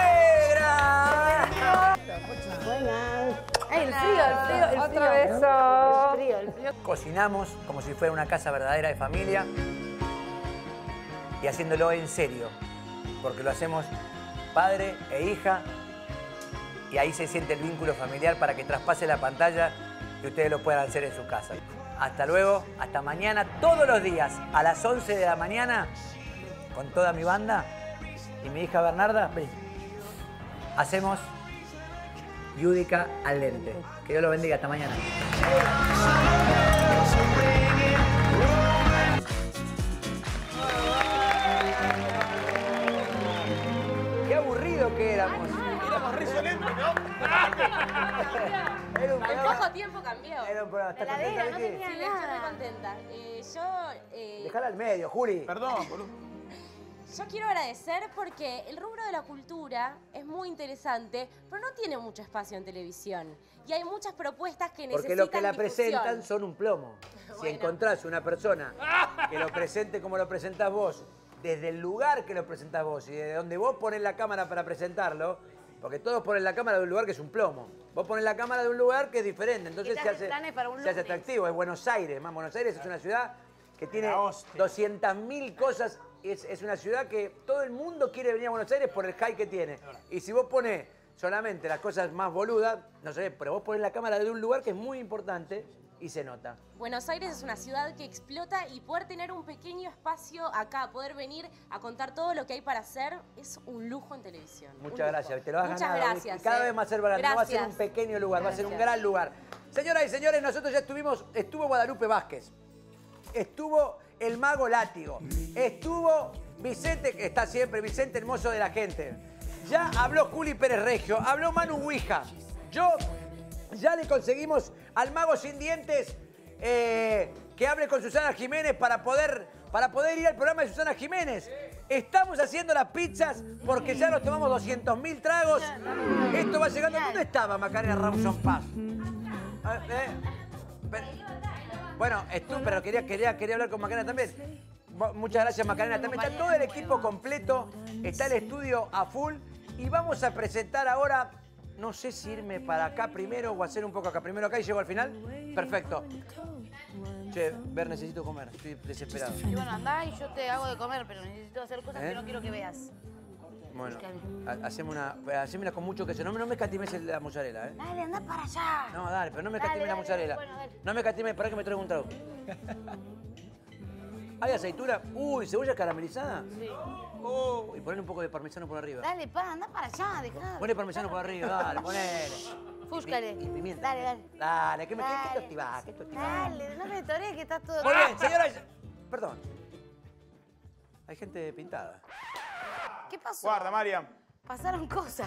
Speaker 1: negra!
Speaker 2: Buenas. Ay, el frío, el frío, el
Speaker 13: Otro
Speaker 2: frío.
Speaker 13: beso.
Speaker 2: El frío, el frío.
Speaker 1: Cocinamos como si fuera una casa verdadera de familia y haciéndolo en serio, porque lo hacemos padre e hija y ahí se siente el vínculo familiar para que traspase la pantalla y ustedes lo puedan hacer en su casa. Hasta luego, hasta mañana, todos los días a las once de la mañana con toda mi banda y mi hija Bernarda, vení. Hacemos Yudica al Dente. Que Dios lo bendiga, hasta mañana. Qué aburrido que éramos.
Speaker 3: Éramos re solemnes, ¿no?
Speaker 1: Era un
Speaker 7: Al
Speaker 1: programa-
Speaker 7: poco tiempo cambió.
Speaker 1: Era un programa. ¿Estás
Speaker 2: Heladera,
Speaker 1: contenta,
Speaker 2: no
Speaker 1: Vicky?
Speaker 2: tenía
Speaker 7: Sí, estoy
Speaker 2: nada.
Speaker 7: muy contenta. Eh, yo, eh,
Speaker 1: Dejala al medio, Juli.
Speaker 3: Perdón, boludo.
Speaker 7: yo quiero agradecer porque el rubro de la cultura es muy interesante, pero no tiene mucho espacio en televisión. Y hay muchas propuestas que necesitan
Speaker 1: Porque los que la
Speaker 7: difusión.
Speaker 1: presentan son un plomo. Si
Speaker 7: Bueno.
Speaker 1: encontrás una persona que lo presente como lo presentás vos, desde el lugar que lo presentás vos y desde donde vos ponés la cámara para presentarlo, porque todos ponen la cámara de un lugar que es un plomo. Vos ponés la cámara de un lugar que es diferente, entonces
Speaker 2: Y te
Speaker 1: se
Speaker 2: hace
Speaker 1: hace,
Speaker 2: planes para un
Speaker 1: se hace
Speaker 2: lunes.
Speaker 1: atractivo. Es Buenos Aires, más Buenos Aires es una ciudad que que tiene doscientas mil cosas. Es, es una ciudad que todo el mundo quiere venir a Buenos Aires por el hype que tiene. Y si vos pones solamente las cosas más boludas, no sé, pero vos pones la cámara de un lugar que es muy importante y se nota.
Speaker 7: Buenos Aires es una ciudad que explota y poder tener un pequeño espacio acá, poder venir a contar todo lo que hay para hacer, es un lujo en televisión.
Speaker 1: Muchas gracias, te lo has
Speaker 7: Muchas
Speaker 1: ganado.
Speaker 7: gracias,
Speaker 1: Y cada
Speaker 7: eh.
Speaker 1: vez más ser grande, no va a ser
Speaker 7: Gracias.
Speaker 1: un pequeño lugar, va a ser un
Speaker 7: Gracias.
Speaker 1: gran lugar. Señoras y señores, nosotros ya estuvimos, estuvo Guadalupe Vázquez, estuvo el Mago Látigo, estuvo Vicente, que está siempre, Vicente el mozo de la gente. Ya habló Juli Pérez Regio, habló Manu Huija. Yo, ya le conseguimos al Mago Sin Dientes eh, que hable con Susana Jiménez para poder, para poder ir al programa de Susana Jiménez. Estamos haciendo las pizzas porque ya nos tomamos doscientos mil tragos. Esto va llegando. ¿Dónde estaba Macarena Rawson Paz? Ah, eh, pero- bueno, estuvo, pero quería, quería, quería hablar con Macarena también. Bo- Muchas gracias, Macarena. También está todo el equipo completo. Está el estudio a full. Y vamos a presentar ahora, no sé si irme para acá primero o hacer un poco acá. Primero acá y llego al final. Perfecto. Che, Ver, necesito comer. Estoy desesperado.
Speaker 2: Y bueno, andá y yo te hago de comer, pero necesito hacer cosas
Speaker 1: ¿Eh?
Speaker 2: que no quiero que veas.
Speaker 1: Bueno, ha- hacemos una, hacémela con mucho queso. No, me- no me escatimes la mozzarella, ¿eh?
Speaker 2: Dale, anda para allá.
Speaker 1: No, dale, pero no me
Speaker 2: Dale,
Speaker 1: escatimes la
Speaker 2: dale,
Speaker 1: mozzarella.
Speaker 2: bueno, dale.
Speaker 1: No me escatimes, para que me traiga un trago. ¿Hay aceituna? Uy, ¿cebolla caramelizada?
Speaker 2: Sí.
Speaker 1: Oh, y ponle un poco de parmesano por arriba.
Speaker 2: Dale, pa, anda para allá, dejá.
Speaker 1: Ponle parmesano por arriba, dale, ponele.
Speaker 2: Fúscale.
Speaker 1: Y, y pimienta.
Speaker 2: Dale, dale.
Speaker 1: Dale, ¿qué me qué, qué
Speaker 2: Dale.
Speaker 1: tostivá? ¿Qué tostivá?
Speaker 2: Dale, no me torees que estás todo...
Speaker 1: Muy bien, señoras. Perdón. Hay gente pintada.
Speaker 2: ¿Qué pasó?
Speaker 3: Guarda, Mariam.
Speaker 2: Pasaron cosas.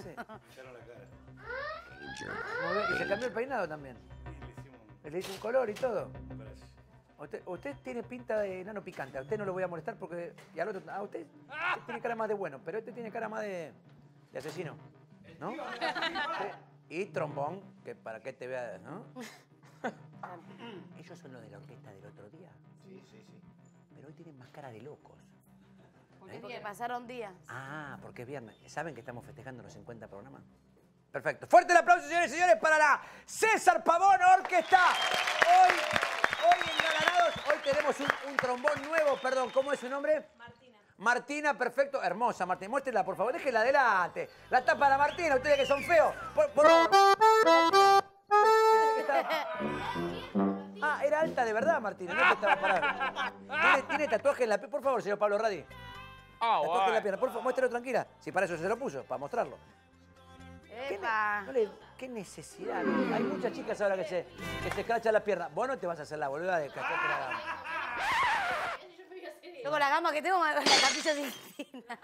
Speaker 1: Muy bien, y se cambió el peinado también. Le hizo un color y todo. Usted, usted tiene pinta de enano picante. A usted no lo voy a molestar porque... Y al otro... A usted, usted tiene cara más de bueno, pero este tiene cara más de, de asesino. ¿No? Sí. Y trombón, que para que te veas, ¿no? ¿Ellos son los de la orquesta del otro día? Sí, sí, sí. Pero hoy tienen más cara de locos. ¿Eh?
Speaker 2: Porque pasaron días.
Speaker 1: Ah, porque es viernes. ¿Saben que estamos festejando los cincuenta programas? Perfecto. Fuerte el aplauso, señores y señores, para la César Pavón Orquesta. Hoy, hoy engalanados, hoy tenemos un, un trombón nuevo, perdón, ¿cómo es su nombre? Martina. Martina, perfecto, hermosa, Martina. Muéstrela, por favor, déjela adelante. La tapa la Martina, ustedes que son feos. Por, por favor. Pensé que estaba- Ah, era alta de verdad, Martina, no que estaba parada. ¿Tiene, tiene tatuaje en la pierna? Por favor, señor Pablo Radi.
Speaker 3: Ah,
Speaker 1: Tatuaje en la pierna, por favor, muéstralo tranquila. Si para eso se lo puso, para mostrarlo. ¿Qué, ne- no le- qué necesidad? Hay muchas chicas ahora que se, que se escrachan la pierna. Vos no te vas a hacer la boluda de cacharte la gamba.
Speaker 2: Yo con la gamba que tengo, la capilla Sistina.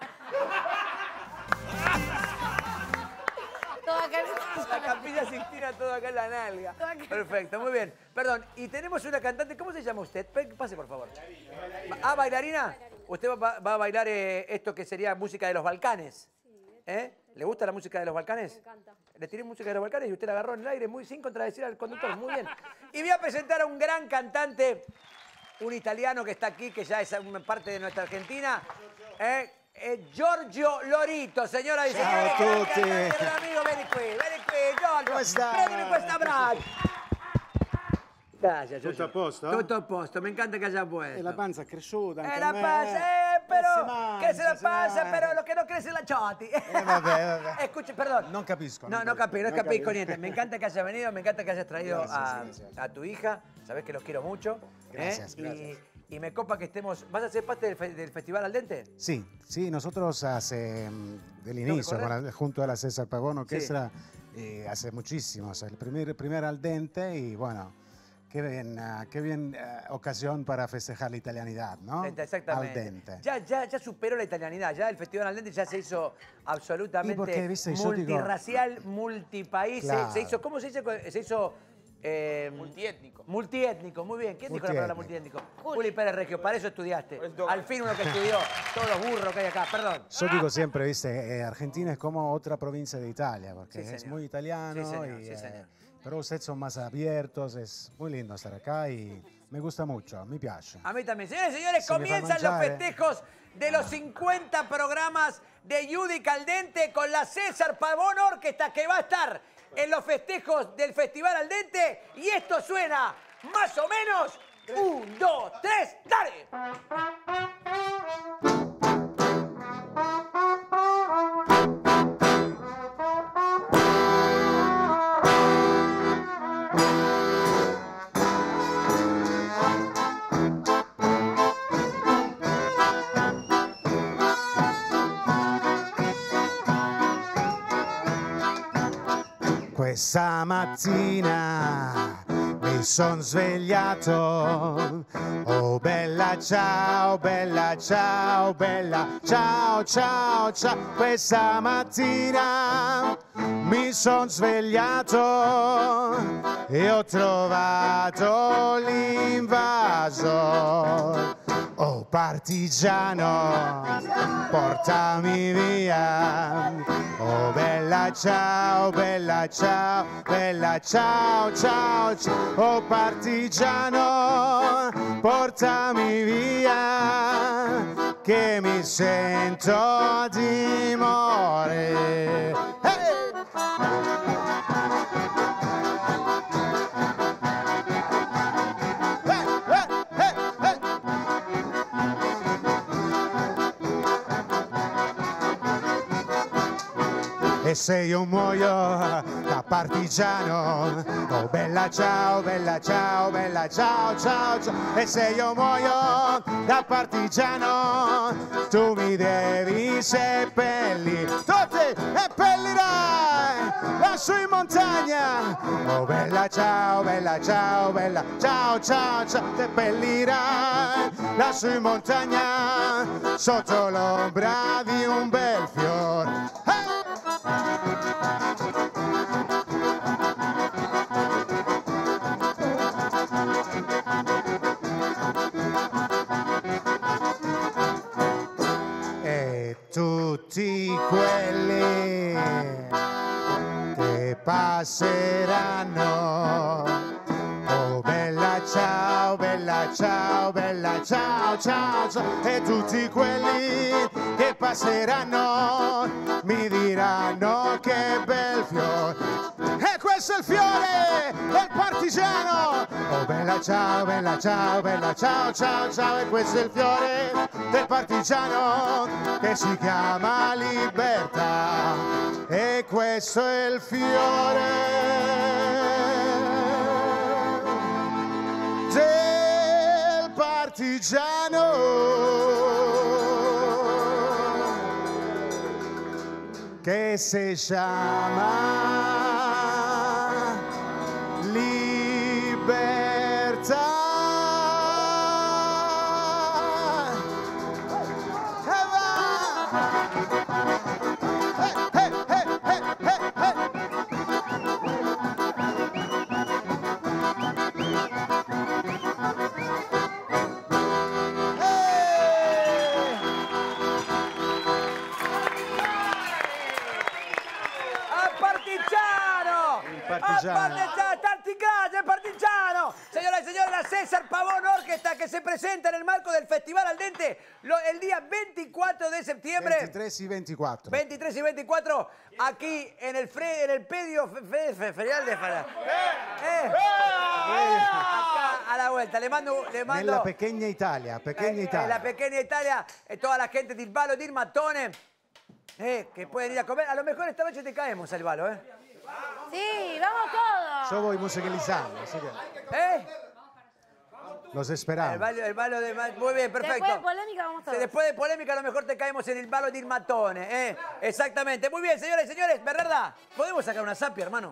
Speaker 2: Toda acá.
Speaker 1: La capilla Sistina todo acá en la nalga. Perfecto, muy bien. Perdón, y tenemos una cantante, ¿cómo se llama usted? Pe- Pase, por favor. Ah, ¿bailarina? Usted va, va a bailar eh, esto que sería música de los Balcanes. ¿Eh? ¿Le gusta la música de los Balcanes? Me encanta. Le tiré música de los Balcanes y usted la agarró en el aire muy sin contradecir al conductor. Muy bien. Y voy a presentar a un gran cantante, un italiano que está aquí, que ya es una parte de nuestra Argentina. ¿Eh? Eh, Giorgio Lorito, señora y
Speaker 5: Ciao a
Speaker 1: señores.
Speaker 5: tutti.
Speaker 1: Amigo, vieni qui, vieni qui, Giorgio.
Speaker 5: Come sta?
Speaker 1: Prendimi questa braccia. Gracias,
Speaker 5: Tutto
Speaker 1: Giorgio.
Speaker 5: a posto?
Speaker 1: Tutto a posto, me encanta que haya puesto.
Speaker 5: E la panza è cresciuta anche
Speaker 1: Eh,
Speaker 5: a
Speaker 1: la
Speaker 5: me.
Speaker 1: panza, eh, pero
Speaker 5: Si mangia,
Speaker 1: crece la
Speaker 5: si
Speaker 1: panza,
Speaker 5: mangia.
Speaker 1: pero lo que no crece es la choti.
Speaker 5: Eh, vabbè, vabbè.
Speaker 1: Escuche, perdón.
Speaker 5: Non capisco.
Speaker 1: No, no capisco, no capisco niente. Me encanta que hayas venido, me encanta que hayas traído
Speaker 5: Gracias,
Speaker 1: a,
Speaker 5: gracias.
Speaker 1: a tu hija. Sabes que los quiero mucho. ¿eh?
Speaker 5: Gracias,
Speaker 1: Y-
Speaker 5: gracias.
Speaker 1: Y, me copa que estemos... ¿Vas a ser parte del, fe- del Festival Al Dente?
Speaker 5: Sí, sí, nosotros hace mm, del
Speaker 1: que
Speaker 5: inicio,
Speaker 1: correr?
Speaker 5: con la- junto a la César Pavón Orquestra, eh, hace muchísimo, o sea, el primer, primer al dente y bueno, qué bien, ah, qué bien ah, ocasión para festejar la italianidad, ¿no?
Speaker 1: Exactamente.
Speaker 5: Al dente.
Speaker 1: Ya, ya, ya superó la italianidad, ya el Festival Al Dente ya se hizo absolutamente
Speaker 5: Y porque, viste, yo digo-
Speaker 1: multirracial, multipaís. se-
Speaker 5: Claro.
Speaker 1: Se, hizo, ¿cómo se dice? Se hizo... eh,
Speaker 3: Multiétnico.
Speaker 1: Multiétnico, muy bien. ¿Quién dijo la palabra multiétnico? Juli Pérez Regio, para eso estudiaste. Al fin uno que estudió, todos los burros que hay acá, perdón.
Speaker 5: Yo digo siempre, viste, eh, Argentina es como otra provincia de Italia, porque
Speaker 1: Sí,
Speaker 5: es
Speaker 1: señor.
Speaker 5: muy italiano,
Speaker 1: Sí, señor,
Speaker 5: y,
Speaker 1: sí,
Speaker 5: eh,
Speaker 1: señor.
Speaker 5: pero ustedes son más abiertos, es muy lindo estar acá y me gusta mucho, mi piace.
Speaker 1: A mí también. Señores y señores,
Speaker 5: Se me va a
Speaker 1: comienzan los
Speaker 5: manchar, eh.
Speaker 1: festejos de los cincuenta programas de Yudica Al Dente con la César Pavón Orquesta que va a estar en los festejos del Festival Al Dente y esto suena más o menos Un, dos, tres, dale.
Speaker 5: Questa mattina mi son svegliato, oh bella ciao, bella ciao, bella ciao, ciao, ciao. Questa mattina mi son svegliato e ho trovato l'invasor. Oh partigiano, portami via. Oh bella ciao, bella ciao, bella ciao, ciao, ciao. Oh partigiano, portami via, che mi sento di morire. Hey! E se io muoio da partigiano, oh bella ciao, bella ciao, bella ciao, ciao, ciao. E se io muoio da partigiano, tu mi devi seppellire, tu ti seppellirai lassù in montagna. Oh bella ciao, bella ciao, bella ciao, ciao, ciao. Seppellirai lassù in montagna, sotto l'ombra di un bel fior. Hey! E tutti quelli che passeranno, oh bella ciao, bella ciao, bella ciao, ciao, ciao. E tutti quelli che passeranno mi diranno che bel fiore. E questo è il fiore del partigiano. Oh bella ciao, bella ciao, bella ciao, ciao, ciao. E questo è il fiore del partigiano che si chiama libertà. E questo è il fiore del partigiano che si chiama libertà.
Speaker 1: Partigiano. Tanti grazie, partigiano. Señoras y señores, la César Pavón Orquesta que se presenta en el marco del Festival Al Dente lo, el día veinticuatro de septiembre.
Speaker 5: veintitrés y veinticuatro.
Speaker 1: veintitrés y veinticuatro, aquí en el, fre, en el Pedio fe, fe, fe, Ferial de Fara. Eh, acá a la vuelta, le mando... Le mando
Speaker 5: Nella pequeña Italia, pequeña
Speaker 1: eh,
Speaker 5: Italia.
Speaker 1: En la pequeña Italia, eh, toda la gente del Valo di Mattone, eh, que pueden ir a comer. A lo mejor esta noche te caemos al Valo, ¿eh?
Speaker 2: Sí, vamos todos.
Speaker 5: Yo voy musicalizando, así que
Speaker 1: ¿Eh?
Speaker 5: los
Speaker 1: El
Speaker 5: esperamos.
Speaker 1: balo, el balo de... Muy bien, perfecto.
Speaker 2: Después de polémica vamos todos.
Speaker 1: Sí, después de polémica a lo mejor te caemos en el Valo di Mattone, ¿eh? Exactamente. Muy bien, señoras y señores. Bernarda, ¿podemos sacar una zapia, hermano?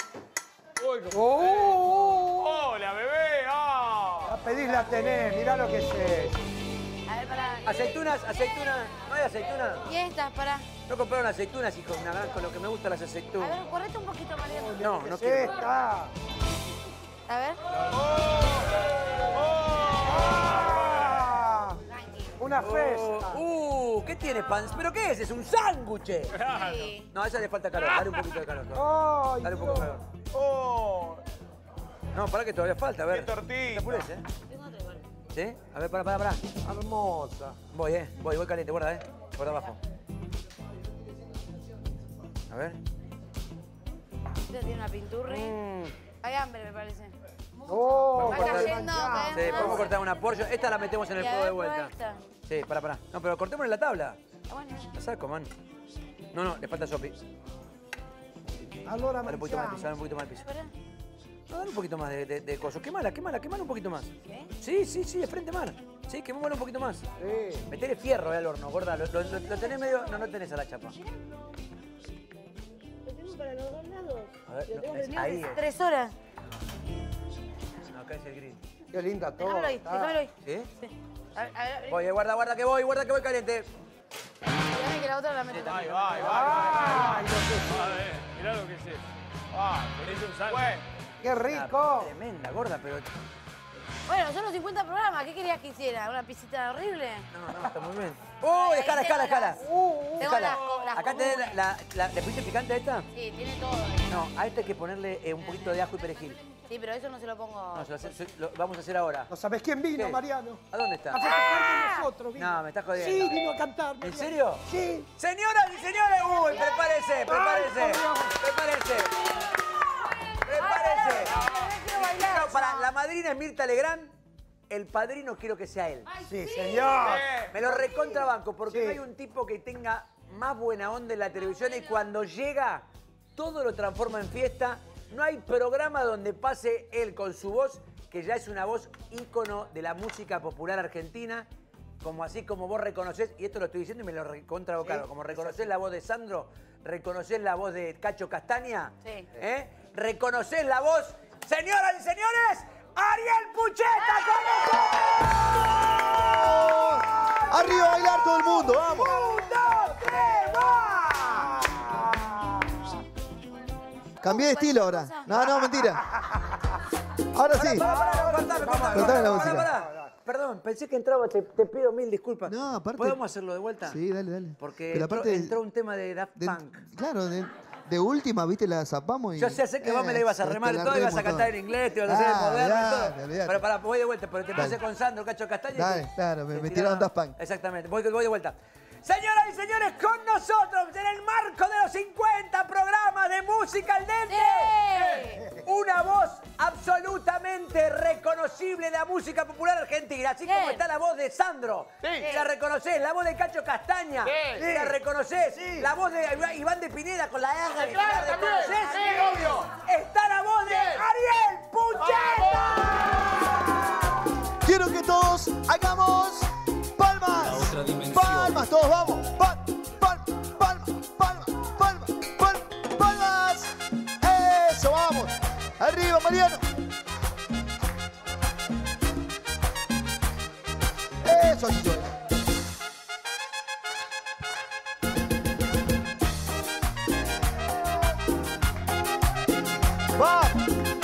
Speaker 14: ¡Oh! ¡Hola, bebé! ¡Ah!
Speaker 12: La pedís, la tenés, mirá lo que es.
Speaker 2: A ver, pará.
Speaker 1: Aceitunas, aceitunas. ¿No hay aceitunas?
Speaker 2: Y estas, pará.
Speaker 1: No compraron aceitunas, hijo, una con lo que me gustan las
Speaker 2: A
Speaker 1: aceitunas.
Speaker 2: ver, correte un poquito, Mariano.
Speaker 1: No, no
Speaker 12: ¿Qué
Speaker 1: quiero.
Speaker 12: es esta?
Speaker 2: A ver.
Speaker 12: Ah, una
Speaker 1: Oh,
Speaker 12: festa.
Speaker 1: uh, ¿qué tiene pan? ¿Pero qué es? ¿Es un sándwich?
Speaker 2: Sí.
Speaker 1: No, a esa le falta calor. Dale un poquito de calor.
Speaker 12: Ay,
Speaker 1: Dale un poco de calor.
Speaker 14: ¡Oh!
Speaker 1: No, pará que todavía falta, a ver.
Speaker 14: ¡Qué tortilla!
Speaker 1: ¿Te apures, eh? ¿Sí? A ver, pará, pará, pará.
Speaker 12: hermosa.
Speaker 1: Voy, eh. Voy, voy caliente. Guarda, eh. Guarda abajo. A ver.
Speaker 2: Este tiene una pinturri.
Speaker 1: Mm.
Speaker 2: Hay hambre, me parece.
Speaker 1: Oh,
Speaker 2: Va
Speaker 1: cortar-
Speaker 2: cayendo,
Speaker 1: Sí, podemos cortar una porción. Esta la metemos en el
Speaker 2: Y a
Speaker 1: fuego de
Speaker 2: ver, prueba
Speaker 1: vuelta.
Speaker 2: esta.
Speaker 1: Sí, pará, pará. No, pero cortemos en la tabla.
Speaker 2: Ah, bueno.
Speaker 1: La saco, man. No, no, le falta sopi.
Speaker 12: Allora
Speaker 1: Dale un poquito más al
Speaker 12: mangiamo.
Speaker 1: piso, dale un poquito más al piso. No, dale un poquito más de, de, de coso. Quémala, quémala, quémala un poquito más. Sí, sí, sí, de frente mar. Sí, quemémosla un poquito más. Sí. Metele fierro eh, al horno, gorda. Lo, lo, lo- lo tenés medio... No, no tenés a la chapa.
Speaker 2: Lo tengo para los dos lados.
Speaker 1: A ver,
Speaker 2: Lo
Speaker 1: no,
Speaker 2: tengo
Speaker 1: es-
Speaker 2: prendido
Speaker 1: ahí
Speaker 2: hace
Speaker 1: es.
Speaker 2: tres horas.
Speaker 1: No, acá es el grill.
Speaker 12: Qué linda todo.
Speaker 2: Déjamelo ahí, déjamelo ahí.
Speaker 1: ¿Sí?
Speaker 2: A ver, a ver, a ver.
Speaker 1: Voy, eh, guarda, guarda que voy, guarda que voy caliente.
Speaker 2: Déjame que la otra la meto.
Speaker 14: Ahí va, ahí va. A ver, mirá lo que es esto. Ah, tenés un sándwich.
Speaker 12: ¡Qué rico!
Speaker 1: Tremenda, gorda, pero...
Speaker 2: Bueno, son los cincuenta programas. ¿Qué querías que hiciera? ¿Una pisita horrible?
Speaker 1: No, no, está muy bien. ¡Uh! Escala, escala, escala.
Speaker 2: Tengo
Speaker 1: Escala.
Speaker 2: las, las
Speaker 1: Acá tenés la,
Speaker 2: comunes.
Speaker 1: la, la- ¿Le pusiste picante a esta?
Speaker 2: Sí, tiene todo.
Speaker 1: No, a esta hay que ponerle eh, un poquito de ajo y perejil.
Speaker 2: Sí, pero eso no se lo pongo.
Speaker 1: No, se lo, hace- se- lo vamos a hacer ahora.
Speaker 12: ¿No sabes quién vino,
Speaker 1: ¿Qué?
Speaker 12: Mariano?
Speaker 1: ¿A dónde está?
Speaker 12: A festejar con nosotros, vino.
Speaker 1: No, me estás jodiendo.
Speaker 12: Sí, vino a cantar.
Speaker 1: ¿En
Speaker 12: Mariano.
Speaker 1: serio?
Speaker 12: Sí.
Speaker 1: Señoras y señores, uy, prepárese, prepárese,
Speaker 12: Ay, por Dios.
Speaker 1: prepárese. Prepárese. No, para, la madrina es Mirta Legrand, el padrino quiero que sea él.
Speaker 12: Sí, señor.
Speaker 1: Me lo recontrabanco porque
Speaker 12: Sí.
Speaker 1: no hay un tipo que tenga más buena onda en la televisión y cuando llega todo lo transforma en fiesta. No hay programa donde pase él con su voz, que ya es una voz ícono de la música popular argentina, como así como vos reconocés, y esto lo estoy diciendo y me lo recontravocaron,
Speaker 12: Sí,
Speaker 1: como reconocés la voz de Sandro, reconocés la voz de Cacho Castaña,
Speaker 2: Sí.
Speaker 1: ¿eh? Reconocés la voz, señoras y señores, Ariel Pucheta con nosotros.
Speaker 9: ¡Arriba a bailar todo el mundo! ¡Vamos!
Speaker 1: ¡Un, dos, tres, va!
Speaker 9: Cambié de estilo ahora. No, no, mentira. Ahora sí.
Speaker 1: Pará, pará, pará, cortame, cortame,
Speaker 9: Cortame la
Speaker 1: pará,
Speaker 9: música.
Speaker 1: pará. Perdón, pensé que entraba, te, te pido mil disculpas.
Speaker 9: No, aparte-
Speaker 1: ¿Podemos hacerlo de vuelta?
Speaker 9: Sí, dale, dale.
Speaker 1: Porque
Speaker 9: Pero
Speaker 1: entró,
Speaker 9: aparte-
Speaker 1: entró un tema de Daft
Speaker 9: de-
Speaker 1: Punk.
Speaker 9: Claro, de, de última, viste, la zapamos y...
Speaker 1: Yo sé, sé que vos me la ibas a
Speaker 9: Eso,
Speaker 1: remar
Speaker 9: te la
Speaker 1: todo, ibas a
Speaker 9: remo
Speaker 1: cantar
Speaker 9: todo.
Speaker 1: en inglés, te ibas a hacer
Speaker 9: Ah,
Speaker 1: moderno y
Speaker 9: olvidate,
Speaker 1: todo.
Speaker 9: olvidate.
Speaker 1: Pero pará, voy de vuelta, pero te
Speaker 9: Dale.
Speaker 1: pasé con Sandro, Cacho Castaña. y
Speaker 9: Dale,
Speaker 1: te-
Speaker 9: claro, me,
Speaker 1: te
Speaker 9: me
Speaker 1: tiraron-
Speaker 9: tiraron Daft Punk.
Speaker 1: Exactamente, voy, voy de vuelta. Señoras y señores, con nosotros, en el marco de los cincuenta programas de Música al Dente, una voz absolutamente reconocible de la música popular argentina, así como está la voz de Sandro.
Speaker 14: Sí.
Speaker 1: La reconocés, la voz de Cacho Castaña.
Speaker 14: Sí.
Speaker 1: La reconocés, la voz de Iván de Pineda con la R.
Speaker 14: Sí, claro,
Speaker 1: ¿La
Speaker 14: también.
Speaker 1: reconocés?
Speaker 14: Sí, obvio.
Speaker 1: Está la voz de Ariel Pucheta.
Speaker 9: Quiero que todos hagamos palmas. Palmas, todos vamos. Pal, pal, palmas, palmas, palmas, palmas, palmas. Eso, vamos. Arriba, Mariano. Eso, así yo. Vamos.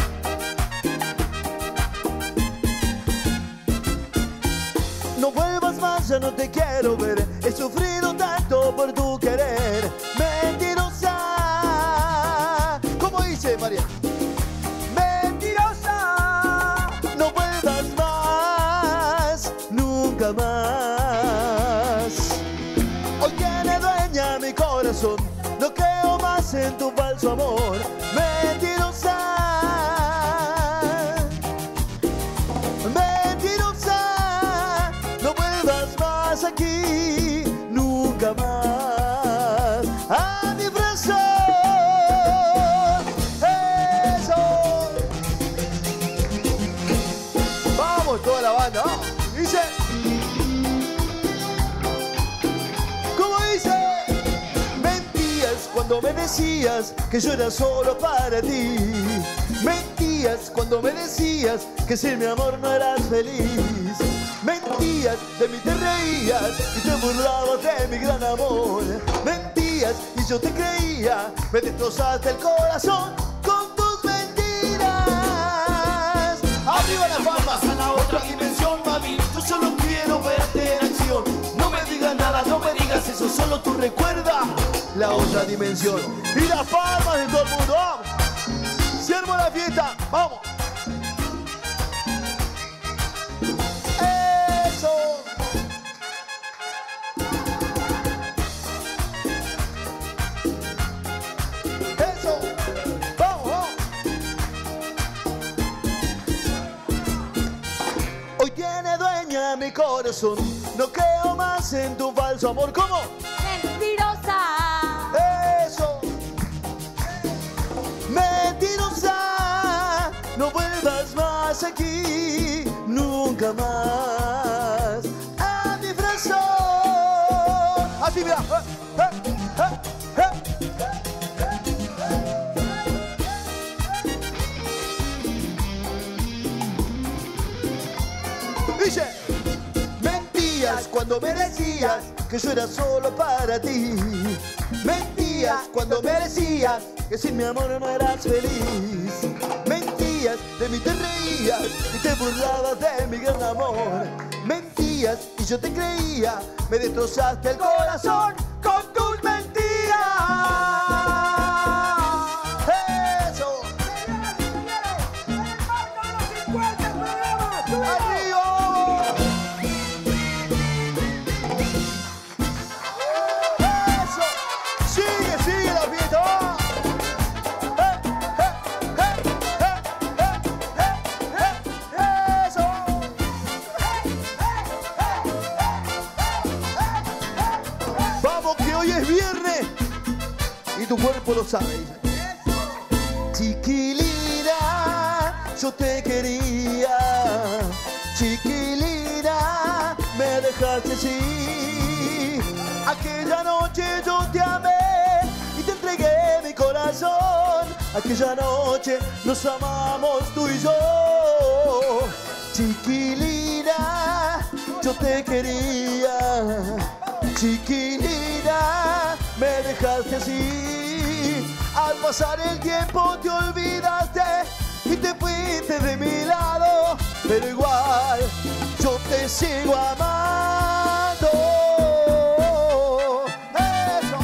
Speaker 9: No vuelvas más, ya no te quiero ver. He sufrido tanto por tu querer. Mentirosa. ¿Cómo dice María? Mentirosa. No vuelvas más, nunca más. Hoy tiene dueña mi corazón. No creo más en tu falso amor. Mentirosa. Mentirosa, no vuelvas más aquí, nunca más a mi brazo. Eso. Vamos, toda la banda, vamos. Dice. ¿Cómo dice? Mentías cuando me decías que yo era solo para ti. Mentías cuando me decías que sin mi amor no eras feliz. Mentías, de mí te reías y te burlabas de mi gran amor. Mentías y yo te creía, me destrozaste el corazón con tus mentiras. Arriba las palmas a la otra dimensión, mami. Yo solo quiero verte en acción. No me digas nada, no me digas eso, solo tú recuerda la otra dimensión. Y las palmas de todo el mundo, vamos. Cierro la fiesta, vamos. Eso. Eso. Vamos, vamos. corazón. No creo más en tu falso amor. ¿Cómo?
Speaker 2: Mentirosa.
Speaker 9: Eso. Mentirosa. No vuelvas más aquí. Nunca más. A mi frasco. Así, mira. Eh, eh, eh, eh. Dice, mentías cuando me decías que yo era solo para ti. Mentías cuando me decías que sin mi amor no eras feliz. Mentías, de mí te reías y te burlabas de mi gran amor. Mentías y yo te creía, me destrozaste el corazón con tus mentiras. Eso. Sigue, sigue la fiesta. Eh, eh, eh, eh, eh, eh, eso. Vamos que hoy es viernes y tu cuerpo lo sabe. Chiquilina, yo te quería. Chiquilina, me dejaste así. Aquella noche yo te amé y te entregué mi corazón. Aquella noche nos amamos tú y yo. Chiquilina, yo te quería. Chiquilina, me dejaste así. Al pasar el tiempo te olvidaste y te fuiste de mi lado. Pero igual yo te sigo amando. Eso.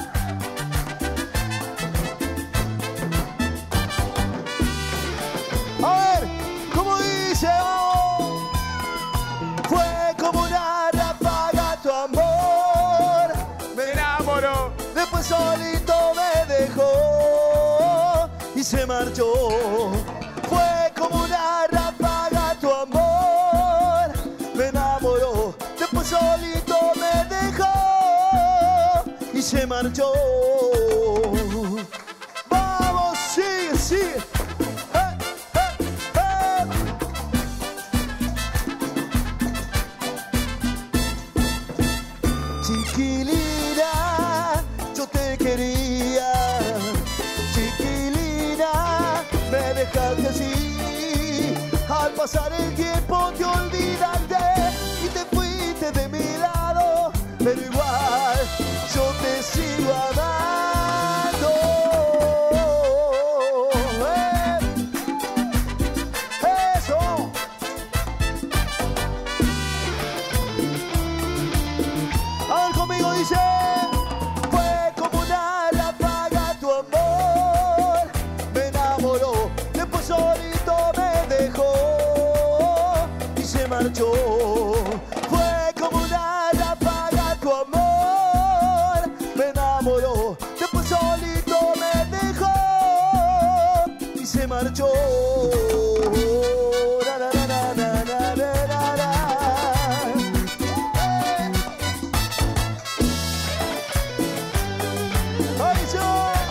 Speaker 9: A ver, ¿cómo dice? Oh, fue como una ráfaga tu amor. Me enamoró. Después solito me dejó y se marchó. Fue como una ráfaga tu amor. Me enamoró. Después solito me dejó y se marchó. Vamos, sigue, sigue. Eh, eh, eh. Chiquilina, yo te quería. Chiquilina, me dejaste así. Al pasar el tiempo te olvidaste y te fuiste de mi lado. Pero igual yo te sigo amando. Eh. Eso. A ver conmigo dice. Fue como una ráfaga tu amor. Me enamoró. Después solito me dejó y se marchó. Fue como una ráfaga tu amor. Me enamoró. Después solito me dejó y se marchó. Na, na, na, na, na, na, na, na. ¡Ay, yo!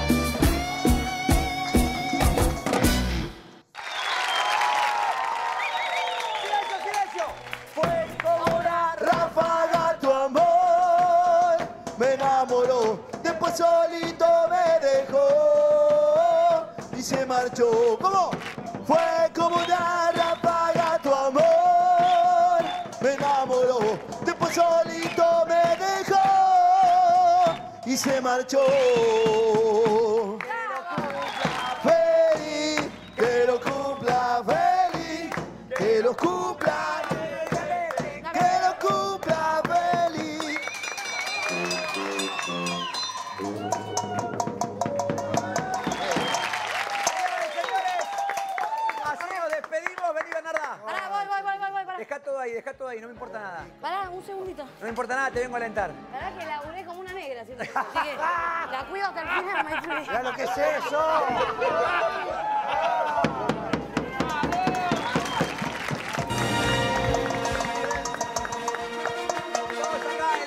Speaker 1: ¡Silencio, silencio! Fue como una
Speaker 9: Ráfaga tu amor, me enamoró, después solito me dejó y se marchó. ¿Cómo? Fue como una ráfaga tu amor, me enamoró, después solito me dejó y se marchó. Feliz, que lo cumpla feliz, que lo cumpla, que lo cumpla feliz.
Speaker 1: Así nos despedimos. Vení, Bernarda.
Speaker 2: Pará, voy, voy, voy, voy, voy, pará.
Speaker 1: Dejá todo ahí, dejá todo ahí, no me importa nada.
Speaker 2: Pará, un segundito.
Speaker 1: No me importa nada, te vengo a alentar.
Speaker 2: La verdad que laburé como una negra siempre. Así que la cuido hasta el final, maestro.
Speaker 12: Mirá lo que es eso.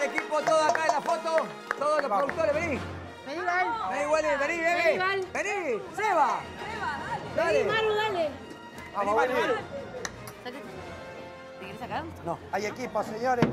Speaker 1: el equipo todo acá en la foto. Todos los productores, vení.
Speaker 7: Vení, Val.
Speaker 1: Vení, Wally, vení,
Speaker 7: Vení,
Speaker 1: vení.
Speaker 7: Val.
Speaker 1: Vení, Seba.
Speaker 7: Vení, Maru, dale.
Speaker 12: Vamos, Wally.
Speaker 2: ¿Te querés sacar?
Speaker 1: No.
Speaker 12: Hay equipo, señores.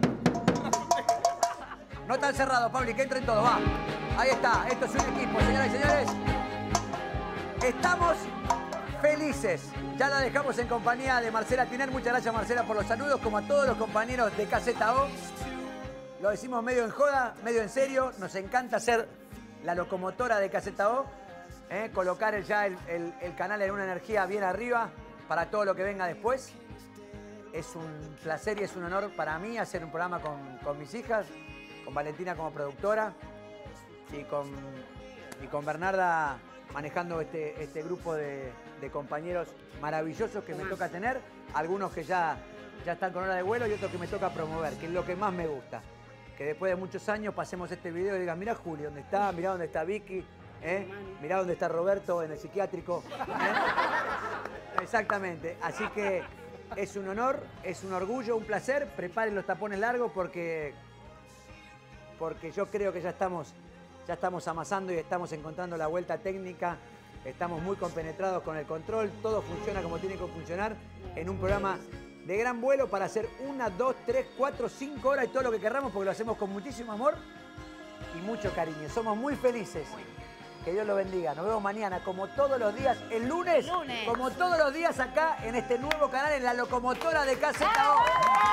Speaker 1: No están cerrados, Pablo, que entren todos, va. Ahí está, esto es un equipo, señoras y señores. Estamos felices. Ya la dejamos en compañía de Marcela Tiner. Muchas gracias, Marcela, por los saludos, como a todos los compañeros de Caseta O. Lo decimos medio en joda, medio en serio. Nos encanta ser la locomotora de Caseta O. ¿eh? Colocar ya el, el- el canal en una energía bien arriba para todo lo que venga después. Es un placer y es un honor para mí hacer un programa con, con mis hijas, con Valentina como productora y con, y con Bernarda manejando este, este grupo de, de compañeros maravillosos que me toca tener. Algunos que ya, ya están con hora de vuelo y otros que me toca promover, que es lo que más me gusta. Que después de muchos años pasemos este video y digan, mirá Juli, ¿dónde está? Mirá dónde está Vicky, ¿eh? Mirá dónde está Roberto en el psiquiátrico. ¿eh? Exactamente. Así que es un honor, es un orgullo, un placer. Preparen los tapones largos porque, porque yo creo que ya estamos, ya estamos amasando y estamos encontrando la vuelta técnica. Estamos muy compenetrados con el control. Todo funciona como tiene que funcionar en un programa de gran vuelo para hacer una, dos, tres, cuatro, cinco horas y todo lo que querramos porque lo hacemos con muchísimo amor y mucho cariño. Somos muy felices. Que Dios lo bendiga. Nos vemos mañana, como todos los días, el lunes,
Speaker 2: Lunes.
Speaker 1: como todos los días acá en este nuevo canal, en la locomotora de Caseta O.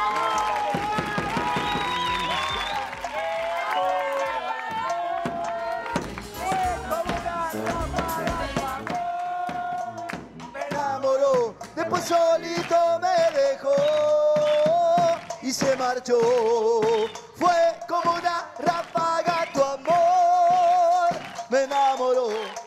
Speaker 9: Me enamoró, después solito me dejó y se marchó. Fue como una ráfaga tu amor. Me enamoró,